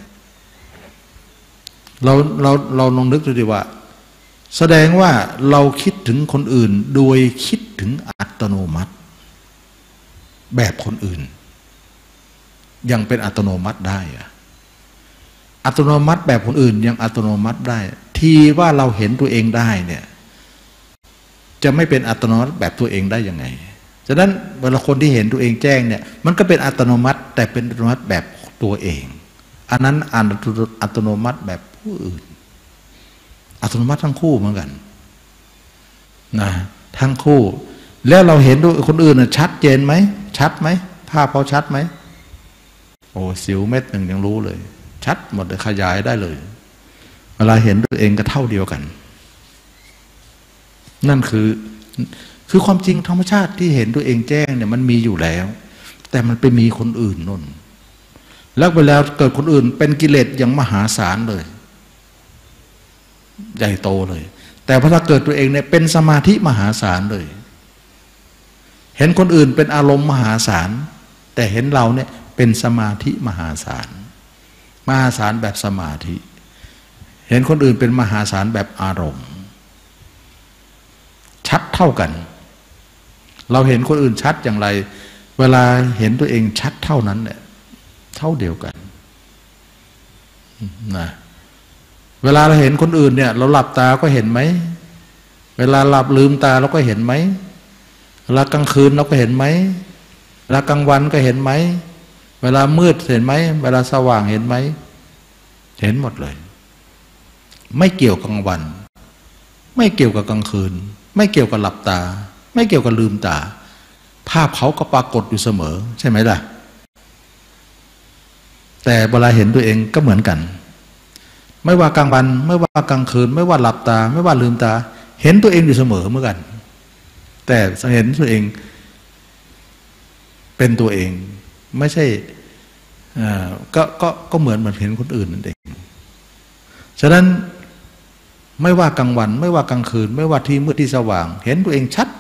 เราลองนึกดูดิว่าแสดงว่าเราคิดถึงคนอื่นโดยคิดถึงอัตโนมัติแบบคนอื่นยังเป็นอัตโนมัติได้อะอัตโนมัติแบบคนอื่นยังอัตโนมัติได้ที่ว่าเราเห็นตัวเองได้เนี่ยจะไม่เป็นอัตโนมัติแบบตัวเองได้ยังไงฉะนั้นเวลาคนที่เห็นตัวเองแจ้งเนี่ยมันก็เป็นอัตโนมัติแต่เป็นอัตโนมัติแบบตัวเองอันนั้นอัตโนมัติแบบผู้อื่นอัตโนมัติทั้งคู่เหมือนกันนะทั้งคู่แล้วเราเห็นด้วยคนอื่นชัดเจนไหมชัดไหมภาพเขาชัดไหมโอ้สิวเม็ดหนึ่งยังรู้เลยชัดหมดเลยขยายได้เลยเวลาเห็นตัวเองก็เท่าเดียวกันนั่นคือความจริงธรรมชาติที่เห็นตัวเองแจ้งเนี่ยมันมีอยู่แล้วแต่มันไปมีคนอื่นนั่นแล้วเวลาเกิดคนอื่นเป็นกิเลสอย่างมหาศาลเลยใหญ่โตเลยแต่พอถ้าเกิดตัวเองเนี่ยเป็นสมาธิมหาศาลเลยเห็นคนอื่นเป็นอารมณ์มหาศาลแต่เห็นเราเนี่ยเป็นสมาธิมหาศาลมหาศาลแบบสมาธิเห็นคนอื่นเป็นมหาศาลแบบอารมณ์ชัดเท่ากันเราเห็นคนอื่นชัดอย่างไรเวลาเห็นตัวเองชัดเท่านั้นเนี่ยเท่าเดียวกันนะเวลาเราเห็นคนอื่นเนี่ยเราหลับตาก็เห็นไหมเวลาหลับลืมตาเราก็เห็นไหมเวลากลางคืนเราก็เห็นไหมเวลากลางวันก็เห็นไหมเวลามืดเห็นไหมเวลาสว่างเห็นไหมเห็นหมดเลยไม่เกี่ยวกับกลางวันไม่เกี่ยวกับกลางคืนไม่เกี่ยวกับหลับตาไม่เกี่ยวกับลืมตาภาพเขาก็ปรากฏอยู่เสมอใช่ไหมล่ะแต่เวลาเห็นตัวเองก็เหมือนกันไม่ว่ากลางวันไม่ว่ากลางคืนไม่ว่าหลับตาไม่ว่าลืมตาเห็นตัวเองอยู่เสมอเหมือนกันแต่เห็นตัวเองเป็นตัวเองไม่ใช่ก็เหมือนเห็นคนอื่นนั่นเองฉะนั้นไม่ว่ากลางวันไม่ว่ากลางคืนไม่ว่าที่มืดที่สว่างเห็นตัวเองชัด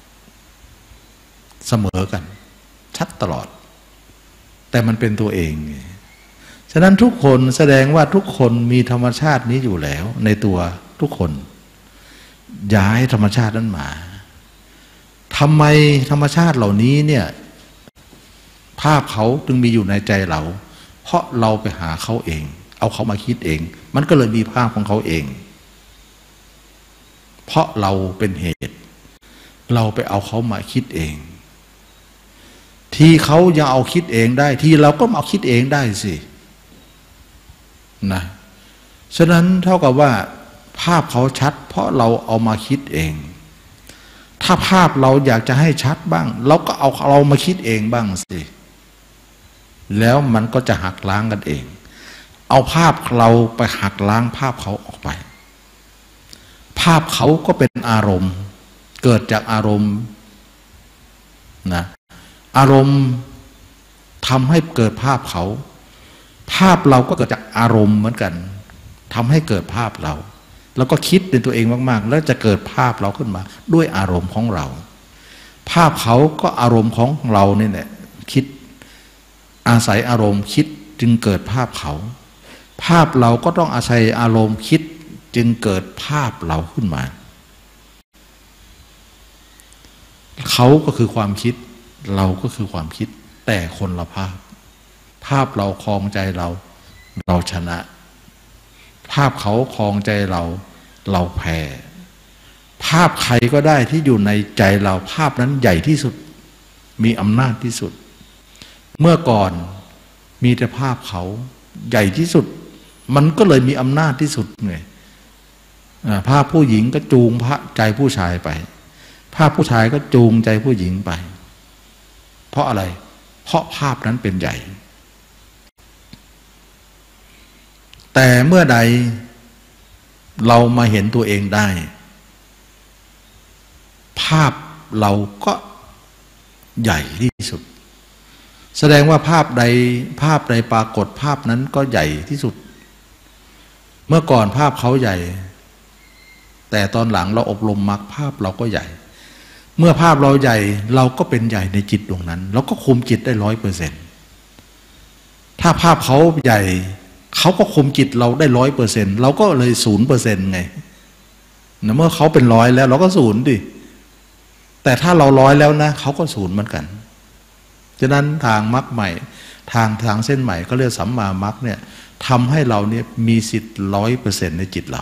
เสมอกันชัดตลอดแต่มันเป็นตัวเองฉะนั้นทุกคนแสดงว่าทุกคนมีธรรมชาตินี้อยู่แล้วในตัวทุกคนย้ายธรรมชาตินั้นมาทำไมธรรมชาติเหล่านี้เนี่ยภาพเขาจึงมีอยู่ในใจเราเพราะเราไปหาเขาเองเอาเขามาคิดเองมันก็เลยมีภาพของเขาเองเพราะเราเป็นเหตุเราไปเอาเขามาคิดเองที่เขายังเอาคิดเองได้ที่เราก็เอาคิดเองได้สินะฉะนั้นเท่ากับว่าภาพเขาชัดเพราะเราเอามาคิดเองถ้าภาพเราอยากจะให้ชัดบ้างเราก็เอาเรามาคิดเองบ้างสิแล้วมันก็จะหักล้างกันเองเอาภาพเราไปหักล้างภาพเขาออกไปภาพเขาก็เป็นอารมณ์เกิดจากอารมณ์นะอารมณ์ทำให้เกิดภาพเขาภาพเราก็เกิดจากอารมณ์เหมือนกันทำให้เกิดภาพเราแล้วก็คิดในตัวเองมากๆแล้วจะเกิดภาพเราขึ้นมาด้วยอารมณ์ของเราภาพเขาก็อารมณ์ของเราเนี่ยแหละคิดอาศัยอารมณ์คิดจึงเกิดภาพเขาภาพเราก็ต้องอาศัยอารมณ์คิดจึงเกิดภาพเราขึ้นมาเขาก็คือความคิดเราก็คือความคิดแต่คนละภาพภาพเราครองใจเราชนะภาพเขาครองใจเราแพ้ภาพใครก็ได้ที่อยู่ในใจเราภาพนั้นใหญ่ที่สุดมีอำนาจที่สุดเมื่อก่อนมีแต่ภาพเขาใหญ่ที่สุดมันก็เลยมีอำนาจที่สุดไงภาพผู้หญิงก็จูงพระใจผู้ชายไปภาพผู้ชายก็จูงใจผู้หญิงไปเพราะอะไรเพราะภาพนั้นเป็นใหญ่แต่เมื่อใดเรามาเห็นตัวเองได้ภาพเราก็ใหญ่ที่สุดแสดงว่าภาพใดปรากฏภาพนั้นก็ใหญ่ที่สุดเมื่อก่อนภาพเขาใหญ่แต่ตอนหลังเราอบรมมรรคภาพเราก็ใหญ่เมื่อภาพเราใหญ่เราก็เป็นใหญ่ในจิตดวงนั้นเราก็คุมจิตได้100%ถ้าภาพเขาใหญ่เขาก็คุมจิตเราได้100%เราก็เลย0%ไงนะเมื่อเขาเป็น100แล้วเราก็0ดิแต่ถ้าเรา100แล้วนะเขาก็0เหมือนกันฉะนั้นทางมรรคใหม่ทางเส้นใหม่ก็เรียกสัมมามรรคเนี่ยทำให้เราเนี่ยมีสิทธิ์100%ในจิตเรา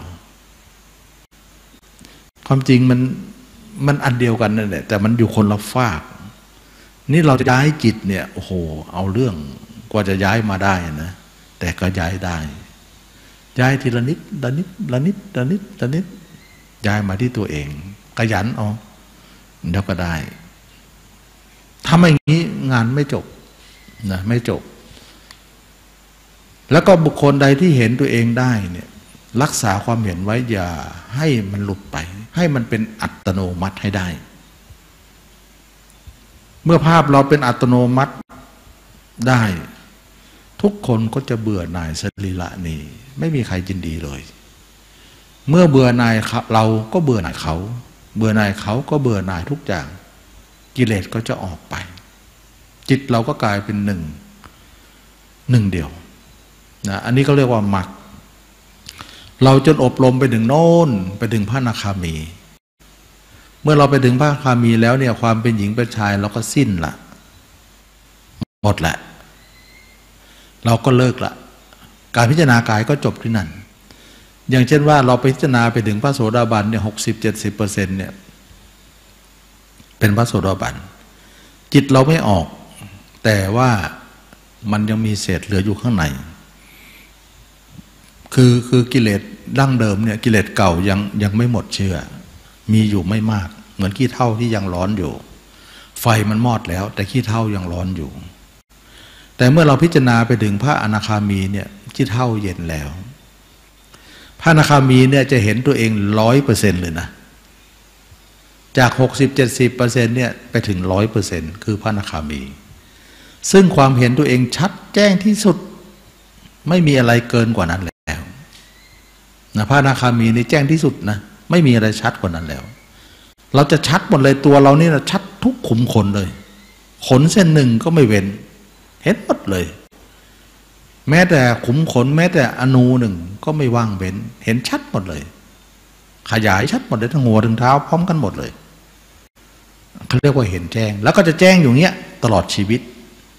ความจริงมันอันเดียวกันนั่นแหละแต่มันอยู่คนละฝากนี่เราจะย้ายจิตเนี่ยโอ้โหเอาเรื่องกว่าจะย้ายมาได้นะแต่ก็ย้ายได้ย้ายทีละนิดละนิดละนิดละนิดละนิดย้ายมาที่ตัวเองขยันเอาเดี๋ยวก็ได้ถ้าไม่อย่างนี้งานไม่จบนะไม่จบแล้วก็บุคคลใดที่เห็นตัวเองได้เนี่ยรักษาความเห็นไว้อย่าให้มันหลุดไปให้มันเป็นอัตโนมัติให้ได้เมื่อภาพเราเป็นอัตโนมัติได้ทุกคนก็จะเบื่อหน่ายสรีระนี้ไม่มีใครยินดีเลยเมื่อเบื่อหน่ายเราก็เบื่อหน่ายเขาเบื่อหน่ายเขาก็เบื่อหน่ายทุกอย่างกิเลสก็จะออกไปจิตเราก็กลายเป็นหนึ่งเดียวนะอันนี้ก็เรียกว่ามรรคเราจนอบรมไปถึงโน่นไปถึงพระอนาคามีเมื่อเราไปถึงพระอนาคามีแล้วเนี่ยความเป็นหญิงเป็นชายเราก็สิ้นละหมดแหละเราก็เลิกละการพิจารณากายก็จบที่นั่นอย่างเช่นว่าเราไปพิจารณาไปถึงพระโสดาบันเนี่ย60-70%เนี่ยเป็นพระโสดาบันจิตเราไม่ออกแต่ว่ามันยังมีเศษเหลืออยู่ข้างในคือกิเลสดั้งเดิมเนี่ยกิเลสเก่ายังไม่หมดเชื้อมีอยู่ไม่มากเหมือนขี้เถ้าที่ยังร้อนอยู่ไฟมันมอดแล้วแต่ขี้เถ้ายังร้อนอยู่แต่เมื่อเราพิจารณาไปถึงพระอนาคามีเนี่ยขี้เถ้าเย็นแล้วพระอนาคามีเนี่ยจะเห็นตัวเอง 100% เลยนะจาก60-70%เนี่ยไปถึง 100% คือพระอนาคามีซึ่งความเห็นตัวเองชัดแจ้งที่สุดไม่มีอะไรเกินกว่านั้นแล้วนะพระอนาคามีนี่แจ้งที่สุดนะไม่มีอะไรชัดกว่านั้นแล้วเราจะชัดหมดเลยตัวเรานี่นะชัดทุกขุมขนเลยขนเส้นหนึ่งก็ไม่เว้นเห็นหมดเลยแม้แต่ขุมขนแม้แต่อนูหนึ่งก็ไม่ว่างเว้นเห็นชัดหมดเลยขยายชัดหมดเลยทั้งหัวถึงเท้าพร้อมกันหมดเลยเขาเรียกว่าเห็นแจ้งแล้วก็จะแจ้งอยู่เงี้ยตลอดชีวิต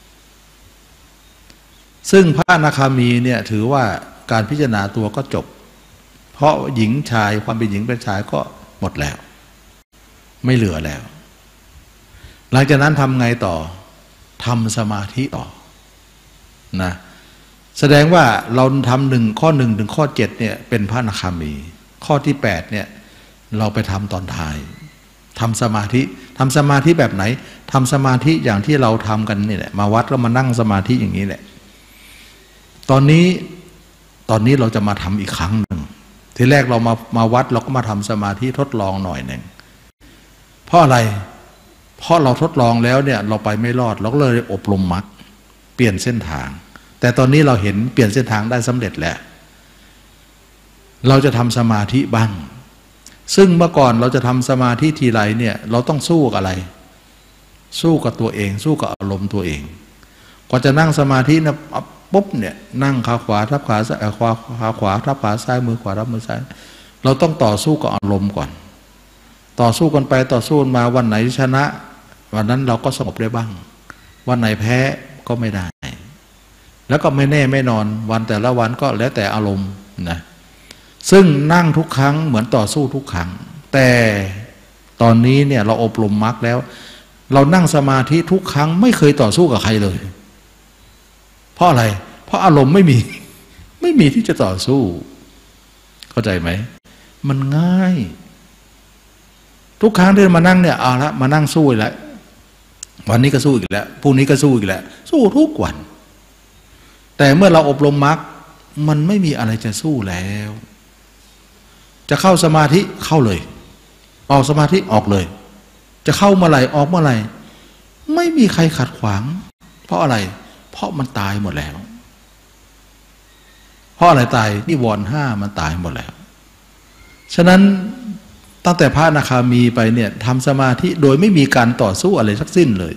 ซึ่งพระอนาคามีเนี่ยถือว่าการพิจารณาตัวก็จบเพราะหญิงชายความเป็นหญิงเป็นชายก็หมดแล้วไม่เหลือแล้วหลังจากนั้นทำไงต่อทำสมาธิต่อนะแสดงว่าเราทำข้อ 1ถึงข้อ 7เนี่ยเป็นพระอนาคามีข้อที่8เนี่ยเราไปทำตอนท้ายทำสมาธิแบบไหนทำสมาธิอย่างที่เราทำกันนี่แหละมาวัดแล้วมานั่งสมาธิอย่างนี้แหละตอนนี้เราจะมาทำอีกครั้งหนึ่งทีแรกเรามาวัดเราก็มาทำสมาธิทดลองหน่อยหนึ่งเพราะอะไรเพราะเราทดลองแล้วเนี่ยเราไปไม่รอดเราก็เลยอบรมมรรคเปลี่ยนเส้นทางแต่ตอนนี้เราเห็นเปลี่ยนเส้นทางได้สำเร็จแล้วเราจะทำสมาธิบ้างซึ่งเมื่อก่อนเราจะทำสมาธิทีไรเนี่ยเราต้องสู้กับอะไรสู้กับตัวเองสู้กับอารมณ์ตัวเองกว่าจะนั่งสมาธินะปุ๊บเนี่ยนั่งขาขวาทับขาซ้ายขาขวาทับขาซ้ายมือขวาทับมือซ้ายเราต้องต่อสู้กับอารมณ์ก่อนต่อสู้กันไปต่อสู้มาวันไหนชนะวันนั้นเราก็สงบได้บ้างวันไหนแพ้ก็ไม่ได้แล้วก็ไม่แน่ไม่นอนวันแต่ละวันก็แล้วแต่อารมณ์นะซึ่งนั่งทุกครั้งเหมือนต่อสู้ทุกครั้งแต่ตอนนี้เนี่ยเราอบรมมรรคแล้วเรานั่งสมาธิทุกครั้งไม่เคยต่อสู้กับใครเลยเพราะอะไรเพราะอารมณ์ไม่มีไม่มีที่จะต่อสู้เข้าใจไหมมันง่ายทุกครั้งที่มานั่งเนี่ยเอาละมานั่งสู้อีกแล้ววันนี้ก็สู้อีกแล้วพรุ่งนี้ก็สู้อีกแล้วสู้ทุกวันแต่เมื่อเราอบรมมรรคมันไม่มีอะไรจะสู้แล้วจะเข้าสมาธิเข้าเลยออกสมาธิออกเลยจะเข้าเมื่อไหร่ออกเมื่อไหร่ไม่มีใครขัดขวางเพราะอะไรเพราะมันตายหมดแล้วเพราะอะไรตายนิวรณ์ห้ามันตายหมดแล้วฉะนั้นตั้งแต่พระอนาคามีไปเนี่ยทำสมาธิโดยไม่มีการต่อสู้อะไรสักสิ้นเลย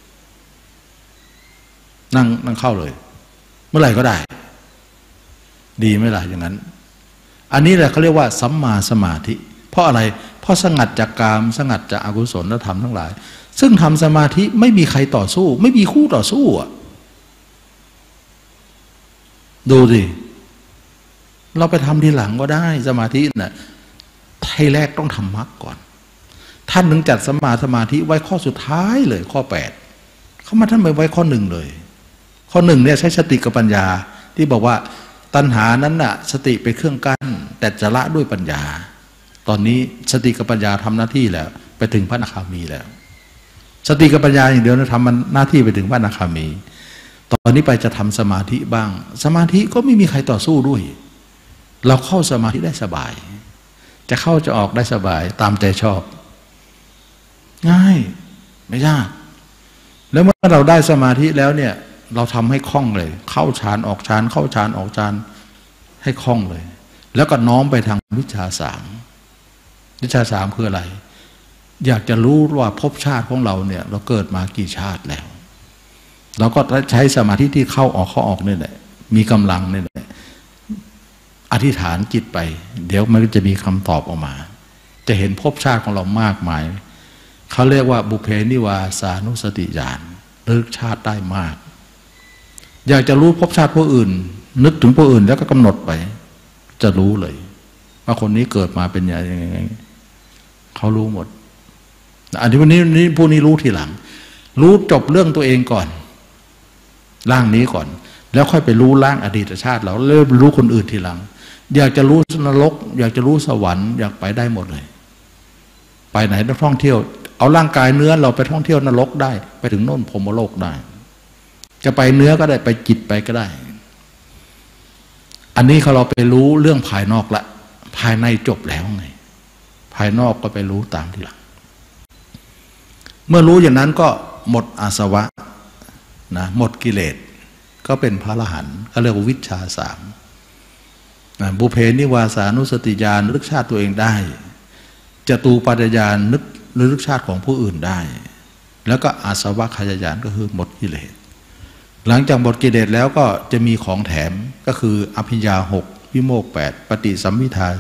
นั่งเข้าเลยเมื่อไหร่ก็ได้ดีไหมล่ะอย่างนั้นอันนี้แหละเขาเรียกว่าสัมมาสมาธิเพราะอะไรเพราะสงัดจากกามสงัดจากอกุศลธรรมทั้งหลายซึ่งทำสมาธิไม่มีใครต่อสู้ไม่มีคู่ต่อสู้อ่ะดูสิเราไปทำทีหลังก็ได้สมาธิน่ะให้แรกต้องทำมรรคก่อนท่านถึงจัดสมาธิไว้ข้อสุดท้ายเลยข้อ8เขามาท่านไปไว้ข้อ1เลยข้อ1เนี่ยใช้สติกับปัญญาที่บอกว่าตัณหานั้นน่ะสติเป็นเครื่องกั้นแต่จะละด้วยปัญญาตอนนี้สติกับปัญญาทำหน้าที่แล้วไปถึงพระอนาคามีแล้วสติกับปัญญาอย่างเดียวนะทำหน้าที่ไปถึงพระอนาคามีตอนนี้ไปจะทำสมาธิบ้างสมาธิก็ไม่มีใครต่อสู้ด้วยเราเข้าสมาธิได้สบายจะเข้าจะออกได้สบายตามใจชอบง่ายไม่ยากแล้วเมื่อเราได้สมาธิแล้วเนี่ยเราทำให้คล่องเลยเข้าฌานออกฌานเข้าฌานออกฌานให้คล่องเลยแล้วก็น้อมไปทางวิชา3วิชา3คืออะไรอยากจะรู้ว่าภพชาติของเราเนี่ยเราเกิดมากี่ชาติแล้วเราก็ใช้สมาธิที่เข้าออกนี่แหละมีกำลังนี่แหละอธิษฐานจิตไปเดี๋ยวมันจะมีคำตอบออกมาจะเห็นภพชาติของเรามากมายเขาเรียกว่าบุพเพนิวาสานุสติญาณระลึกชาติได้มากอยากจะรู้ภพชาติผู้อื่นนึกถึงผู้อื่นแล้วก็กำหนดไปจะรู้เลยว่าคนนี้เกิดมาเป็นยังไงเขารู้หมดอันนี้วันนี้ผู้นี้รู้ทีหลังรู้จบเรื่องตัวเองก่อนร่างนี้ก่อนแล้วค่อยไปรู้ร่างอดีตชาติเราเริ่มรู้คนอื่นทีหลังอยากจะรู้นรกอยากจะรู้สวรรค์อยากไปได้หมดเลยไปไหนไปท่องเที่ยวเอาร่างกายเนื้อเราไปท่องเที่ยวนรกได้ไปถึงโน่นพรหมโลกได้จะไปเนื้อก็ได้ไปจิตไปก็ได้อันนี้เราไปรู้เรื่องภายนอกละภายในจบแล้วไงภายนอกก็ไปรู้ตามทีหลังเมื่อรู้อย่างนั้นก็หมดอาสวะนะหมดกิเลสก็เป็นพระอรหันต์เขาเรียกว่าวิชชา3นะบุเพนิวาสานุสติญาณนึกชาติตัวเองได้จตูปัฏฐญาณนึกชาติของผู้อื่นได้แล้วก็อาสวะขยญาณก็คือหมดกิเลสหลังจากหมดกิเลสแล้วก็จะมีของแถมก็คืออภิญญา6วิโมกข์8ปฏิสัมภิทา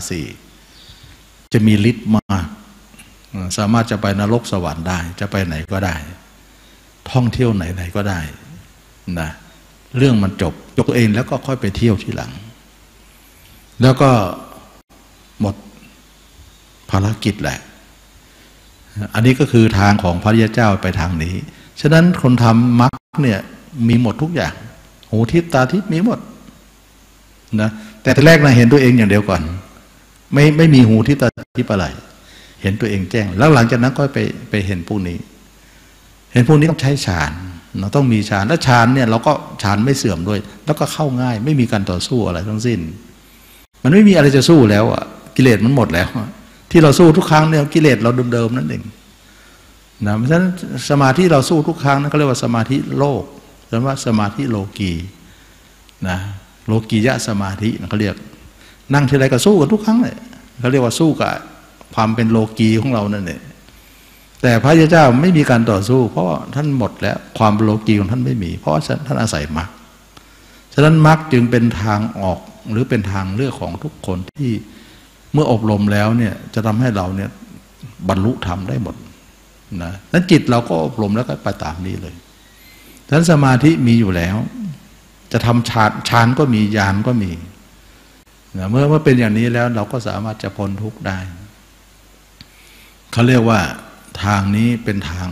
4จะมีฤทธิ์มากสามารถจะไปนรกสวรรค์ได้จะไปไหนก็ได้ท่องเที่ยวไหนก็ได้นะเรื่องมันจบตัวเองแล้วก็ค่อยไปเที่ยวทีหลังแล้วก็หมดภารกิจแหละอันนี้ก็คือทางของพระพุทธเจ้าไปทางนี้ฉะนั้นคนทำมรรคเนี่ยมีหมดทุกอย่างหูทิพตาทิพมีหมดนะแต่ทีแรกนะเห็นตัวเองอย่างเดียวก่อนไม่มีหูทิพตาทิพอะไรเห็นตัวเองแจ้งแล้วหลังจากนั้นก็ไปเห็นพวกนี้เห็นพวกนี้ต้องใช้ฌานเราต้องมีฌานและฌานเนี่ยเราก็ฌานไม่เสื่อมด้วยแล้วก็เข้าง่ายไม่มีการต่อสู้อะไรทั้งสิ้นมันไม่มีอะไรจะสู้แล้วอ่ะกิเลสมันหมดแล้วที่เราสู้ทุกครั้งเนี่ยกิเลสเราเดิมๆนั่นเองนะเพราะฉะนั้นสมาธิเราสู้ทุกครั้งนั่นก็เรียกว่าสมาธิโลกหรือว่าสมาธิโลกีนะโลกียะสมาธิเขาเรียกนั่งทีไรก็สู้กันทุกครั้งเลยเขาเรียกว่าสู้กับความเป็นโลกีของเรานั่นเองแต่พระเจ้าไม่มีการต่อสู้เพราะท่านหมดแล้วความโลกีของท่านไม่มีเพราะท่านอาศัยมรรคฉะนั้นมรรคจึงเป็นทางออกหรือเป็นทางเลือกของทุกคนที่เมื่ออบรมแล้วเนี่ยจะทำให้เราเนี่ยบรรลุธรรมได้หมดนะนั้นจิตเราก็อบรมแล้วก็ไปตามนี้เลยฉะนั้นสมาธิมีอยู่แล้วจะทำฌานก็มีญาณก็มีนะเมื่อเป็นอย่างนี้แล้วเราก็สามารถจะพ้นทุกข์ได้เขาเรียกว่าทางนี้เป็นทาง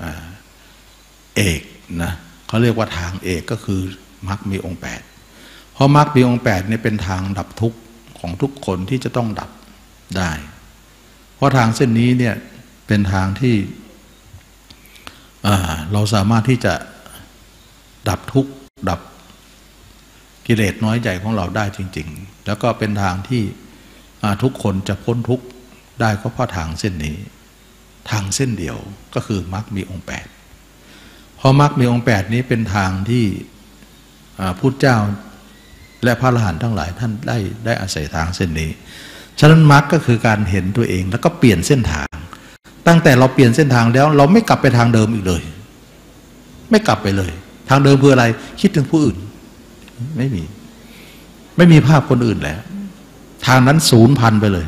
เอกนะเขาเรียกว่าทางเอกก็คือมรรคมีองค์8 เพราะมรรคมีองค์8เนี่ยเป็นทางดับทุกข์ของทุกคนที่จะต้องดับได้เพราะทางเส้นนี้เนี่ยเป็นทางที่เราสามารถที่จะดับทุกข์ดับกิเลสน้อยใหญ่ของเราได้จริงๆแล้วก็เป็นทางที่ทุกคนจะพ้นทุกข์ได้ก็เพราะทางเส้นนี้ทางเส้นเดียวก็คือมรรคมีองค์8เพราะมรรคมีองค์8นี้เป็นทางที่พุทธเจ้าและพระอรหันต์ทั้งหลายท่านได้อาศัยทางเส้นนี้ฉะนั้นมรรคก็คือการเห็นตัวเองแล้วก็เปลี่ยนเส้นทางตั้งแต่เราเปลี่ยนเส้นทางแล้วเราไม่กลับไปทางเดิมอีกเลยไม่กลับไปเลยทางเดิมคืออะไรคิดถึงผู้อื่นไม่มีภาพคนอื่นแล้วทางนั้นสูญพันธุ์ไปเลย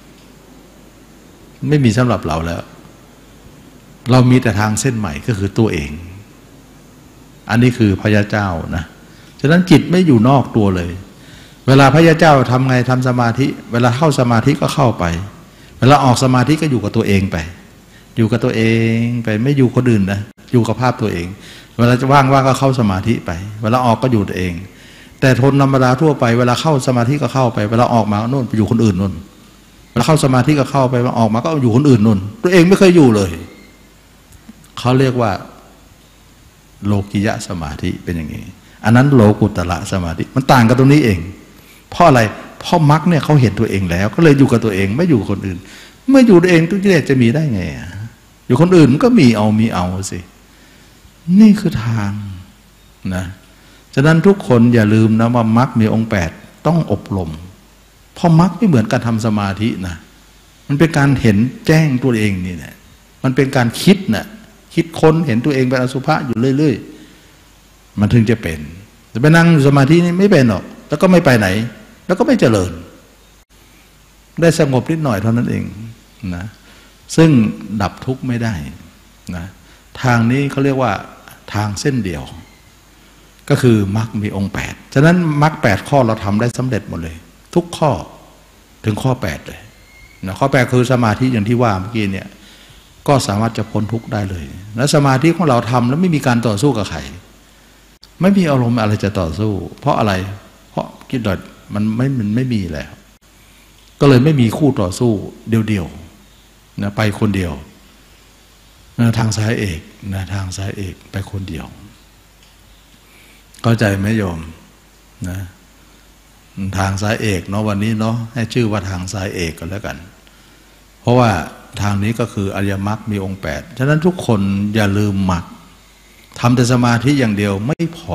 ไม่มีสำหรับเราแล้วเรามีแต่ทางเส้นใหม่ก็คือตัวเองอันนี้คือพระยาเจ้านะฉะนั้นจิตไม่อยู่นอกตัวเลยเวลาพระยาเจ้าทำไงทำสมาธิเวลาเข้าสมาธิก็เข้าไปเวลาออกสมาธิก็อยู่กับตัวเองไปอยู่กับตัวเองไปไม่อยู่คนอื่นนะอยู่กับภาพตัวเองเวลาจะว่างก็เข้าสมาธิไปเวลาออกก็อยู่ตัวเองแต่ทนธรรมดาทั่วไปเวลาเข้าสมาธิก็เข้าไปเวลาออกมาโน่นไปอยู่คนอื่นโน่นเวลาเข้าสมาธิก็เข้าไปออกมาก็อยู่คนอื่นโน่นตัวเองไม่เคยอยู่เลยเขาเรียกว่าโลกิยะสมาธิเป็นอย่างนี้อันนั้นโลกุตระสมาธิมันต่างกันตรงนี้เองเพราะอะไรเพราะมรรคเนี่ยเขาเห็นตัวเองแล้วก็เลยอยู่กับตัวเองไม่อยู่กับคนอื่นเมื่ออยู่ตัวเองทุกกิเลสจะมีได้ไงอยู่คนอื่นก็มีเอาสินี่คือทางนะฉะนั้นทุกคนอย่าลืมนะว่ามรรคมีองค์8ต้องอบรมเพราะมรรคไม่เหมือนการทำสมาธินะมันเป็นการเห็นแจ้งตัวเองนี่แหละมันเป็นการคิดนะคิดค้นเห็นตัวเองเป็นอสุภะอยู่เรื่อยๆมันถึงจะเป็นแต่ไปนั่งสมาธินี่ไม่เป็นหรอกแล้วก็ไม่ไปไหนแล้วก็ไม่เจริญได้สงบนิดหน่อยเท่านั้นเองนะซึ่งดับทุกข์ไม่ได้นะทางนี้เขาเรียกว่าทางเส้นเดียวก็คือมรรคมีองค์8ฉะนั้นมรรค8ข้อเราทำได้สำเร็จหมดเลยทุกข้อถึงข้อ8เลยนะข้อ8คือสมาธิอย่างที่ว่าเมื่อกี้เนี่ยก็สามารถจะพ้นทุกข์ได้เลยและสมาธิของเราทำแล้วไม่มีการต่อสู้กับใครไม่มีอารมณ์อะไรจะต่อสู้เพราะอะไรเพราะกิเลสมันไม่มีแล้วก็เลยไม่มีคู่ต่อสู้เดียวๆนะไปคนเดียวทางสายเอกนะทางสายเอกไปคนเดียวเข้าใจไหมโยมนะทางสายเอกเนาะวันนี้เนาะให้ชื่อว่าทางสายเอกก็แล้วกันเพราะว่าทางนี้ก็คืออริยมรรคมีองค์8ฉะนั้นทุกคนอย่าลืมมรรคทำแต่สมาธิอย่างเดียวไม่พอ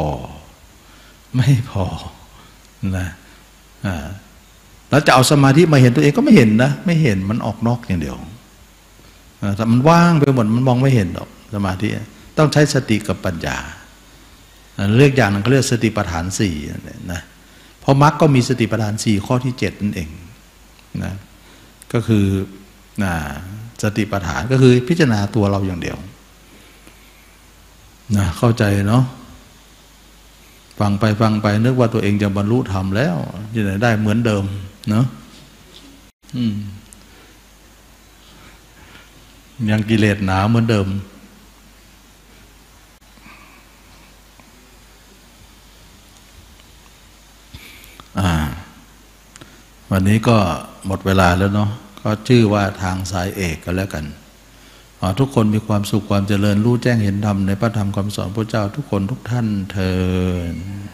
นะแล้วจะเอาสมาธิมาเห็นตัวเองก็ไม่เห็นนะไม่เห็นมันออกนอกอย่างเดียวแต่มันว่างไปหมดมันมองไม่เห็นหรอกสมาธิต้องใช้สติกับปัญญาเรียกอย่างนึงเขาเรียกสติปัฏฐาน4นะเพราะมรรคก็มีสติปัฏฐาน4ข้อที่7นั่นเองนะก็คือสติปัฏฐานก็คือพิจารณาตัวเราอย่างเดียวนะเข้าใจเนาะฟังไปนึกว่าตัวเองจะบรรลุธรรมแล้วจะได้เหมือนเดิมเนาะยังกิเลสหนาเหมือนเดิมวันนี้ก็หมดเวลาแล้วเนาะก็ชื่อว่าทางสายเอกก็แล้วกันทุกคนมีความสุขความเจริญรู้แจ้งเห็นธรรมในพระธรรมคำสอนพระเจ้าทุกคนทุกท่านเถิด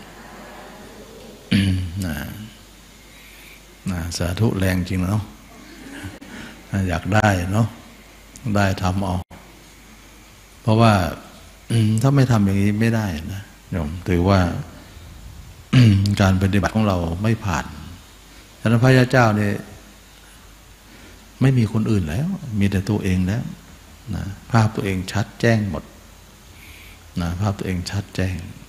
สาธุแรงจริงเนาะอยากได้เนาะได้ทำเอาเพราะว่าถ้าไม่ทำอย่างนี้ไม่ได้นะโยมถือว่าการปฏิบัติของเราไม่ผ่านฉะนั้นพระยาเจ้าเนี่ยไม่มีคนอื่นแล้วมีแต่ตัวเองแล้วนะภาพตัวเองชัดแจ้งหมดนะภาพตัวเองชัดแจ้ง